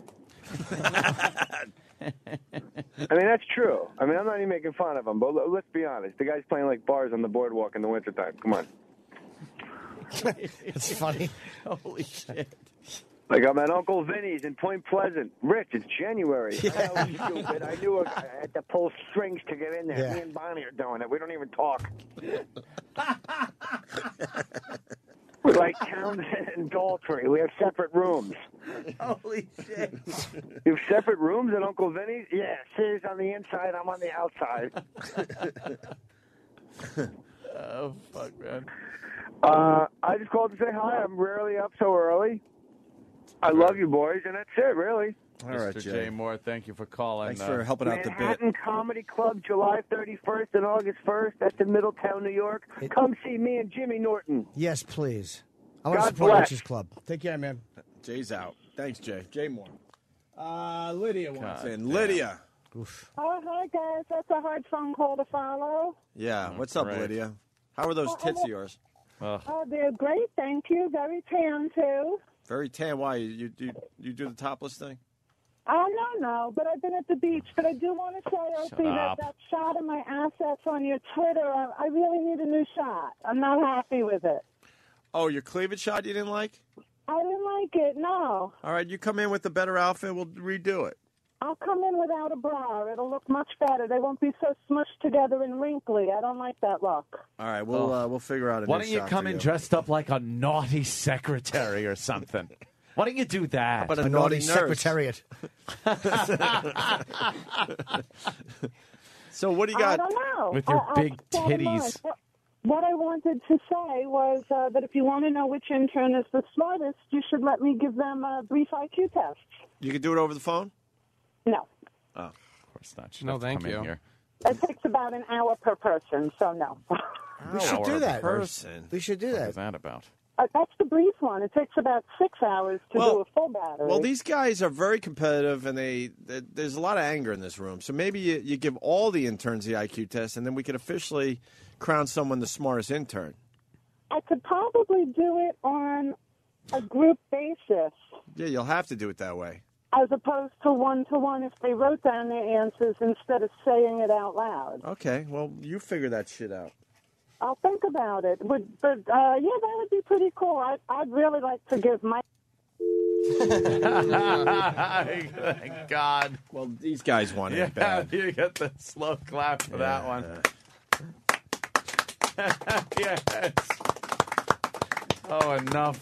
I mean, that's true. I mean, I'm not even making fun of him, but l- let's be honest. The guy's playing like bars on the boardwalk in the wintertime. Come on. It's funny. Holy shit. Like I'm at Uncle Vinny's in Point Pleasant. Rich, it's January. I know it's stupid. I knew I had to pull strings to get in there. Yeah. Me and Bonnie are doing it. We don't even talk. We're like Townsend and Daltrey. We have separate rooms. Holy shit. You have separate rooms at Uncle Vinny's? Yeah, Sid's on the inside, I'm on the outside. Oh, fuck, man. Uh, I just called to say hi. I'm rarely up so early. I love you, boys, and that's it, really. All right, Mister Jay. J. Moore, thank you for calling. Thanks Uh, for helping out the bit. Manhattan Comedy Club, July thirty-first and August first. That's in Middletown, New York. Come see me and Jimmy Norton. Yes, please. I want to God support bless. Rich's club. Take care, man. Jay's out. Thanks, Jay. Jay Moore. Uh, Lydia wants God, in. Lydia. Oh, hi, guys. That's a hard phone call to follow. Yeah. What's up, great. Lydia? How are those Oh, tits oh, of yours? Oh, they're great. Thank you. Very tan, too. Very tan. Why? You, you, you do the topless thing? Oh, no, no. But I've been at the beach. But I do want to say, Opie, that up. that shot of my assets on your Twitter, I, I really need a new shot. I'm not happy with it. Oh, your cleavage shot you didn't like? I didn't like it, no. All right, you come in with a better outfit, we'll redo it. I'll come in without a bra. It'll look much better. They won't be so smushed together and wrinkly. I don't like that look. All right, we'll uh, we'll figure out a Why new don't you shot come for in you. dressed up like a naughty secretary or something? Why don't you do that? But a, A naughty, naughty nurse. secretariat. So what do you I got? don't know. With your I- I- big so am I. titties. What, what I wanted to say was uh, that if you want to know which intern is the smartest, you should let me give them a brief I Q test. You can do it over the phone? No. Oh. Of course not. She'd No, have to thank come in you. here. It takes about an hour per person, so no. We should Hour do that. person. We should do What that. is that about? Uh, that's the brief one. It takes about six hours to Well- do a full battery. Well, these guys are very competitive, and they, they there's a lot of anger in this room. So maybe you, you give all the interns the I Q test, and then we could officially crown someone the smartest intern. I could probably do it on a group basis Yeah, you'll have to do it that way. as opposed to one-to-one if they wrote down their answers instead of saying it out loud. Okay, well, you figure that shit out. I'll think about it. But, but uh, yeah, that would be pretty cool. I, I'd really like to give my... Thank God. Well, these guys want it Yeah, bad. you get the slow clap for that one. Yes. Oh, enough.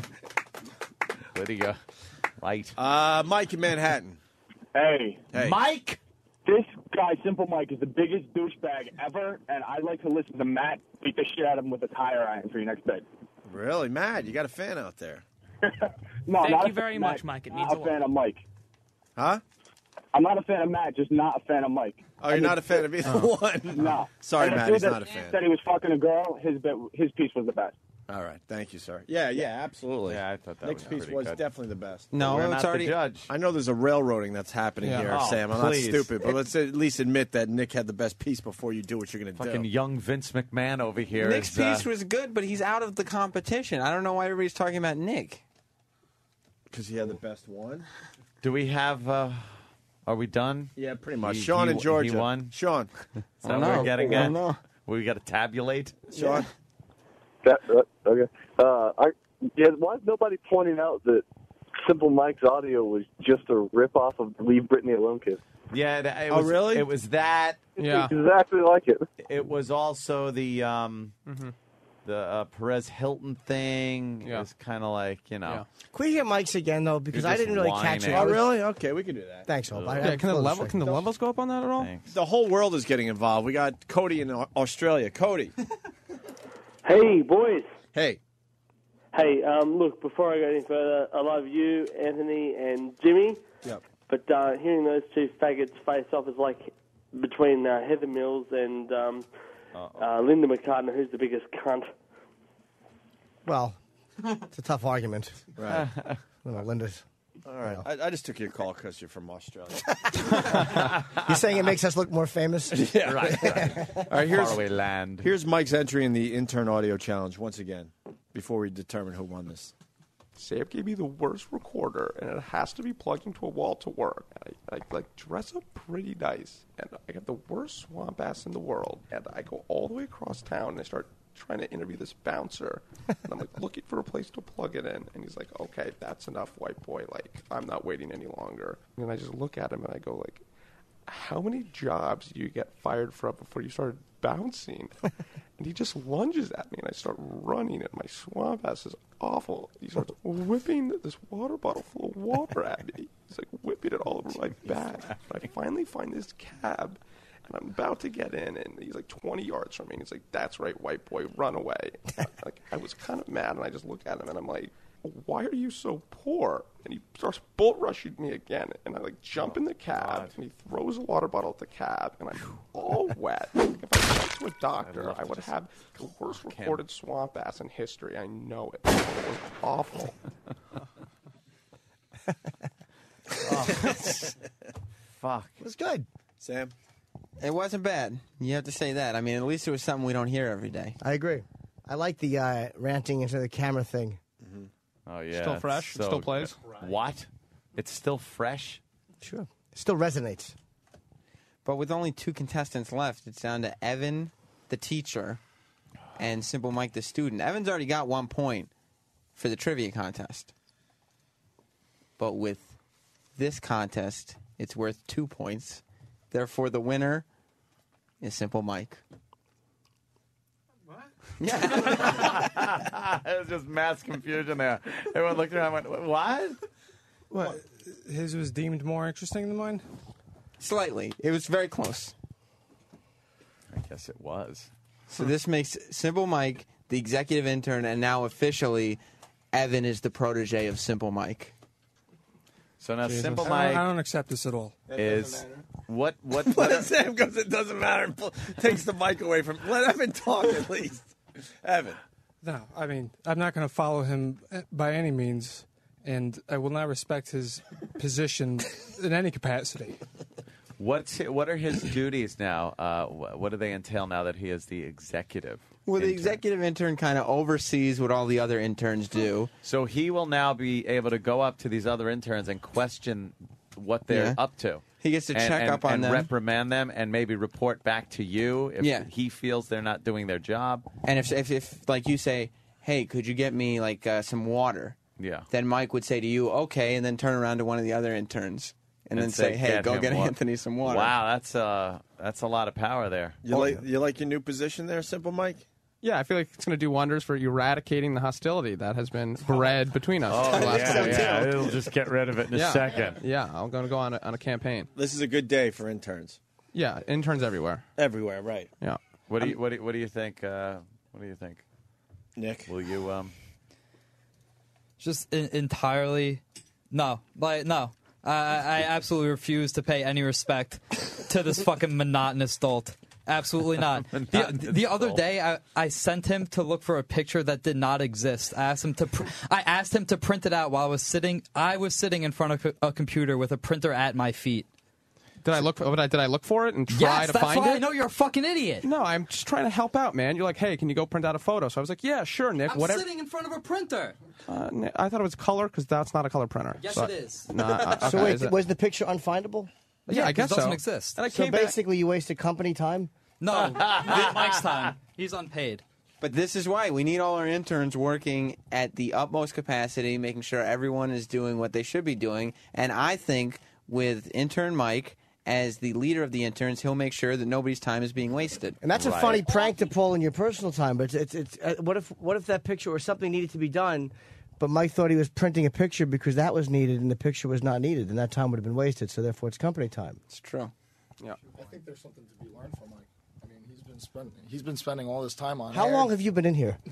Lydia. Right. Uh, Mike in Manhattan. Hey. Hey. Mike? This guy, Simple Mike, is the biggest douchebag ever, and I'd like to listen to Matt beat the shit out of him with a tire iron for your next bed. Really, Matt? You got a fan out there? No, Thank not you a very fan, much, Matt, Mike. It not means a a lot. fan of Mike. Huh? I'm not a fan of Matt, just not a fan of Mike. Oh, you're not a fan of either one? No. Sorry, And the Matt, dude he's that not a fan. Said he was fucking a girl. His bit, his piece was the best. All right, thank you, sir. Yeah, yeah, absolutely. Yeah, I thought that Nick's was piece pretty was good. definitely the best. No, We're it's not already. the judge. I know there's a railroading that's happening Yeah. here, Oh, Sam. I'm please. not stupid, but let's at least admit that Nick had the best piece before you do what you're going to Fucking do. young Vince McMahon over here. Nick's is, uh, piece was good, but he's out of the competition. I don't know why everybody's talking about Nick. Because he had the best one? Do we have... Uh, are we done? Yeah, pretty much. He- Sean he- in Georgia. He won? Sean. Is I that don't what we're know. getting I at? don't know. We got to tabulate? Sean. That, uh, okay. Uh, I, yeah, why is nobody pointing out that Simple Mike's audio was just a rip-off of Leave Britney Alone Kiss? Yeah, it, it Oh, was, really? It was that. Yeah. It's exactly like it. It was also the um, Mm-hmm. the uh, Perez Hilton thing. Yeah. It was kind of like, you know. Yeah. Can we hear Mike's again, though? Because You're I just didn't really catch it. whining. I Oh, was- really? Okay, we can do that. Thanks, Hope. I- Yeah, I can the feel level straight. can the levels go up on that at all? Thanks. The whole world is getting involved. We got Cody in Au- Australia. Cody. Hey, boys. Hey. Hey, um, look, before I go any further, I love you, Anthony, and Jimmy. Yep. But uh, hearing those two faggots face off is like between uh, Heather Mills and um, uh, Linda McCartney, who's the biggest cunt. Well, it's a tough argument. Right. You know, Linda's. All right. I, I just took your call because you're from Australia. You're saying it makes us look more famous? Yeah. Right, right. All right, here's, Faraway land. here's Mike's entry in the intern audio challenge once again before we determine who won this. Sam gave me the worst recorder, and it has to be plugged into a wall to work. And I, I like dress up pretty nice, and I have the worst swamp ass in the world. And I go all the way across town, and I start trying to interview this bouncer. And I'm like looking for a place to plug it in, and he's like, "Okay, that's enough, white boy. Like, I'm not waiting any longer." And I just look at him, and I go like, "How many jobs do you get fired from before you started bouncing?" And he just lunges at me, and I start running, and my swamp ass is awful. He starts whipping this water bottle full of water at me. He's like whipping it all over my back. And I finally find this cab, and I'm about to get in, and he's like twenty yards from me. And he's like, "That's right, white boy, run away." Like, I was kind of mad, and I just look at him, and I'm like, "Why are you so poor?" And he starts bull rushing me again, and I like jump in the cab, and he throws a water bottle at the cab, and I'm all wet. Like, if I went to a doctor, I would have the worst recorded swamp ass in history. I know it. It was awful. Oh. Fuck. It was good. Sam? It wasn't bad. You have to say that. I mean, at least it was something we don't hear every day. I agree. I like the uh, ranting into the camera thing. Mm-hmm. Oh, yeah. Still fresh? So Still plays? good. What? It's still fresh? Sure. Still resonates. But with only two contestants left, it's down to Evan, the teacher, and Simple Mike, the student. Evan's already got one point for the trivia contest. But with this contest, it's worth two points. Therefore, the winner is Simple Mike. Yeah. It was just mass confusion there. Everyone looked around and went, what? What? His was deemed more interesting than mine? Slightly. It was very close. I guess it was. So this makes Simple Mike the executive intern, and now officially, Evan is the protege of Simple Mike. So now Jesus. Simple I Mike don't, I don't accept this at all. is what what What Sam goes, it doesn't matter, and pull, takes the mic away from. Let Evan talk at least. Evan. No, I mean, I'm not going to follow him by any means, and I will not respect his position in any capacity. What's what are his duties now? Uh, wh- what do they entail now that he is the executive? Well, the intern? executive intern kind of oversees what all the other interns do. So he will now be able to go up to these other interns and question what they're Yeah. up to. He gets to and, check and, up on and them. reprimand them, and maybe report back to you if Yeah. he feels they're not doing their job. And if, if, if like you say, hey, could you get me like uh, some water? Yeah. Then Mike would say to you, okay, and then turn around to one of the other interns and, And then say, hey, go him get wa- Anthony some water. Wow, that's uh, that's a lot of power there. You like you like your new position there, Simple Mike? Yeah, I feel like it's going to do wonders for eradicating the hostility that has been bred between us. Oh, the last yeah, couple of yeah. years. It'll just get rid of it in a yeah. second. Yeah, I'm going to go on a, on a campaign. This is a good day for interns. Yeah, interns everywhere. Everywhere, right? Yeah. What do you what do you, what do you think? Uh, what do you think, Nick? Will you um? Just in, entirely, no, like no. I, I absolutely refuse to pay any respect to this fucking monotonous dolt. Absolutely not. The, the other day, I, I sent him to look for a picture that did not exist. I asked him to. Pr- I asked him to print it out while I was sitting. I was sitting in front of a computer with a printer at my feet. Did I look? Did I, did I look for it and try Yes, to that's find why it? I know you're a fucking idiot. No, I'm just trying to help out, man. You're like, hey, can you go print out a photo? So I was like, yeah, sure, Nick. I'm whatever. sitting in front of a printer. Uh, Nick, I thought it was color because that's not a color printer. Yes, so, it is. Nah, uh, okay, so wait, is it- was the picture unfindable? Yeah, I guess it doesn't so. exist. And I So came back. basically, you wasted company time? No, not Mike's time. He's unpaid. But this is why we need all our interns working at the utmost capacity, making sure everyone is doing what they should be doing. And I think with intern Mike as the leader of the interns, he'll make sure that nobody's time is being wasted. And that's a Right. funny prank to pull in your personal time. But it's it's, it's uh, what if what if that picture or something needed to be done, but Mike thought he was printing a picture because that was needed and the picture was not needed, and that time would have been wasted. So therefore, it's company time. It's true. Yeah. I think there's something to be learned from Mike. I mean, he's been spending he's been spending all this time on. How air. long have you been in here?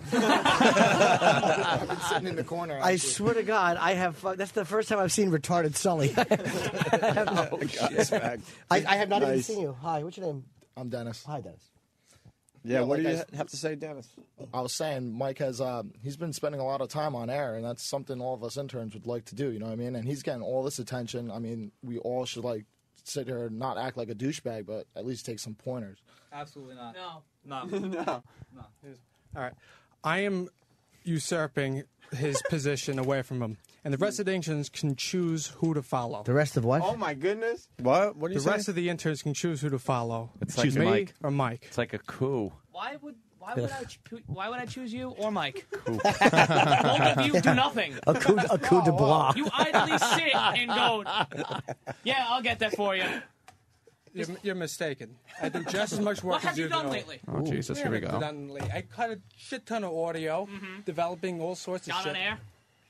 I've been sitting in the corner. I actually. swear to God, I have. Uh, that's the first time I've seen retarded Sully. Oh, shit. I, I have not even Nice. seen you. Hi, what's your name? I'm Dennis. Hi, Dennis. Yeah, Yeah, what like do you I- ha- have to say, Dennis? I was saying Mike has uh, he's been spending a lot of time on air, and that's something all of us interns would like to do. You know what I mean? And he's getting all this attention. I mean, we all should like sit here and not act like a douchebag, but at least take some pointers. Absolutely not. No. No. No. All right. I am usurping his position away from him. And the rest of the interns can choose who to follow. The rest of what? Oh my goodness! What? What do you The say? rest of the interns can choose who to follow. It's choose like me Mike. or Mike. It's like a coup. Why would why would I ch- why would I choose you or Mike? Both of you do nothing. A coup, a coup de bois. You idly sit and go. Yeah, I'll get that for you. You're, you're mistaken. I do just as much work What as have you do. done lately? Oh, Jesus, here we go. Done lately. I cut a shit ton of audio, developing all sorts of Not shit. on air.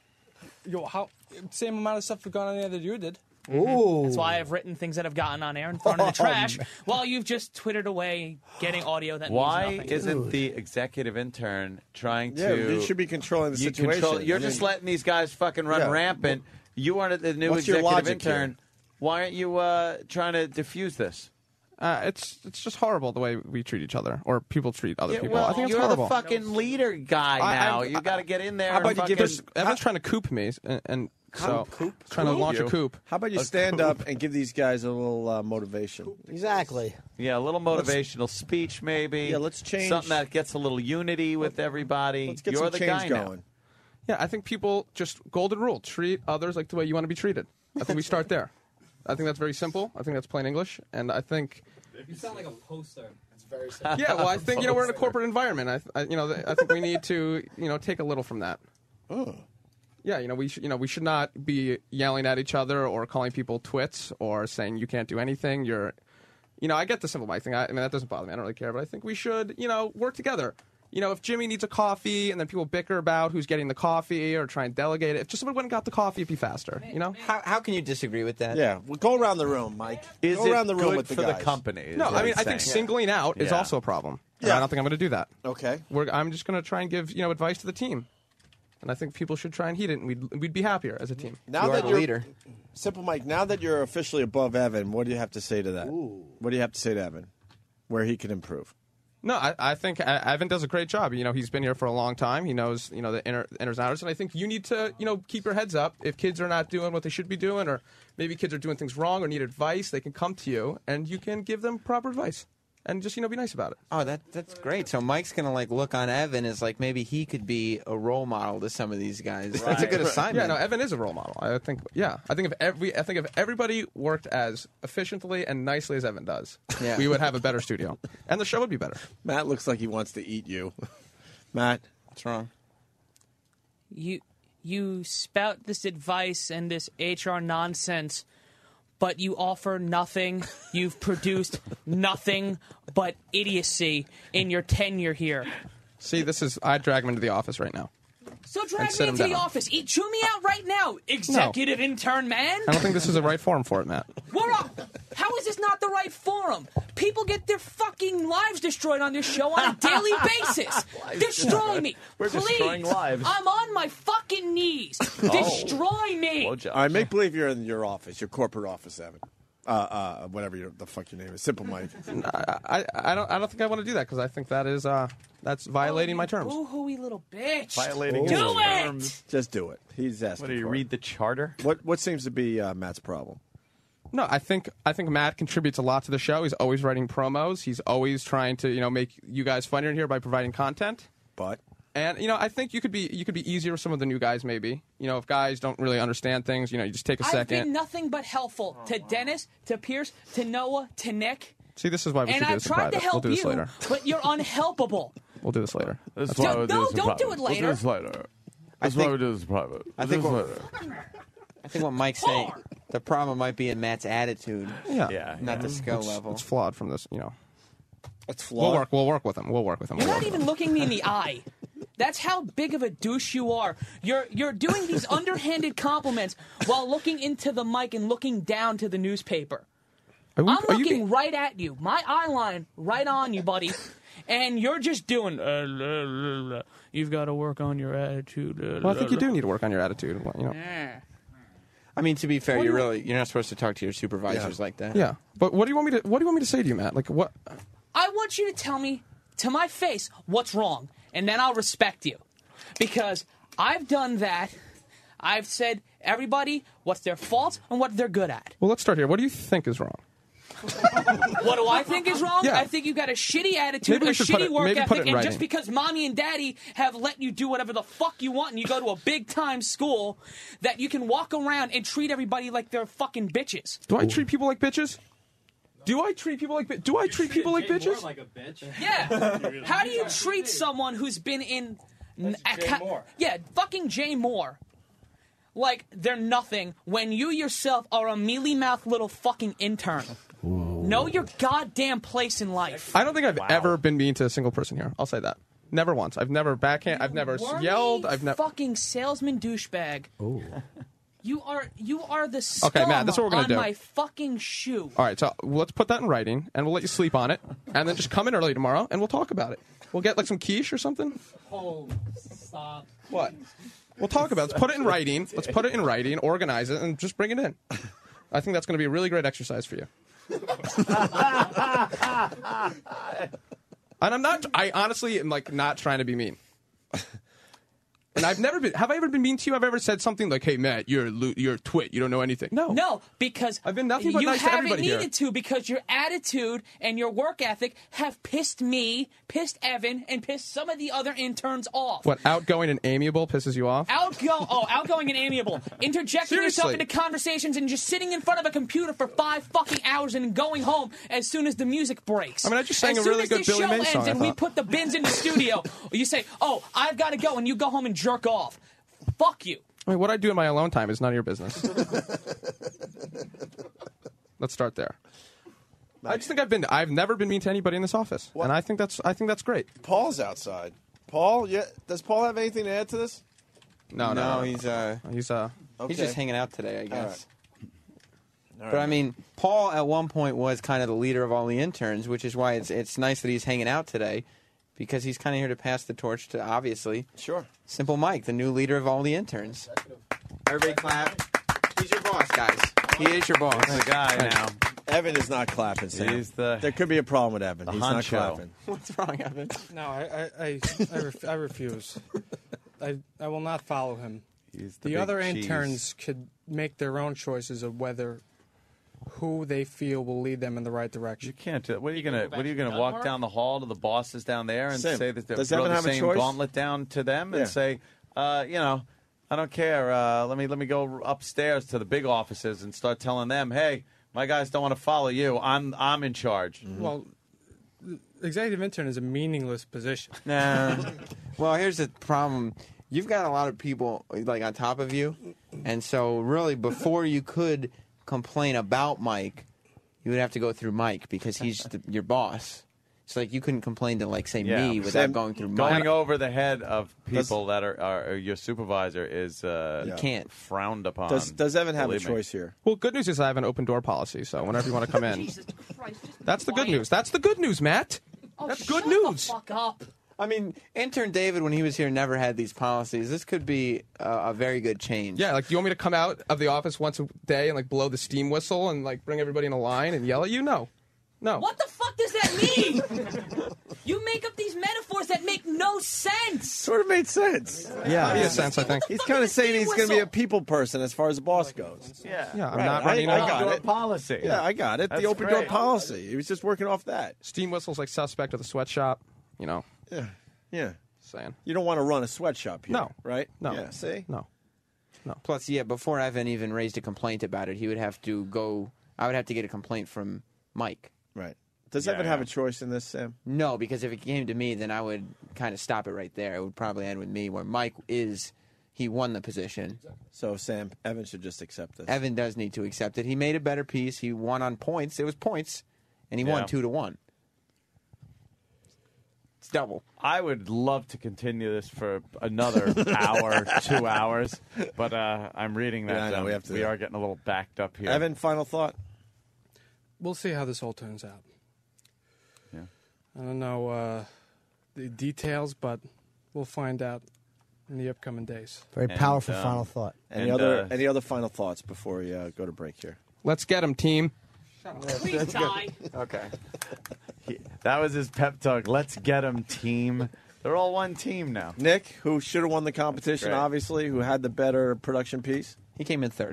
Yo, how same amount of stuff for gone on air that you did. Ooh. That's why I've written things that have gotten on air and thrown in the trash, while you've just twittered away, getting audio that Why means nothing. isn't the executive intern trying Yeah, to? you should be controlling the you situation. control- you're I just mean- letting these guys fucking run Yeah. rampant. You are the new What's your executive logic intern. here? Why aren't you uh, trying to diffuse this? Uh, it's it's just horrible the way we treat each other, or people treat other Yeah, people. well, I think it's you're horrible. the fucking leader guy I- now. I- you got to get in there. How about and you give fucking- us- Everyone's trying to coop me, and, and so Coop? trying to Coop? launch You. a coop. How about you A stand coup. up and give these guys a little uh, motivation? Exactly. Yeah, a little motivational speech, maybe. Yeah, let's change- something that gets a little unity with everybody. Let's get You're some the change guy going. now. Yeah, I think people just golden rule: treat others like the way you want to be treated. I think we start there. I think that's very simple. I think that's plain English, and I think. You sound like a poster. It's very simple. Yeah, well, I think you know we're in a corporate environment. I, I you know, I think we need to you know take a little from that. Oh. Yeah, you know, we should, you know, we should not be yelling at each other or calling people twits or saying you can't do anything. You're, you know, I get the simple mic thing. I, I mean, that doesn't bother me. I don't really care. But I think we should, you know, work together. You know, if Jimmy needs a coffee and then people bicker about who's getting the coffee or try and delegate it, if just someone went and got the coffee, it'd be faster. You know? How, how can you disagree with that? Yeah, well, go around the room, Mike. Is go it around the room good with the for guys. the company? is No, what I mean, he's I think saying. singling out is Yeah. also a problem. And Yeah. I don't think I'm going to do that. Okay. We're, I'm just going to try and give you know advice to the team, and I think people should try and heed it, and we'd we'd be happier as a team. Now You are that the you're leader. Simple Mike, now that you're officially above Evan, what do you have to say to that? What do you have to say to Evan? Where he can improve? No, I, I think E- Evan does a great job. You know, he's been here for a long time. He knows, you know, the inner, inners and outers. And I think you need to, you know, keep your heads up. If kids are not doing what they should be doing, or maybe kids are doing things wrong or need advice, they can come to you and you can give them proper advice. And just, you know, be nice about it. Oh, that that's great. So Mike's gonna like look on Evan as like maybe he could be a role model to some of these guys. That's a good assignment. Yeah, no, Evan is a role model. I think, yeah, I think if every, I think if everybody worked as efficiently and nicely as Evan does, Yeah. we would have a better studio, and the show would be better. Matt looks like he wants to eat you. Matt, what's wrong? You you spout this advice and this H R nonsense, but you offer nothing. You've produced nothing but idiocy in your tenure here. See, this is I drag him into the office right now. So And drag sit me him into the down. office. Eat, chew me out right now, executive intern man. I don't think this is the right forum for it, Matt. We're up. How is this not the right forum? People get their fucking lives destroyed on this show on a daily basis. Destroy me, We're please. destroying lives. I'm on my fucking knees. Destroy me. All right, make believe you're in your office, your corporate office, Evan. Uh, uh, whatever your, the fuck your name is, Simple Mike. I, I, I don't I don't think I want to do that because I think that is uh that's violating my terms. Boo-hooey little bitch. Violating Do his it. terms. Just do it. He's asking. What, do you for read it. the charter? What What seems to be uh, Matt's problem? No, I think I think Matt contributes a lot to the show. He's always writing promos. He's always trying to you know make you guys funnier in here by providing content. But and you know I think you could be you could be easier with some of the new guys maybe. You know if guys don't really understand things, you know you just take a I've second. been nothing but helpful to Dennis, to Pierce, to Noah, to Nick. See, this is why we and should do I've this in tried private. to help we'll do this you, later. but you're unhelpable. We'll do this later. This is why we'll do No, this in don't do private. it later. We'll do this later. That's why we do this in private. I think what, I think what Mike's saying, the problem might be in Matt's attitude. Yeah, Yeah, not the skill it's, level. It's flawed from this, you know. It's We'll work. We'll work with him. We'll work with him. You're We'll not work with even him. looking me in the eye. That's how big of a douche you are. You're you're doing these underhanded compliments while looking into the mic and looking down to the newspaper. Are we- I'm are you looking being- right at you, my eye line right on you, buddy, and you're just doing. Uh, la, la, la. You've got to work on your attitude. Uh, Well, I think la, you do la. need to work on your attitude. You know. Yeah. I mean, to be fair, What do you're you- really you're not supposed to talk to your supervisors like that. Yeah, but what do you want me to? What do you want me to say to you, Matt? Like what? I want you to tell me to my face what's wrong, and then I'll respect you. Because I've done that. I've said everybody what's their faults and what they're good at. Well, let's start here. What do you think is wrong? What do I think is wrong? Yeah. I think you got a shitty attitude, Maybe we a should put shitty it- work maybe put it ethic, in and just writing. because mommy and daddy have let you do whatever the fuck you want and you go to a big time school, that you can walk around and treat everybody like they're fucking bitches. Do I treat people like bitches? Do I treat people like bi- Do I treat people like bitches? like a bitch. Yeah. How do you treat someone who's been in... n- Jay aca- Moore. Yeah, fucking Jay Moore. Like, they're nothing when you yourself are a mealy-mouthed little fucking intern. Know your goddamn place in life. I don't think I've ever been mean to a single person here. I'll say that. Never once. I've never backhand. I've never Wormy yelled. I've never. fucking salesman douchebag. Oh. You are you are the scum Okay, Matt, this is what we're gonna on do. my fucking shoe. All right, so let's put that in writing, and we'll let you sleep on it, and then just come in early tomorrow, and we'll talk about it. We'll get like some quiche or something. Oh, stop. What? We'll talk about it. Let's put it in writing. Let's put it in writing, organize it, and just bring it in. I think that's going to be a really great exercise for you. And I'm not. I honestly am like not trying to be mean. And I've never been. Have I ever been mean to you? I've ever said something like, "Hey, Matt, you're a lo- you're a twit. You don't know anything." No. No, because I've been nothing but you nice to haven't everybody here. needed to because your attitude and your work ethic have pissed me, pissed Evan, and pissed some of the other interns off. What, outgoing and amiable pisses you off? Outgo- oh, outgoing and amiable. Interjecting yourself Seriously. into conversations and just sitting in front of a computer for five fucking hours and going home as soon as the music breaks. I mean, I just sang as a soon really as good this Billy show May ends song, I and we thought. put the bins in the studio, you say, "Oh, I've got to go," and you go home and jerk off. Fuck you. I mean, what I do in my alone time is none of your business. Let's start there. I just think I've been. I've never been mean to anybody in this office, and I think that's. I think that's great. Paul's outside. Paul, yeah, does Paul have anything to add to this? No, no, No, no. he's uh, he's uh, he's just hanging out today, I All guess. All But right. I mean, Paul at one point was kind of the leader of all the interns, which is why it's it's nice that he's hanging out today, because he's kind of here to pass the torch to, obviously, sure, Simple Mike, the new leader of all the interns. Everybody clap. He's your boss, guys. He is your boss. He's the guy now. Evan is not clapping, Sam. He's the- there could be a problem with Evan. the He's not honcho. clapping. What's wrong, Evan? No, I I I, I, ref- I refuse. I I will not follow him. He's the the other big cheese. interns could make their own choices of whether who they feel will lead them in the right direction. You can't do. What are you gonna? What are you gonna walk down the hall to the bosses down there and Sam, say that they're does throw Evan the have a same choice? gauntlet down to them Yeah. and say, uh, you know, I don't care. Uh, let me let me go upstairs to the big offices and start telling them, hey, my guys don't want to follow you. I'm I'm in charge. Well, executive intern is a meaningless position. Nah. Well, here's the problem. You've got a lot of people like on top of you, and so really, before you could complain about Mike, you would have to go through Mike because he's the, your boss. So like you couldn't complain to like say Yeah. me without Sam, going through Going Mike. over the head of people that are, are your supervisor is uh, You can't. frowned upon. Does Does Evan have a Believe me. choice here? Well, good news is I have an open door policy, so whenever you want to come in, Jesus Christ, just that's the good quiet. news. That's the good news, Matt. Oh, That's shut good news. The fuck up. I mean, intern David, when he was here, never had these policies. This could be a, a very good change. Yeah, like, do you want me to come out of the office once a day and like blow the steam whistle and like bring everybody in a line and yell at you? No, no. What the fuck does that mean? You make up these metaphors that make no sense. Sort of made sense. Yeah, made sense. I think He's kind of saying he's going to be a people person as far as the boss goes. Yeah, Yeah, I'm Right, not I- running. I a- got Door it. policy. Yeah, I got it. That's the open door great. policy. He was just working off that. Steam whistles like suspect at the sweatshop. You know, Yeah, yeah. saying You don't want to run a sweatshop here, No. right? No. Yeah, see? no. Plus, yeah, before Evan even raised a complaint about it, he would have to go. I would have to get a complaint from Mike. Right. Does Yeah, Evan yeah. have a choice in this, Sam? No, because if it came to me, then I would kind of stop it right there. It would probably end with me, where Mike is. He won the position. So, Sam, Evan should just accept this. Evan does need to accept it. He made a better piece. He won on points. It was points, and he Yeah. won two to one. It's double. I would love to continue this for another hour, two hours, but uh, I'm reading that Yeah, I know, um, we have to- we are getting a little backed up here. Evan, final thought? We'll see how this all turns out. Yeah. I don't know uh, the details, but we'll find out in the upcoming days. Very And, powerful um, final thought. Any And, other uh, any other final thoughts before we uh, go to break here? Let's get him, team. Please die. Okay. He- that was his pep talk. Let's get him, team. They're all one team now. Nick, who should have won the competition, great. obviously, who had the better production piece. He came in third.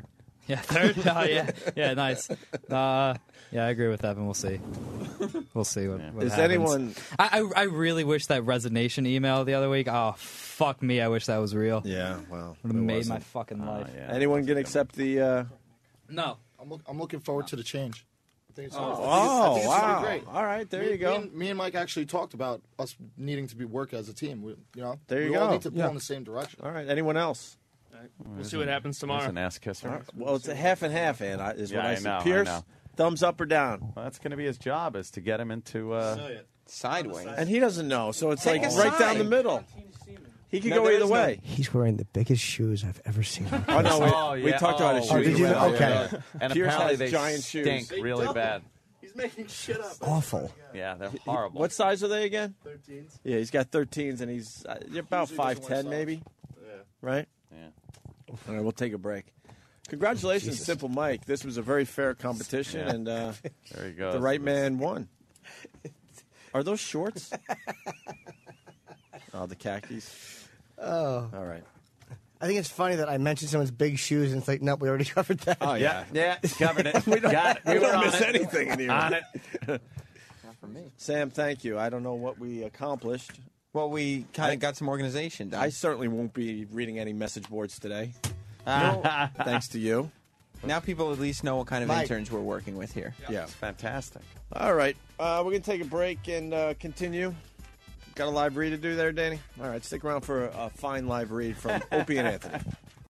Yeah, third. Oh, yeah, yeah, nice. Uh, yeah, I agree with Evan. We'll see. We'll see what, what Is happens. anyone- I, I I really wish that resignation email the other week. Oh, fuck me! I wish that was real. Yeah, well, would have it made wasn't. my fucking life. Anyone can accept the? Uh... No, I'm, look, I'm looking forward to the change. I think it's, Oh, I think it's, I think it's gonna wow. be great. All right, there me, you go. Me and, me and Mike actually talked about us needing to be work as a team. We, you know, There you we go. all need to pull Yeah. in the same direction. All right. Anyone else? We'll see what happens tomorrow. There's an ass kisser. All right. Well, it's a half and half, and I- is Yeah, what I, I see. know, I Pierce, know. thumbs up or down? Well, that's going to be his job, is to get him into uh, sideways. And he doesn't know, so it's Take like a right down side. the middle. He could No, go there either is no- way. He's wearing the biggest shoes I've ever seen. Oh no, we, Oh, we yeah. talked about his Oh, shoes. did you? Yeah, Okay. yeah, yeah. And Pierce apparently has they giant stink shoes. really bad. He's making shit up. Awful. Yeah, they're horrible. What size are they again? thirteens. Yeah, he's got thirteens, and he's uh, you're about Usually five doesn't wear ten, socks. maybe. Yeah. Right? Yeah. All right, we'll take a break. Congratulations, Simple Mike. This was a very fair competition, Yeah. and uh, There he goes. the right man won. Are those shorts? Oh, the khakis. Oh. All right. I think it's funny that I mentioned someone's big shoes and it's like, nope, we already covered that. Oh, yeah. Yeah, covered it. we don't, Got it. we We don't were miss on it. anything in here. On it. Not for me. Sam, thank you. I don't know what we accomplished. Well, we kind of got some organization done. I certainly won't be reading any message boards today. Thanks to you. Now people at least know what kind of Mike. interns we're working with here. Yeah. It's fantastic. All right. Uh, we're going to take a break and uh, continue. Got a live read to do there, Danny? All right. Stick around for a, a fine live read from Opie and Anthony.